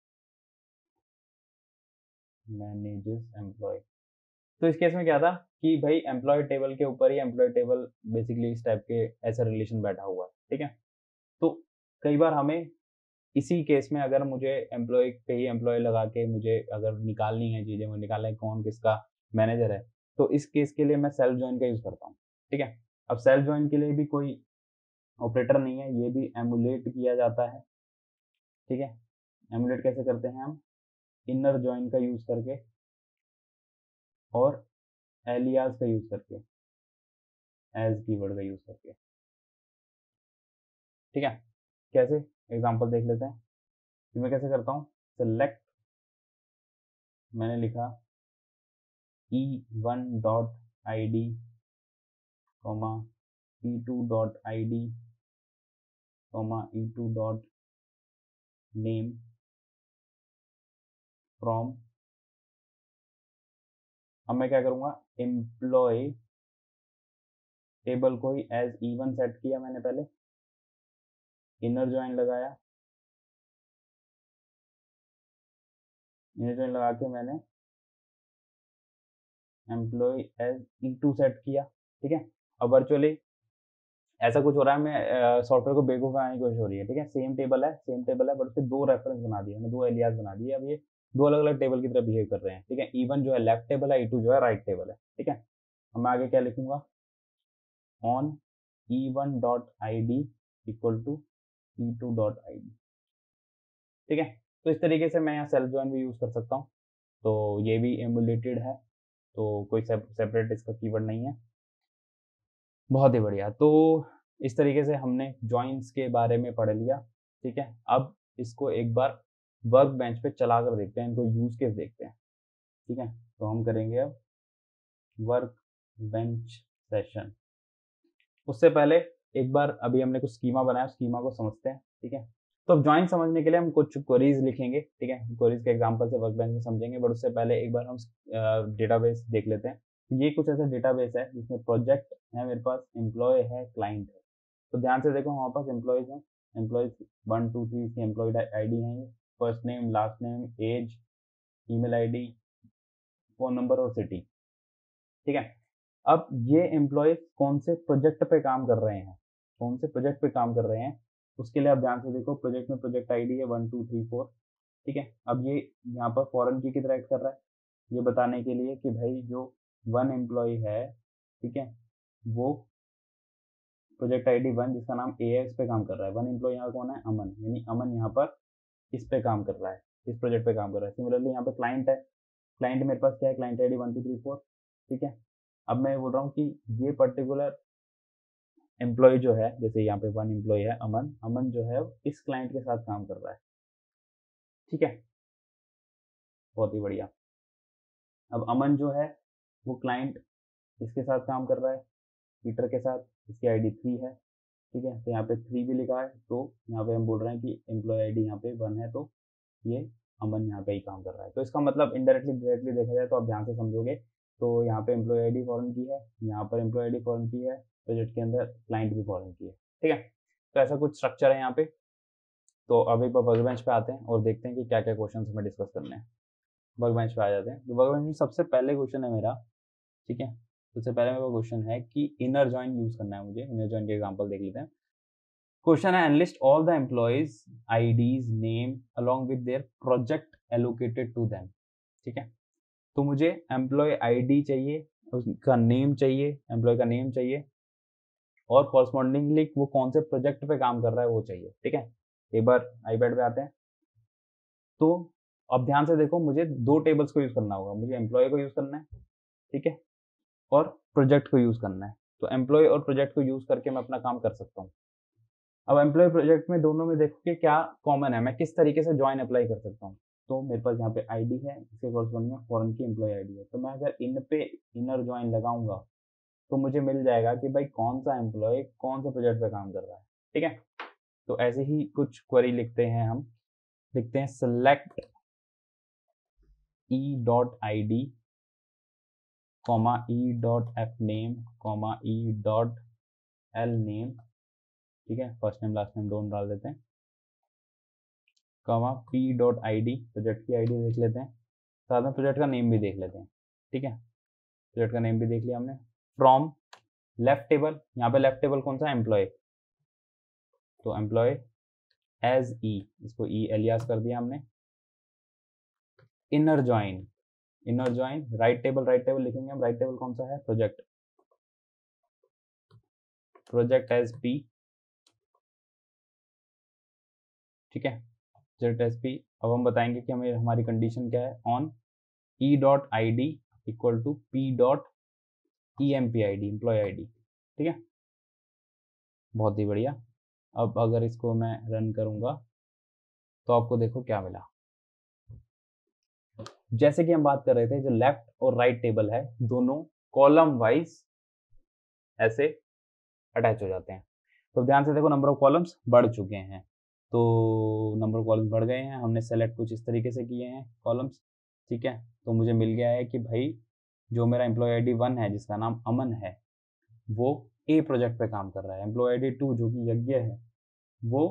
S1: मैनेजेस एम्प्लॉय। तो इस केस में क्या था कि भाई एम्प्लॉय टेबल के ऊपर ही एम्प्लॉय टेबल बेसिकली इस टाइप के ऐसा रिलेशन बैठा हुआ है। ठीक है, तो कई बार हमें इसी केस में अगर मुझे एम्प्लॉय पे ही एम्प्लॉय लगा के मुझे अगर निकालनी है चीज़ें, मुझे निकालना है कौन किसका मैनेजर है, तो इस केस के लिए मैं सेल्फ ज्वाइन का यूज़ करता हूँ। ठीक है, अब सेल्फ ज्वाइन के लिए भी कोई ऑपरेटर नहीं है, ये भी एमुलेट किया जाता है। ठीक है, एमुलेट कैसे करते हैं हम, इनर ज्वाइन का यूज़ करके और एलियास का यूज़ करके, एज कीवर्ड का यूज़ करके। ठीक है, कैसे, एग्जांपल देख लेते हैं कि मैं कैसे करता हूँ। सेलेक्ट, मैंने लिखा E one dot I D comma E two dot I D comma E two dot name from. अब मैं क्या करूँगा, एम्प्लॉय टेबल को ही एज ई वन सेट किया मैंने पहले, इनर ज्वाइन लगाया, इनर ज्वाइन लगा के मैंने employee as E two set किया। ठीक है, अब वर्चुअली ऐसा कुछ हो रहा है, मैं सॉफ्टवेयर को बेवकूफ़ बनाने की कोशिश हो रही है। ठीक है, सेम टेबल है, सेम टेबल है, बट उसके दो रेफरेंस बना दिए, मैंने दो एलियास बना दिए। अब ये दो अलग अलग टेबल की तरह बिहेव कर रहे हैं। ठीक है, ई वन जो है लेफ्ट टेबल है, ई टू जो है राइट टेबल है। ठीक है, अब मैं आगे क्या लिखूंगा, on E one dot I D equal to E two dot I D. ठीक है, तो इस तरीके से मैं यहाँ सेल्फ ज्वाइन भी यूज़ कर सकता हूँ। तो ये भी एमुलेटेड है, तो कोई सेपरेट इसका कीवर्ड नहीं है। बहुत ही बढ़िया। तो इस तरीके से हमने ज्वाइंस के बारे में पढ़ लिया। ठीक है, अब इसको एक बार वर्क बेंच पे चला कर देखते हैं, इनको यूज केस देखते हैं। ठीक है, तो हम करेंगे अब वर्क बेंच सेशन। उससे पहले एक बार अभी हमने कुछ स्कीमा बनाया, स्कीमा को समझते हैं। ठीक है, तो अब ज्वाइन समझने के लिए हम कुछ क्वेरीज लिखेंगे। ठीक है, क्वेरीज के एग्जांपल से वर्क बेंच में समझेंगे, बट उससे पहले एक बार हम डेटाबेस देख लेते हैं। ये कुछ ऐसा डेटाबेस है जिसमें प्रोजेक्ट है मेरे पास, एम्प्लॉय है, क्लाइंट है। तो ध्यान से देखो, हमारे पास एम्प्लॉयज हैं, एम्प्लॉयज वन टू थ्री इसकी एम्प्लॉयड आईडी है, first name, last name, age, email ID, phone number और सिटी। ठीक है, अब ये एम्प्लॉयज कौन से प्रोजेक्ट पे काम कर रहे हैं, कौन से प्रोजेक्ट पे काम कर रहे हैं, उसके लिए आप ध्यान से देखो। प्रोजेक्ट में प्रोजेक्ट आईडी है वन टू थ्री फोर। ठीक है, अब ये यहाँ पर फॉरेन की की तरह एक्ट कर रहा है, ये बताने के लिए कि भाई जो वन एम्प्लॉय है, ठीक है, वो प्रोजेक्ट आईडी वन जिसका नाम ए है इस पे काम कर रहा है। वन एम्प्लॉय यहाँ कौन है, अमन, यानी अमन यहाँ पर इस पे काम कर रहा है, इस प्रोजेक्ट पे काम कर रहा है। सिमिलरली यहाँ पे क्लाइंट है, क्लाइंट मेरे पास क्या है, client ID one two three four. ठीक है, अब मैं बोल रहा हूँ कि ये पर्टिकुलर एम्प्लॉय जो है, जैसे यहाँ पे वन एम्प्लॉय है अमन, अमन जो है इस क्लाइंट के साथ काम कर रहा है। ठीक है, बहुत ही बढ़िया। अब अमन जो है वो क्लाइंट इसके साथ काम कर रहा है, पीटर के साथ, इसकी आईडी थ्री है, ठीक है, तो यहाँ पे थ्री भी लिखा है, तो यहाँ पे हम बोल रहे हैं कि एम्प्लॉय आईडी यहाँ पे वन है, तो ये अमन यहाँ पे ही काम कर रहा है। तो इसका मतलब इनडायरेक्टली डायरेक्टली देखा जाए तो आप ध्यान से समझोगे तो यहाँ पे एम्प्लॉय आईडी फॉरेन की है, यहाँ पर एम्प्लॉय आईडी फॉरेन की है, प्रोजेक्ट के अंदर क्लाइंट भी फॉरेन की है, ठीक है। तो ऐसा कुछ स्ट्रक्चर है यहाँ पे। तो अब एक बार वर्क बेंच पे आते हैं और देखते हैं कि क्या क्या क्वेश्चन हमें डिस्कस करने हैं। वर्क बेंच पे आ जाते हैं। तो वर्क बेंच में सबसे पहले क्वेश्चन है मेरा, ठीक है, सबसे पहले मेरा क्वेश्चन है कि इनर जॉइन यूज करना है मुझे। इनर जॉइन के एग्जांपल देख लेते हैं। क्वेश्चन है enlist all the employees IDs name along with their project allocated to them, ठीक है। तो मुझे एम्प्लॉय आईडी चाहिए, उसका नेम चाहिए, एम्प्लॉय का नेम चाहिए और कॉरस्पॉन्डिंगली वो कौन से प्रोजेक्ट पे काम कर रहा है वो चाहिए, ठीक है। एक बार आईपैड पे आते हैं। तो अब ध्यान से देखो, मुझे दो टेबल्स को यूज करना होगा। मुझे एम्प्लॉय को यूज करना है, ठीक है, और प्रोजेक्ट को यूज करना है। तो एम्प्लॉय और प्रोजेक्ट को यूज करके मैं अपना काम कर सकता हूँ। अब एम्प्लॉय प्रोजेक्ट में दोनों में देखो कि क्या कॉमन है, मैं किस तरीके से ज्वाइन अप्लाई कर सकता हूँ। तो मेरे पास यहाँ पे आईडी है, इसके कॉरस्पॉन्डिंग में फॉरेन की एम्प्लॉय आईडी है। तो मैं अगर इन पे इनर ज्वाइन लगाऊंगा तो मुझे मिल जाएगा कि भाई कौन सा एम्प्लॉय कौन से प्रोजेक्ट पे काम कर रहा है, ठीक है। तो ऐसे ही कुछ क्वेरी लिखते हैं हम। लिखते हैं select E dot I D comma E dot F name comma E dot L name, ठीक है, फर्स्ट नेम लास्ट नेम दोनों डाल देते हैं, comma P dot I D, project की आईडी देख लेते हैं, साथ में प्रोजेक्ट का नेम भी देख लेते हैं, ठीक है। प्रोजेक्ट का नेम भी देख लिया हमने। फ्रॉम लेफ्ट टेबल, यहाँ पे लेफ्ट टेबल कौन सा, एम्प्लॉय, तो एम्प्लॉय एज ई, इसको ई एलियास कर दिया हमने। Inner join, inner join right table, right table लिखेंगे हम। राइट टेबल कौन सा है, प्रोजेक्ट, प्रोजेक्ट एज पी, ठीक है, प्रोजेक्ट एज पी। अब हम बताएंगे कि हमें हमारी कंडीशन क्या है, on E dot I D equal to P dot E M P I D, employee I D, ठीक है, बहुत ही बढ़िया। अब अगर इसको मैं रन करूंगा तो आपको देखो क्या मिला। जैसे कि हम बात कर रहे थे, जो लेफ्ट और राइट टेबल है दोनों कॉलम वाइज ऐसे अटैच हो जाते हैं। तो ध्यान से देखो, नंबर ऑफ कॉलम्स बढ़ चुके हैं। तो नंबर ऑफ कॉलम्स बढ़ गए हैं, हमने सेलेक्ट कुछ इस तरीके से किए हैं कॉलम्स, ठीक है। तो मुझे मिल गया है कि भाई जो मेरा एम्प्लॉय आई डी वन है जिसका नाम अमन है वो ए प्रोजेक्ट पे काम कर रहा है। एम्प्लॉय आई डी टू जो कि यज्ञ है वो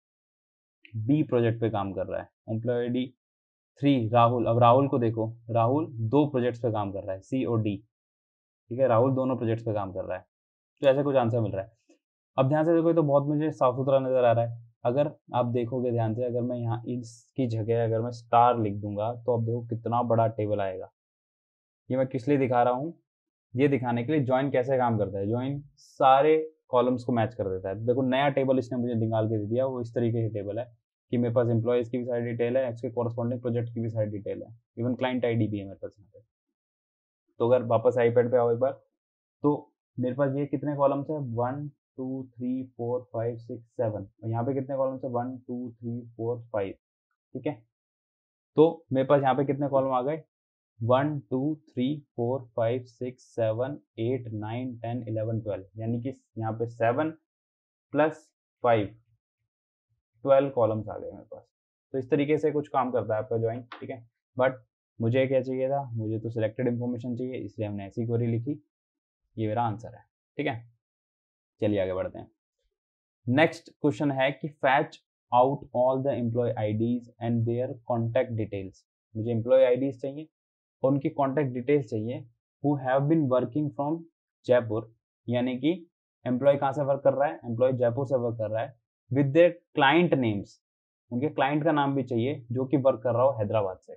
S1: बी प्रोजेक्ट पे काम कर रहा है। Employee I D three Rahul, अब राहुल को देखो, राहुल दो प्रोजेक्ट्स पे काम कर रहा है, सी और डी, ठीक है, राहुल दोनों प्रोजेक्ट्स पे काम कर रहा है। तो ऐसे कुछ आंसर मिल रहा है। अब ध्यान से देखो, तो बहुत मुझे साफ सुथरा नजर आ रहा है। अगर आप देखोगे ध्यान से, अगर मैं यहाँ इसकी जगह अगर मैं स्टार लिख दूंगा तो अब देखो कितना बड़ा टेबल आएगा। ये मैं किस लिए दिखा रहा हूँ, ये दिखाने के लिए ज्वाइन कैसे काम करता है। ज्वाइन सारे कॉलम्स को मैच कर देता है। देखो नया टेबल इसने मुझे निकाल के दे दिया, वो इस तरीके से टेबल है कि मेरे पास एम्प्लॉयज की भी सारी डिटेल है, इसके कॉरस्पॉन्डिंग प्रोजेक्ट की भी सारी डिटेल है, इवन क्लाइंट आईडी भी है मेरे पास यहाँ पे। तो अगर वापस आईपैड पे आओ एक बार, तो मेरे पास ये कितने कॉलम्स है, one two three four five six seven, और यहाँ पे कितने कॉलम्स है, one two three four five, ठीक है। तो मेरे पास यहाँ पे कितने कॉलम आ गए, one two three four five six seven eight nine ten eleven twelve, यानी कि यहाँ पे seven plus five twelve columns आ गए मेरे पास। तो इस तरीके से कुछ काम करता है आपका ज्वाइन, ठीक है। बट मुझे क्या चाहिए था, मुझे तो सिलेक्टेड इन्फॉर्मेशन चाहिए, इसलिए हमने ऐसी क्वेरी लिखी। ये मेरा आंसर है, ठीक है। चलिए आगे बढ़ते हैं। नेक्स्ट क्वेश्चन है कि fetch out all the employee IDs and their contact details. मुझे एम्प्लॉय आईडीज चाहिए और उनकी कॉन्टैक्ट डिटेल्स चाहिए who have been working from Jaipur, यानी कि एम्प्लॉय कहाँ से वर्क कर रहा है, एम्प्लॉय जयपुर से वर्क कर रहा है, विद देयर क्लाइंट नेम्स, उनके क्लाइंट का नाम भी चाहिए जो कि वर्क कर रहा हो हैदराबाद से।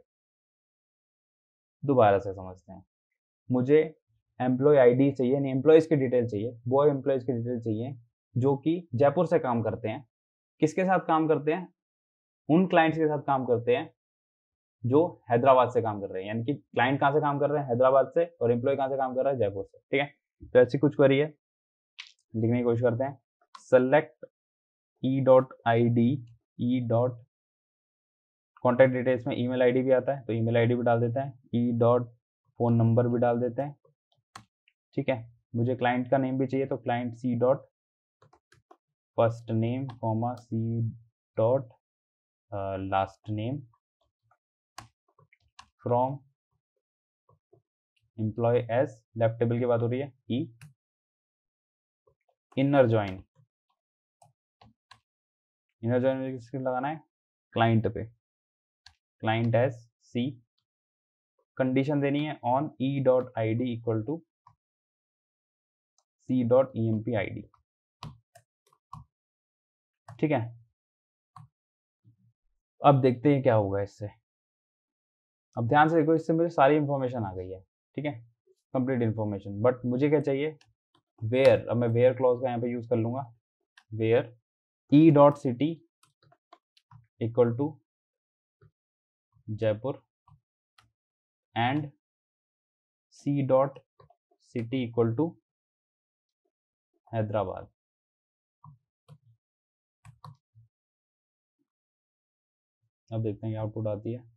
S1: दोबारा से समझते हैं, मुझे एम्प्लॉय आईडी चाहिए, नहीं एम्प्लॉयज की डिटेल चाहिए, वो एम्प्लॉयज की डिटेल चाहिए जो कि जयपुर से काम करते हैं। किसके साथ काम करते हैं, उन क्लाइंट्स के साथ काम करते हैं जो हैदराबाद से काम कर रहे हैं, यानी कि क्लाइंट कहाँ से काम कर रहे हैं, हैदराबाद से, और एम्प्लॉय कहाँ से काम कर रहा है, जयपुर से, ठीक है। तो ऐसी कुछ क्वेरी है, लिखने की कोशिश करते हैं। Select E dot I D E dot contact details में ईमेल आईडी भी आता है, तो ईमेल आईडी भी डाल देते हैं, ई डॉट फोन नंबर भी डाल देते हैं, ठीक है। मुझे क्लाइंट का नेम भी चाहिए, तो client C dot first name comma C dot last name from employee as, left table की बात हो रही है, E inner join, inner join में किसके लगाना है, क्लाइंट पे, क्लाइंट एज सी, कंडीशन देनी है on E dot I D equal to C dot E M P I D. ठीक है, अब देखते हैं क्या होगा इससे। अब ध्यान से देखो, इससे मुझे सारी इंफॉर्मेशन आ गई है, ठीक है, कंप्लीट इंफॉर्मेशन। बट मुझे क्या चाहिए, वेयर, अब मैं वेयर क्लॉज का यहाँ पे यूज कर लूंगा, where E dot city equal to Jaipur and C dot city equal to Hyderabad. अब देखते हैं क्या आउटपुट आती है।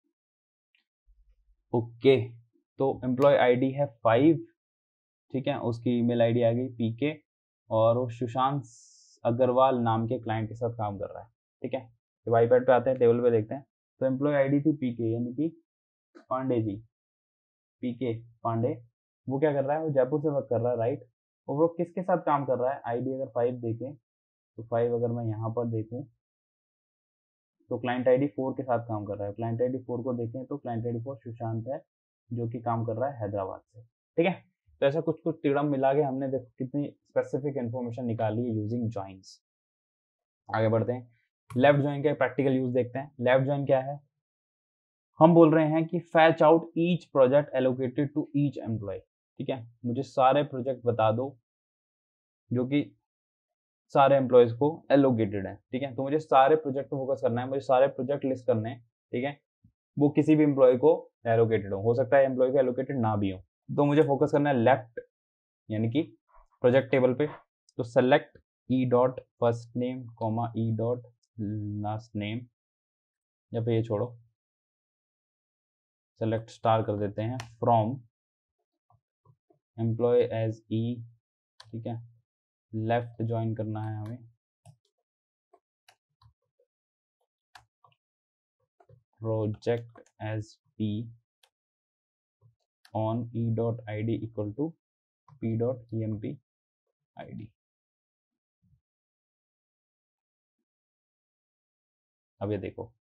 S1: ओके, तो एम्प्लॉय आईडी है फाइव, ठीक है, उसकी ईमेल आईडी आ गई पीके, और वो सुशांत अग्रवाल नाम के क्लाइंट के साथ काम कर रहा है। ठीक है, जब आईपैड पे आते हैं, टेबल पे देखते हैं, तो एम्प्लॉय आईडी थी पीके, यानी कि पांडे जी, पीके पांडे। वो क्या कर रहा है, वो जयपुर से वर्क कर रहा है, राइट। और वो किसके साथ काम कर रहा है, आईडी अगर फाइव देखें तो फाइव अगर मैं यहाँ पर देखूँ तो क्लाइंट आईडी फोर के साथ काम कर रहा है। क्लाइंट आईडी फोर को देखें तो क्लाइंट आईडी फोर सुशांत है, जो कि काम कर रहा है हैदराबाद से। ठीक है, तो ऐसा कुछ कुछ तिड़म मिला के हमने देखो कितनी स्पेसिफिक इन्फॉर्मेशन निकाली है यूजिंग जॉइंस। आगे बढ़ते हैं, लेफ्ट जॉइन का प्रैक्टिकल यूज देखते हैं। लेफ्ट जॉइन क्या है, हम बोल रहे हैं कि fetch out each project allocated to each employee. ठीक है, मुझे सारे प्रोजेक्ट बता दो जो कि सारे एम्प्लॉयज को एलोकेटेड है। ठीक है, तो मुझे सारे प्रोजेक्ट पे फोकस करना है, मुझे सारे प्रोजेक्ट लिस्ट करने हैं। ठीक है, वो किसी भी एम्प्लॉय को एलोकेटेड हो, हो सकता है एम्प्लॉय को एलोकेटेड ना भी हो, तो मुझे फोकस करना है लेफ्ट यानी कि प्रोजेक्ट टेबल पे। तो select E dot first name comma E dot last name, या फिर ये छोड़ो, सेलेक्ट स्टार कर देते हैं, फ्रॉम एम्प्लॉय एज ई। ठीक है, लेफ्ट ज्वाइन करना है हमें, project as P on E dot I D equal to P dot E M P I D. अब ये देखो,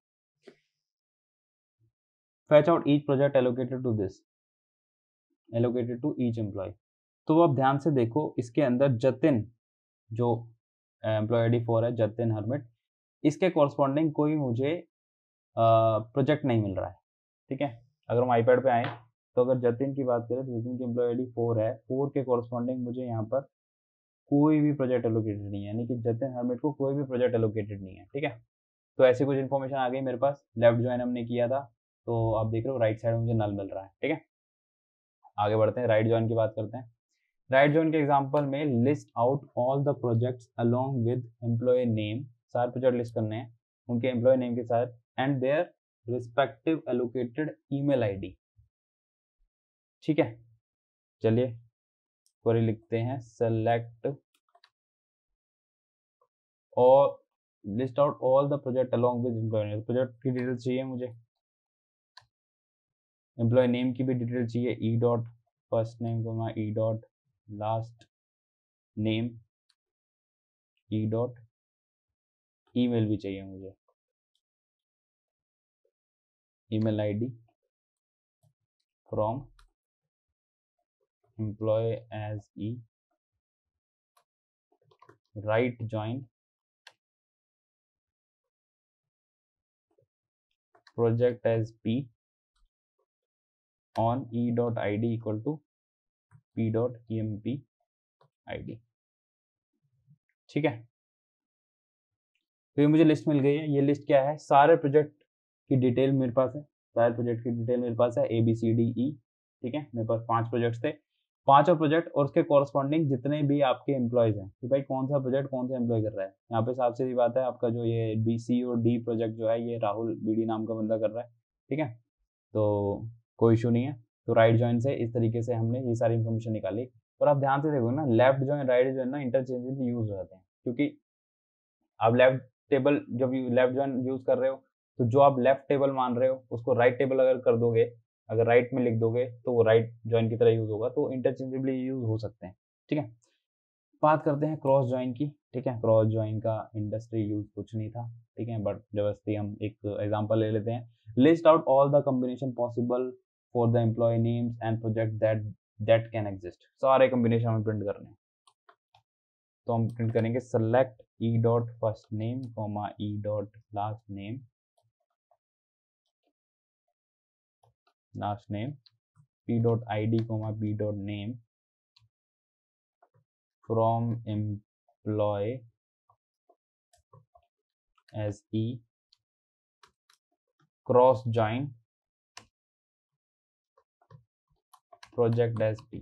S1: fetch out each project allocated to this allocated to each employee। तो अब ध्यान से देखो, इसके अंदर जतिन जो एम्प्लॉय आई डी फोर है, जतिन हरमिट, इसके कॉरस्पॉन्डिंग कोई मुझे प्रोजेक्ट नहीं मिल रहा है। ठीक है, अगर हम आईपैड पे आए तो अगर जतिन की बात करें तो जतिन की एम्प्लॉय आई डी फोर है, फोर के कॉरस्पॉन्डिंग मुझे यहाँ पर कोई भी प्रोजेक्ट एलोकेटेड नहीं है, यानी कि जतिन हरमिट को कोई भी प्रोजेक्ट एलोकेटेड नहीं है। ठीक है, तो ऐसी कुछ इन्फॉर्मेशन आ गई मेरे पास। लेफ्ट ज्वाइन हमने किया था, तो आप देख रहे हो राइट साइड में मुझे नल मिल रहा है। ठीक है, आगे बढ़ते हैं, राइट ज्वाइन की बात करते हैं। राइट ज्वाइन के एग्जांपल में list out all the projects along with employee name, सारे प्रोजेक्ट लिस्ट करने हैं उनके एम्प्लॉय नेम के साथ, and their respective allocated email ID. ठीक है, चलिए क्वेरी लिखते हैं, सेलेक्ट और list out all the project along with employee name. Project की डिटेल्स चाहिए मुझे, एम्प्लॉय नेम की भी डिटेल चाहिए, ई डॉट फर्स्ट नेम को E dot last name, E dot email भी चाहिए मुझे, email ID from employee as E, right join project as P on E dot I D equal to P dot E M P I D. ठीक है, तो ये मुझे list मिल गई है। ये लिस्ट क्या है, सारे प्रोजेक्ट की डिटेल मेरे पास है, सारे प्रोजेक्ट की डिटेल मेरे पास है, ए बी सी डी ई। ठीक है, मेरे पास पांच प्रोजेक्ट्स थे, पांचों प्रोजेक्ट और उसके कॉरस्पॉन्डिंग जितने भी आपके एम्प्लॉयज हैं कि भाई कौन सा प्रोजेक्ट कौन सा एम्प्लॉय कर रहा है। यहाँ पे साफ सीधी बात है, आपका जो ये बी सी और डी प्रोजेक्ट जो है ये राहुल बीडी नाम का बंदा कर रहा है। ठीक है, तो कोई इशू नहीं है। तो राइट ज्वाइन से इस तरीके से हमने ये सारी इन्फॉर्मेशन निकाली। और आप ध्यान से देखो ना, लेफ्ट जॉइन राइट जॉइन ना इंटरचेंजेबली यूज हो जाते हैं, क्योंकि आप लेफ्ट टेबल जब लेफ्ट जॉइन यूज कर रहे हो तो जो आप लेफ्ट टेबल मान रहे हो उसको राइट टेबल अगर कर दोगे, अगर राइट में लिख दोगे तो वो राइट जॉइन की तरह यूज होगा, तो इंटरचेंजेबली यूज हो सकते हैं। ठीक है, बात करते हैं क्रॉस जॉइन की। ठीक है, क्रॉस जॉइन का इंडस्ट्री यूज कुछ नहीं था, ठीक है, बट जबरदस्ती हम एक एग्जांपल ले लेते हैं। List out all the combination possible for the employee names and project that that can exist. सारे कॉम्बिनेशन हमें प्रिंट करने हैं, तो हम प्रिंट करेंगे select E dot first name comma E dot last name last name p dot id comma p dot name from employee as e cross join project as p।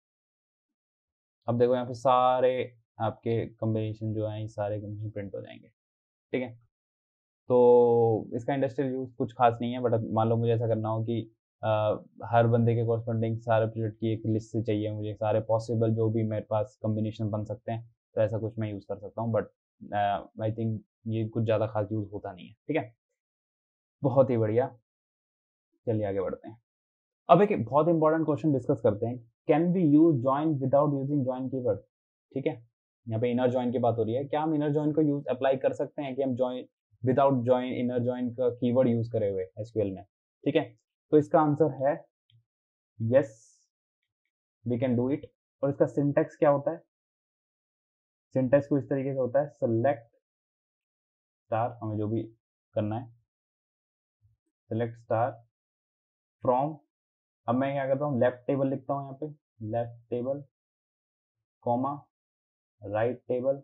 S1: अब देखो यहाँ पे सारे आपके कॉम्बिनेशन जो हैं, सारे कॉम्बिनेशन प्रिंट हो जाएंगे। ठीक है, तो इसका इंडस्ट्रियल यूज कुछ खास नहीं है, बट मान लो मुझे ऐसा करना हो कि आ, हर बंदे के कॉरस्पॉन्डिंग सारे प्रोजेक्ट की एक लिस्ट से चाहिए मुझे, सारे पॉसिबल जो भी मेरे पास कॉम्बिनेशन बन सकते हैं, तो ऐसा कुछ मैं यूज़ कर सकता हूँ, बट आई थिंक ये कुछ ज़्यादा खास यूज़ होता नहीं है। ठीक है, बहुत ही बढ़िया, चलिए आगे बढ़ते हैं। अब एक बहुत इंपॉर्टेंट क्वेश्चन डिस्कस करते हैं, can we use join without using join keyword. ठीक है, यहाँ पे इनर ज्वाइन की बात हो रही है, क्या हम इनर ज्वाइन को यूज अप्लाई कर सकते हैं कि हम join without join inner join का कीवर्ड यूज करे हुए एसक्यूएल में। ठीक है, तो इसका आंसर है yes, we can do it. और इसका सिंटेक्स क्या होता है, सिंटेक्स को इस तरीके से होता है, सेलेक्ट स्टार, हमें जो भी करना है, सेलेक्ट स्टार फ्रॉम, अब मैं क्या करता हूँ, लेफ्ट टेबल लिखता हूँ यहाँ पे, left table comma right table,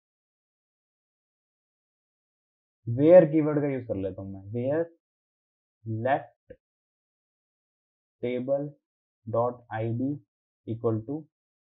S1: where keyword का यूज कर लेता हूँ मैं, where left table dot I D equal to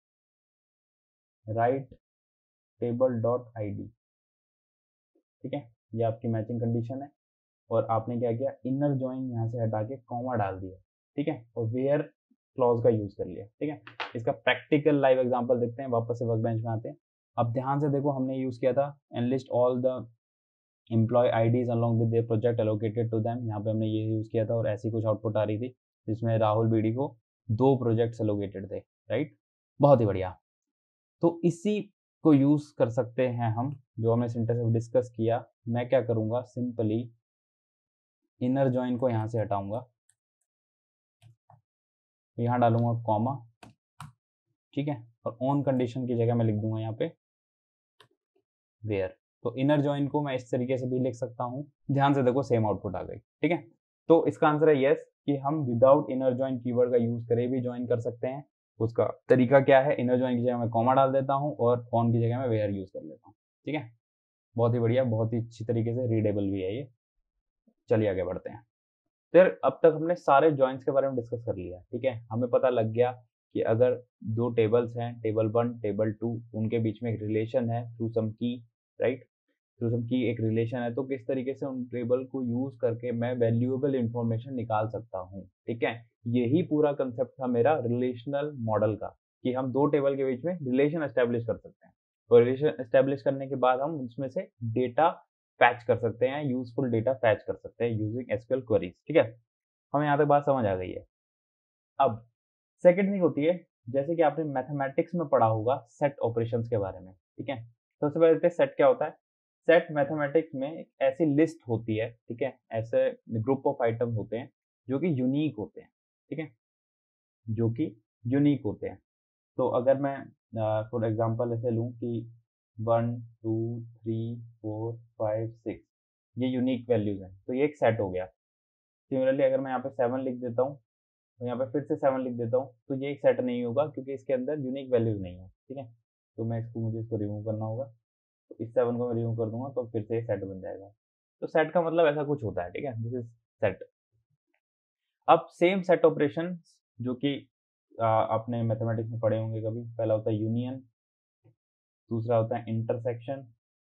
S1: right table dot I D. ठीक है, ये आपकी मैचिंग कंडीशन है, और आपने क्या किया, इनर ज्वाइन यहाँ से हटा के कॉमा डाल दिया। ठीक है, और वेयर क्लॉज का यूज कर लिया। ठीक है, इसका प्रैक्टिकल लाइव एग्जांपल देखते हैं, वापस से वर्कबेंच में आते हैं। अब ध्यान से देखो, हमने यूज किया था enlist all the employee IDs along with their project allocated to them, यहाँ पे हमने ये यूज किया था, और ऐसी कुछ आउटपुट आ रही थी जिसमें राहुल बीडी को दो प्रोजेक्ट्स एलोकेटेड थे। राइट, बहुत ही बढ़िया। तो इसी को यूज कर सकते हैं हम, जो हमने सिंटेक्स डिस्कस किया। मैं क्या करूंगा, सिंपली इनर ज्वाइन को यहाँ से हटाऊंगा, यहाँ डालूंगा कॉमा। ठीक है, और ऑन कंडीशन की जगह मैं लिख दूंगा यहाँ पे वेयर। तो इनर ज्वाइन को मैं इस तरीके से भी लिख सकता हूँ, ध्यान से देखो सेम आउटपुट आ गई। ठीक है, तो इसका आंसर है यस, कि हम विदाउट इनर ज्वाइन कीवर्ड का यूज करे भी ज्वाइन कर सकते हैं। उसका तरीका क्या है, इनर ज्वाइन की जगह मैं कॉमा डाल देता हूँ और ऑन की जगह मैं वेयर यूज कर लेता हूँ। ठीक है, बहुत ही बढ़िया, बहुत ही अच्छी तरीके से रीडेबल भी है ये। चलिए आगे बढ़ते हैं। फिर अब तक हमने सारे ज्वाइंट्स के बारे में डिस्कस कर लिया। ठीक है, हमें पता लग गया कि अगर दो टेबल्स हैं, टेबल वन टेबल टू, उनके बीच में एक रिलेशन है थ्रू सम की, राइट, थ्रू सम की एक रिलेशन है, तो किस तरीके से उन टेबल को यूज करके मैं वैल्यूएबल इंफॉर्मेशन निकाल सकता हूँ। ठीक है, यही पूरा कंसेप्ट था मेरा रिलेशनल मॉडल का, कि हम दो टेबल के बीच में रिलेशन एस्टेब्लिश कर सकते हैं, और रिलेशन एस्टेब्लिश करने के बाद हम उसमें से डेटा फैच कर सकते हैं, यूजफुल डेटा फैच कर सकते हैं यूजिंग एसक्यूएल क्वेरीज। ठीक है, हमें यहाँ तक बात समझ आ गई है। अब सेकंड थिंग होती है, जैसे कि आपने मैथमेटिक्स में पढ़ा होगा सेट ऑपरेशंस के बारे में। ठीक है, सबसे पहले देखते हैं सेट क्या होता है। सेट मैथमेटिक्स में एक ऐसी लिस्ट होती है, ठीक है, ऐसे ग्रुप ऑफ आइटम होते हैं जो कि यूनिक होते हैं। ठीक है, जो कि यूनिक होते हैं। तो अगर मैं फॉर एग्जांपल ऐसे लूँ कि one two three four five six, ये यूनिक वैल्यूज हैं, तो ये एक सेट हो गया। सिमिलरली अगर मैं यहाँ पे सेवन लिख देता हूँ, तो यहाँ पे फिर से सेवन लिख देता हूँ, तो ये एक सेट नहीं होगा, क्योंकि इसके अंदर यूनिक वैल्यूज नहीं है। ठीक है, तो मैं इसको मुझे इसको रिमूव करना होगा, तो इस सेवन को मैं रिमूव कर दूंगा, तो फिर से सेट बन जाएगा। तो सेट का मतलब ऐसा कुछ होता है। ठीक है, दिस इज सेट। अब सेम सेट ऑपरेशन जो कि आपने मैथमेटिक्स में पढ़े होंगे कभी, पहला होता है यूनियन, दूसरा होता है इंटरसेक्शन,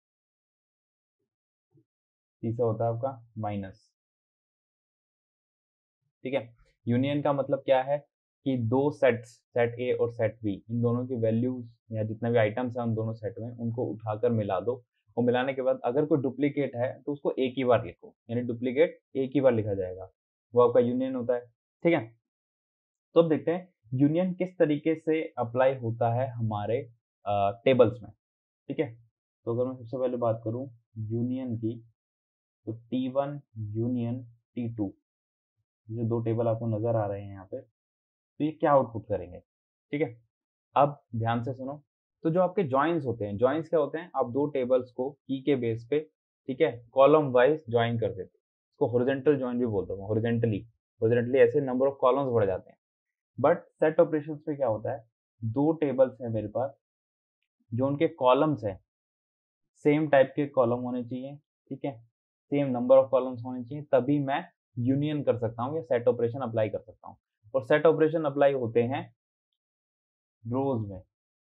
S1: तीसरा होता है आपका माइनस। ठीक है, यूनियन का मतलब क्या है, कि दो सेट्स, सेट ए और सेट बी, इन दोनों की वैल्यूज या जितने भी आइटम्स हैं उन दोनों सेट में, उनको उठाकर मिला दो, और मिलाने के बाद अगर कोई डुप्लीकेट है तो उसको एक ही बार लिखो, यानी डुप्लीकेट एक ही बार लिखा जाएगा, वो आपका यूनियन होता है। ठीक है, तो अब देखते हैं यूनियन किस तरीके से अप्लाई होता है हमारे टेबल्स में। ठीक है, तो अगर मैं सबसे पहले बात करूं यूनियन की, तो T one union T two, जो दो टेबल आपको नजर आ रहे हैं यहाँ पे, तो ये क्या आउटपुट करेंगे। ठीक है, अब ध्यान से सुनो, तो जो आपके जॉइंस होते हैं, जॉइंस क्या होते हैं, आप दो टेबल्स को की के बेस पे, ठीक है, कॉलम वाइज ज्वाइन कर देते हैं, इसको हॉरिजॉन्टल जॉइन भी बोलते हैं, हॉरिजॉन्टली हॉरिजॉन्टली ऐसे नंबर ऑफ कॉलम्स बढ़ जाते हैं। बट सेट ऑपरेशंस पे क्या होता है, दो टेबल्स हैं मेरे पास, जो उनके कॉलम्स हैं सेम टाइप के कॉलम होने चाहिए, ठीक है, सेम नंबर ऑफ कॉलम्स होने चाहिए, तभी मैं यूनियन कर सकता हूँ या सेट ऑपरेशन अप्लाई कर सकता हूँ। और सेट ऑपरेशन अप्लाई होते हैं रोज में,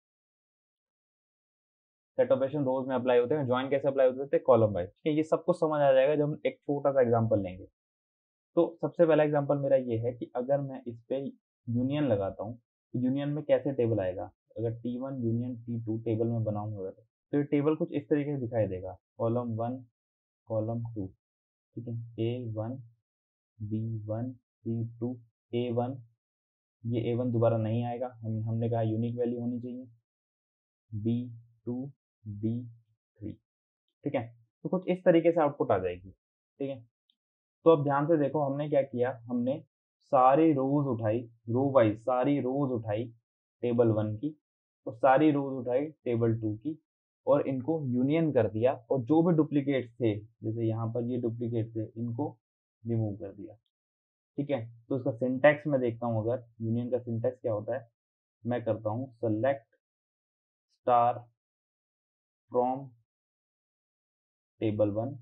S1: सेट ऑपरेशन रोज में अप्लाई होते हैं, ज्वाइन कैसे अप्लाई होते हैं, कॉलम वाइज। ठीक है, ये सब कुछ समझ आ जाएगा जब हम एक छोटा सा एग्जांपल लेंगे। तो सबसे पहला एग्जांपल मेरा ये है कि अगर मैं इस पे यूनियन लगाता हूँ, तो यूनियन में कैसे टेबल आएगा, अगर T one union T two table में बनाऊंगा तो ये टेबल कुछ इस तरीके से दिखाई देगा, कॉलम वन कॉलम टू, ठीक है, A one B one C two A one, ये ए वन दोबारा नहीं आएगा, हम हमने कहा यूनिक वैल्यू होनी चाहिए, बी टू बी थ्री, ठीक है, तो कुछ इस तरीके से आउटपुट आ जाएगी। ठीक है, तो अब ध्यान से देखो हमने क्या किया, हमने सारी रोज उठाई, रो वाइज सारी रोज उठाई टेबल वन की, तो सारी रोज उठाई टेबल टू की, और इनको यूनियन कर दिया, और जो भी डुप्लीकेट थे, जैसे यहाँ पर ये डुप्लीकेट थे, इनको रिमूव कर दिया। ठीक है, तो इसका सिंटैक्स मैं देखता हूँ, अगर यूनियन का सिंटैक्स क्या होता है, मैं करता हूँ select star from table one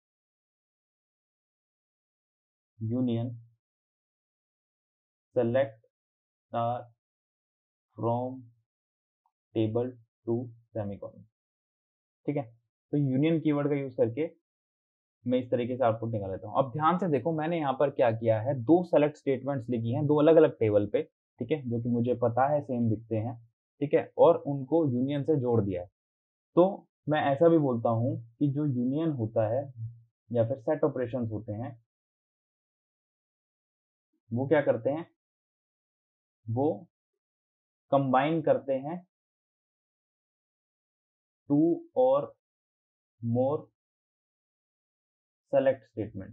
S1: union select star from table two semicolon. ठीक है, तो यूनियन कीवर्ड का यूज करके मैं इस तरीके से आउटपुट निकाल लेता हूँ। अब ध्यान से देखो मैंने यहाँ पर क्या किया है, दो सेलेक्ट स्टेटमेंट्स लिखी हैं, दो अलग अलग टेबल पे, ठीक है, जो कि मुझे पता है सेम दिखते हैं, ठीक है, और उनको यूनियन से जोड़ दिया है। तो मैं ऐसा भी बोलता हूँ कि जो यूनियन होता है या फिर सेट ऑपरेशन होते हैं, वो क्या करते हैं, वो कंबाइन करते हैं टू और मोर सेलेक्ट स्टेटमेंट्स।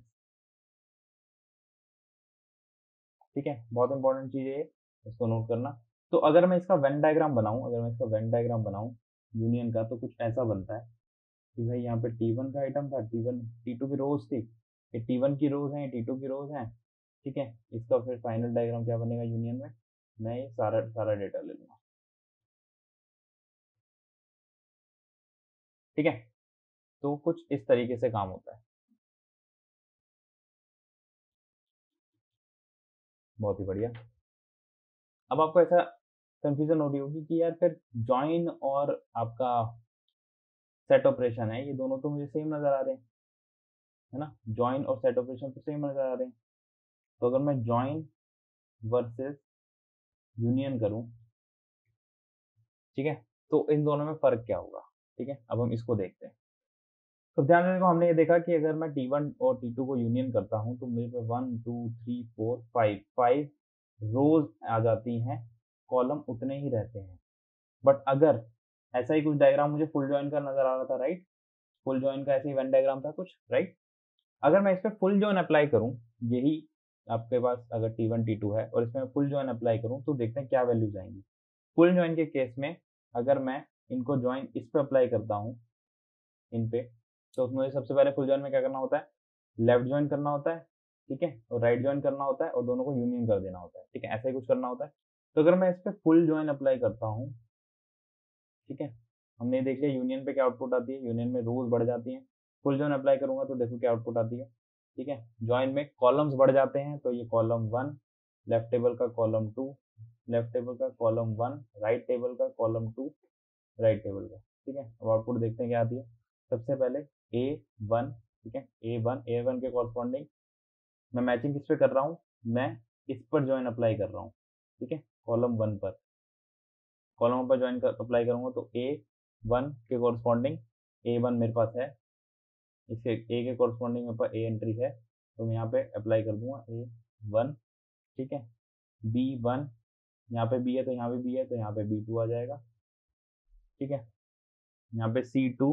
S1: ठीक है, बहुत इंपॉर्टेंट चीज है, इसको नोट करना। तो अगर मैं इसका वेन डायग्राम बनाऊं, अगर मैं इसका वेन डायग्राम बनाऊं यूनियन का, तो कुछ ऐसा बनता है कि भाई यहाँ पे टी वन का आइटम था, टी वन टी टू की रोज थी, ये टी वन की रोज हैं, टी टू की रोज हैं, ठीक है, इसका फिर फाइनल डायग्राम क्या बनेगा यूनियन में, मैं ये सारा सारा डेटा ले लूंगा। ठीक है, तो कुछ इस तरीके से काम होता है। बहुत ही बढ़िया। अब आपको ऐसा कंफ्यूजन हो रही होगी कि यार फिर ज्वाइन और आपका सेट ऑपरेशन है, ये दोनों तो मुझे सेम नजर आ रहे हैं, है ना, ज्वाइन और सेट ऑपरेशन तो सेम नजर आ रहे हैं, तो अगर मैं ज्वाइन वर्सेस यूनियन करूं, ठीक है, तो इन दोनों में फर्क क्या होगा। ठीक है, अब हम इसको देखते हैं। तो ध्यान से देखो हमने ये देखा कि अगर मैं टी वन और टी टू को यूनियन करता हूं, तो मेरे पे one two three four five five rows आ जाती हैं, कॉलम उतने ही रहते हैं। बट अगर ऐसा ही कुछ डायग्राम मुझे फुल जॉइन का नजर आ रहा था, राइट, फुल जॉइन का ऐसे ही वेन डायग्राम था कुछ, राइट, अगर मैं इस पर फुल जॉइन अप्लाई करूं, यही आपके पास अगर टी वन टी टू है और इसमें फुल जॉइन अप्लाई करूं, तो देखते हैं क्या वैल्यूज आएंगी। फुल जॉइन के केस में अगर मैं इनको जॉइन इस पे अप्लाई करता हूँ, इन पे, तो मुझे सबसे पहले फुल जॉइन में क्या करना होता है, लेफ्ट जॉइन करना होता है, ठीक है, और राइट जॉइन करना होता है, और दोनों को यूनियन कर देना होता है। ठीक है, ऐसा ही कुछ करना होता है। तो अगर मैं इस पर फुल जॉइन अप्लाई करता हूँ, ठीक है, हमने देख लिया यूनियन पे क्या आउटपुट आती है, यूनियन में रोज बढ़ जाती हैं, फुल जॉइन अप्लाई करूंगा तो देखो क्या आउटपुट आती है। ठीक है, जॉइन में कॉलम्स बढ़ जाते हैं, तो ये कॉलम वन, लेफ्ट टेबल का कॉलम टू, लेफ्ट टेबल का कॉलम वन, राइट टेबल का कॉलम टू, राइट टेबल का। ठीक है, अब आउटपुट देखते हैं क्या आती है। सबसे पहले ए वन, ठीक है, ए वन ए वन के कॉरस्पॉन्डिंग मैं मैचिंग किस पे कर रहा हूँ, मैं इस पर जॉइन अप्लाई कर रहा हूँ, ठीक है, कॉलम वन पर कॉलम वन पर ज्वाइन कर अप्लाई करूंगा तो ए वन के कॉरस्पॉन्डिंग ए वन मेरे पास है, इसके ए के कॉरस्पॉन्डिंग मेरे पास ए एंट्री है, तो मैं यहाँ पे अप्लाई कर दूंगा ए वन। ठीक है, बी वन, यहाँ पे बी है तो यहाँ पे बी है, तो यहाँ पे बी टू आ जाएगा। ठीक है, यहाँ पे सी टू,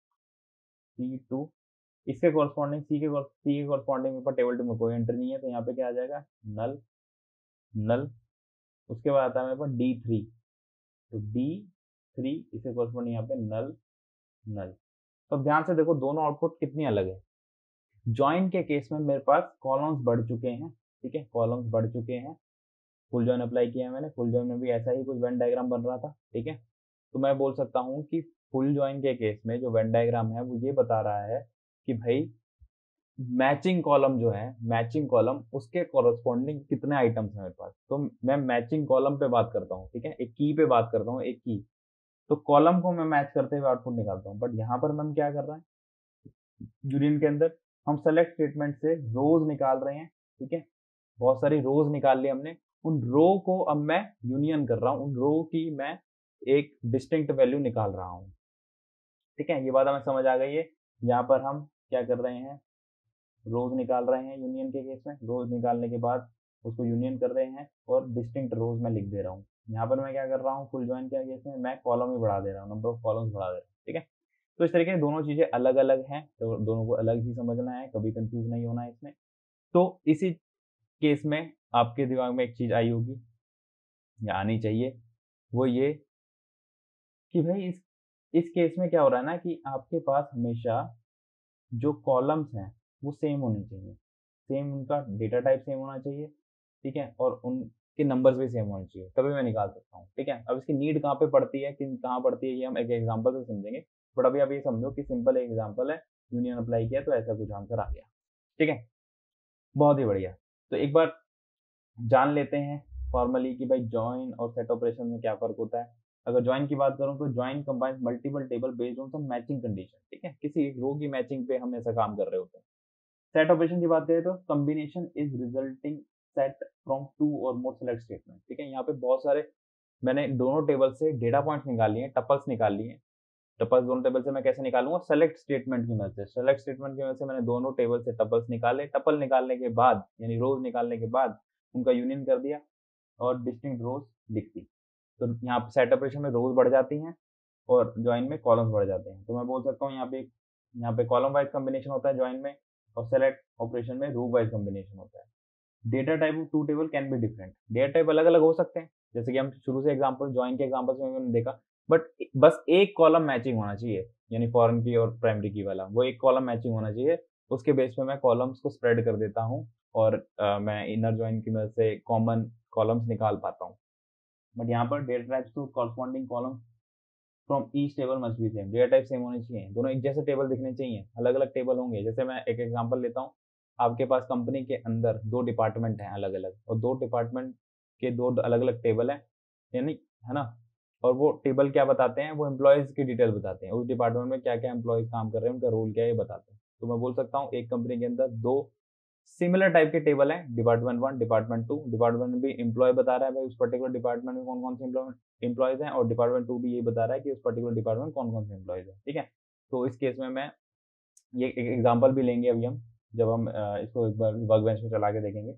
S1: सी टू इसके कॉरस्पॉन्डिंग सी के सी के कॉरस्पॉन्डिंग मेरे पास टेबल टू में कोई एंट्री नहीं है, तो यहाँ पे क्या आ जाएगा, नल नल। उसके बाद आता है मेरे पास डी थ्री, तो डी थ्री इसके कॉरस्पॉन्डिंग यहाँ पे नल नल। तो अब ध्यान से देखो दोनों आउटपुट कितनी अलग है। ज्वाइन के केस में मेरे पास कॉलम्स बढ़ चुके हैं, ठीक है, कॉलम्स बढ़ चुके हैं। फुल ज्वाइन अप्लाई किया है मैंने, फुल ज्वाइन में भी ऐसा ही कुछ वेन डायग्राम बन रहा था। ठीक है, तो मैं बोल सकता हूँ कि फुल ज्वाइन के केस में जो वेन डायग्राम है वो ये बता रहा है कि भाई मैचिंग कॉलम जो है, मैचिंग कॉलम उसके कॉरस्पॉन्डिंग कितने आइटम्स हैं मेरे पास। तो मैं मैचिंग कॉलम पे बात करता हूँ, ठीक है, एक की पे बात करता हूँ, एक की। तो कॉलम को मैं मैच करते हुए आउटपुट निकालता हूँ, बट यहाँ पर हम क्या कर रहे हैं, यूनियन के अंदर हम सेलेक्ट स्टेटमेंट से रोज निकाल रहे हैं। ठीक है, बहुत सारी रोज निकाल ली हमने, उन रो को अब मैं यूनियन कर रहा हूँ, उन रो की मैं एक डिस्टिंक्ट वैल्यू निकाल रहा हूँ। ठीक है, ये बात हमें समझ आ गई है। यहाँ पर हम क्या कर रहे हैं, रोज निकाल रहे हैं यूनियन के केस में, रोज निकालने के बाद उसको यूनियन कर रहे हैं और डिस्टिंक्ट रोज में लिख दे रहा हूँ। यहाँ पर मैं क्या कर रहा हूँ, फुल ज्वाइन के केस में मैं कॉलम ही बढ़ा दे रहा हूँ, नंबर ऑफ कॉलम्स बढ़ा दे रहा हूँ। ठीक है, तो इस तरीके से दोनों चीजें अलग अलग हैं, तो दोनों को अलग ही समझना है, कभी कंफ्यूज नहीं होना है इसमें। तो इसी केस में आपके दिमाग में एक चीज आई होगी या आनी चाहिए, वो ये कि भाई इस इस केस में क्या हो रहा है ना कि आपके पास हमेशा जो कॉलम्स हैं वो सेम होने चाहिए, सेम उनका डेटा टाइप सेम होना चाहिए। ठीक है, और उनके नंबर्स भी सेम होने चाहिए, तभी मैं निकाल सकता हूँ। ठीक है, अब इसकी नीड कहाँ पे पड़ती है, किन कहाँ पड़ती है, ये हम एक एग्जांपल से समझेंगे, बट अभी आप ये समझो कि सिंपल एक एग्जांपल है, यूनियन अप्लाई किया तो ऐसा कुछ आंसर आ गया। ठीक है, बहुत ही बढ़िया। तो एक बार जान लेते हैं फॉर्मली कि भाई ज्वाइन और सेट ऑपरेशन में क्या फर्क होता है। अगर ज्वाइन की बात करूं तो join combines multiple table based on some matching condition. ठीक है, किसी एक रो की मैचिंग पे हम ऐसा काम कर रहे होते हैं। सेट ऑपरेशन की बात करें तो combination is resulting set from two और मोर सेलेक्ट स्टेटमेंट। ठीक है, यहाँ पे बहुत सारे मैंने दोनों टेबल से डेटा पॉइंट्स निकाल लिए, टपल्स निकाल लिए। टपल्स दोनों टेबल से मैं कैसे निकालूंगा, सेलेक्ट स्टेटमेंट की मदद से। सेलेक्ट स्टेटमेंट की मदद से मैंने दोनों टेबल से टपल्स निकाले, टपल निकालने के बाद यानी रोज निकालने के बाद उनका यूनियन कर दिया और डिस्टिंक्ट रोज लिख दी। तो यहाँ पे सेट ऑपरेशन में रोज बढ़ जाती हैं और ज्वाइन में कॉलम्स बढ़ जाते हैं। तो मैं बोल सकता हूँ यहाँ पे यहाँ पे कॉलम वाइज कॉम्बिनेशन होता है ज्वाइन में, और सेलेक्ट ऑपरेशन में रो वाइज कॉम्बिनेशन होता है। Data type of two table can be different, data type अलग अलग हो सकते हैं, जैसे कि हम शुरू से एग्जांपल ज्वाइन के एग्जांपल्स में मैंने देखा, बट बस एक कॉलम मैचिंग होना चाहिए, यानी फॉरेन की और प्राइमरी की वाला वो एक कॉलम मैचिंग होना चाहिए। उसके बेस पे मैं कॉलम्स को स्प्रेड कर देता हूँ और आ, मैं इनर ज्वाइन की मदद से कॉमन कॉलम्स निकाल पाता हूँ। बट यहाँ पर data types to corresponding columns from each table must be same, data type same होने चाहिए, दोनों एक जैसे टेबल दिखने चाहिए, अलग अलग टेबल होंगे। जैसे मैं एक एग्जांपल लेता हूँ, आपके पास कंपनी के अंदर दो डिपार्टमेंट हैं अलग अलग, और दो डिपार्टमेंट के दो अलग अलग टेबल हैं, यानी है ना, और वो टेबल क्या बताते हैं, वो एम्प्लॉयज़ की डिटेल बताते हैं, उस डिपार्टमेंट में क्या क्या एम्प्लॉयज़ काम कर रहे हैं, उनका रोल क्या है, ये बताते हैं। तो मैं बोल सकता हूँ एक कंपनी के अंदर दो सिमिलर टाइप के टेबल हैं, department one department two. Department में भी एम्प्लॉय बता रहा है भाई उस पर्टिकुलर डिपार्टमेंट में कौन कौन से एम्प्लॉयज हैं, और डिपार्टमेंट टू भी ये बता रहा है कि उस पर्टिकुलर डिपार्टमेंट में कौन कौन से एम्प्लॉयज हैं। ठीक है, तो इस केस में मैं ये एक एग्जांपल भी लेंगे अभी हम, जब हम इसको एक बार वर्क बेंच में चला के देखेंगे।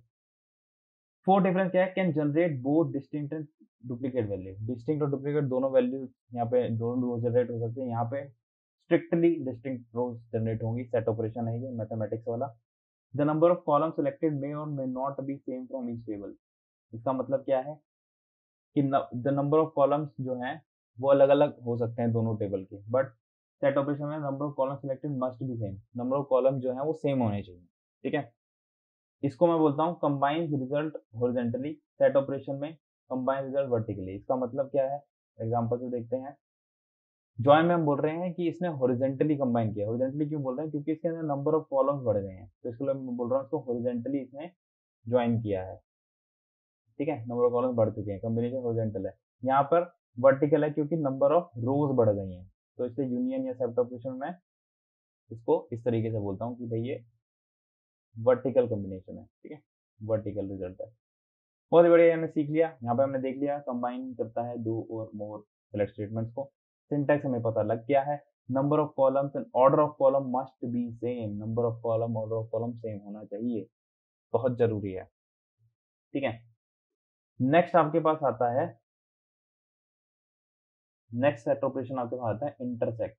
S1: फोर डिफरेंस क्या है, can generate both distinct and duplicate value. Distinct और डुप्लीकेट दोनों वैल्यू यहाँ पे दोनों रोज जनरेट हो सकते हैं। यहाँ पे स्ट्रिक्टली डिस्टिंक्ट रोज जनरेट होंगी, सेट ऑपरेशन है ये मैथमेटिक्स वाला। The number of column selected may और may not be same from each table. इसका मतलब क्या है कि द नंबर ऑफ कॉलम्स जो हैं वो अलग अलग हो सकते हैं दोनों टेबल के, बट सेट ऑपरेशन में number of column selected must be same, number of column जो है वो सेम होने चाहिए। ठीक है, इसको मैं बोलता हूँ combined result horizontally, set operation में कंबाइंड रिजल्ट वर्टिकली। इसका मतलब क्या है, एग्जांपल से देखते हैं। ज्वाइन में हम बोल रहे हैं कि इसने हॉरिजॉन्टली कंबाइन किया। हॉरिजॉन्टली क्यों बोल रहे हैं, क्योंकि इसके अंदर नंबर ऑफ कॉलम्स बढ़ गए हैं, तो इसके लिए मैं बोल रहा हूँ इसको हॉरिजॉन्टली इसने ज्वाइन किया है। ठीक है, नंबर ऑफ कॉलम्स बढ़ चुके हैं, कॉम्बिनेशन हॉरिजॉन्टल है। यहाँ पर वर्टिकल है क्योंकि नंबर ऑफ रोज बढ़ गई हैं, तो इससे यूनियन या सेट ऑपरेशन में इसको इस तरीके से बोलता हूँ कि भाई ये वर्टिकल कॉम्बिनेशन है। ठीक है, वर्टिकल रिजल्ट है। बहुत ही बढ़िया, हमने सीख लिया। यहाँ पे हमने देख लिया कंबाइन करता है दो और मोर सेलेक्ट स्टेटमेंट्स को। सिंटैक्स हमें पता लग गया है। Number of columns and order of column must be same. Number of column order of column same होना चाहिए, बहुत जरूरी है। ठीक है, नेक्स्ट आपके पास आता है, नेक्स्ट सेट ऑपरेशन आपके पास आता है इंटरसेक्ट।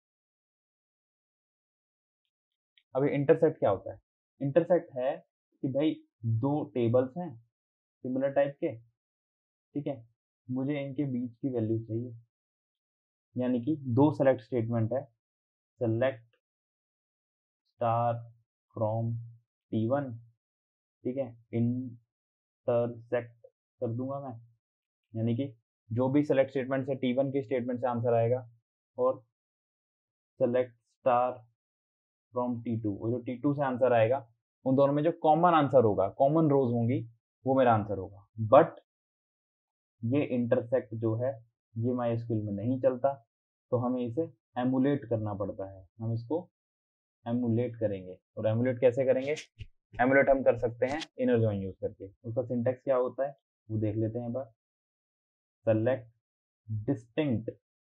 S1: अभी इंटरसेक्ट क्या होता है? इंटरसेक्ट है कि भाई दो टेबल्स हैं सिमिलर टाइप के, ठीक है, मुझे इनके बीच की वैल्यू चाहिए, यानी कि दो सेलेक्ट स्टेटमेंट है, select star from T one, ठीक है, इंटरसेक्ट कर दूंगा मैं, यानी कि जो भी सेलेक्ट स्टेटमेंट से टी वन के स्टेटमेंट से आंसर आएगा, और select star from T two, वो जो टी टू से आंसर आएगा उन दोनों में जो कॉमन आंसर होगा, कॉमन रोज होंगी, वो मेरा आंसर होगा। बट ये इंटरसेक्ट जो है ये माइस्क्यूएल में नहीं चलता, तो हमें इसे एमुलेट करना पड़ता है। हम इसको एमुलेट करेंगे, और एमुलेट कैसे करेंगे? एमुलेट हम कर सकते हैं इनर जॉइन यूज करके। उसका सिंटेक्स क्या होता है वो देख लेते हैं एक बार। Select distinct,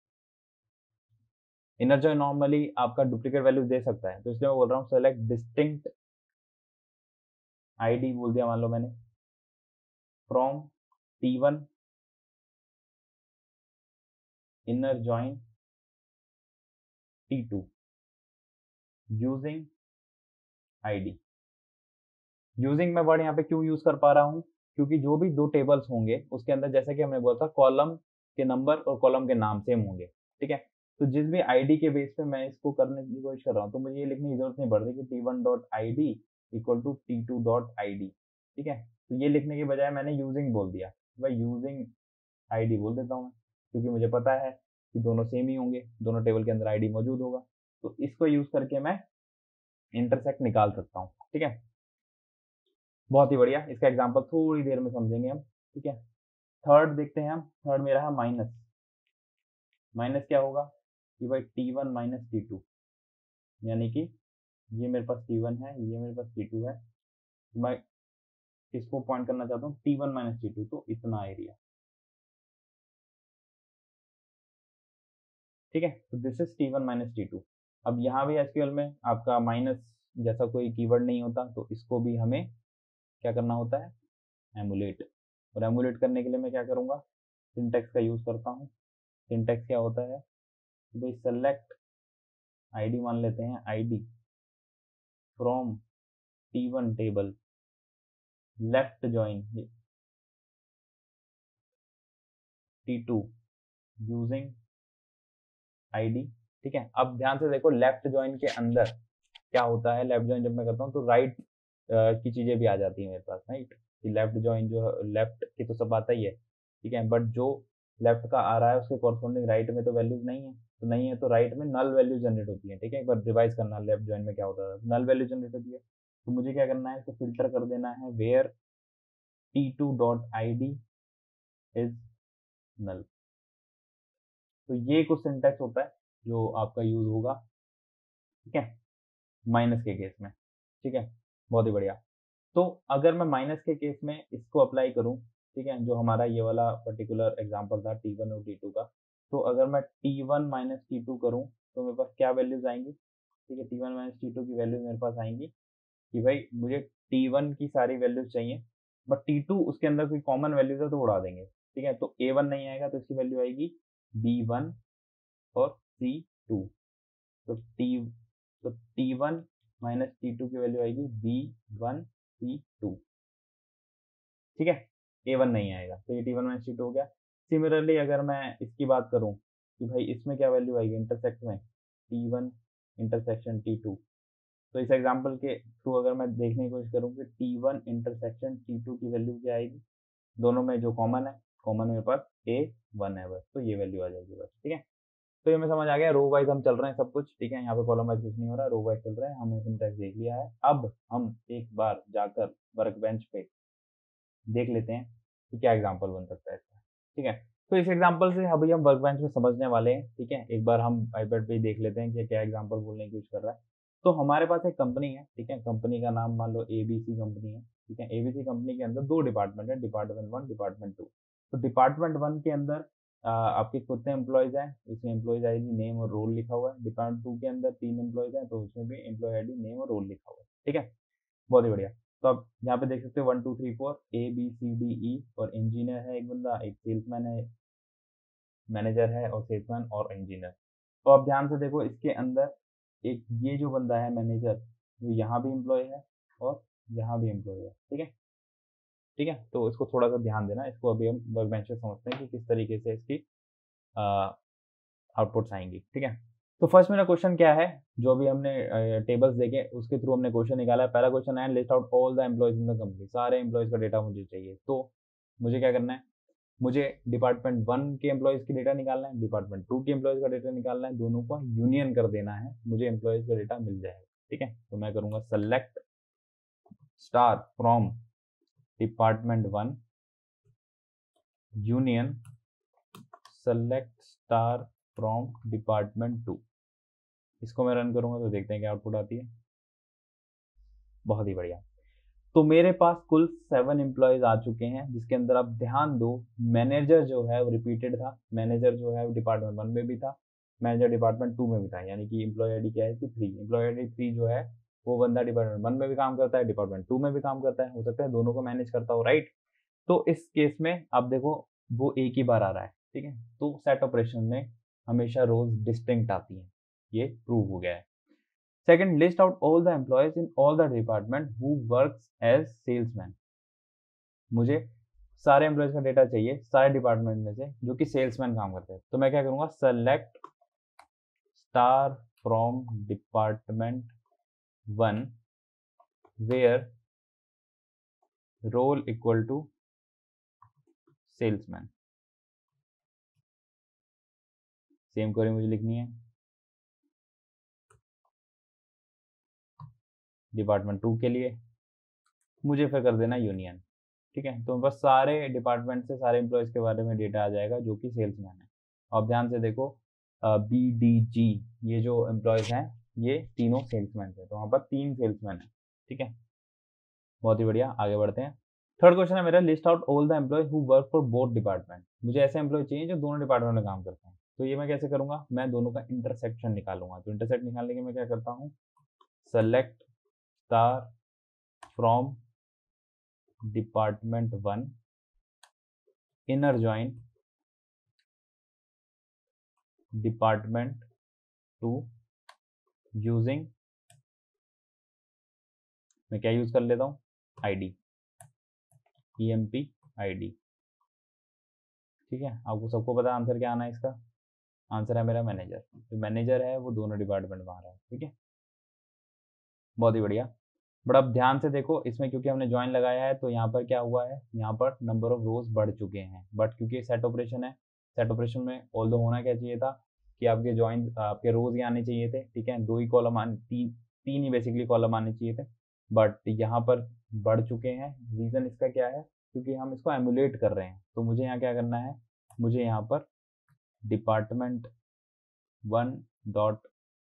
S1: inner join normally आपका डुप्लीकेट वैल्यू दे सकता है, तो इसलिए मैं बोल रहा हूँ सेलेक्ट डिस्टिंक्ट आईडी बोल दिया मान लो मैंने, from T one inner join T two using ID. Using मैं वर्ड यहाँ पे क्यों यूज कर पा रहा हूँ? क्योंकि जो भी दो टेबल्स होंगे उसके अंदर, जैसे कि हमने बोला था, कॉलम के नंबर और कॉलम के नाम सेम होंगे, ठीक है। तो जिस भी आईडी के बेस पे मैं इसको करने की कोशिश कर रहा हूँ, तो मुझे ये लिखने की जरूरत नहीं पड़ रही कि T one dot I D equal to T two dot I D, ठीक है। तो ये लिखने के बजाय मैंने यूजिंग बोल दिया, भाई यूजिंग आईडी बोल देता हूँ मैं, क्योंकि मुझे पता है कि दोनों सेम ही होंगे, दोनों टेबल के अंदर आईडी मौजूद होगा। तो इसको यूज करके मैं इंटरसेक्ट निकाल सकता हूँ, ठीक है। बहुत ही बढ़िया, इसका एग्जांपल थोड़ी देर में समझेंगे हम, ठीक है। थर्ड देखते हैं हम। थर्ड मेरा है माइनस। माइनस क्या होगा कि भाई T one minus T two, यानी कि ये मेरे पास टी वन है, ये मेरे पास टी टू है, मैं किसको पॉइंट करना चाहता हूँ? T one minus T two, तो इतना एरिया, ठीक है। तो this is T one minus T two. अब यहाँ भी एसक्यूएल में आपका माइनस जैसा कोई कीवर्ड नहीं होता, तो इसको भी हमें क्या करना होता है? एमुलेट। और एमुलेट करने के लिए मैं क्या करूँगा? सिंटेक्स का यूज करता हूँ। सिंटेक्स क्या होता है? भाई सेलेक्ट आईडी मान लेते हैं, ID from T one table left join T two using ID, ठीक है। अब ध्यान से देखो, लेफ्ट जॉइन के अंदर क्या होता है? लेफ्ट जॉइन जब मैं करता हूँ तो राइट की चीजें भी आ जाती है मेरे पास, राइट। लेफ्ट जॉइन जो लेफ्ट की तो सब आता ही है, ठीक है, बट जो लेफ्ट का आ रहा है उसके कॉरस्पॉन्डिंग राइट में तो वैल्यूज नहीं है, तो नहीं है तो राइट में नल वैल्यू जनरेट होती है, ठीक है। एक बार रिवाइज करना, लेफ्ट जॉइन में क्या होता है, नल वैल्यू जनरेट होती है। तो मुझे क्या करना है? इसको फिल्टर कर देना है, where T two dot I D is null. तो ये कुछ सिंटेक्स होता है जो आपका यूज होगा, ठीक है, माइनस के केस में, ठीक है। बहुत ही बढ़िया। तो अगर मैं माइनस के केस में इसको अप्लाई करूं, ठीक है, जो हमारा ये वाला पर्टिकुलर एग्जांपल था टी वन और टी टू का, तो अगर मैं T one minus T two करूँ तो मेरे पास क्या वैल्यूज आएंगी? ठीक है, T one minus T two की वैल्यूज मेरे पास आएंगी कि भाई मुझे टी वन की सारी वैल्यूज चाहिए, बट टी टू उसके अंदर कोई कॉमन वैल्यूज है तो उड़ा देंगे, ठीक है। तो ए वन नहीं आएगा तो इसकी वैल्यू आएगी बी वन और सी टू। तो टी तो T one minus T two की वैल्यू आएगी बी वन सी टू, ठीक है। ए वन नहीं आएगा, तो ये T one minus T two हो गया। सिमिलरली अगर मैं इसकी बात करूं कि भाई इसमें क्या वैल्यू आएगी इंटरसेक्ट में, T one intersection T two, तो इस एग्जांपल के थ्रू अगर मैं देखने की कोशिश करूं कि T one intersection T two की वैल्यू क्या आएगी, दोनों में जो कॉमन है, कॉमन मेरे पास ए वन है बस, तो ये वैल्यू आ जाएगी बस, ठीक है। तो ये हमें समझ आ गया, रो वाइज हम चल रहे हैं सब कुछ, ठीक है। यहाँ पे कॉलम वाइज कुछ नहीं हो रहा, रो वाइज चल रहे हैं, हमने सिंटैक्स देख लिया है। अब हम एक बार जाकर वर्क बेंच पे देख लेते हैं कि क्या एग्जाम्पल बन सकता है इसका, ठीक है। तो इस एग्जाम्पल से अभी हम वर्क बेंच में समझने वाले हैं, ठीक है। एक बार हम आईपैड पे ही देख लेते हैं कि क्या एग्जाम्पल बोलने की कोशिश कर रहा है। तो हमारे पास एक कंपनी है, ठीक है, कंपनी का नाम मान लो एबीसी कंपनी है, ठीक है। एबीसी कंपनी के अंदर दो डिपार्टमेंट है, डिपार्टमेंट वन, डिपार्टमेंट टू। तो डिपार्टमेंट वन के अंदर आ, आपके कितने एम्प्लॉयज हैं, उसमें एम्प्लॉयज आईडी, नेम और रोल लिखा हुआ है। डिपार्टमेंट टू के अंदर तीन एम्प्लॉयज हैं, तो उसमें भी एम्प्लॉय आईडी, नेम और रोल लिखा हुआ है, ठीक है। बहुत ही बढ़िया। तो आप यहाँ पे देख सकते हो one two three four, A B C D E, और इंजीनियर है एक बंदा, एक सेल्समैन है, मैनेजर है, और सेल्समैन और इंजीनियर। तो आप ध्यान से देखो, इसके अंदर एक ये जो बंदा है मैनेजर, वो यहाँ भी एम्प्लॉय है और यहाँ भी एम्प्लॉय है, ठीक है, ठीक है। तो इसको थोड़ा सा ध्यान देना, इसको अभी हम वर्क बेंच पे समझते हैं कि किस तरीके से इसकी आउटपुट्स आएंगी, ठीक है। तो फर्स्ट मेरा क्वेश्चन क्या है, जो अभी हमने टेबल्स देखे उसके थ्रू हमने क्वेश्चन निकाला है। पहला क्वेश्चन है list out all the employees in the company, सारे एम्प्लॉयज का डेटा मुझे चाहिए। तो मुझे क्या करना है, मुझे डिपार्टमेंट वन के एम्प्लॉयज की डेटा निकालना है, डिपार्टमेंट टू के एम्प्लॉयज का डेटा निकालना है, दोनों को यूनियन कर देना है, मुझे एम्प्लॉयज का डेटा मिल जाएगा, ठीक है। तो मैं करूंगा select star from department one union select star from department two. इसको मैं रन करूंगा तो देखते हैं क्या आउटपुट आती है। बहुत ही बढ़िया। तो मेरे पास कुल सेवन एम्प्लॉयज आ चुके हैं, जिसके अंदर आप ध्यान दो, मैनेजर जो है वो रिपीटेड था, मैनेजर जो है वो डिपार्टमेंट वन में भी था, मैनेजर डिपार्टमेंट टू में भी था, यानी कि एम्प्लॉय आईडी क्या है कि थ्री। एम्प्लॉय आईडी थ्री जो है वो बंदा डिपार्टमेंट वन में भी काम करता है, डिपार्टमेंट टू में भी काम करता है, हो सकता है दोनों को मैनेज करता हो, राइट। तो इस केस में आप देखो वो एक ही बार आ रहा है, ठीक है। तो सेट ऑपरेशन में हमेशा रोज डिस्टिंक्ट आती है, ये प्रूव हो गया है। Second, list out all the employees in all the department who works as salesman. मुझे सारे एम्प्लॉयज का डेटा चाहिए सारे डिपार्टमेंट में से जो कि सेल्समैन काम करते हैं। तो मैं क्या करूंगा, select star from department one where role equal to salesman. Same query मुझे लिखनी है डिपार्टमेंट टू के लिए, मुझे फिर कर देना यूनियन, ठीक है। तो बस सारे डिपार्टमेंट से सारे एम्प्लॉयज के बारे में डेटा आ जाएगा जो कि सेल्समैन है। आप ध्यान से देखो, बी डी जी ये जो एम्प्लॉयज हैं ये तीनों सेल्समैन है, तो वहाँ पर तीन सेल्समैन है, ठीक है। बहुत ही बढ़िया, आगे बढ़ते हैं। थर्ड क्वेश्चन है मेरा, list out all the employee who work for both department. मुझे ऐसे एम्प्लॉय चाहिए जो दोनों डिपार्टमेंट में काम करते हैं। तो ये मैं कैसे करूंगा, मैं दोनों का इंटरसेक्शन निकालूंगा। तो इंटरसेक्ट निकालने के मैं क्या करता हूँ, select star from department one inner join department two using, मैं क्या यूज कर लेता हूँ, आईडी, ईएमपी आईडी, ठीक है। आपको सबको पता आंसर क्या आना है इसका, आंसर है मेरा मैनेजर। जो मैनेजर है वो दोनों डिपार्टमेंट में आ रहा है, ठीक है। बहुत ही बढ़िया। बट अब ध्यान से देखो, इसमें क्योंकि हमने ज्वाइन लगाया है तो यहाँ पर क्या हुआ है, यहाँ पर नंबर ऑफ रोज बढ़ चुके हैं। बट क्योंकि सेट ऑपरेशन है, सेट ऑपरेशन में ऑल्दो होना क्या चाहिए था कि आपके ज्वाइन आपके रोज ही आने चाहिए थे, ठीक है। दो ही कॉलम आने, तीन तीन ही बेसिकली कॉलम आने चाहिए थे, बट यहाँ पर बढ़ चुके हैं। रीज़न इसका क्या है, क्योंकि हम इसको एमुलेट कर रहे हैं। तो मुझे यहाँ क्या करना है, मुझे यहाँ पर department one dot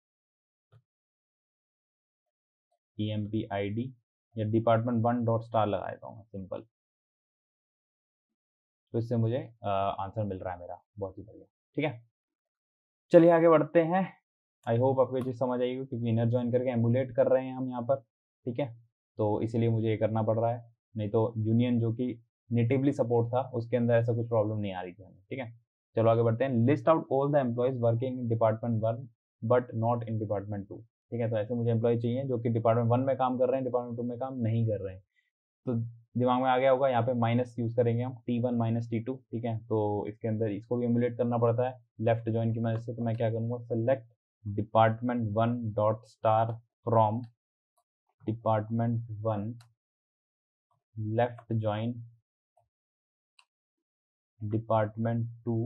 S1: E M P I D या डिपार्टमेंट वन डॉट स्टार लगा देता हूँ सिंपल। तो इससे मुझे आंसर मिल रहा है मेरा, बहुत ही बढ़िया, ठीक है। चलिए आगे बढ़ते हैं। आई होप आपको ये चीज़ समझ आएगी, क्योंकि इनर ज्वाइन करके एमुलेट कर रहे हैं हम यहाँ पर, ठीक है। तो इसीलिए मुझे ये करना पड़ रहा है, नहीं तो यूनियन जो कि नेटिवली सपोर्ट था उसके अंदर ऐसा कुछ प्रॉब्लम नहीं आ रही थी हमें, ठीक है। चलो आगे बढ़ते हैं। List out all the employees working in department one but not in department two, ठीक है। तो ऐसे मुझे एम्प्लॉय चाहिए जो कि डिपार्टमेंट वन में काम कर रहे हैं, डिपार्टमेंट टू में काम नहीं कर रहे हैं। तो दिमाग में आ गया होगा, यहाँ पे माइनस यूज करेंगे हम, T one minus T two, ठीक है। तो इसके अंदर इसको भी एमुलेट करना पड़ता है लेफ्ट ज्वाइन की मदद से। तो मैं क्या करूँगा, select department one dot star from department one left join department two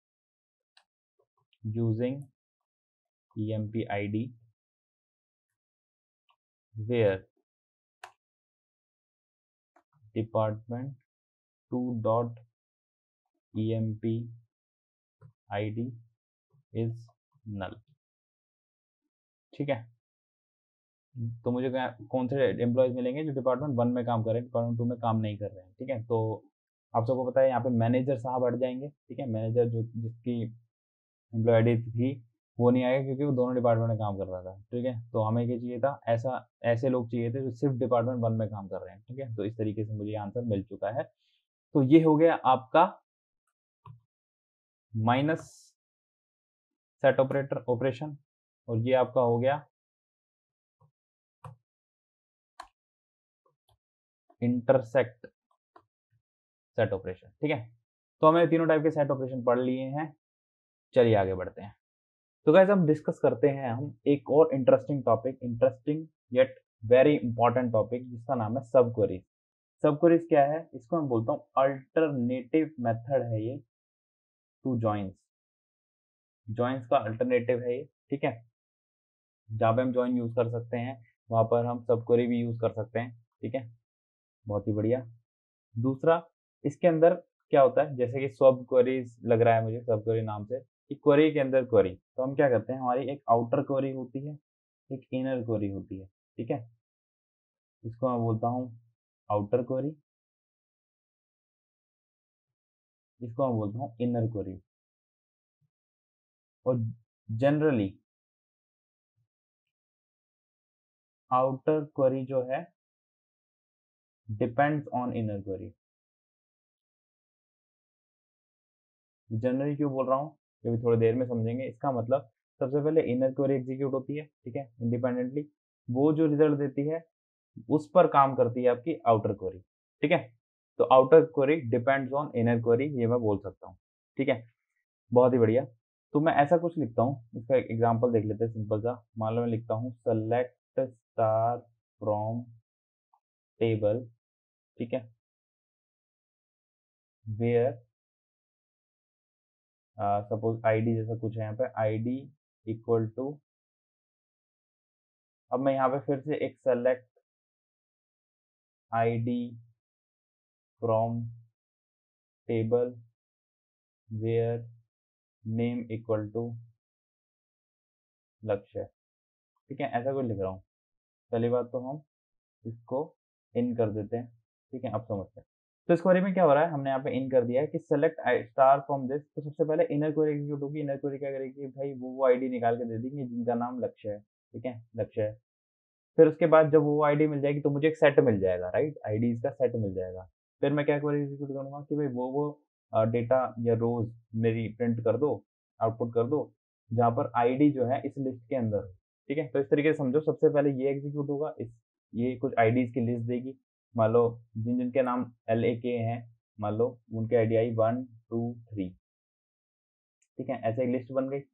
S1: using E M P I D where department two dot E M P I D is null, ठीक है। तो मुझे कौन से एम्प्लॉयज मिलेंगे जो डिपार्टमेंट वन में काम कर रहे हैं, डिपार्टमेंट टू में काम नहीं कर रहे हैं, ठीक है। तो आप सबको पता है यहाँ पे मैनेजर साहब हट जाएंगे, ठीक है। मैनेजर जो जिसकी एम्प्लॉय आई डी थी वो नहीं आएगा क्योंकि वो दोनों डिपार्टमेंट में काम कर रहा था, ठीक है। तो हमें क्या चाहिए था, ऐसा ऐसे लोग चाहिए थे जो सिर्फ डिपार्टमेंट वन में काम कर रहे हैं, ठीक है। तो इस तरीके से मुझे आंसर मिल चुका है। तो ये हो गया आपका माइनस सेट ऑपरेटर ऑपरेशन, और ये आपका हो गया इंटरसेक्ट सेट ऑपरेशन, ठीक है। तो हमें तीनों टाइप के सेट ऑपरेशन पढ़ लिए हैं। चलिए आगे बढ़ते हैं। तो गाइस हम डिस्कस करते हैं हम एक और interesting topic, interesting yet very important topic, जिसका नाम है सब क्वेरीज। सब क्वेरीज क्या है, इसको मैं बोलता हूँ अल्टरनेटिव मेथड है ये टू जॉइंस। जॉइंस का अल्टरनेटिव है ये, ठीक है। जहाँ पे हम जॉइन यूज कर सकते हैं वहां पर हम सब क्वेरी भी यूज कर सकते हैं, ठीक है। बहुत ही बढ़िया। दूसरा, इसके अंदर क्या होता है, जैसे कि सब क्वेरीज लग रहा है मुझे, सब क्वेरी नाम से, कि क्वेरी के अंदर क्वेरी, तो हम क्या करते हैं, हमारी एक आउटर क्वेरी होती है, एक इनर क्वेरी होती है, ठीक है। इसको मैं बोलता हूँ आउटर क्वेरी, इसको मैं बोलता हूँ इनर क्वेरी। और जनरली आउटर क्वेरी जो है depends on inner query. Generally क्यों बोल रहा हूँ, क्योंकि थोड़ी देर में समझेंगे। इसका मतलब सबसे पहले इनर क्वेरी एग्जीक्यूट होती है, ठीक है, इंडिपेंडेंटली। वो जो रिजल्ट देती है उस पर काम करती है आपकी आउटर क्वेरी, ठीक है। तो outer query depends on inner query, ये मैं बोल सकता हूँ, ठीक है। बहुत ही बढ़िया। तो मैं ऐसा कुछ लिखता हूँ, इसका एक एग्जांपल देख लेते हैं सिंपल सा। मान लो मैं लिखता हूँ सेलेक्ट स्टार फ्रॉम टेबल, ठीक है, वेयर सपोज आईडी जैसा कुछ है यहाँ पे, आईडी इक्वल टू, अब मैं यहाँ पे फिर से एक select ID from table where name equal to Lakshya, ठीक है, ऐसा कुछ लिख रहा हूँ। पहली बात तो हम इसको इन कर देते हैं, ठीक है, अब समझते हैं। तो इस क्वेरी में क्या हो रहा है, हमने यहाँ पे इन कर दिया है कि सेलेक्ट स्टार फ्रॉम दिस। तो सबसे पहले इनर क्वेरी एग्जीक्यूट होगी। इनर क्वेरी क्या करेगी भाई, वो वो आईडी निकाल के दे देंगे जिनका नाम लक्ष्य है, ठीक है, लक्ष्य है। फिर उसके बाद जब वो आईडी मिल जाएगी तो मुझे एक सेट मिल जाएगा, राइट, आईडीज का सेट मिल जाएगा। फिर मैं क्या क्वेरी एग्जीक्यूट करूंगा कि भाई वो वो डेटा या रोज मेरी प्रिंट कर दो, आउटपुट कर दो, जहाँ पर आईडी जो है इस लिस्ट के अंदर, ठीक है। तो इस तरीके से समझो, सबसे पहले ये एग्जीक्यूट होगा, इस ये कुछ आईडीज की लिस्ट देगी। मान लो जिन जिनके नाम एल ए के हैं, मान लो उनके ID I one two three, ठीक है, ऐसे एक लिस्ट बन गई।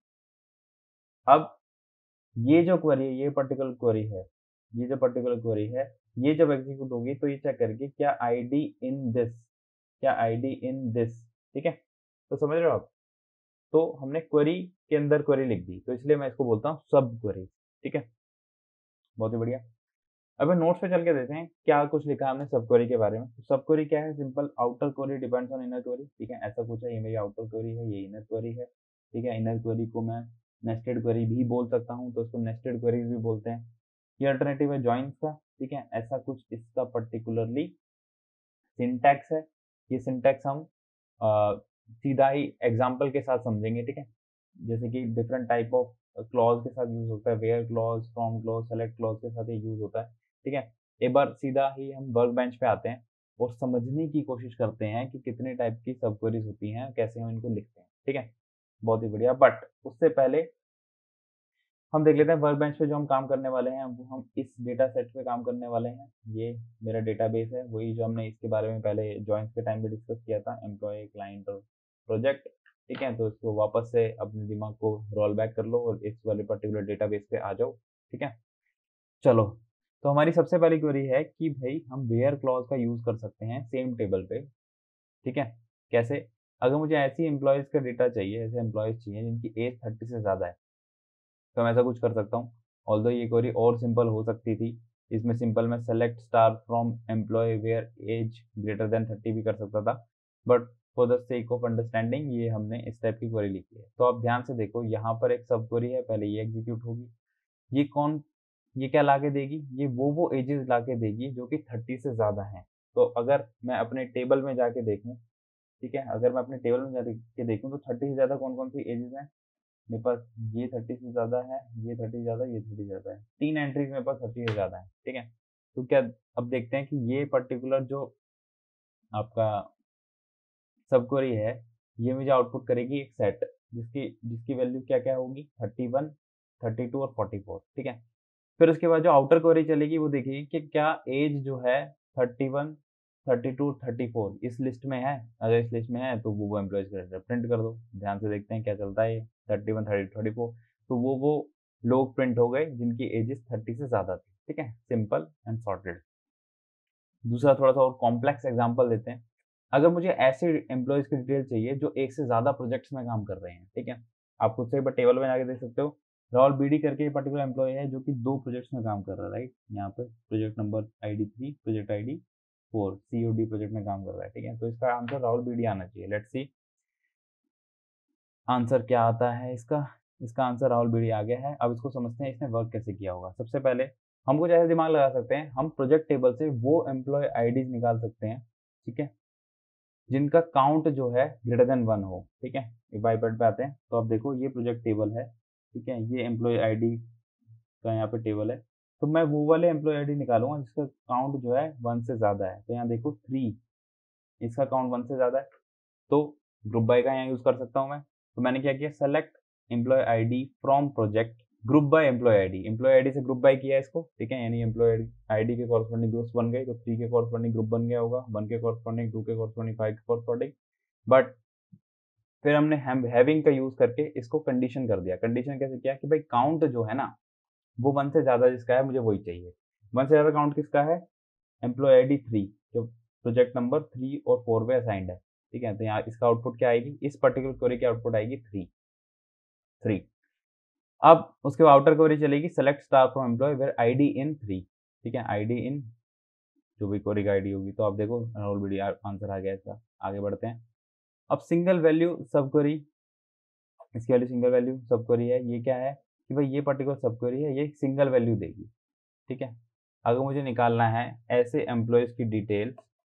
S1: अब ये जो क्वेरी है, ये पर्टिकुलर क्वेरी है, ये जो पर्टिकुलर क्वेरी है, ये जब एग्जीक्यूट होगी तो ये चेक करेगी क्या आईडी इन दिस, क्या आईडी इन दिस, ठीक है। तो समझ रहे हो आप। तो हमने क्वेरी के अंदर क्वेरी लिख दी, तो इसलिए मैं इसको बोलता हूँ सब क्वेरी, ठीक है। बहुत ही बढ़िया। अब नोट्स पे चल के देते हैं क्या कुछ लिखा है हमने सब क्वेरी के बारे में। तो सब क्वेरी क्या है, simple outer query depends on inner query, ठीक है, ऐसा कुछ है। ये मेरी आउटर क्वेरी है, ये इनर क्वेरी है, ठीक है। इनर क्वेरी को मैं नेस्टेड क्वेरी भी बोल सकता हूँ, तो इसको नेस्टेड क्वेरीज भी बोलते हैं। ये अल्टरनेटिव है जॉइंस का, ठीक है, ऐसा कुछ इसका पर्टिकुलरली सिंटैक्स है। ये सिंटैक्स हम आ, सीधा ही एग्जाम्पल के साथ समझेंगे, ठीक है। जैसे कि डिफरेंट टाइप ऑफ क्लॉज के साथ यूज होता है, where clause, from clause, select clause के साथ ये यूज होता है, ठीक है। एक बार सीधा ही हम वर्क बेंच पे आते हैं और समझने की कोशिश करते हैं कि कितने टाइप की सब क्वेरीज होती हैं, कैसे हम इनको लिखते हैं, ठीक है। बहुत ही बढ़िया। बट उससे पहले हम देख लेते हैं वर्क बेंच पे जो हम काम करने वाले हैं, वो हम इस डेटा सेट पे काम करने वाले हैं। ये मेरा डेटाबेस है, वही जो हमने इसके बारे में पहले जॉइंस के टाइम पे डिस्कस किया था, एम्प्लॉय, क्लाइंट और प्रोजेक्ट, ठीक है। तो इसको वापस से अपने दिमाग को रोल बैक कर लो और इस वाले पर्टिकुलर डेटाबेस पे आ जाओ, ठीक है। चलो, तो हमारी सबसे पहली क्वेरी है कि भाई हम वेयर क्लॉज का यूज कर सकते हैं सेम टेबल पे, ठीक है। कैसे, अगर मुझे ऐसी एम्प्लॉयज का डेटा चाहिए, ऐसे एम्प्लॉयज चाहिए जिनकी एज थर्टी से ज़्यादा है, तो मैं ऐसा कुछ कर सकता हूँ। ऑल्दो ये क्वेरी और सिंपल हो सकती थी, इसमें सिंपल मैं select star from employee where age greater than thirty भी कर सकता था, but for the sake of understanding ये हमने इस टाइप की क्वेरी लिखी है। तो आप ध्यान से देखो, यहाँ पर एक सब क्वेरी है, पहले ये एग्जीक्यूट होगी। ये कौन ये क्या ला के देगी, ये वो वो एजेस ला के देगी जो कि थर्टी से ज़्यादा हैं। तो अगर मैं अपने टेबल में जाके देखूँ, ठीक है, अगर मैं अपने टेबल में जाके देखूँ तो थर्टी से ज़्यादा कौन-कौन सी एजेस हैं मेरे पास, ये थर्टी से ज़्यादा है, ये थर्टी ज़्यादा, ये थर्टी ज़्यादा है, तीन एंट्रीज मेरे पास थर्टी से ज़्यादा है, ठीक है। तो क्या अब देखते हैं कि ये पर्टिकुलर जो आपका सब क्वेरी है, ये मुझे आउटपुट करेगी एक सेट जिसकी जिसकी वैल्यू क्या-क्या होगी, थर्टी वन, थर्टी टू और फोर्टी फोर, ठीक है। फिर उसके बाद जो आउटर क्वेरी चलेगी वो देखेगी कि क्या एज जो है thirty one, thirty two, thirty four इस लिस्ट में है, अगर इस लिस्ट में है तो वो वो एम्प्लॉयज का डेटा प्रिंट कर दो। ध्यान से देखते हैं क्या चलता है ये thirty one, thirty two, thirty four, तो वो वो लोग प्रिंट हो गए जिनकी एजेस थर्टी से ज़्यादा थी, ठीक है, सिंपल एंड सॉर्टेड। दूसरा थोड़ा सा और कॉम्प्लेक्स एग्जांपल देते हैं। अगर मुझे ऐसे एम्प्लॉयज की डिटेल चाहिए जो एक से ज़्यादा प्रोजेक्ट्स में काम कर रहे हैं, ठीक है, आप खुद से एक बार टेबल में जाके देख सकते हो। राहुल बीडी करके ये पर्टिकुलर एम्प्लॉय है जो कि दो प्रोजेक्ट्स में काम कर रहा है, राइट, यहाँ पे project number I D three, project I D four, C O D project में काम कर रहा है, ठीक है। तो इसका आंसर राहुल बीडी आना चाहिए। लेट्स सी आंसर क्या आता है इसका। इसका आंसर राहुल बीडी आ गया है। अब इसको समझते हैं इसने वर्क कैसे किया होगा। सबसे पहले हम कुछ ऐसे दिमाग लगा सकते हैं, हम प्रोजेक्ट टेबल से वो एम्प्लॉय आईडीज निकाल सकते हैं, ठीक है, जिनका काउंट जो है ग्रेटर देन वन हो, ठीक है। एक बाईपैड पे आते हैं तो अब देखो ये प्रोजेक्ट टेबल है, ठीक है, ये एम्प्लॉय आईडी का यहाँ पे टेबल है। तो मैं वो वाले एम्प्लॉय आईडी निकालूंगा जिसका काउंट जो है वन से ज़्यादा है। तो यहाँ देखो थ्री, इसका काउंट वन से ज़्यादा है, तो ग्रुप बाय का यहाँ यूज़ कर सकता हूँ मैं। तो मैंने क्या किया, select employee ID from project group by employee ID, employee ID से ग्रुप बाय किया इसको, ठीक है, यानी एम्प्लॉय आईडी के कॉरस्पॉन्डिंग ग्रुप्स बन गए। तो थ्री के कॉरस्पॉन्डिंग ग्रुप बन गया होगा, वन के कॉरस्पॉन्डिंग, टू के कॉरस्पॉन्डिंग, फाइव के कॉरस्पॉन्डिंग। बट फिर हमने हैविंग का यूज करके इसको कंडीशन कर दिया। कंडीशन कैसे किया कि भाई काउंट जो है ना वो वन से ज्यादा जिसका है मुझे वही चाहिए। वन से ज्यादा काउंट किसका है, एम्प्लॉय आईडी थ्री जो प्रोजेक्ट नंबर थ्री और फोर पे असाइंड है, ठीक है। तो यहाँ इसका आउटपुट क्या आएगी, इस पर्टिकुलर क्वेरी की आउटपुट आएगी थ्री थ्री। अब उसके बाद आउटर क्वेरी चलेगी, select star from employee where ID in three, ठीक है, आईडी इन जो भी क्वेरी की आईडी होगी। तो आप देखो ऑलरेडी आंसर आ गया इसका। आगे बढ़ते हैं। अब सिंगल वैल्यू सब क्वेरी, इसकी value single value sub query है। ये क्या है कि भाई ये पर्टिकुलर सब क्वेरी है, ये सिंगल वैल्यू देगी, ठीक है। अगर मुझे निकालना है ऐसे एम्प्लॉयज की detail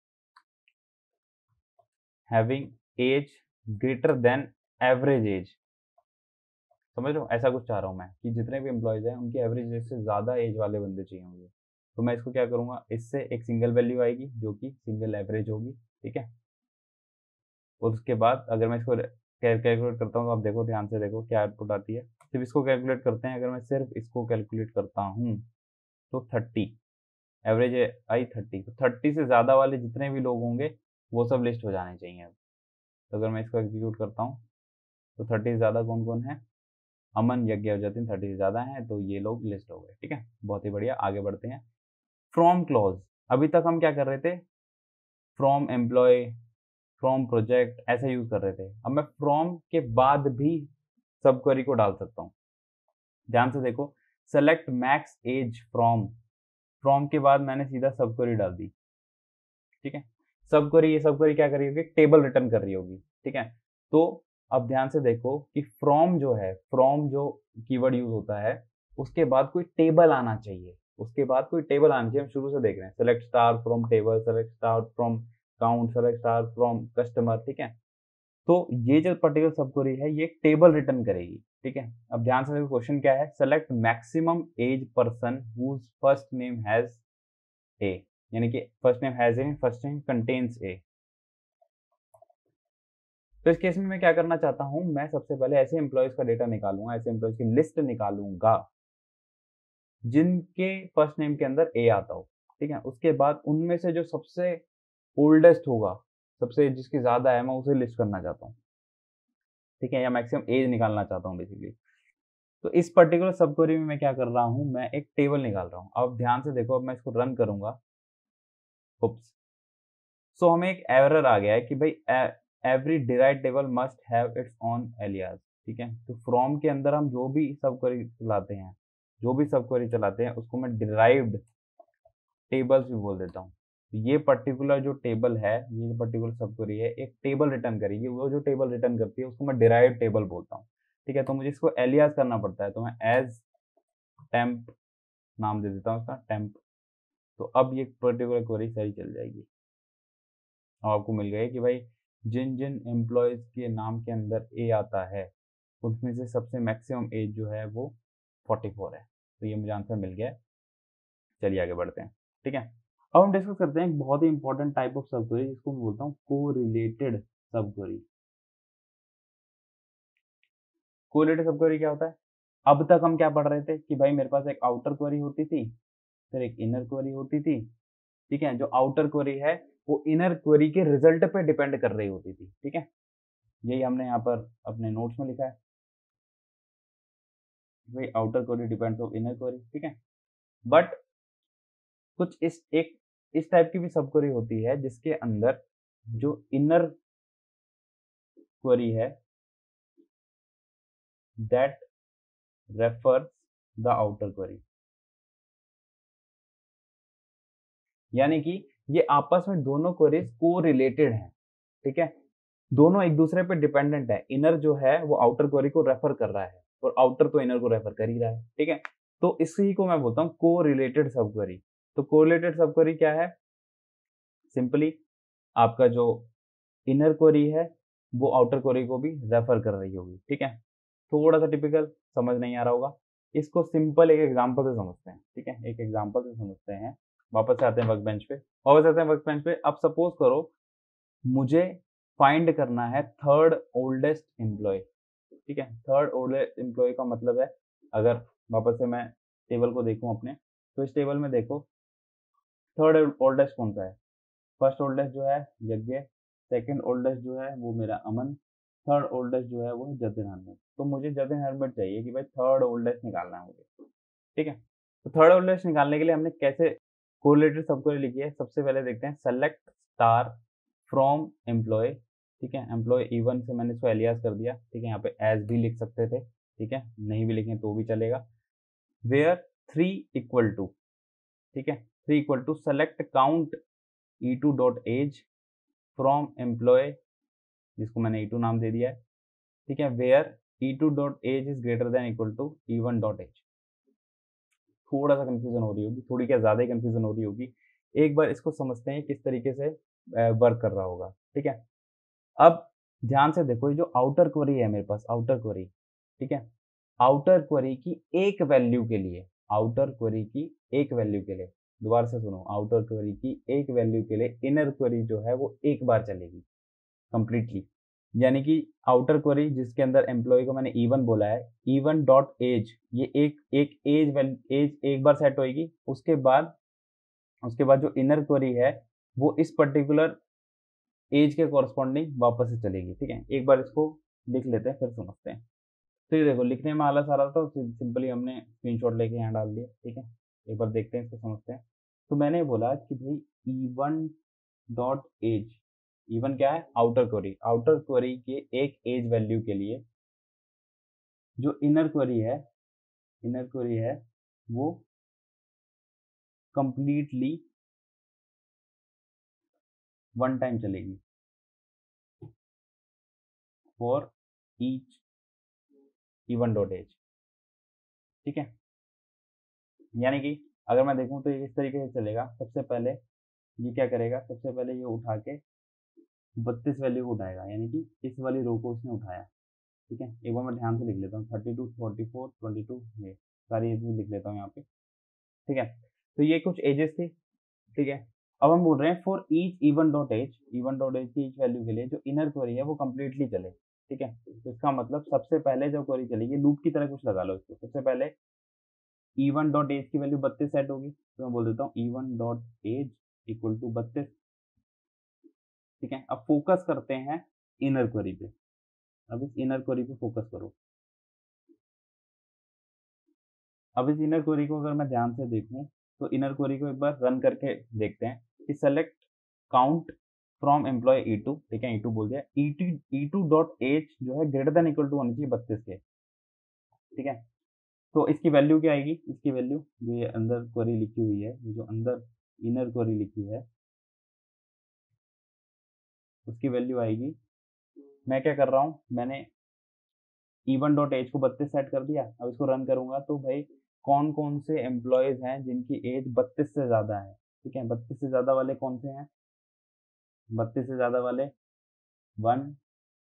S1: having age greater than average age, समझ लो ऐसा कुछ चाह रहा हूँ मैं कि जितने भी एम्प्लॉयज हैं उनकी एवरेज एज से ज़्यादा एज वाले बंदे चाहिए मुझे। तो मैं इसको क्या करूँगा, इससे एक सिंगल वैल्यू आएगी जो कि सिंगल एवरेज होगी, ठीक है। और उसके बाद अगर मैं इसको कैलकुलेट करता हूँ तो आप देखो ध्यान से देखो क्या आउटपुट आती है। सिर्फ इसको कैलकुलेट करते हैं, अगर मैं सिर्फ इसको कैलकुलेट करता हूँ तो थर्टी एवरेज आई थर्टी, तो थर्टी से ज़्यादा वाले जितने भी लोग होंगे वो सब लिस्ट हो जाने चाहिए। अब तो अगर मैं इसको एग्जीक्यूट करता हूँ तो थर्टी से ज़्यादा कौन कौन है, अमन यज्ञ जतिन थर्टी से ज़्यादा हैं, तो ये लोग लिस्ट हो गए, ठीक है। बहुत ही बढ़िया, आगे बढ़ते हैं। फ्रॉम क्लॉज, अभी तक हम क्या कर रहे थे, फ्रॉम एम्प्लॉय, फ्रॉम प्रोजेक्ट ऐसे यूज कर रहे थे। अब मैं फ्रॉम के बाद भी सब क्वेरी को डाल सकता हूँ। ध्यान से देखो, select max age from, from के बाद मैंने सीधा सब क्वेरी डाल दी, ठीक है। सब क्वेरी, ये सब क्वेरी क्या कर रही होगी, टेबल रिटर्न कर रही होगी, ठीक है। तो अब ध्यान से देखो कि फ्रॉम जो है, फ्रॉम जो कीवर्ड यूज होता है उसके बाद कोई टेबल आना चाहिए, उसके बाद कोई टेबल आना चाहिए। हम शुरू से देख रहे हैं, select star from table, select star from count, select star from customer, ठीक है। तो ये जो पर्टिकुलर सब क्वेरी है ये टेबल रिटर्न करेगी, ठीक है। अब ध्यान से देखो क्वेश्चन क्या है, select maximum age person whose first name has A, यानी कि first name has A, first name contains A. तो इस केस में मैं क्या करना चाहता हूं, मैं सबसे पहले ऐसे एम्प्लॉयज का डेटा निकालूंगा, ऐसे एम्प्लॉयज की लिस्ट निकालूंगा जिनके फर्स्ट नेम के अंदर ए आता हो, ठीक है। उसके बाद उनमें से जो सबसे ओल्डेस्ट होगा, सबसे जिसकी ज्यादा है, मैं उसे लिस्ट करना चाहता हूँ, ठीक है, या मैक्सिमम एज निकालना चाहता हूँ बेसिकली। तो इस पर्टिकुलर सब क्वेरी में मैं क्या कर रहा हूँ, मैं एक टेबल निकाल रहा हूँ। अब ध्यान से देखो, अब मैं इसको रन करूंगा, उप्स, सो हमें एक एरर आ गया है कि भाई every derived table must have its own alias, ठीक है। तो फ्रॉम के अंदर हम जो भी सब क्वेरी चलाते हैं, जो भी सब क्वेरी चलाते हैं उसको मैं डिराइव्ड टेबल्स भी बोल देता हूँ। ये पर्टिकुलर जो टेबल है, ये जो पर्टिकुलर सब क्वेरी है, एक टेबल रिटर्न करेगी। वो जो टेबल रिटर्न करती है उसको मैं डिराइव टेबल बोलता हूँ, ठीक है। तो मुझे इसको एलियास करना पड़ता है, तो मैं एज टेम्प नाम दे देता हूँ इसका टेम्प। तो अब ये पर्टिकुलर क्वेरी सही चल जाएगी और आपको मिल गया कि भाई जिन जिन एम्प्लॉयज़ के नाम के अंदर ए आता है उनमें से सबसे मैक्सिमम एज जो है वो फोर्टी फोर है। तो ये मुझे आंसर मिल गया है। चलिए आगे बढ़ते हैं, ठीक है। अब हम डिस्कस करते हैं एक बहुत ही important type of sub query जिसको मैं बोलता हूँ correlated sub query. Correlated sub query क्या होता है? अब तक हम क्या पढ़ रहे थे कि भाई मेरे पास एक आउटर क्वेरी होती थी, फिर एक इनर क्वेरी होती थी, ठीक है। जो आउटर क्वेरी है वो इनर क्वेरी के रिजल्ट पे डिपेंड कर रही होती थी, ठीक है। यही हमने यहाँ पर अपने नोट्स में लिखा है, भाई outer query depends on inner query, ठीक है। बट कुछ इस एक इस टाइप की भी सब क्वेरी होती है जिसके अंदर जो इनर क्वेरी है that refers the outer query, यानी कि ये आपस में दोनों क्वेरीज को रिलेटेड हैं, ठीक है। दोनों एक दूसरे पे डिपेंडेंट है। इनर जो है वो आउटर क्वेरी को रेफर कर रहा है और आउटर तो इनर को रेफर कर ही रहा है, ठीक है। तो इसी को मैं बोलता हूँ को रिलेटेड सब क्वेरी। तो को रिलेटेड सब क्वेरी क्या है? सिंपली आपका जो इनर क्वेरी है वो आउटर क्वेरी को भी रेफर कर रही होगी, ठीक है। थोड़ा सा टिपिकल समझ नहीं आ रहा होगा, इसको सिंपल एक एग्जांपल से समझते हैं, ठीक है। एक एग्जांपल से समझते हैं। वापस से आते हैं वर्क बेंच पे वापस आते हैं वर्क बेंच पे अब सपोज करो मुझे फाइंड करना है थर्ड ओल्डेस्ट एम्प्लॉय, ठीक है। थर्ड ओल्डेस्ट एम्प्लॉय का मतलब है, अगर वापस से मैं टेबल को देखूं अपने, तो इस टेबल में देखो थर्ड ओल्डेस्ट कौन सा है? फर्स्ट ओल्डेस्ट जो है यज्ञ, सेकंड ओल्डेस्ट जो है वो मेरा अमन, थर्ड ओल्डेस्ट जो है वो है जतिन हरमट। तो मुझे जतिन हरमट चाहिए कि भाई थर्ड ओल्डेस्ट निकालना है मुझे, ठीक है। तो थर्ड ओल्डेस्ट निकालने के लिए हमने कैसे कोरिलेटेड सब क्वेरी लिखी है? सबसे पहले देखते हैं सेलेक्ट स्टार फ्रॉम एम्प्लॉय, ठीक है। एम्प्लॉय ई वन से मैंने इसको एलियास कर दिया, ठीक है। यहाँ पे एज भी लिख सकते थे, ठीक है, नहीं भी लिखें तो भी चलेगा। वेयर थ्री इक्वल टू, ठीक है, three equal to select count E two dot age from employee, जिसको मैंने ई टू नाम दे दिया है, ठीक है। Where E two dot age is greater than equal to E one dot age. थोड़ा सा कंफ्यूजन हो रही होगी, थोड़ी क्या ज़्यादा ही कंफ्यूजन हो रही होगी। एक बार इसको समझते हैं किस तरीके से वर्क कर रहा होगा, ठीक है। अब ध्यान से देखो, ये जो आउटर क्वेरी है मेरे पास, आउटर क्वेरी, ठीक है। आउटर क्वेरी की एक वैल्यू के लिए आउटर क्वेरी की एक वैल्यू के लिए दोबारा से सुनो, आउटर क्वेरी की एक वैल्यू के लिए इनर क्वेरी जो है वो एक बार चलेगी कंप्लीटली। यानी कि आउटर क्वेरी जिसके अंदर एम्प्लॉय को मैंने ई वन बोला है, ई वन डॉट एज, ये एक एक एज एज एक बार सेट होएगी। उसके बाद उसके बाद जो इनर क्वेरी है वो इस पर्टिकुलर एज के कॉरस्पॉन्डिंग वापस से चलेगी, ठीक है। एक बार इसको लिख लेते हैं फिर समझते हैं। तो ये देखो लिखने में आलस आ रहा था तो सिंपली हमने स्क्रीनशॉट लेके यहाँ डाल दिया, ठीक है। एक बार देखते हैं, इसको समझते हैं। तो मैंने बोला कि भाई E one dot age, E one क्या है? Outer query. आउटर क्वेरी के एक एज वैल्यू के लिए जो इनर क्वेरी है इनर क्वेरी है वो कंप्लीटली वन टाइम चलेगी for each E one dot age, ठीक है। यानी कि अगर मैं देखूं तो ये इस तरीके से चलेगा। सबसे पहले ये क्या करेगा? सबसे पहले ये उठा के बत्तीस वैल्यू को उठाएगा, यानी कि इस वाली रो को उसने उठाया, ठीक है। एक बार मैं ध्यान से लिख लेता हूँ, thirty two forty four twenty two, ये सारी एजेस लिख लेता हूँ यहाँ पे, ठीक है। तो ये कुछ एजेस थी, ठीक है। अब हम बोल रहे हैं for each E one dot age, E one dot age की ईच वैल्यू के लिए जो इनर क्वेरी है वो कंप्लीटली चले, ठीक है। तो इसका मतलब सबसे पहले जो क्वेरी चलेगी, लूप की तरह कुछ लगा लो इसको। सबसे पहले ई वन डॉट एज की वैल्यू बत्तीस सेट होगी, तो मैं बोल देता हूँ E one dot age equal to बत्तीस, ठीक है। अब फोकस करते हैं इनर क्वेरी पे। अब इस इनर क्वेरी पे फोकस करो। अब इस इनर क्वेरी को अगर मैं ध्यान से देखूं तो इनर क्वेरी को एक बार रन करके देखते हैं कि select count from employee E two, ठीक है, ई टू बोल दिया। E two E two dot age जो है ग्रेटर देन इक्वल टू होनी चाहिए बत्तीस के, ठीक है। तो इसकी वैल्यू क्या आएगी? इसकी वैल्यू जो ये अंदर क्वेरी लिखी हुई है, जो अंदर इनर क्वेरी लिखी है उसकी वैल्यू आएगी, मैं क्या कर रहा हूँ, मैंने ई वन डॉट एज को बत्तीस सेट कर दिया। अब इसको रन करूंगा तो भाई कौन कौन से एम्प्लॉयज हैं जिनकी एज बत्तीस से ज़्यादा है, ठीक है। बत्तीस से ज़्यादा वाले कौन से हैं, बत्तीस से ज़्यादा वाले वन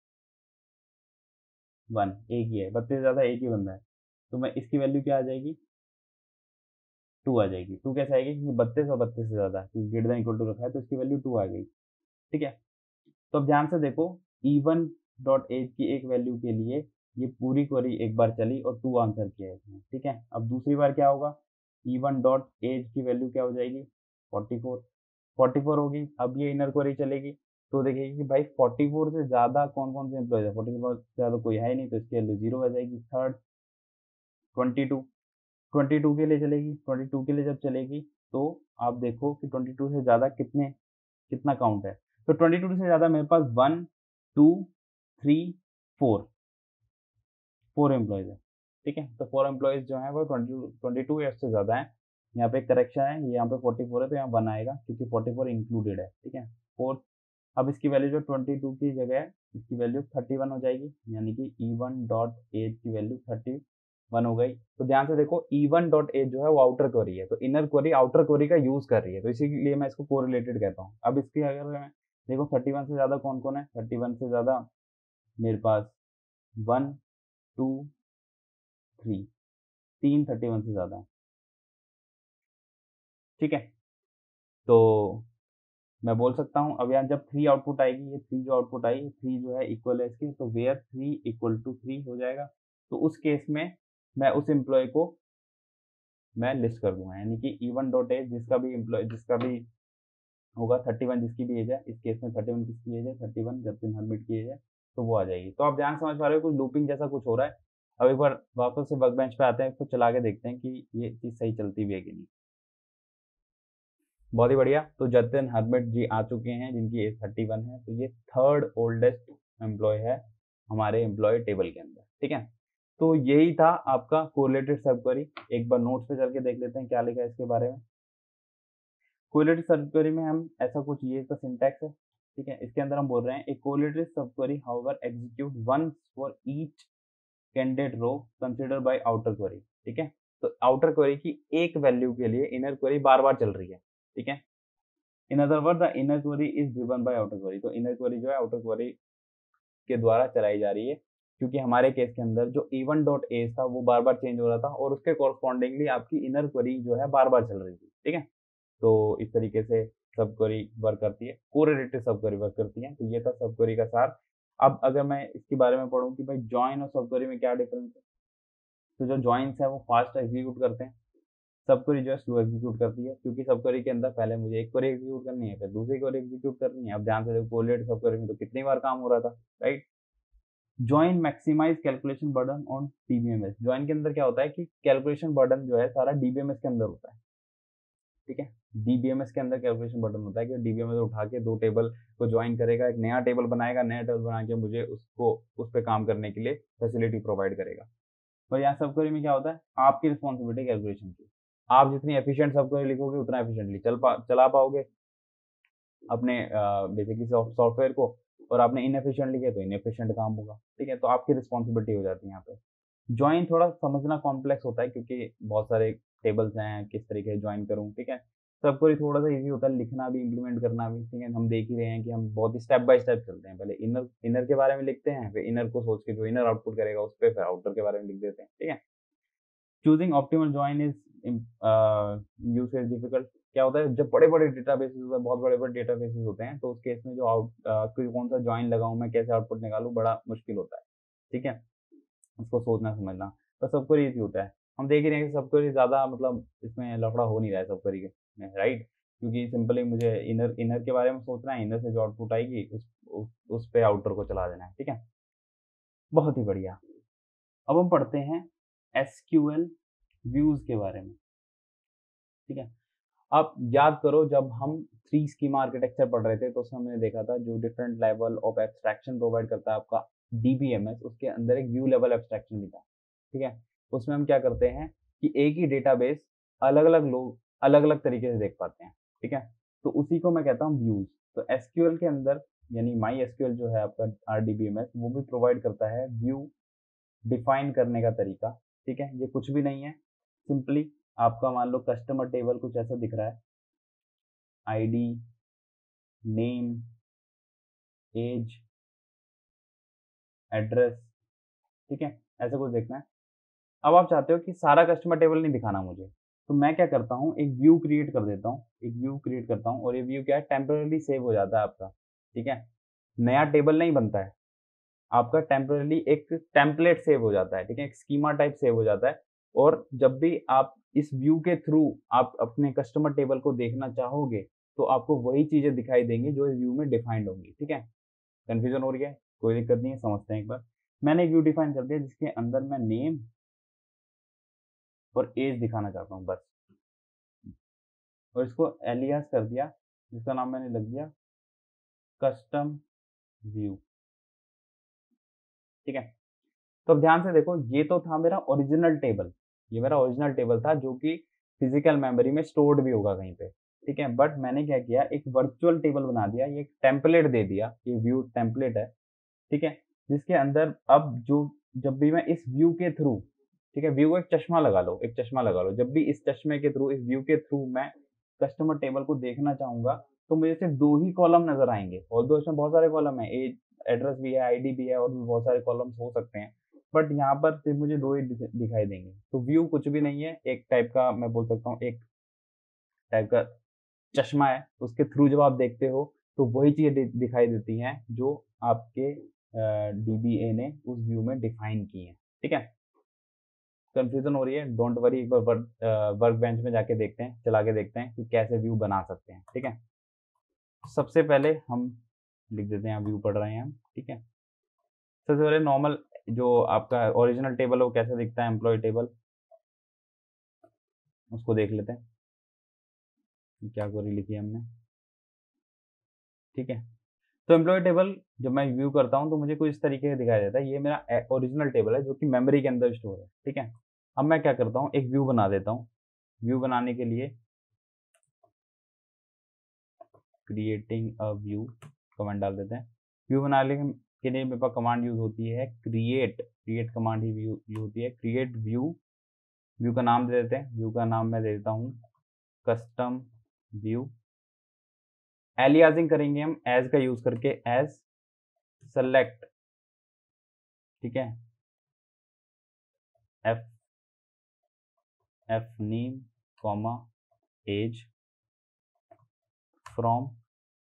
S1: वन एक ही है, बत्तीस से ज़्यादा एक ही बंदा है, तो मैं इसकी वैल्यू क्या आ जाएगी, टू आ जाएगी। टू कैसे आएगी, क्योंकि बत्तीस और बत्तीस से ज़्यादा क्योंकि ग्रेटर देन इक्वल टू रखा है, तो इसकी वैल्यू टू आ गई, ठीक है। तो अब ध्यान से देखो, ई वन डॉट एज की एक वैल्यू के लिए ये पूरी क्वेरी एक बार चली और टू आंसर किया है इसने, ठीक है। अब दूसरी बार क्या होगा, ई वन डॉट एज की वैल्यू क्या हो जाएगी, फोर्टी फोर फोर्टी फोर होगी। अब ये इनर क्वेरी चलेगी तो देखिए कि भाई फोर्टी फोर से ज़्यादा कौन कौन से एम्प्लॉयज है, फोर्टी फोर से ज़्यादा कोई है ही नहीं, तो इसकी वैल्यू जीरो आ जाएगी। Third twenty two twenty two के लिए चलेगी, ट्वेंटी टू के लिए जब चलेगी तो आप देखो कि ट्वेंटी टू से ज़्यादा कितने कितना काउंट है, तो ट्वेंटी टू से ज़्यादा मेरे पास one two three four four employees है, ठीक है। तो फोर एम्प्लॉयज़ जो हैं वो ट्वेंटी ट्वेंटी टू ईयर्स से ज़्यादा है। यहाँ पे एक करेक्शन है, यहाँ पे फोर्टी फोर है तो यहाँ वन आएगा क्योंकि फोर्टी फोर इंक्लूडेड है, ठीक है। फोर, अब इसकी वैल्यू जो ट्वेंटी टू की जगह है इसकी वैल्यू थर्टी वन हो जाएगी, यानी कि ई वन डॉट एज की वैल्यू थर्टी वन हो गई। तो ध्यान से देखो, ई वन डॉट एज जो है वो आउटर क्वेरी है, तो इनर क्वेरी आउटर क्वेरी का यूज कर रही है, तो इसीलिए मैं इसको कोरिलेटेड कहता हूँ। अब इसकी अगर मैं देखो थर्टी वन से ज़्यादा कौन कौन है, थर्टी वन से ज़्यादा मेरे पास वन टू थ्री तीन थर्टी वन से ज़्यादा है, ठीक है। तो मैं बोल सकता हूँ अब यहाँ जब थ्री आउटपुट आएगी, ये थ्री जो आउटपुट आई, थ्री जो है इक्वल है इसके, तो where three equal to three हो जाएगा। तो उस केस में मैं उस एम्प्लॉय को मैं लिस्ट कर दूंगा, यानी कि ई वन डॉट एज जिसका भी एम्प्लॉय जिसका भी होगा थर्टी वन जिसकी भी एज है, इस केस में थर्टी वन किसकी एज है, थर्टी वन जतिन हरमिट की एज है, तो वो आ जाएगी। तो आप ध्यान समझ पा रहे हो, कुछ लूपिंग जैसा कुछ हो रहा है। अब एक बार वापस से वर्क बेंच पे आते हैं, इसको चला के देखते हैं कि ये चीज़ सही चलती भी है कि नहीं। बहुत ही बढ़िया, तो जतिन हरमिट जी आ चुके हैं जिनकी एज थर्टी वन है, तो ये थर्ड ओल्डेस्ट एम्प्लॉय है हमारे एम्प्लॉय टेबल के अंदर, ठीक है। तो यही था आपका कोरिलेटेड सब क्वेरी। एक बार नोट्स पे चल के देख लेते हैं क्या लिखा है इसके बारे में। कोरिलेटेड सब क्वेरी में हम ऐसा कुछ, ये इसका सिंटैक्स है, ठीक है। इसके अंदर हम बोल रहे हैं, A correlated sub query however execute once for each candidate row consider by outer query, ठीक है। तो आउटर क्वेरी की एक वैल्यू के लिए इनर क्वेरी बार बार चल रही है, ठीक है। In other word the inner query is driven by outer query, तो इनर क्वेरी जो है आउटर क्वेरी के द्वारा चलाई जा रही है, क्योंकि हमारे केस के अंदर जो ई वन डॉट एज था वो बार बार चेंज हो रहा था और उसके कॉरस्पॉन्डिंगली आपकी इनर क्वेरी जो है बार बार चल रही थी, ठीक है। तो इस तरीके से सब क्वेरी वर्क करती है, कोरिलेटेड सब क्वेरी वर्क करती है। तो ये था सब क्वेरी का सार। अब अगर मैं इसके बारे में पढ़ूं कि भाई जॉइन और सब क्वेरी में क्या डिफरेंस है, तो जो जॉइंस है वो फास्ट एग्जीक्यूट करते हैं, सब क्वेरी जो है स्लो एग्जीक्यूट करती है, क्योंकि सब क्वेरी के अंदर पहले मुझे एक क्वेरी एग्जीक्यूट करनी है, फिर दूसरी क्वेरी एग्जीक्यूट करनी है। अब ध्यान से देखो, कोरिलेटेड सब क्वेरी में तो कितनी बार काम हो रहा था, right. Join maximise calculation burden on DBMS, join के अंदर क्या होता है कि कैलकुलेशन बर्डन जो है सारा डीबीएमएस के अंदर होता है, ठीक है। डीबीएमएस के अंदर कैलकुलेशन बटन होता है कि डीबीएमएस उठा के दो टेबल को ज्वाइन करेगा, एक नया टेबल बनाएगा, नया टेबल बना के मुझे उसको उस पर काम करने के लिए फैसिलिटी प्रोवाइड करेगा। और यहाँ सब क्वेरी में क्या होता है, आपकी रिस्पॉन्सिबिलिटी कैलकुलेशन की, आप जितनी एफिशिएंट सब क्वेरी लिखोगे उतना एफिशिएंटली चल पा चला पाओगे अपने बेसिकली सॉफ्टवेयर को, और आपने इनएफिशिएंट लिखे तो इनएफिशिएंट काम होगा, ठीक है। तो आपकी रिस्पॉन्सिबिलिटी हो जाती है यहाँ पे। ज्वाइन थोड़ा समझना कॉम्प्लेक्स होता है क्योंकि बहुत सारे टेबल्स हैं, किस तरीके से ज्वाइन करूँ, ठीक है। सब क्वेरी थोड़ा सा इजी होता है, लिखना भी इम्प्लीमेंट करना भी, ठीक है। हम देख ही रहे हैं कि हम बहुत ही स्टेप बाय स्टेप चलते हैं, पहले इनर इनर के बारे में लिखते हैं, फिर इनर को सोच के जो इनर आउटपुट करेगा उस पर फिर आउटर के बारे में लिख देते हैं, ठीक है। Choosing optimal join is use is difficult, क्या होता है जब बड़े बड़े डेटाबेसेस होते हैं, बहुत बड़े बड़े डेटाबेसेस होते हैं, तो उस केस में जो आउट uh, कौन सा ज्वाइन लगाऊं मैं, कैसे आउटपुट निकालूं, बड़ा मुश्किल होता है, ठीक है। उसको सोचना समझना, तो सब क्वेरी इजी होता है। हम देख ही रहे हैं कि सब क्वेरी ज़्यादा मतलब इसमें लफड़ा हो नहीं रहा है सब क्वेरी में, राइट। क्योंकि सिंपली मुझे इनर इनर के बारे में सोचना है, इनर से जो आउटपुट आएगी उस उस, उस पे आउटर को चला देना है, ठीक है। बहुत ही बढ़िया। अब हम पढ़ते हैं एसक्यूएल व्यूज के बारे में, ठीक है। आप याद करो जब हम थ्री स्कीमा आर्किटेक्चर पढ़ रहे थे तो उसमें हमने देखा था जो different level of abstraction provide करता है आपका डीबीएमएस, उसके अंदर एक व्यू लेवल एब्स्ट्रैक्शन भी था, ठीक है। उसमें हम क्या करते हैं कि एक ही डेटाबेस अलग अलग लोग अलग अलग तरीके से देख पाते हैं, ठीक है। तो उसी को मैं कहता हूँ व्यूज। तो एसक्यूएल के अंदर यानी माई एसक्यूएल जो है आपका आरडीबीएमएस, वो भी प्रोवाइड करता है व्यू डिफाइन करने का तरीका, ठीक है। ये कुछ भी नहीं है, सिंपली आपका मान लो कस्टमर टेबल कुछ ऐसा दिख रहा है, आईडी, नेम, एज, एड्रेस, ठीक है, ऐसा कुछ देखना है। अब आप चाहते हो कि सारा कस्टमर टेबल नहीं दिखाना मुझे, तो मैं क्या करता हूँ, एक व्यू क्रिएट कर देता हूँ, एक व्यू क्रिएट करता हूँ और ये व्यू क्या है, टेम्पररी सेव हो जाता है आपका, ठीक है, नया टेबल नहीं बनता है आपका, टेम्पररी एक टेम्पलेट सेव हो जाता है, ठीक है, एक स्कीमा टाइप सेव हो जाता है। और जब भी आप इस व्यू के थ्रू आप अपने कस्टमर टेबल को देखना चाहोगे तो आपको वही चीजें दिखाई देंगी जो इस व्यू में डिफाइंड होंगी, ठीक है। कंफ्यूजन हो रही है, कोई दिक्कत नहीं है, समझते हैं एक बार। मैंने एक व्यू डिफाइन कर दिया जिसके अंदर मैं नेम और एज दिखाना चाहता हूँ बस, और इसको एलियास कर दिया जिसका नाम मैंने लग दिया कस्टम व्यू, ठीक है। तो अब ध्यान से देखो, ये तो था मेरा ओरिजिनल टेबल, ये मेरा ओरिजिनल टेबल था जो कि फिजिकल मेमोरी में स्टोर्ड भी होगा कहीं पे, ठीक है। बट मैंने क्या किया, एक वर्चुअल टेबल बना दिया, ये एक टेम्पलेट दे दिया, ये व्यू टेम्पलेट है, ठीक है, जिसके अंदर अब जो जब भी मैं इस व्यू के थ्रू, ठीक है, व्यू को एक चश्मा लगा लो, एक चश्मा लगा लो, जब भी इस चश्मे के थ्रू, इस व्यू के थ्रू मैं कस्टमर टेबल को देखना चाहूंगा तो मुझे सिर्फ दो ही कॉलम नजर आएंगे, और दो इसमें बहुत सारे कॉलम है, एज, एड्रेस भी है, आईडी भी है, और भी बहुत सारे कॉलम्स हो सकते हैं, बट यहाँ पर सिर्फ मुझे दो ही दिखाई देंगे। तो व्यू कुछ भी नहीं है, एक टाइप का मैं बोल सकता हूँ, एक टाइप का चश्मा है, उसके थ्रू जब आप देखते हो तो वही चीजें दिखाई देती हैं जो आपके डीबीए ने उस व्यू में डिफाइन की है, ठीक है। कंफ्यूजन हो रही है, डोंट वरी, एक बार वर्क वर्क बेंच में जाके देखते हैं, चला के देखते हैं कि कैसे व्यू बना सकते हैं, ठीक है। सबसे पहले हम लिख देते हैं, व्यू पढ़ रहे हैं हम, ठीक है। सबसे पहले नॉर्मल जो आपका ओरिजिनल टेबल है वो कैसे दिखता है, एम्प्लॉय टेबल, उसको देख लेते हैं क्या क्वेरी लिखी है हमने, ठीक है। तो एम्प्लॉय टेबल जब मैं व्यू करता हूँ तो मुझे कुछ इस तरीके से दिखाई देता है, ये मेरा ओरिजिनल टेबल है जो कि मेमोरी के अंदर स्टोर है, ठीक है। अब मैं क्या करता हूँ, एक व्यू बना देता हूँ। व्यू बनाने के लिए क्रिएटिंग अ व्यू कमांड डाल देते हैं। व्यू बनाने के लिए मेरे पास कमांड यूज होती है क्रिएट, क्रिएट कमांड ही व्यू यूज होती है, क्रिएट व्यू। व्यू का नाम दे देते हैं, व्यू का नाम मैं दे देता हूँ कस्टम व्यू। एलियासिंग करेंगे हम एज का यूज करके, एज सेलेक्ट, ठीक है, F F name comma age from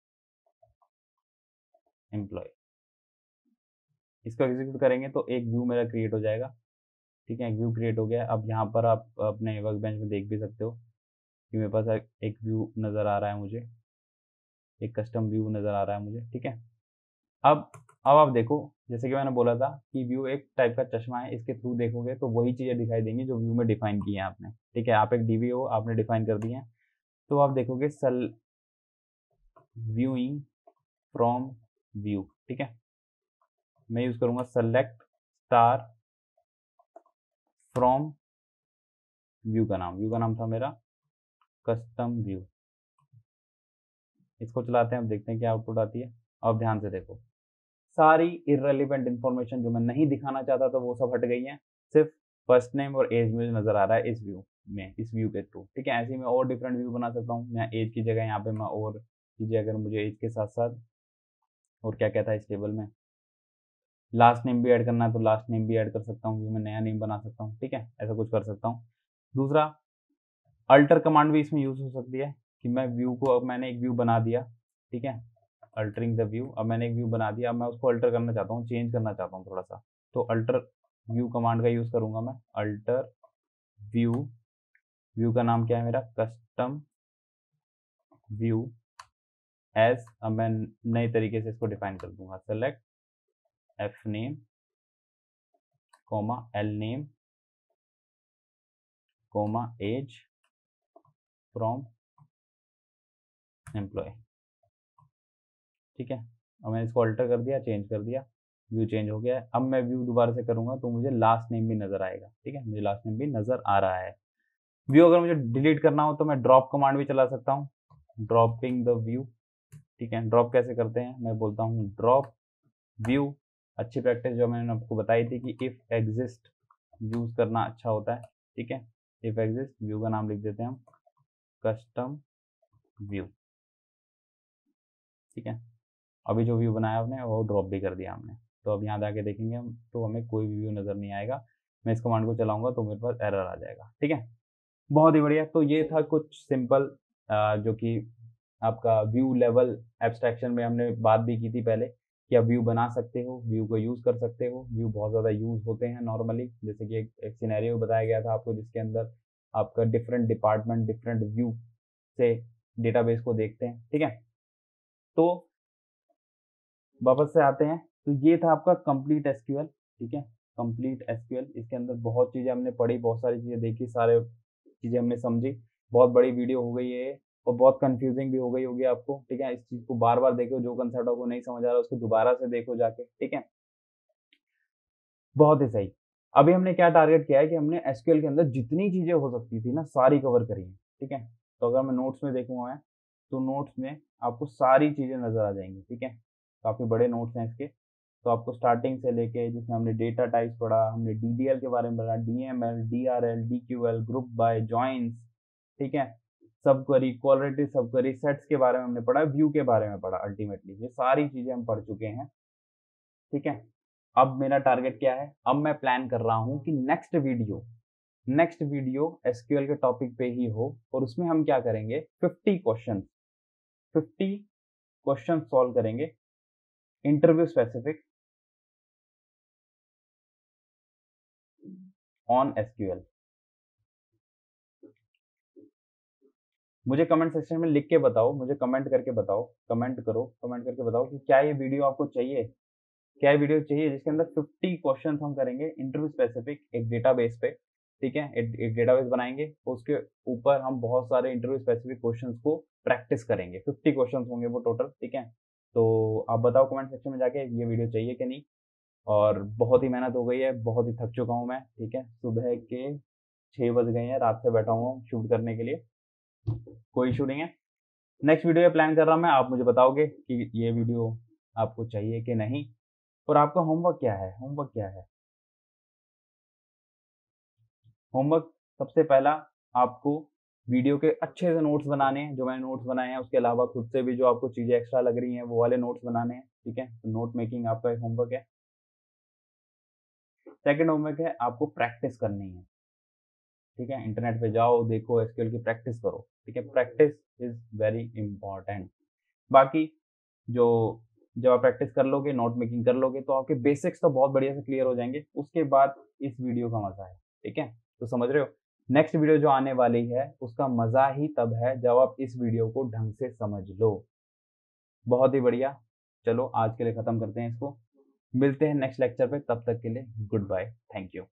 S1: employ. इसको एग्जीक्यूट करेंगे तो एक व्यू मेरा क्रिएट हो जाएगा, ठीक है, एक व्यू क्रिएट हो गया। अब यहाँ पर आप अपने वर्क बेंच में देख भी सकते हो कि मेरे पास एक व्यू नज़र आ रहा है, मुझे एक कस्टम व्यू नज़र आ रहा है मुझे, ठीक है। अब अब आप देखो, जैसे कि मैंने बोला था कि व्यू एक टाइप का चश्मा है, इसके थ्रू देखोगे तो वही चीज़ें दिखाई देंगी जो व्यू में डिफाइन की है आपने, ठीक है। आप एक डीबी हो, आपने डिफाइन कर दिए हैं, तो आप देखोगे सल व्यूइंग फ्रॉम व्यू, ठीक है। मैं यूज करूंगा सेलेक्ट स्टार फ्रॉम व्यू का नाम, व्यू का नाम था मेरा कस्टम व्यू। इसको चलाते हैं, अब देखते हैं क्या आउटपुट आती है। अब ध्यान से देखो, सारी इररेलेवेंट इन्फॉर्मेशन जो मैं नहीं दिखाना चाहता था वो सब हट गई है, सिर्फ फर्स्ट नेम और एज मुझे नजर आ रहा है इस व्यू में, इस व्यू के थ्रू, ठीक है। ऐसे ही मैं और डिफरेंट व्यू बना सकता हूँ, मैं एज की जगह यहाँ पे मैं और कीजिए, अगर मुझे एज के साथ साथ और क्या क्या था इस टेबल में, लास्ट नेम भी ऐड करना है तो लास्ट नेम भी ऐड कर सकता हूँ, व्यू में नया नेम बना सकता हूँ, ठीक है, ऐसा कुछ कर सकता हूँ। दूसरा, अल्टर कमांड भी इसमें यूज हो सकती है कि मैं व्यू को, अब मैंने एक व्यू बना दिया, ठीक है, अल्टरिंग द व्यू, अब मैंने एक व्यू बना दिया, अब मैं उसको अल्टर करना चाहता हूँ, चेंज करना चाहता हूँ थोड़ा सा, तो अल्टर व्यू कमांड का यूज करूंगा मैं, अल्टर व्यू। व्यू का नाम क्या है मेरा, कस्टम व्यू एज, अब मैं नए तरीके से इसको डिफाइन कर दूंगा, select F name comma L name comma age from employ, ठीक है। अब मैंने इसको अल्टर कर दिया, चेंज कर दिया, व्यू चेंज हो गया है। अब मैं व्यू दोबारा से करूंगा तो मुझे लास्ट नेम भी नजर आएगा, ठीक है, मुझे लास्ट नेम भी नजर आ रहा है। व्यू अगर मुझे डिलीट करना हो तो मैं ड्रॉप कमांड भी चला सकता हूँ, ड्रॉपिंग द व्यू, ठीक है। ड्रॉप कैसे करते हैं, मैं बोलता हूँ ड्रॉप व्यू, अच्छी प्रैक्टिस जो मैंने आपको बताई थी कि इफ एग्जिस्ट यूज करना अच्छा होता है, ठीक है। इफ एग्जिस्ट, व्यू का नाम लिख देते हैं हम कस्टम व्यू, ठीक है। अभी जो व्यू बनाया हमने वो ड्रॉप भी कर दिया हमने, तो अब यहाँ जाके देखेंगे हम तो हमें कोई भी व्यू नज़र नहीं आएगा। मैं इस कमांड को चलाऊंगा तो मेरे पास एरर आ जाएगा, ठीक है। बहुत ही बढ़िया। तो ये था कुछ सिंपल जो कि आपका व्यू लेवल एब्स्ट्रैक्शन में हमने बात भी की थी पहले कि आप व्यू बना सकते हो, व्यू को यूज़ कर सकते हो। व्यू बहुत ज़्यादा यूज़ होते हैं नॉर्मली, जैसे कि एक, एक सिनेरियो बताया गया था आपको जिसके अंदर आपका डिफरेंट डिपार्टमेंट डिफरेंट व्यू से डेटाबेस को देखते हैं, ठीक है। तो वापस से आते हैं, तो ये था आपका कंप्लीट एसक्यूएल, ठीक है। कंप्लीट एसक्यूएल, इसके अंदर बहुत चीज़ें हमने पढ़ी, बहुत सारी चीज़ें देखी, सारे चीज़ें हमने समझी। बहुत बड़ी वीडियो हो गई है और बहुत कंफ्यूजिंग भी हो गई होगी आपको, ठीक है। इस चीज़ को बार बार देखो, जो कंसेप्ट आपको नहीं समझ आ रहा उसको दोबारा से देखो जाके, ठीक है। बहुत ही सही। अभी हमने क्या टारगेट किया है कि हमने एसक्यूएल के अंदर जितनी चीज़ें हो सकती थी ना सारी कवर करी है, ठीक है। तो अगर मैं नोट्स में देखूंगा मैं तो नोट्स में आपको सारी चीज़ें नज़र आ जाएंगी, ठीक है। काफ़ी बड़े नोट्स हैं इसके, तो आपको स्टार्टिंग से लेके जिसमें हमने डेटा टाइप्स पढ़ा, हमने डीडीएल के बारे में पढ़ा, DML, DRL, DQL, group by, joins, ठीक है, सब query, quality sub query, sets के बारे में हमने पढ़ा, व्यू के बारे में पढ़ा। अल्टीमेटली ये सारी चीज़ें हम पढ़ चुके हैं, ठीक है। अब मेरा टारगेट क्या है, अब मैं प्लान कर रहा हूँ कि next video next video SQL के टॉपिक पे ही हो और उसमें हम क्या करेंगे, fifty question fifty question solve करेंगे इंटरव्यू स्पेसिफिक ऑन एसक्यूएल। मुझे कमेंट सेक्शन में लिख के बताओ, मुझे कमेंट करके बताओ, कमेंट करो, कमेंट करके बताओ कि क्या ये वीडियो आपको चाहिए, क्या ये वीडियो चाहिए जिसके अंदर फिफ्टी क्वेश्चन हम करेंगे इंटरव्यू स्पेसिफिक एक डेटाबेस पे, ठीक है। एक, एक डेटाबेस बनाएंगे, उसके ऊपर हम बहुत सारे इंटरव्यू स्पेसिफिक क्वेश्चंस को प्रैक्टिस करेंगे। फिफ्टी क्वेश्चंस होंगे वो टोटल, ठीक है। तो आप बताओ कमेंट सेक्शन में जाके ये वीडियो चाहिए कि नहीं। और बहुत ही मेहनत हो गई है, बहुत ही थक चुका हूँ मैं, ठीक है। सुबह के छः बज गए हैं, रात से बैठा हुआ हूँ शूट करने के लिए, कोई इशू नहीं है। नेक्स्ट वीडियो प्लान कर रहा हूँ मैं, आप मुझे बताओगे कि ये वीडियो आपको चाहिए कि नहीं। और आपका होमवर्क क्या है, होमवर्क क्या है होमवर्क सबसे पहला आपको वीडियो के अच्छे से नोट्स बनाने हैं, जो मैंने नोट्स बनाए हैं, उसके अलावा खुद से भी जो आपको चीज़ें एक्स्ट्रा लग रही हैं वो वाले नोट्स बनाने हैं, ठीक है। तो नोट मेकिंग आपका एक होमवर्क है। सेकंड होमवर्क है आपको प्रैक्टिस करनी है, ठीक है। इंटरनेट पे जाओ, देखो, एसक्यूएल की प्रैक्टिस करो, ठीक है। Practice is very important. बाकी जो जब आप प्रैक्टिस कर लोगे, नोट मेकिंग कर लोगे, तो आपके बेसिक्स तो बहुत बढ़िया से क्लियर हो जाएंगे। उसके बाद इस वीडियो का मजा है, ठीक है। तो समझ रहे हो, नेक्स्ट वीडियो जो आने वाली है उसका मजा ही तब है जब आप इस वीडियो को ढंग से समझ लो। बहुत ही बढ़िया। चलो आज के लिए खत्म करते हैं इसको, मिलते हैं नेक्स्ट लेक्चर पे, तब तक के लिए गुड बाय, थैंक यू।